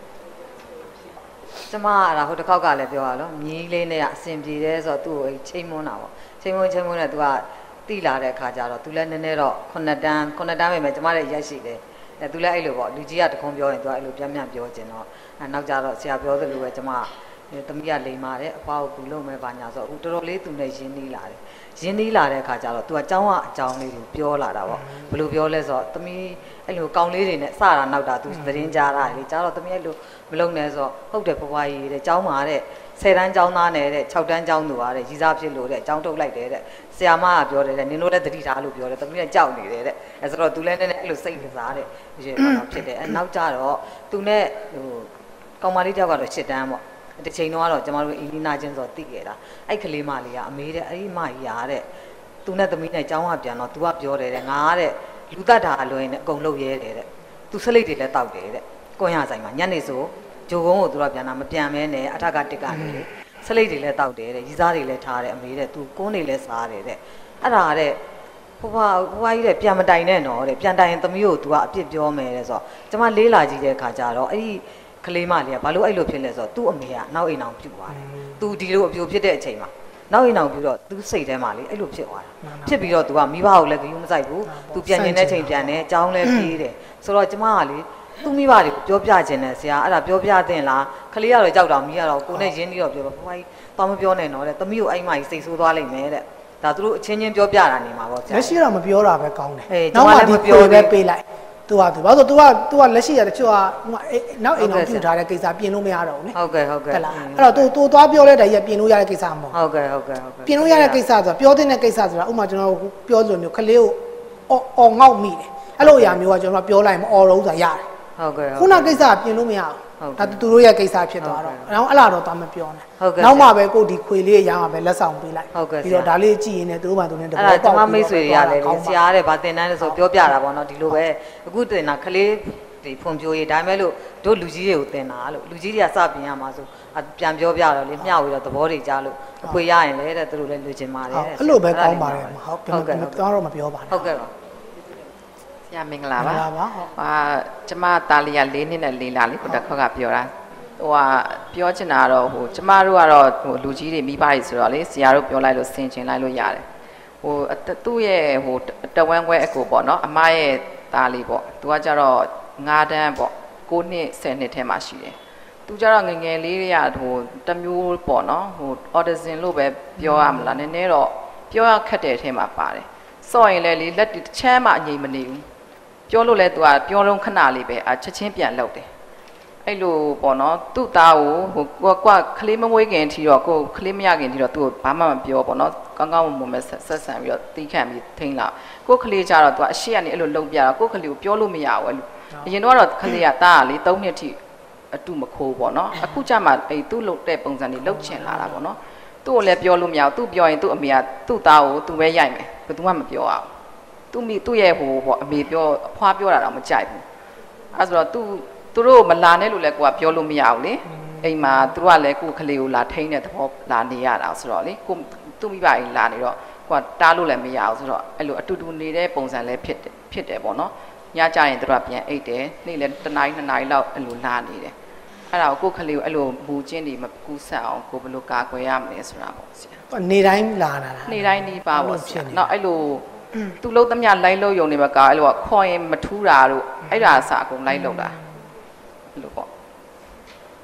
ကျမအဲ့ဒါဟိုတစ်ခေါက်ကလည်းပြောရလို့မြီးလေးနဲ့အဆင်ပြေတယ်ဆိုတော့သူ့ကိုချိန်မွန်းတာပေါ့ချိန်မွန်းနဲ့ तू ကတိလာတဲ့အခါကျတော့ तू လည်းနည်းနည်းတော့9တန်းပဲမယ်ကျမလည်းရက်ရှိတယ်အဲ तू လည်းအဲ့လိုပေါ့လူကြီးကတခုံပြောရင် तू အဲ့လိုပြန်ပြောကျင်တော့နောက်ကြတော့ဆရာပြောသလိုပဲကျမသမီးကလိမ်ပါတယ်အဖွားကိုကူလုံးမဲ့ပါညာဆိုတော့တော်တော်လေး तू နဲ့ရင်းနှီးလာတယ်ရင်းနှီးလာတဲ့အခါကျတော့ तू အကြောင်းအကြောင်းလေးတွေပြောလာတာပေါ့ဘယ်လိုပြောလဲဆိုတော့သမီးအဲ့လိုကောင်းလေးတွေနဲ့စတာနောက်တာ तू သတင်းကြားတာလေကြားတော့သမီးအဲ့လိုမလုံနဲ့ဆိုဟုတ်တယ်ဖွားကြီးတဲ့ကျောင်းမှာတဲ့10တန်းကျောင်းသားနဲ့တဲ့6တန်းကျောင်းသူပါတဲ့ရီစားဖြစ်လို့တဲ့အကြောင်းထုတ်လိုက်တယ်တဲ့ဆရာမကပြောတယ်တဲ့နင်တို့လည်းတတိထားလို့ပြောတယ်သမီးလည်းကြောက်နေတယ်တဲ့အဲဆိုတော့ तू လည်းနည်းနည်းအဲ့လိုစိတ်ကစားတဲ့ရေတော့ဖြစ်တယ်အဲနောက်ကြတော့ तू နဲ့ဟိုကောင်မလေးတယောက်ကတော့7တန်းပေါ့တစ်ချိန်တော့ကတော့ကျမတို့အင်းနီနာချင်းဆိုသိခဲ့တာအဲ့ကလေးမလေးကအမေတဲ့အဲ့ဒီမကြီးရတဲ့ तू နဲ့သမီးနဲ့ကျောင်းကပြန်တော့ तू ကပြောတယ်တဲ့ငါတဲ့လူတတ်တာအလွယ်နဲ့အကုန်လုပ်ရဲတယ်တဲ့ तू စလိတ်တွေလည်းတောက်တယ်တဲ့ကွန်ရဆိုင်မှာညနေဆိုဂျိုကုန်းကို तू ကပြန်တာမပြန်မဲနဲ့အထက်ကတစ်ကနေလေစလိတ်တွေလည်းတောက်တယ်တဲ့ရီစားတွေလည်းထားတယ်အမေတဲ့ तू ကုန်းတွေလည်းစားတယ်တဲ့အဲ့ဒါတဲ့ဘွားကြီးတဲ့ပြန်မတိုင်နဲ့နော်တဲ့ပြန်တိုင်ရင်သမီးကို तू ကအပြစ်ပြောမယ်တဲ့ဆိုတော့ကျမလေးလာကြည့်တဲ့အခါကျတော့အဲ့ဒီကလေးမလေးကဘာလို့အဲ့လိုဖြစ်လဲဆိုတော့သူ့အမေကနောက်အိမ်အောင်ပြုတ်သွားတယ်။ तू ဒီလိုအပြိုဖြစ်တဲ့အချိန်မှာနောက်အိမ်အောင်ပြုတ်တော့ तू စိတ်ထဲမှာလေအဲ့လိုဖြစ်သွားတာ။ဖြစ်ပြီးတော့ तू ကမိဘကိုလည်းဂရုမစိုက်ဘူး။ तू ပြန်နေတဲ့ချိန်ပြန်တယ်။ကြောင်းလည်းပြေးတယ်။ဆိုတော့ကျမကလေသူ့မိဘတွေကိုပြောပြခြင်းနဲ့ဆရာအဲ့ဒါပြောပြတဲ့လား။ကလေးကတော့ကြောက်တော့မိရတော့ကိုနဲ့ရင်းပြီးတော့ပြောပါဘွားကြီးတော့မပြောနဲ့နော်တဲ့။သမီးကိုအဲ့မကြီးစိတ်ဆိုးသွားလိမ့်မယ်တဲ့။ဒါသူတို့အချင်းချင်းပြောပြတာနေမှာပေါ့ဆရာ။လက်ရှိတော့မပြောတာပဲကောင်းတယ်။နောက်မှဒီပြောပဲပေးလိုက်။ तू ကဘာလို့ तू ကလက်ရှိရတချို့ကနောက်အိမ်အောင်ပြုထားတဲ့ကိစ္စပြင်လို့မရတော့ဘူးလေဟုတ်ကဲ့ဟုတ်လားအဲ့တော့ तू သွားပြောလိုက်တဲ့ရပြင်လို့ရတဲ့ကိစ္စမဟုတ်ဟုတ်ကဲ့ပြင်လို့ရတဲ့ကိစ္စဆိုတာပြောတဲ့ကိစ္စဆိုတာဥပမာကျွန်တော်ပြောလိုမျိုးခလေးကိုအော်ငေါက်မိတယ်အဲ့လိုအရာမျိုးကကျွန်တော်ပြောလိုက်မအော်တော့ဆိုတာရတယ်ဟုတ်ကဲ့ခုနကိစ္စပြင်လို့မရဘူးဒါသူတို့ရဲ့ကိစ္စဖြစ်သွားတော့အဲ့လားတော့သွားမပြောနဲ့နောက်မှပဲကိုဒီခွေလေးရမှာပဲလက်ဆောင်ပေးလိုက်ပြီးတော့ဒါလေးကြည့်ရင်လည်းသူတို့မှသူနဲ့တဘောပေါက်အဲ့ဒါကျမမိတ်ဆွေတွေရတယ်ဆရာတဲ့ဗာတင်တန်းလဲဆိုပြောပြတာပေါ့နော်ဒီလိုပဲအခုတင်တာခလေးဒီဖွံ့ဖြိုးရေးဒါပေမဲ့လို့တို့လူကြီးတွေကိုတင်တာလို့လူကြီးတွေကစပြင်ရမှာဆိုပြန်ပြောပြတော့လေမျှဝေတော့သဘောတွေကြားလို့အခွေရရင်လည်းတဲ့သူတို့လည်းလူချင်းပါတယ်တဲ့အဲ့လိုပဲကောင်းပါတယ်ဟုတ်ကဲ့တော့မပြောပါနဲ့ဟုတ်ကဲ့ပါဆရာမင်္ဂလာပါဟာကျမတာလီယာ4နှစ်နဲ့4လလေးကိုတစ်ခါကပြောတာဟိုပြောချင်တာတော့ဟိုကျမတို့ကတော့ဟိုလူကြီးတွေမိဘတွေဆိုတော့လေဆရာတို့ပြောလိုက်လို့ဆင်ခြင်လိုက်လို့ရတယ်ဟိုသူ့ရဲ့ဟိုတဝမ်းခွဲအကူပေါ့နော်အမရဲ့သားလေးပေါ့သူကကြတော့9တန်းပေါ့9နှစ်10နှစ်ထဲမှာရှိတယ်သူကြတော့ငငယ်လေးတွေကဟိုတမျိုးပေါ့နော်ဟို autism လို့ပဲပြောရမလားနည်းနည်းတော့ပြောရခက်တဲ့အထဲမှာပါတယ်စော့ရင်လည်းလေလက်တစ်ချမ်းမှအငြိမ်မနေဘူးပြောလို့လဲသူကပြောလုံးခဏလေးပဲချက်ချင်းပြန်လုပ်တယ်အဲ့လိုပေါ့နော်သူ့သားကိုဟိုကိုကခလေးမမွေးခင်အထိတော့ကိုခလေးမရခင်အထိတော့သူ့ကိုဘာမှမပြောပေါ့နော်ကောင်းကောင်းမွန်မွန်ပဲဆက်ဆံပြီးတော့တီးခန့်ပြီးထိန်းလာကိုခလေးကြတော့သူကအရှိကနေအဲ့လိုလုံပြတော့ကိုခလေးကိုပြောလို့မရဘူးအဲ့လိုအရင်တော့ခလေးကသားကလေ3နှစ်ထိအတုမခိုးပေါ့နော်အခုကျမှအဲ့သူ့လုံတဲ့ပုံစံတွေလုံချင်လာတာပေါ့နော်သူ့ကိုလည်းပြောလို့မရဘူးသူ့ပြောရင်သူ့အမေကသူ့သားကိုသူပဲရိုက်မယ်ဘယ်သူမှမပြောအောင်သူ့ရဲ့ဟိုပေါ့အမေပြောအဖွားပြောတာတော့မကြိုက်ဘူးအဲဆိုတော့သူတို့မလာနဲ့လို့လည်းကိုကပြောလို့မရဘူးလေအိမ်မှာသူတို့ကလည်းကိုခလေးကိုလာထိန်းတဲ့သဘောလာနေရတာဆိုတော့လေကိုသူ့မိဘအိမ်လာနေတော့ကိုကတားလို့လည်းမရဘူးဆိုတော့အဲ့လိုအတူတူနေတဲ့ပုံစံလည်းဖြစ်တယ်ပေါ့နော်ညကြရင်သူတို့ကပြန်အိတ်တယ်နေ့လည်း1နာရီ2နာရီလောက်အဲ့လိုလာနေတယ်အဲ့ဒါကိုခလေးကိုအဲ့လိုမူချင်းတွေမကူးဆက်အောင်ကိုဘယ်လိုကာကွယ်ရမလဲဆိုတာပေါ့ဆရာနေတိုင်းလာတာနေတိုင်းနေပါပေါ့ဆရာနော်အဲ့လိုသူလုံးသမျှလိုက်လို့ယုံနေမှာကအဲ့လိုခေါ်ရင်မထူးတာတို့အဲ့ဒါအစအကုန်လိုက်လို့တာအဲ့လိုပေါ့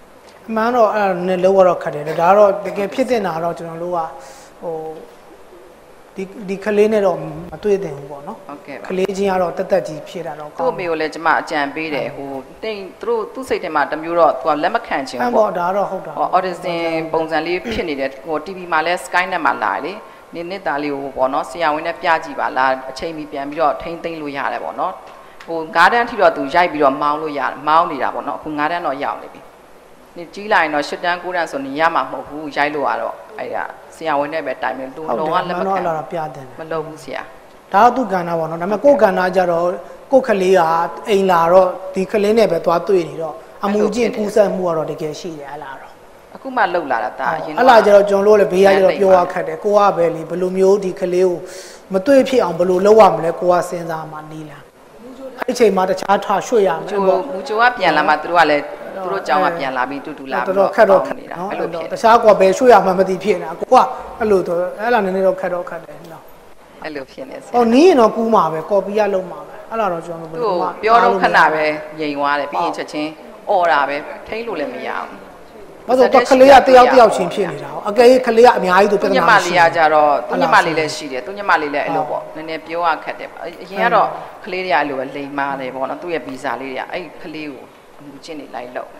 မှန်တော့အဲ့နဲ့လောကတော့ခတ်တယ်ဒါတော့တကယ်ဖြစ်တင်တာတော့ကျွန်တော်တို့ကဟိုဒီကလေးနဲ့တော့မတွေ့တင်ဘူးပေါ့နော်ဟုတ်ကဲ့ပါကလေးချင်းကတော့တက်ကြီးဖြစ်တာတော့သူ့အမေကိုလည်းကျမအကြံပေးတယ်ဟိုတိတ်သူ့စိတ်ထဲမှာတမျိုးတော့သူကလက်မခံချင်ဘူးပေါ့ဒါတော့ဟုတ်တာအော်ဒီဇင်ပုံစံလေးဖြစ်နေတယ်ဟို TV မှာလည်း Sky Net မှာလာလေနေ့သားလေးကိုပေါ့နော်ဆရာဝန်နဲ့ပြကြည့်ပါလားအချိန်မီပြန်ပြီးတော့ထိမ့်သိမ့်လို့ရတယ်ပေါ့နော်ဟို9တန်းထိတော့သူရိုက်ပြီးတော့မောင်းလို့ရတယ်မောင်းနေတာပေါ့နော်အခု9တန်းတော့ရောက်နေပြီနေ့ကြီးလာရင်တော့10တန်း9တန်းဆိုနေရမှာမဟုတ်ဘူးရိုက်လို့ရတော့အဲ့ဒါဆရာဝန်နဲ့ပဲတိုင်မယ်သူလုံးဝလက်မခံတော့ပြတယ်မလုပ်ဘူးဆရာဒါတော့သူကဏ္ဍပေါ့နော်ဒါပေမဲ့ကိုယ်ကဏ္ဍကြတော့ကိုယ်ကလေးကအိမ်လာတော့ဒီကလေးနဲ့ပဲသွားတွေ့နေတော့အမှုချင်းပူဆက်မှုကတော့တကယ်ရှိတယ်ဟလားတော့အခုမှလှုပ်လာတာဒါအရင်ဟလားကျတော့ကျွန်တော်တို့လည်းဘေးရကျတော့ပြောရခက်တယ်ကိုကပဲလေဘယ်လိုမျိုးဒီကလေးကိုမတွေ့ဖြစ်အောင်ဘယ်လိုလုပ်ရမလဲကိုကစဉ်းစားမှနေလားအဲ့ဒီချိန်မှာတခြားထားရွှေ့ရမယ်ပေါ့မူချိုကပြန်လာမှသူတို့ကလည်းသူတို့ကြောင်းကပြန်လာပြီးတူလာပြီးတော့ခက်တော့ခက်နေတာအဲ့လိုဖြစ်တခြားကွာပဲရွှေ့ရမှမသိဖြစ်နေတာကိုကအဲ့လိုတော့အဲ့လားနည်းနည်းတော့ခက်တော့ခက်တယ်နော်အဲ့လိုဖြစ်နေစဟောနီးရင်တော့ကူးမှာပဲကော်ပီရလုံးမှာပဲအဲ့လားတော့ကျွန်တော်တို့ပြောတော့ခဏပဲငြိမ်သွားတယ်ပြီးရင်ချက်ချင်းអော်တာပဲထိလို့လည်းမရဘူးဘာလို့တော့ကလေးကတယောက်ချင်းဖြစ်နေတာအကယ်၍ကလေးကအများကြီးသူပြဿနာရှိတယ်ညမလေးကကြတော့သူညမလေးလည်းရှိတယ်သူညမလေးလည်းအဲ့လိုပေါ့နည်းနည်းပြောရခက်တယ်အရင်ကတော့ကလေးတွေကအဲ့လိုပဲလိမ်မာတယ်ပေါ့နော်သူ့ရဲ့ဗီဇာလေးတွေကအဲ့ကလေးကိုအမှုချင်းနေလိုက်လို့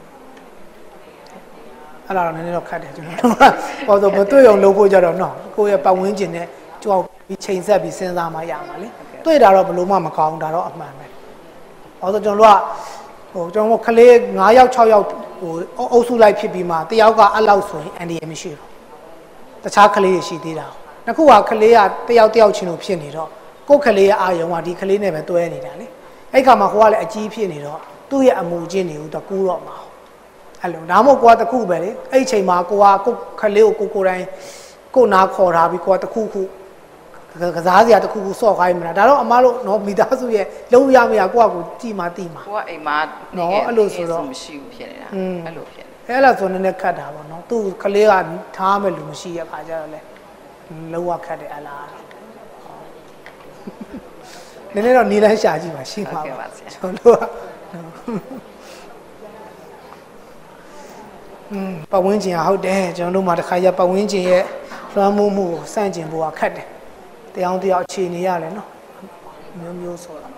အဲ့ဒါတော့နည်းနည်းတော့ခက်တယ်ကျွန်တော်ဟောဆိုမတွေ့အောင်လုပ်ဖို့ကြတော့နော်ကိုယ့်ရဲ့ပတ်ဝန်းကျင်နဲ့ကြောက်ပြီးချိန်ဆက်ပြီးစဉ်းစားမှရမှာလေတွေ့တာတော့ဘလို့မှမကောင်းဒါတော့အမှန်ပဲဟောဆိုကျွန်တော်တို့ကကျွန်တော်ကလေး9ယောက်6ယောက်ဟိုအုပ်စုလိုက်ဖြစ်ပြီးမှတယောက်ကအဲ့လောက်ဆိုရင်အန်ဒီရမရှိဘူးတခြားကလေးတွေရှိသေးတာနှစ်ခုကကလေးကတယောက်ချင်းလို့ဖြစ်နေတော့ကိုယ့်ကလေးရဲ့အာယုံကဒီကလေးနဲ့ပဲတွဲနေတာလေအဲ့ခါမှာကိုကလည်းအကြီးဖြစ်နေတော့သူ့ရဲ့အမူအကျင့်တွေကိုတကူတော့မှာအဲ့လိုဒါမှမဟုတ်ကိုကတခုပဲလေအဲ့ချိန်မှာကိုကလေးကိုကိုယ်တိုင်ကိုနာခေါ်ထားပြီးကိုကတခုကစားစရာတခုစော့ခိုင်းမလားဒါတော့အမားတို့နော်မိသားစုရဲ့လုံးရမရကိုကကြည်မှတိမှာကိုကအိမ်မှာနော်အဲ့လိုဆိုတော့မရှိဘူးဖြစ်နေတာအဲ့လိုဖြစ်အဲ့လိုဆိုနည်းနည်းခတ်တာပေါ့နော်သူ့ကလေးကထားမယ်လို့မရှိရခါကြတော့လေလုံးဝခတ်တယ်အလားနည်းနည်းတော့နေလန်းရှာကြည့်ပါရှိပါပါကျွန်တော်တို့ကပတ်ဝန်းကျင်ဟုတ်တယ်ကျွန်တော်တို့မှာတစ်ခါရပတ်ဝန်းကျင်ရဲ့လွှမ်းမိုးမှုကိုစန့်ကျင်ဖို့ကခက်တယ်တရားအခြေအနေရလဲနော်မျိုးဆိုတာ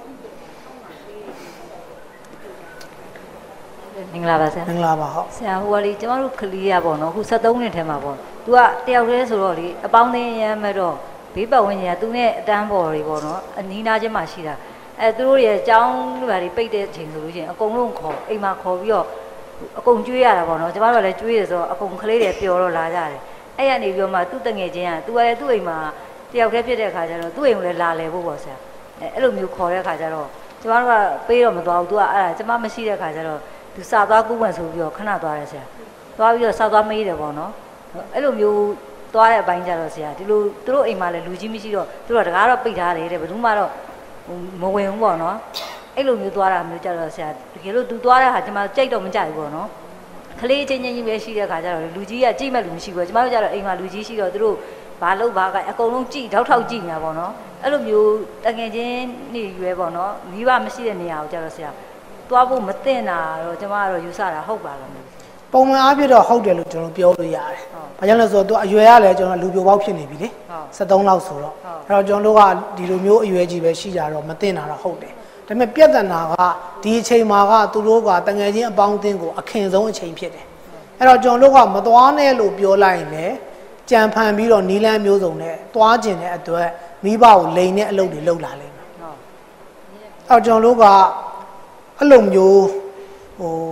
မင်္ဂလာပါဆရာမင်္ဂလာပါဟုတ်ဆရာဟိုကလေကျမတို့ကလေးရပေါ့နော်အခု73နှစ်ထဲမှာပေါ့သူကတယောက်တည်းဆိုတော့လေအပေါင်းအသင်းရမ်းမဲ့တော့ဘေးပတ်ဝန်းကျင်ကသူနဲ့အတန်းပေါ်တွေပေါ့နော်အနီးနားချင်းမှာရှိတာသူတို့ရဲ့အကြောင်းတွေပိတ်တဲ့အချိန်ဆိုလို့ရှိရင်အကုန်လုံးခေါ်အိမ်မှာခေါ်ပြီးတော့အကုန်ကျွေးရတာပေါ့နော်ကျမတို့ကလည်းကျွေးရဆိုတော့အကုန်ကလေးတွေပျော်တော့လာကြတယ်အဲ့ရနေပြီးတော့မှသူ့တငယ်ချင်းကသူကလည်းသူ့အိမ်မှာတယောက်တည်းဖြစ်တဲ့အခါကျတော့သူ့အိမ်ကိုလည်းလာလဲဖို့ပေါ့ဆရာအဲ့လိုမျိုးခေါ်တဲ့အခါကျတော့ကျမတို့ကပေးတော့မသွားဘူးသူကအဲ့ဒါကျမမရှိတဲ့အခါကျတော့သူစာသွားကူးဝင်ဆိုပြီးတော့ခဏသွားတယ်ဆရာသွားပြီးတော့စာသွားမေးတယ်ပေါ့နော်အဲ့လိုမျိုးသွားတဲ့အပိုင်းကျတော့ဆရာဒီလိုသူတို့အိမ်မှာလည်းလူကြီးမရှိတော့သူတို့ကတကားတော့ပိတ်ထားတယ်တဲ့ဘယ်သူမှတော့မဝင်ဘူးပေါ့နော်အဲ့လိုမျိုးသွားတာမျိုးကြတော့ဆရာတကယ်လို့သူသွားတဲ့ဟာကျမကြိတ်တော့မကြိုက်ဘူးပေါ့နော်ကလေးချင်းချင်းကြီးပဲရှိတဲ့ခါကျတော့လူကြီးကကြိတ်မဲ့လူမရှိဘူးကျမတို့ကျတော့အိမ်မှာလူကြီးရှိတော့သူတို့ဘာလို့ဘာကအကုန်လုံးကြည့်ထောက်ကြည့်နေတာပေါ့နော်အဲ့လိုမျိုးတကယ်ချင်းနေရွယ်ပေါ့နော်မိဘမရှိတဲ့နေရာကိုကျတော့ဆရာသွားဖို့မသင့်တာတော့ကျမကတော့ယူဆတာဟုတ်ပါလားပုံမှန်အားဖြင့်တော့ဟုတ်တယ်လို့ကျွန်တော်ပြောလို့ရတယ်။ဘာကြောင့်လဲဆိုတော့သူအရွယ်ရလဲကျွန်တော်လူပြိုပေါက်ဖြစ်နေပြီလေ။73လောက်ဆိုတော့အဲ့တော့ကျွန်တော်တို့ကဒီလိုမျိုးအရွယ်ကြီးပဲရှိကြတော့မသိတာတော့ဟုတ်တယ်။ဒါပေမဲ့ပြဿနာကဒီအချိန်မှာကသူတို့ကတငယ်ချင်းအပေါင်းအသင်းကိုအခင်ဆုံးအချိန်ဖြစ်တယ်။အဲ့တော့ကျွန်တော်တို့ကမသွားနဲ့လို့ပြောလိုက်ရင်လည်းကြံဖန်ပြီးတော့နီလန်းမျိုးစုံနဲ့သွားကျင်တဲ့အတွက်မိဘကိုလိန်တဲ့အလုပ်တွေလုပ်လာလိမ့်မယ်။အဲ့တော့ကျွန်တော်တို့ကအဲ့လိုမျိုးဟို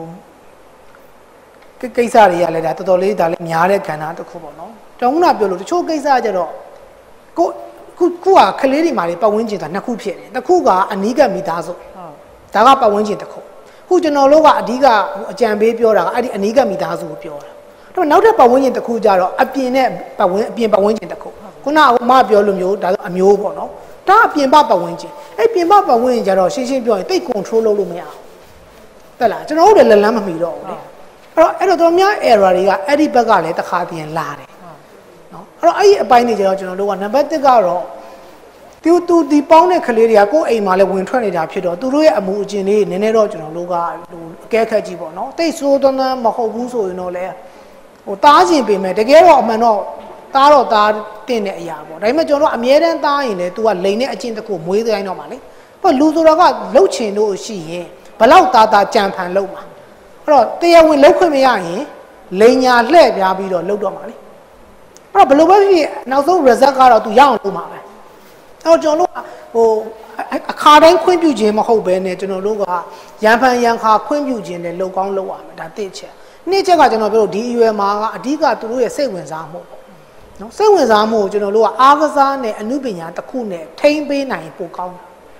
ကိစ္စတွေကလည်းဒါတော်တော်လေးဒါလည်းများတဲ့ကဏ္ဍတစ်ခုပေါ့နော်။တောင်းတာပြောလို့တချို့ကိစ္စကြတော့ခုကကလေးတွေမှာလေပတ်ဝန်းကျင်ကနှစ်ခုဖြစ်တယ်။တစ်ခုကအနီးကပ်မိသားစု။ဒါကပတ်ဝန်းကျင်တစ်ခု။ခုကျွန်တော်တို့ကအဓိကအကြံပေးပြောတာကအဲ့ဒီအနီးကပ်မိသားစုကိုပြောတာ။ဒါပေမဲ့နောက်ထပ်ပတ်ဝန်းကျင်တစ်ခုကြတော့အပြင်နဲ့အပြင်ပတ်ဝန်းကျင်တစ်ခု။ခုနကမပြောလို့မျိုးဒါဆိုအမျိုးပေါ့နော်။ဒါအပြင်ပတ်ဝန်းကျင်။အဲ့ပြင်ပတ်ဝန်းကျင်ကြတော့ရှင်းပြောရင်တိတ် control လုပ်လို့မရဘူး။တက်လားကျွန်တော်တို့လည်းလက်လန်းမမီတော့ဘူးလေ။အဲ့တော့တော်များ error တွေကအဲ့ဒီဘက်ကလည်းတစ်ခါပြင်လာတယ်နော်အဲ့တော့အဲ့ဒီအပိုင်းတွေကျတော့ကျွန်တော်တို့ကနံပါတ်1ကတော့တတူဒီပေါင်းတဲ့ကလေးတွေကကိုယ်အိမ်မှာလည်းဝင်ထွက်နေတာဖြစ်တော့သူတို့ရဲ့အမှုအကျင့်လေးနည်းနည်းတော့ကျွန်တော်တို့ကအကဲခတ်ကြည့်ပေါ့နော်တိတ်ဆိုးသွန်းမဟုတ်ဘူးဆိုရင်တော့လေဟိုတားခြင်းပြင်မယ်တကယ်တော့အမှန်တော့တားတော့တားတင်တဲ့အရာပေါ့ဒါပေမဲ့ကျွန်တော်တို့အမြဲတမ်းတားရင်လေ तू ကလိန်တဲ့အကျင့်တစ်ခုမွေးတိုင်းတော့မှာလေဘာလူဆိုတော့ကလှုပ်ချင်လို့ရှိရင်ဘလောက်တာကြံဖန်လုပ်မှာအဲ့တော့တရားဝင်လှုပ်ခွင့်မရရင်လိန်ညာလှည့်ပြားပြီးတော့လှုပ်တော့မှာလေအဲ့တော့ဘလို့ပဲဖြစ်နောက်ဆုံး result ကတော့ तू ရအောင်လုပ်မှာပဲအဲ့တော့ကျွန်တော်တို့ဟိုအခါတိုင်းခွင့်ပြုခြင်းမဟုတ်ဘဲနဲ့ကျွန်တော်တို့ကရန်ဖန်ရန်ခါခွင့်ပြုခြင်းနဲ့လုံကောင်းလုပ်ရမယ်ဒါတစ်ချက်နှစ်ချက်ကကျွန်တော်ပြောလို့ဒီအရွယ်မှာကအဓိကသူတို့ရဲ့စိတ်ဝင်စားမှုပေါ့နော်စိတ်ဝင်စားမှုကိုကျွန်တော်တို့ကအားကစားနဲ့အမှုပညာတစ်ခုနဲ့ထိန်းပေးနိုင်ပိုကောင်း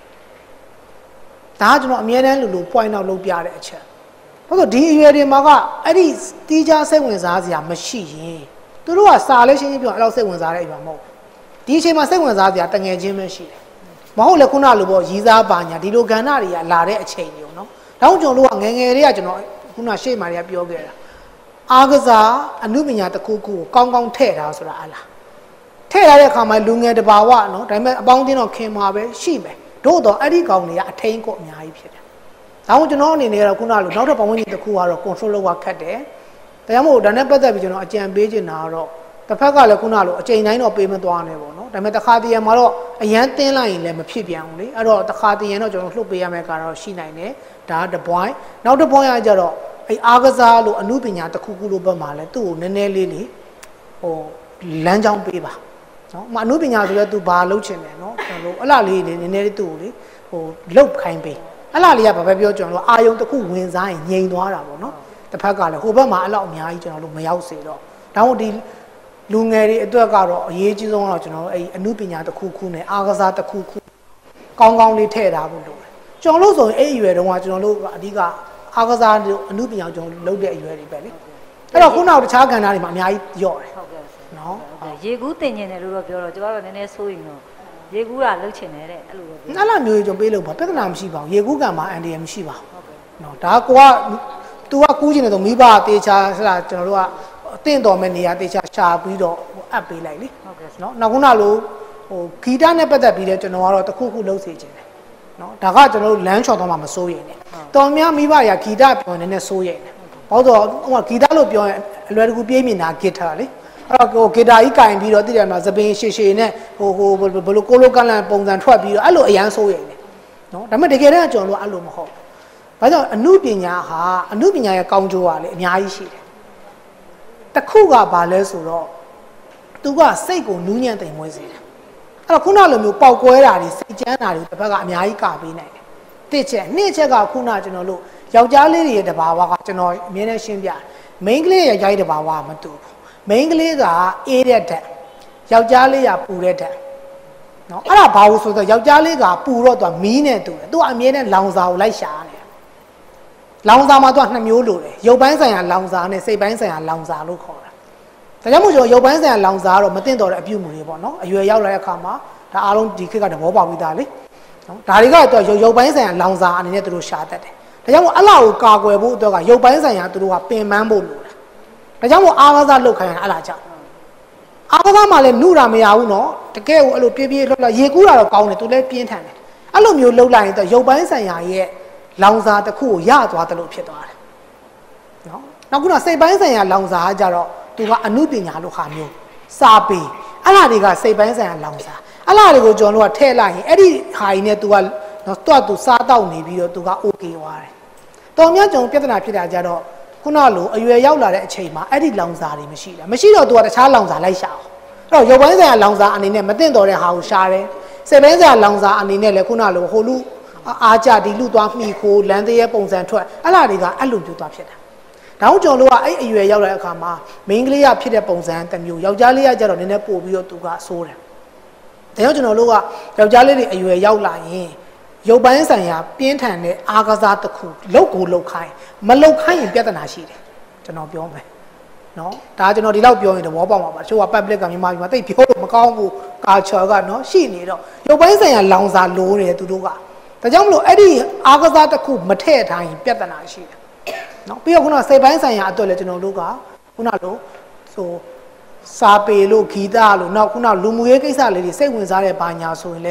ဒါကကျွန်တော်အမြဲတမ်းလူ point out လုပ်ပြတဲ့အချက်ဘာလို့ဒီအရွယ်တွေမှာကအဲ့ဒီတီးခြားစိတ်ဝင်စားစရာမရှိရင်သူတို့ကစာလဲရှင်းရှင်းပြောအဲ့လောက်စိတ်ဝင်စားတဲ့အရွယ်မဟုတ်ဒီအချိန်မှာစိတ်ဝင်စားစရာတငယ်ချင်းပဲရှိတယ်မဟုတ်လေခုနလိုပေါ့ရီးစားပါညာဒီလိုကဏ္ဍတွေကလာတဲ့အချိန်မျိုးနော်ဒါကြောင့်ကျွန်တော်တို့ကငယ်ငယ်တွေကကျွန်တော်ခုနရှေ့မှာတွေကပြောခဲ့တာအားကစားအမှုပညာတစ်ခုခုကိုကောင်းကောင်းထည့်ထားဆိုတာအလားထည့်ထားတဲ့အခါမှာလူငယ်တဘာဝနော်ဒါပေမဲ့အပေါင်းအသင်းတော့ခင်မှာပဲရှိမယ်တို့တော့အဲ့ဒီကောင်တွေကအထိန်ကိုအများကြီးဖြစ်တယ်ဒါကြောင့်ကျွန်တော်အနေနဲ့ကတော့ခုနလိုနောက်ထပ်ပတ်ဝန်းကျင်တစ်ခုကတော့ control လုပ်ရခက်တယ်ဒါကြောင့်မို့ဒါနဲ့ပတ်သက်ပြီးကျွန်တော်အကြံပေးချင်တာကတော့တစ်ဖက်ကလည်းခုနလိုအချိန်တိုင်းတော့ပေးမသွားနဲ့ပေါ့နော်ဒါပေမဲ့တစ်ခါတည်းမှာတော့အရန်တင်းလိုက်ရင်လည်းမဖြစ်ပြန်ဘူးလေအဲ့တော့တစ်ခါတည်းရင်တော့ကျွန်တော်လှုပ်ပေးရမယ့်ကတော့ရှိနိုင်တယ်ဒါကတစ် point နောက်တစ် point ကကြတော့အဲ့အားကစားလို့အမှုပညာတစ်ခုခုလို့ဘက်မှာလဲသူ့ကိုနည်းနည်းလေးလေဟိုလမ်းကြောင်းပေးပါနော်အမှုပညာဆိုလဲသူဘာလုပ်ချင်တယ်နော်ကျွန်တော်တို့အလားလေးနည်းနည်းလေးသူ့ကိုလေဟိုလှုပ်ခိုင်းပေးအလားလေးကဘာပဲပြောကျွန်တော်တို့အာယုံတစ်ခုဝင်စားရင်ငြိမ်သွားတာပေါ့နော်တစ်ဖက်ကလည်းဟိုဘက်မှာအဲ့လောက်အများကြီးကျွန်တော်တို့မရောက်စေတော့ဒါမို့ဒီလူငယ်တွေအတွက်ကတော့အရေးကြီးဆုံးတော့ကျွန်တော်တို့အဲ့အမှုပညာတစ်ခုခုနဲ့အားကစားတစ်ခုခုကောင်းကောင်းလေးထည့်ထားဖို့လိုတယ်ကျွန်တော်တို့ဆိုရင်အဲ့အရွယ်တုန်းကကျွန်တော်တို့အဓိကအားကစားတို့အမှုပညာကျွန်တော်လုပ်တဲ့အရွယ်တွေပဲလေအဲ့တော့ခုနကတခြားကဏ္ဍတွေမှာအများကြီးရော့တယ်နော်ရေကူးတင်ကျင်တယ်လို့တော့ပြောတော့ကျွန်တော်တို့နည်းနည်းစိုးရင်တော့ရေကူးကလှုပ်ချင်တယ်တဲ့အဲ့လိုပဲအဲ့လိုမျိုးကျွန်တော်ပေးလို့ပါပြဿနာမရှိပါဘူးရေကူးကံမှာအန်ဒီရမရှိပါဘူးနော်ဒါကိုက तू ကကူးချင်တယ်ဆိုမိဘတေချာဟလာကျွန်တော်တို့ကအသင့်တော်မဲ့နေရာတေချာရှာပြီးတော့အပ်ပေးလိုက်လေနော်နောက်ခုနလိုဟိုဂီတနဲ့ပတ်သက်ပြီးတော့ကျွန်တော်ကတော့တစ်ခုခုလုပ်စေချင်တယ်နော်ဒါကကျွန်တော်တို့လမ်းချော်တော့မှမစိုးရင်နဲ့တော်များမိဘတွေကဂီတပြောနေနဲ့စိုးရင်ဘာလို့ဆိုဟိုဂီတလို့ပြောရင်အလွယ်တကူပြေးမြင်တာဂီတာလေအဲ့တော့ဂီတာကြီးကင်ပြီးတော့တိတယ်မှာသပင်ရှည်ရှည်နဲ့ဟိုဘလို့ကိုလိုကလန်ပုံစံထွက်ပြီးတော့အဲ့လိုအရန်စိုးရင်နော်ဒါပေမဲ့တကယ်တမ်းကျွန်တော်တို့အဲ့လိုမဟုတ်ဘာကြောင့်အမှုပညာဟာအမှုပညာရဲ့ကောင်းကျိုးကလည်းအများကြီးရှိတယ်တစ်ခုကဘာလဲဆိုတော့သူကစိတ်ကိုနူးညံ့သိမ်မွေးစေတယ်အဲ့တော့ခုနလိုမျိုးပေါက်ကွဲတာတွေစိတ်ကြမ်းတာတွေတစ်ဖက်ကအများကြီးကာပေးနိုင်တယ်တစ်ချက်နှစ်ချက်ကခုနကျွန်တော်တို့ယောက်ျားလေးတွေရဲ့တဘာဝကကျွန်တော်အမြဲတမ်းရှင်းပြမိန်းကလေးရဲ့ရိုက်တဘာဝမတူဘူးမိန်းကလေးကအေးတဲ့ဓာတ်ယောက်ျားလေးကပူတဲ့ဓာတ်နော်အဲ့ဒါဘာလို့ဆိုတော့ယောက်ျားလေးကပူတော့သူကမီးနဲ့တူတယ်သူကအမြဲတမ်းလောင်စာကိုလိုက်ရှာနေလောင်စာမှာသူကနှစ်မျိုးလိုတယ်ရုပ်ပိုင်းဆိုင်ရာလောင်စာနဲ့စိတ်ပိုင်းဆိုင်ရာလောင်စာလို့ခေါ်တာဒါကြောင့်မို့ကျွန်တော်ရုပ်ပိုင်းဆိုင်ရာလောင်စာကတော့မသိတော့တဲ့အပြုအမူတွေပေါ့နော်အရွယ်ရောက်လာတဲ့အခါမှာဒါအားလုံးဒီခေတ်ကသဘောပေါက်ပြီးသားလေနော်ဒါတွေကတော့ရုပ်ပိုင်းဆိုင်ရာလောင်စာအနေနဲ့သူတို့ရှာတတ်တယ်ဒါကြောင့်မို့အလားကိုကာကွယ်ဖို့အတွက်ကရုပ်ပိုင်းဆိုင်ရာသူတို့ကပင်ပန်းဖို့လိုတာဒါကြောင့်မို့အားကစားလုပ်ခိုင်းရတာအလားကြောင့်အားကစားမှလည်းနှုတာမရဘူးနော်တကယ်ကိုအဲ့လိုပြေးပြေးလှလှရေကူးတာတော့ကောင်းတယ်သူလည်းပြင်းထန်တယ်အဲ့လိုမျိုးလှုပ်လိုက်ရင်တော့ရုပ်ပိုင်းဆိုင်ရာရဲ့လောင်စာတစ်ခုကိုရသွားတယ်လို့ဖြစ်သွားတယ်နော်နောက်ခုနစိတ်ပိုင်းဆိုင်ရာလောင်စာကကြတော့သူကအမှုပညာလို့ဟာမျိုးစာပေအဲ့လားတွေကစိတ်ပိုင်းဆိုင်ရာလောင်စာအဲ့လားတွေကိုကျွန်တော်တို့ကထည့်လိုက်ရင်အဲ့ဒီဟာကြီးနဲ့သူကနော်သူစားတောက်နေပြီးတော့သူက okay သွားတယ်တော်များကျွန်တော်ပြဿနာဖြစ်တာကြတော့ခုနလိုအရွယ်ရောက်လာတဲ့အချိန်မှာအဲ့ဒီလောင်စာတွေမရှိတာမရှိတော့သူကတခြားလောင်စာလိုက်ရှာအောင်အဲ့တော့ရုပ်ပိုင်းဆိုင်ရာလောင်စာအနေနဲ့မသိတော့တဲ့ဟာကိုရှာတယ်စိတ်ပိုင်းဆိုင်ရာလောင်စာအနေနဲ့လည်းခုနလိုဟိုလူအားကြဒီလူသွားမှီခိုလမ်းသေးရဲ့ပုံစံထွက်အဲ့လားတွေကအဲ့လိုမျိုးသွားဖြစ်တာဒါကြောင့်ကျွန်တော်တို့ကအဲ့အရွယ်ရောက်တဲ့အခါမှာမိန်းကလေးကဖြစ်တဲ့ပုံစံတစ်မျိုးယောက်ျားလေးကကြတော့နည်းနည်းပို့ပြီးတော့သူကဆိုးတယ်ဒါကြောင့်ကျွန်တော်တို့ကယောက်ျားလေးတွေအရွယ်ရောက်လာရင်ရုပ်ပိုင်းဆိုင်ရာပြင်းထန်တဲ့အားကစားတစ်ခုလောက်ကိုလောက်ခိုင်းမလောက်ခိုင်းရင်ပြဿနာရှိတယ်ကျွန်တော်ပြောမယ်နော်ဒါကျွန်တော်ဒီလောက်ပြောရင်သဘောပေါက်မှာပါတချို့က public ကမြန်မာပြည်မှာတိတ်ပြောလို့မကောင်းဘူး culture ကနော်ရှိနေတော့ရုပ်ပိုင်းဆိုင်ရာလောင်စာလိုတယ်သူတို့ကဒါကြောင့်မလို့အဲ့ဒီအားကစားတစ်ခုမထည့်ထားရင်ပြဿနာရှိတယ်နော်ပြီးတော့ခုနစိတ်ပိုင်းဆိုင်ရာအတွက်လည်းကျွန်တော်တို့ကခုနလိုဆိုစာပေလို့ဂီတလို့နောက်ခုနလူမှုရေးကိစ္စလေးတွေစိတ်ဝင်စားတဲ့ဘာညာဆိုရင်လည်း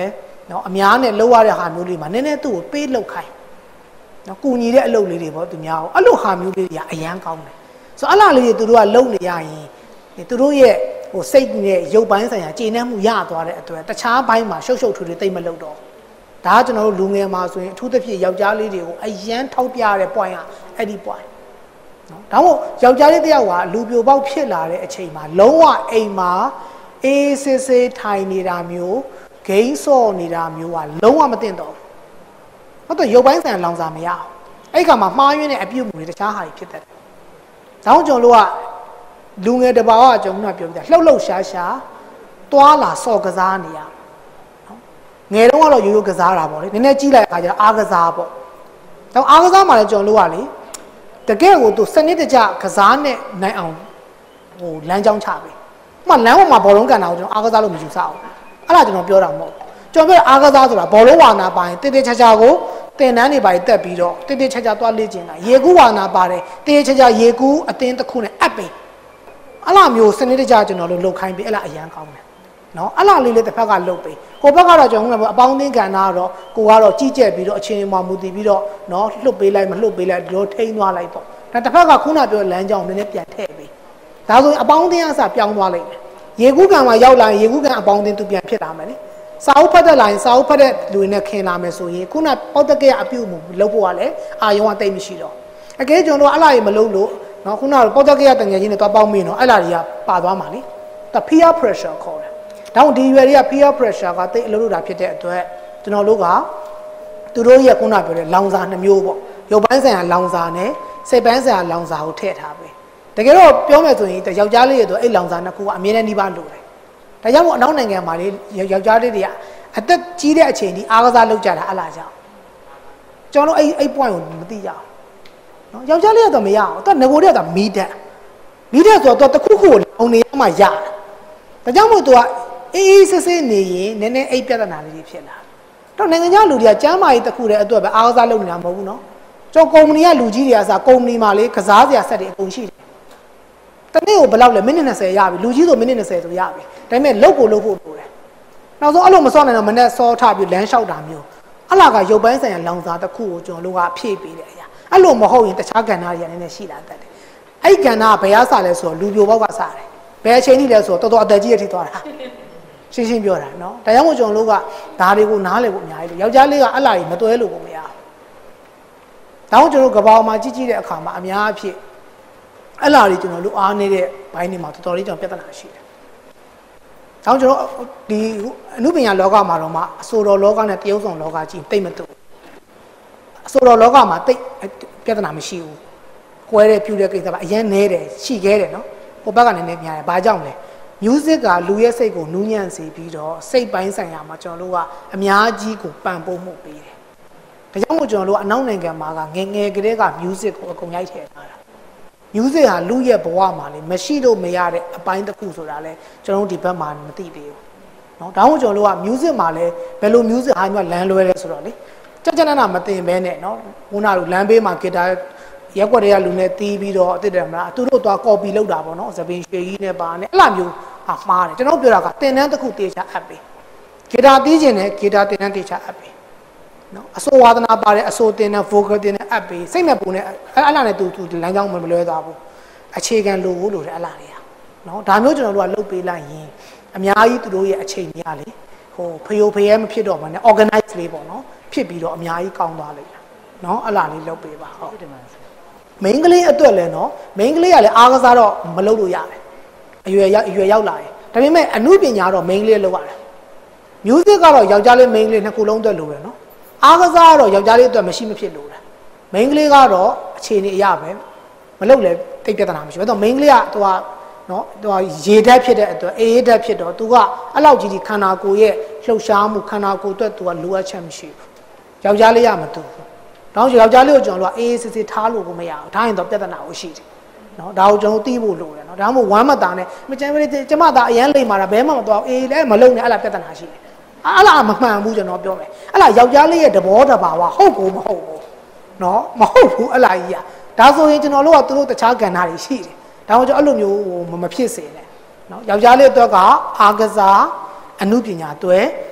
နော်အများနဲ့လောက်ရတဲ့ဟာမျိုးလေးမှာနည်းနည်းသူ့ကိုပေးလောက်ခိုင်းနော်ကုညီတဲ့အလုပ်လေးတွေပေါ့သူများကိုအဲ့လိုဟာမျိုးလေးတွေကအရန်ကောင်းတယ်ဆိုတော့အဲ့လားလေးတွေသူတို့ကလုံနေရရင်သူတို့ရဲ့ဟိုစိတ်နဲ့ရုပ်ပိုင်းဆိုင်ရာကျေနပ်မှုရသွားတဲ့အတွက်တခြားဘိုင်းမှာရှုပ်ရှုပ်ထွေးထွေးတိတ်မလုပ်တော့ဒါကကျွန်တော်တို့လူငယ်မှာဆိုရင်အထူးသဖြင့်ယောက်ျားလေးတွေကိုအရန်ထောက်ပြတဲ့ point ကအဲ့ဒီ point နော်ဒါမို့ယောက်ျားလေးတယောက်ကလူပြိုပေါက်ဖြစ်လာတဲ့အချိန်မှာလုံးဝအိမ်မှာအေးစစ်စစ်ထိုင်နေတာမျိုးဂိမ်းစော့နေတာမျိုးကလုံးဝမတင်တော့ဟုတ်တော့ရုပ်ပိုင်းဆိုင်ရာလောင်စာမရအောင်အဲ့ခါမှာမှားယွင်းတဲ့အပြုတ်မှုတွေတခြားဟာတွေဖြစ်တတ်တယ်ဒါကြောင့်ကျွန်တော်တို့ကလူငယ်တဘာဝကျွန်တော်ကပြောပြတာလှုပ်လှုပ်ရှားရှားတွာလာစော်ကစားနေရနော်ငယ်တော့ကတော့ရိုးရိုးကစားတာပေါ့လေနည်းနည်းကြီးလိုက်တဲ့အခါကျတော့အားကစားပေါ့တော့အားကစားမှလည်းကျွန်တော်တို့ကလေတကယ်ကိုသူစနစ်တကျကစားနဲ့နိုင်အောင်ဟိုလမ်းကြောင်းချပေးဥပမာလမ်းပေါ်မှာဘောလုံးကန်တာကိုကျွန်တော်အားကစားလို့မယူဆအောင်အဲ့ဒါကျွန်တော်ပြောတာမဟုတ်ကျွန်တော်ပြောအားကစားဆိုတာဘောလုံးဝါနာပိုင်းတိတိကျကျကိုတင်တန်းတွေပိုင်းတက်ပြီးတော့တိတိကျကျသွားလေ့ကျင့်တာရေကူးဝါနာပါတယ်တိတိကျကျရေကူးအတင်းတစ်ခုနဲ့အပ်ပေးအဲ့လိုမျိုးစနစ်တကျကျွန်တော်တို့လှုပ်ခိုင်းပြီးအဲ့လားအရန်ကောင်းတယ်နော်အဲ့လားလေးတစ်ဖက်ကလှုပ်ပေးကိုဘက်ကတော့ကျွန်တော်ကအပေါင်းအသင်းကဏ္ဍကတော့ကိုကတော့ကြီးကျက်ပြီးတော့အချင်းမှမူတည်ပြီးတော့နော်လှုပ်ပေးလိုက်မလှုပ်ပေးလိုက်ဒီလိုထိန်းသွားလိုက်ပေါ့ဒါတစ်ဖက်ကခုနပြောလမ်းကြောင်းနည်းနည်းပြန်ထည့်ပေးဒါဆိုရင်အပေါင်းအသင်းအစားပြောင်းသွားလိုက်မယ်ရေကူးကန်မှာရောက်လာရင်ရေကူးကန်အပေါင်းအသင်းသူပြန်ဖြစ်လာမယ်လေစာအုပ်ဖတ်တဲ့လိုင်းစာအုပ်ဖတ်တဲ့လူတွေနဲ့ခင်လာမယ်ဆိုရင်ခုနပေါက်တက်ကရအပြုတ်မှုလုပ်ဖို့ကလည်းအာယုံကတိတ်မရှိတော့အကဲကျွန်တော်တို့အဲ့လားကြီးမလုပ်လို့နော်ခုနကပေါက်တက်ကရတငယ်ချင်းနဲ့တွားပေါင်းမင်းနော်အဲ့လားကြီးကပါသွားမှာလေဒါ peer pressure ခေါ်တယ်ဒါကြောင့်ဒီရွယ်တွေက peer pressure ကတိတ်အလုပ်လုပ်တာဖြစ်တဲ့အတွက်ကျွန်တော်တို့ကသူတို့ရဲ့ခုနပြောတဲ့လောင်စာ2မျိုးပေါ့ရုပ်ပိုင်းဆိုင်ရာလောင်စာနဲ့စိတ်ပိုင်းဆိုင်ရာလောင်စာကိုထည့်ထားပဲတကယ်တော့ပြောမယ်ဆိုရင်ယောက်ျားလေးတွေဆိုအဲ့လောင်စာနှစ်ခုကအမြဲတမ်းနှီးပါလို့တယ်ဒါကြောင့်မို့အနောက်နိုင်ငံမှာလေယောက်ျားလေးတွေကအသက်ကြီးတဲ့အချိန်ဒီအားကစားလုပ်ကြတာအလားကြောင့်ကျွန်တော်အဲ့ point ကိုမသိကြအောင်နော်ယောက်ျားလေးကတော့မရအောင်သူကငကိုတွေကမီးတက်ဆိုတော့သူတခုခုကိုလောင်နေမှရတယ်ဒါကြောင့်မို့သူကအေးဆေးဆေးနေရင်နည်းနည်းအိပ်ပြဿနာလေးတွေဖြစ်လာတော့နိုင်ငံခြားလူတွေကကျမ်းမာရေးတစ်ခုတည်းအတွက်ပဲအားကစားလုပ်နေတာမဟုတ်ဘူးနော်ကျွန်တော်ကုမ္ပဏီကလူကြီးတွေကစားကုမ္ပဏီမှာလေကစားစရာဆက်တွေအကုန်ရှိတယ်တနေ့ကိုဘယ်လောက်လဲမိနစ်20ရပြီလူကြီးဆိုမိနစ်20ဆိုရပြီဒါပေမဲ့လုပ်ဖို့လိုတယ်နောက်ဆုံးအဲ့လိုမစောနိုင်တော့မနဲ့စောထပြီးလမ်းလျှောက်တာမျိုးအဲ့လာကရုပ်ပိုင်းဆိုင်ရာလောင်စာတစ်ခုကိုကျွန်တော်တို့ကဖြည့်ပေးတယ်အရာအဲ့လိုမဟုတ်ရင်တခြားကဏ္ဍတွေကလည်းနည်းနည်းရှိလာတတ်တယ်အဲ့ကဏ္ဍကဘယ်ရစားလဲဆိုတော့လူပြိုပေါက်ကစားတယ်ဘယ်အချိန်ကြီးလဲဆိုတော့တော်တော်အသက်ကြီးရထိသွားတာရှင်းပြောတာနော်ဒါကြောင့်မို့ကျွန်တော်တို့ကဒါတွေကိုနားလည်ဖို့အများကြီးလို့ယောက်ျားလေးကအဲ့လာကြီးမတွဲလို့ကိုမရဘူးဒါကြောင့်ကျွန်တော်ကဘာမှကြီးတဲ့အခါမှာအများအဖြစ်အဲ့လာကြီးကျွန်တော်တို့အားနေတဲ့ဘိုင်းတွေမှာတော်တော်လေးကျွန်တော်ပြဿနာရှိတယ်။ဒါကြောင့်ကျွန်တော်ဒီအနုပညာလောကမှာတော့မှအဆိုတော်လောကနဲ့တရုပ်ဆောင်လောကကြီးတိတ်မတူ။အဆိုတော်လောကမှာတိတ်ပြဿနာမရှိဘူး။ကွဲတဲ့ပြူတဲ့ကိစ္စပါအရင်နဲတယ်ရှိခဲ့တယ်နော်။ဟိုဘက်ကလည်းနည်းများတယ်။ဘာကြောင့်လဲ။ music ကလူရဲ့စိတ်ကိုနူးညံ့စေပြီးတော့စိတ်ပိုင်းဆိုင်ရာမှာကျွန်တော်တို့ကအများကြီးကိုပံ့ပိုးမှုပေးတယ်။ဒါကြောင့်မို့ကျွန်တော်တို့အနောက်နိုင်ငံမှာကငယ်ငယ်ကလေးက music ကိုအကုန်ရိုက်ထည့်ထားတာ။ music ဟာလူရဲ့ဘဝမှာလေမရှိလို့မရတဲ့အပိုင်းတစ်ခုဆိုတာလေကျွန်တော်တို့ဒီဘက်မှာမသိသေးဘူးเนาะဒါမှမဟုတ်ကျွန်တော်တို့က music မှာလေဘယ်လို music ဟာမျိုးလမ်းလွဲလဲဆိုတော့လေကြကြနနာမတင်ဘဲနဲ့เนาะခုနကလမ်းဘေးမှာဂီတာရက်ွက်တွေကလူနဲ့တီးပြီးတော့အစ်တယ်မလားသူတို့သွား copy လုပ်တာပေါ့เนาะသပင်ရွှေကြီးနဲ့ပါနဲ့အဲ့လိုမျိုးဟာမှားတယ်ကျွန်တော်ပြောတာကတင်တန်းတစ်ခုတေချာအပ်ပဲဂီတာတီးခြင်းနဲ့ဂီတာတင်တန်းတေချာအပ်ပဲနော်အစိုးဝါဒနာပါတယ်အစိုးတင်တဲ့ vocal တင်တဲ့အပ်ပြီးစိတ်နဲ့ပုံနဲ့အဲ့လားနဲ့သူလမ်းကြောင်းမလွဲသွားဘူးအခြေခံလိုတယ်အဲ့လားတွေကနော်ဒါမျိုးကျွန်တော်တို့ကလုပ်ပေးလိုက်ရင်အများကြီးသူတို့ရဲ့အချိန်ကြီးကလေဟိုဖယိုဖယဲမဖြစ်တော့မှနဲ့ organize လေးပေါ့နော်ဖြစ်ပြီးတော့အများကြီးကောင်းသွားလိမ့်မယ်နော်အဲ့လားလေးလုပ်ပေးပါဟုတ်တယ်မိန်းကလေးအတွက်လည်းနော်မိန်းကလေးကလည်းအားကစားတော့မလုပ်လို့ရတယ်အရွယ်ရောက်လာတယ်ဒါပေမဲ့အမှုပညာတော့မိန်းကလေးလုပ်ရတယ် music ကတော့ယောက်ျားလေးမိန်းကလေးနှစ်ခုလုံးအတွက်လိုတယ်နော်အားကစားတော့ယောက်ျားလေးအတွက်မရှိမဖြစ်လို့လားမိန်းကလေးကတော့အခြေအနေအရပဲမလုပ်လဲတိတ်ပြဿနာမရှိဘူးအဲ့တော့မိန်းကလေးကသူကနော်သူကရေဓာတ်ဖြစ်တဲ့အတွက်အေးဓာတ်ဖြစ်တော့သူကအဲ့လောက်ကြီးဒီခန္ဓာကိုယ်ရဲ့လှုပ်ရှားမှုခန္ဓာကိုယ်အတွက်သူကလိုအပ်ချက်မရှိဘူးယောက်ျားလေးရမတူဘူးတောင်းယောက်ျားလေးကိုကျွန်တော်တို့ကအေးစစ်စစ်ထားလို့ကိုမရဘူးထားရင်တော့ပြဿနာကိုရှိတယ်နော်ဒါကိုကျွန်တော်သိဖို့လိုတယ်နော်ဒါမှမဟုတ်ဝမ်းမတာနဲ့မကျန်မလေးကျမသားအရန်လိမ့်မာတာဘဲမှမတော့အေးလည်းမလုံနဲ့အဲ့လားပြဿနာရှိတယ်အဲ့လားမမှန်ဘူးကျွန်တော်ပြောမယ်အဲ့လားယောက်ျားလေးရဲ့သဘောတဘာဝဟုတ်ကိုမဟုတ်ဘူးနော်မဟုတ်ဘူးအဲ့လားကြီးอ่ะဒါဆိုရင်ကျွန်တော်တို့ကသူတို့တခြားကဏ္ဍတွေရှိတယ်ဒါကြောင့်ကျွန်တော်အဲ့လိုမျိုးမဖြစ်စေနဲ့နော်ယောက်ျားလေးအတွက်ကအာကစားအနုပညာတွဲ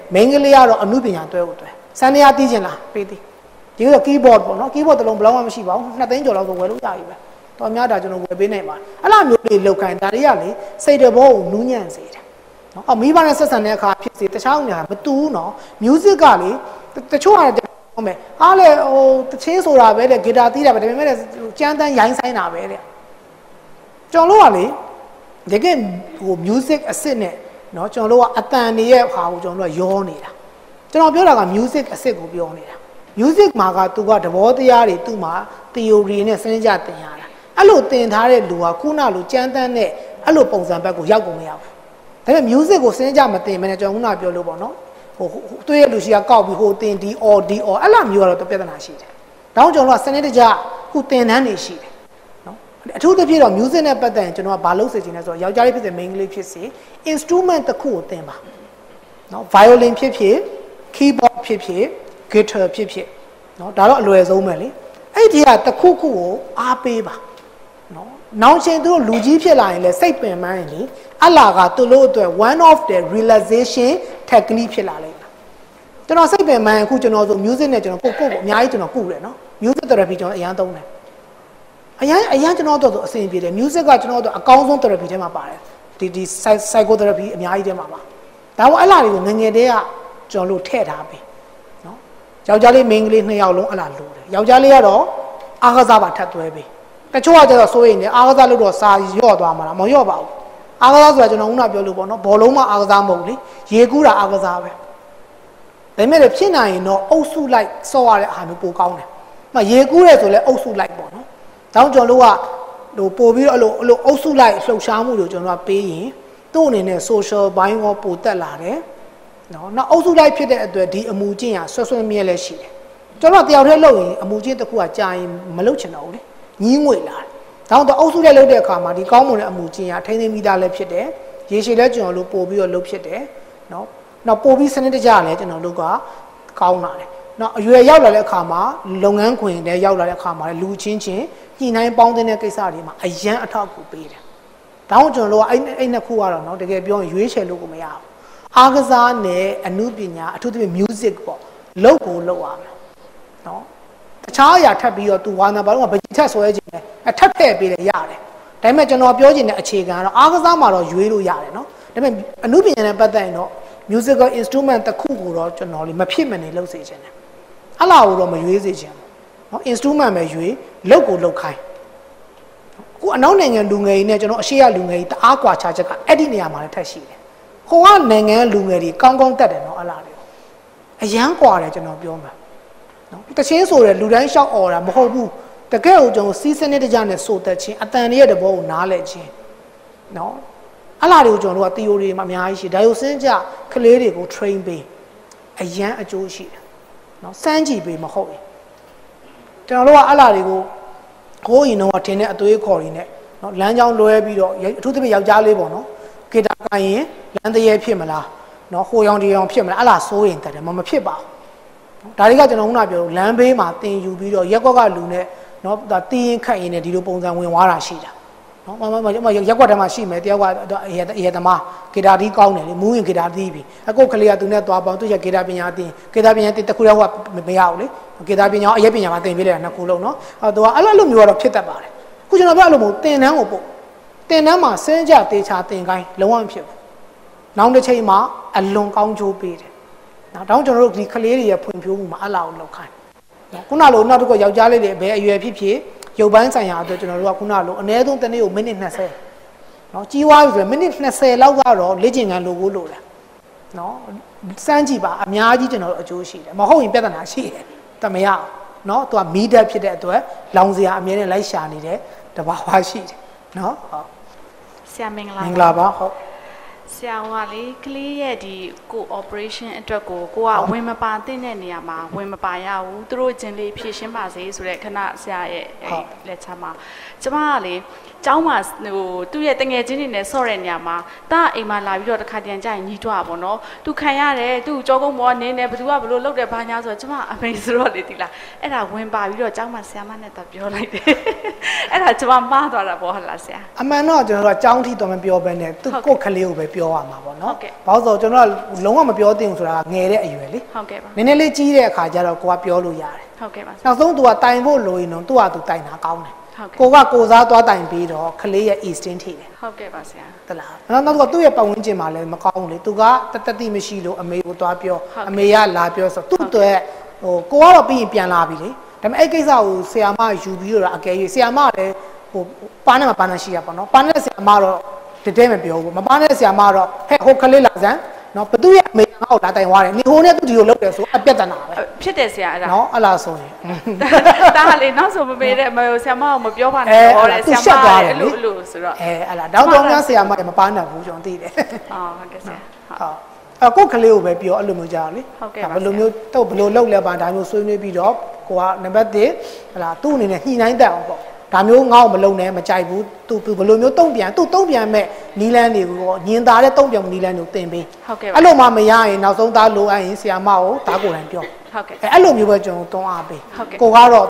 မိန်းကလေးကတော့အမှုပညာတွဲဖို့တွဲစံနေရတီးကျင်လားပေးသည်ဒီကတော့ keyboard ပေါ့နော် keyboard တစ်လုံးဘယ်လောက်မှမရှိပါဘူး2သိန်းကျော်လောက်ဆိုဝယ်လို့ရပြီပဲတော်များတာကျွန်တော်ဝယ်ပေးနိုင်ပါတယ်အဲ့လိုမျိုးလေးလောက်ခိုင်းဒါတွေကလေစိတ်တဘောကိုနူးညံ့စေတယ်နော်မိဘနဲ့ဆက်ဆံတဲ့အခါဖြစ်စေတခြားဥညာမတူဘူးနော် music ကလေတချို့ဟာဟုတ်မယ်အားလေဟိုတချင်းဆိုတာပဲတဲ့ဂီတာတီးတာပဲဒါပေမဲ့ကြမ်းတမ်းရိုင်းဆိုင်တာပဲတဲ့ကျွန်တော်တို့ကလေတကယ်ဟို music အစစ်နဲ့နော်ကျွန်တော်တို့ကအတန်တွေရဲ့ဟာကိုကျွန်တော်တို့ကရောနေတာကျွန်တော်ပြောတာက music အစစ်ကိုပြောနေတာ music မှာကသူကသဘောတရားတွေသူ့မှာ theory နဲ့စနစ်ကြသင်ရတာအဲ့လိုသင်ထားတဲ့လူကခုနလိုကြမ်းတမ်းတဲ့အဲ့လိုပုံစံဘက်ကိုရောက်ကုန်မရဘူးဒါပေမဲ့ music ကိုစနစ်ကြမသင်မနဲ့ကျွန်တော်ခုနပြောလို့ပေါ့နော်ဟိုသူ့ရဲ့လူရှိကကောက်ပြီးဟိုသင်ဒီ or အဲ့လိုမျိုးကတော့ပြဿနာရှိတယ်ဒါကြောင့်ကျွန်တော်ကစနစ်တကျခုသင်တန်းနေရှိတယ်နော်အထူးသဖြင့်တော့ music နဲ့ပတ်သက်ရင်ကျွန်တော်ကဘာလုပ်စေချင်လဲဆိုတော့ယောက်ျားလေးဖြစ်စေမိန်းကလေးဖြစ်စေ instrument တစ်ခုကိုသင်ပါနော် violin ဖြစ်ဖြစ် keyboard ဖြစ်ဖြစ် guitar ဖြစ်ဖြစ်နော်ဒါတော့အလွယ်ဆုံးပဲလေအဲ့ဒီကတစ်ခုခုကိုအားပေးပါနော်နောက်ချင်းသူတို့လူကြီးဖြစ်လာရင်လည်းစိတ်ပင်ပန်းရင်လေအလာကသူတို့အတွက် one of the relaxation technique ဖြစ်လာလိမ့်မယ်ကျွန်တော်စိတ်ပင်ပန်းအခုကျွန်တော်ဆို music နဲ့ကျွန်တော်ကိုအများကြီးကျွန်တော်ကုတယ်နော် music therapy ကျွန်တော်အရန်သုံးတယ်အရန်ကျွန်တော်တို့ဆိုအဆင်ပြေတယ် music ကကျွန်တော်တို့အကောင်းဆုံး therapy ထဲမှာပါတယ်ဒီ psychotherapy အများကြီးထဲမှာပါဒါပေမဲ့အဲ့လာတွေကိုငငယ်တည်းကကျွန်တော်တို့ထည့်ထားပြီနော်ယောက်ျားလေးမိန်းကလေး2ယောက်လုံးအဲ့လာလို့တယ်ယောက်ျားလေးကတော့အားကစားပါထပ်သွဲပြီတချို့ကကျတော့စိုးရိမ်နေအားကစားလို့တော့စာရော့သွားမှာလားမရော့ပါဘူးအားကစားဆိုတာကျွန်တော်ခုနပြောလို့ပေါ့နော်ဘောလုံးမှအားကစားမဟုတ်လေရေကူးတာအားကစားပဲဒါပေမဲ့ဖြစ်နိုင်ရင်တော့အုပ်စုလိုက်စော့ရတဲ့အားမျိုးပိုကောင်းတယ်။ရေကူးရဲဆိုလဲအုပ်စုလိုက်ပေါ့နော်။ဒါကြောင့်ကျွန်တော်တို့ကဟိုပို့ပြီးတော့အဲ့လိုအုပ်စုလိုက်လှုပ်ရှားမှုတွေကျွန်တော်ကပေးရင်သူ့အနေနဲ့ social ဘိုင်းရောပိုတက်လာတယ်။နော်။နောက်အုပ်စုလိုက်ဖြစ်တဲ့အတွက်ဒီအမူအကျင့်ဟာဆွဆွမြဲလဲရှိတယ်။ကျွန်တော်တယောက်တည်းလုပ်ရင်အမူအကျင့်တစ်ခုကကြာရင်မလုပ်ချင်တော့ဘူးလေ။ညင်းငွေလာတယ်။ဒါကြောင့်အုပ်စုလိုက်လုပ်တဲ့အခါမှာဒီကောင်းမွန်တဲ့အမူအကျင့်ဟာထိန်းသိမ်းမိသားလည်းဖြစ်တယ်။ရေရှည်လည်းကျွန်တော်တို့ပို့ပြီးတော့လုပ်ဖြစ်တယ်။နော်။နောက်ပို့ပြီးစနစ်တကျလည်းကျွန်တော်တို့ကကောင်းလာတယ်။နောက်အရွယ်ရောက်လာတဲ့အခါမှာလုပ်ငန်းခွင်တွေရောက်လာတဲ့အခါမှာလူချင်းချင်းညှိနှိုင်းပေါင်းတဲ့ကိစ္စတွေမှာအရန်အထောက်အကူပေးတယ်။ဒါကြောင့်ကျွန်တော်တို့ကအဲ့နှစ်ခုကတော့နော်တကယ်ပြောရင်ရွေးချယ်လို့ကိုမရဘူး။အားကစားနဲ့အမှုပညာအထူးသဖြင့် music ပေါ့လုပ်ကိုလုပ်ရမယ်။နော်တခြားအရာထပ်ပြီးတော့သူဝါနာဘာလို့ကဗကြီးထက်ဆွဲခြင်းလဲအထက်ထည့်ပေးတယ်ရတယ်။ဒါပေမဲ့ကျွန်တော်ပြောချင်တဲ့အခြေခံကတော့အားကစားမှာတော့ရွေးလို့ရတယ်နော်။ဒါပေမဲ့အမှုပညာနဲ့ပတ်သက်ရင်တော့ musical instrument တစ်ခုကိုတော့ကျွန်တော်လေးမဖြစ်မနေလုပ်စေချင်တယ်။အဲ့လာကိုတော့မရွေးစေချင်ဘူး။နော် instrument ပဲရွေးလုပ်ကိုလုပ်ခိုင်း။အခုအနောက်နိုင်ငံလူငယ်တွေနဲ့ကျွန်တော်အရှိရလူငယ်တွေတအားကွာခြားချက်ကအဲ့ဒီနေရာမှာလည်းထက်ရှိတယ်။ဟိုကနိုင်ငံလူငယ်တွေကောင်းကောင်းတက်တယ်နော်အဲ့လာတွေ။အရန်ကွာတယ်ကျွန်တော်ပြောမှာ။နော်တချင်းဆိုရလူတိုင်းရှောက်អော်တာမဟုတ်ဘူး။တကယ်ကိုကျွန်တော်စီးစနစ်တကျနဲ့ဆိုတက်ချင်းအတန်ရဲ့တဘောကိုနားလဲချင်းနော်အဲ့လာတွေကိုကျွန်တော်တို့က theory မှာအများကြီးရှိဒါရိုစင်းကြကလေးတွေကို train ပေးအရန်အကျိုးရှိတယ်နော်စမ်းကြည့်ပေးမဟုတ်ဘူးကျွန်တော်တို့ကအဲ့လာတွေကိုကိုယ်ရင်တော့ထင်တဲ့အသွေးခေါ်ရင်းနဲ့နော်လမ်းကြောင်းလွဲပြီးတော့အထူးသဖြင့်ယောက်ျားလေးပေါ့နော်ဂီတာကိုင်ရင်လမ်းတရေဖြစ်မလားနော်ဟိုရောင်ဒီရောင်ဖြစ်မလားအဲ့လာစိုးရင်တက်တယ်မဖြစ်ပါဘူးဒါတွေကကျွန်တော်ခုနပြောလမ်းဘေးမှာတင်ယူပြီးတော့ရက်ကွက်ကလူနဲ့နော်ဒါတင်းရင်ခတ်ရင်လည်းဒီလိုပုံစံဝင်သွားတာရှိတာနော်မရက်ကွက်ထဲမှာရှိမယ်တယောက်ကအရေသမားဂီတာတီးကောင်းတယ်လေမူးရင်ဂီတာတီးပြီအခုကလေးကသူနဲ့သွားပေါင်းသူရဂီတာပညာတင်ဂီတာပညာတင်တစ်ခုတည်းဟိုကမရဘူးလေဂီတာပညာအရက်ပညာမှာတင်ပေးလိုက်တာနှစ်ခုလုံးနော်သူကအဲ့လိုမျိုးကတော့ဖြစ်တတ်ပါတယ်ခုကျွန်တော်ပြောအဲ့လိုမျိုးတင်တန်းကိုပို့တင်တန်းမှာစင်းကြတေချာတင်ကိုင်းလုံးဝမဖြစ်ဘူးနောက်တစ်ချိန်မှာအလွန်ကောင်းကျိုးပေးတယ်နော်တောင်းကျွန်တော်တို့ဒီကလေးတွေရဖွံ့ဖြိုးမှုမှာအလားကိုလောက်ခိုင်းခုနလိုနောက်တစ်ခုယောက်ျားလေးတွေဘယ်အရွယ်ဖြစ်ဖြစ်ရုပ်ပိုင်းဆိုင်ရာအတွက်ကျွန်တော်တို့ကခုနလိုအနည်းဆုံးတစ်နေ့ကိုမိနစ်20เนาะကြီးွားပြီဆိုရင်မိနစ်20လောက်ကတော့လေ့ကျင့်ခန်းလိုဖို့လိုတယ်เนาะစမ်းကြည့်ပါအများကြီးကျွန်တော်တို့အကျိုးရှိတယ်မဟုတ်ရင်ပြဿနာရှိတယ်တမရเนาะသူကမီးတက်ဖြစ်တဲ့အတွက်လောင်စရာအမြဲတမ်းလိုက်ရှာနေတဲ့တဘာဝရှိတယ်เนาะဟုတ်ဆရာမင်္ဂလာပါမင်္ဂလာပါဟုတ်ဆရာကလေကလေးရဲ့ဒီကို operation အတွက်ကိုကဝင်မပါတဲ့နေရာမှာဝင်မပါရဘူးသူတို့ချင်းလေးဖြည့်ရှင်းပါစေဆိုတဲ့ခဏဆရာရဲ့လက်ချမှာကျမကလေကျောင်းမှာဟိုသူ့ရဲ့တငယ်ချင်းတွေနဲ့ဆော့တဲ့နေရာမှာတာအိမ်မှာလာပြီးတော့တစ်ခါတည်းကြာရင်ညီးတွားပါတော့သူခံရတယ်သူ့ကြောကုန်းပေါ်နင်းနေဘသူကဘလို့လုပ်တယ်ဘာညာဆိုတော့ကျမအမေဆိုတော့လေဒီလားအဲ့ဒါဝင်ပါပြီးတော့ကျောင်းမှာဆရာမနဲ့တော့ပြောလိုက်တယ်အဲ့ဒါကျမမှားသွားတာပေါ့ဟုတ်လားဆရာအမှန်တော့ကျွန်တော်တို့ကကျောင်းထိတော့မပြောဘဲနဲ့သူ့ကိုယ်ကလေးကိုပဲပြောပြောရမှာပေါ့နော်ဘာလို့ဆိုကျွန်တော်ကလုံးဝမပြောသင့်ဘူးဆိုတာငယ်တဲ့အရွယ်လေဟုတ်ကဲ့ပါနည်းနည်းလေးကြီးတဲ့အခါကျတော့ကိုကပြောလို့ရတယ်ဟုတ်ကဲ့ပါနောက်ဆုံး तू ကတိုင်ဖို့လိုရင်တော့ तू က तू တိုင်တာကောင်းတယ်ကိုကကိုစားသွားတိုင်ပြီးတော့ကလေးရဲ့ instinct ထိတယ်ဟုတ်ကဲ့ပါဆရာတလားနောက်တော့သူ့ရဲ့ပတ်ဝန်းကျင်မှာလည်းမကောင်းဘူးလေသူကတတိမရှိလို့အမေကိုသွားပြောအမေကလာပြောဆိုသူ့အတွက်ဟိုကိုကတော့ပြီးရင်ပြန်လာပြီလေဒါပေမဲ့အဲ့ကိစ္စကိုဆရာမယူပြီးတော့အကယ်၍ဆရာမလည်းဟိုပါနဲ့မပါနဲ့ရှိရပါတော့ပါနဲ့ဆရာမတော့တတဲမပြောဘူးမပါနဲ့ဆရာမတော့ဟဲ့ဟိုကလေးလာစမ်းနော်ဘသူရဲ့အမေငါ့ကိုလာတိုင်သွားတယ်နေဟိုနဲ့သူဒီကိုလုပ်တယ်ဆိုအပြက်တနာပဲဖြစ်တယ်ဆရာအဲ့ဒါနော်အဲ့လားဆိုရင်တားလေနောက်ဆိုမပေးတဲ့မဆရာမကမပြောပါနဲ့ဟောတယ်ဆရာမအဲ့လိုဆိုတော့အဲ့လားတော့များဆရာမမပါနိုင်ဘူးကျွန်တော်သိတယ်ဟုတ်ကဲ့ဆရာဟုတ်ကိုကလေးကိုပဲပြောအဲ့လိုမျိုးကြအောင်လေဘယ်လိုမျိုးတော့ဘယ်လိုလုပ်လဲပါဒါမျိုးဆွေးနွေးပြီးတော့ကိုကနံပါတ်1ဟလာသူ့အနေနဲ့ညှိနှိုင်းတတ်အောင်ပေါ့ဒါမျိုးငါ့ကိုမလုံနဲ့မကြိုက်ဘူးသူဘယ်လိုမျိုးတုံ့ပြန်သူတုံ့ပြန်မဲ့နီးလန်းတွေကိုညင်သားတဲ့တုံ့ပြန်နီးလန်းတွေကိုသင်ပေးအဲ့လိုမှမရရင်နောက်ဆုံးသားလိုအပ်ရင်ဆရာမကိုဒါကိုယ်တိုင်ပြောဟုတ်ကဲ့အဲ့လိုမျိုးပဲကျွန်တော်တွန်းအားပေးကိုကတော့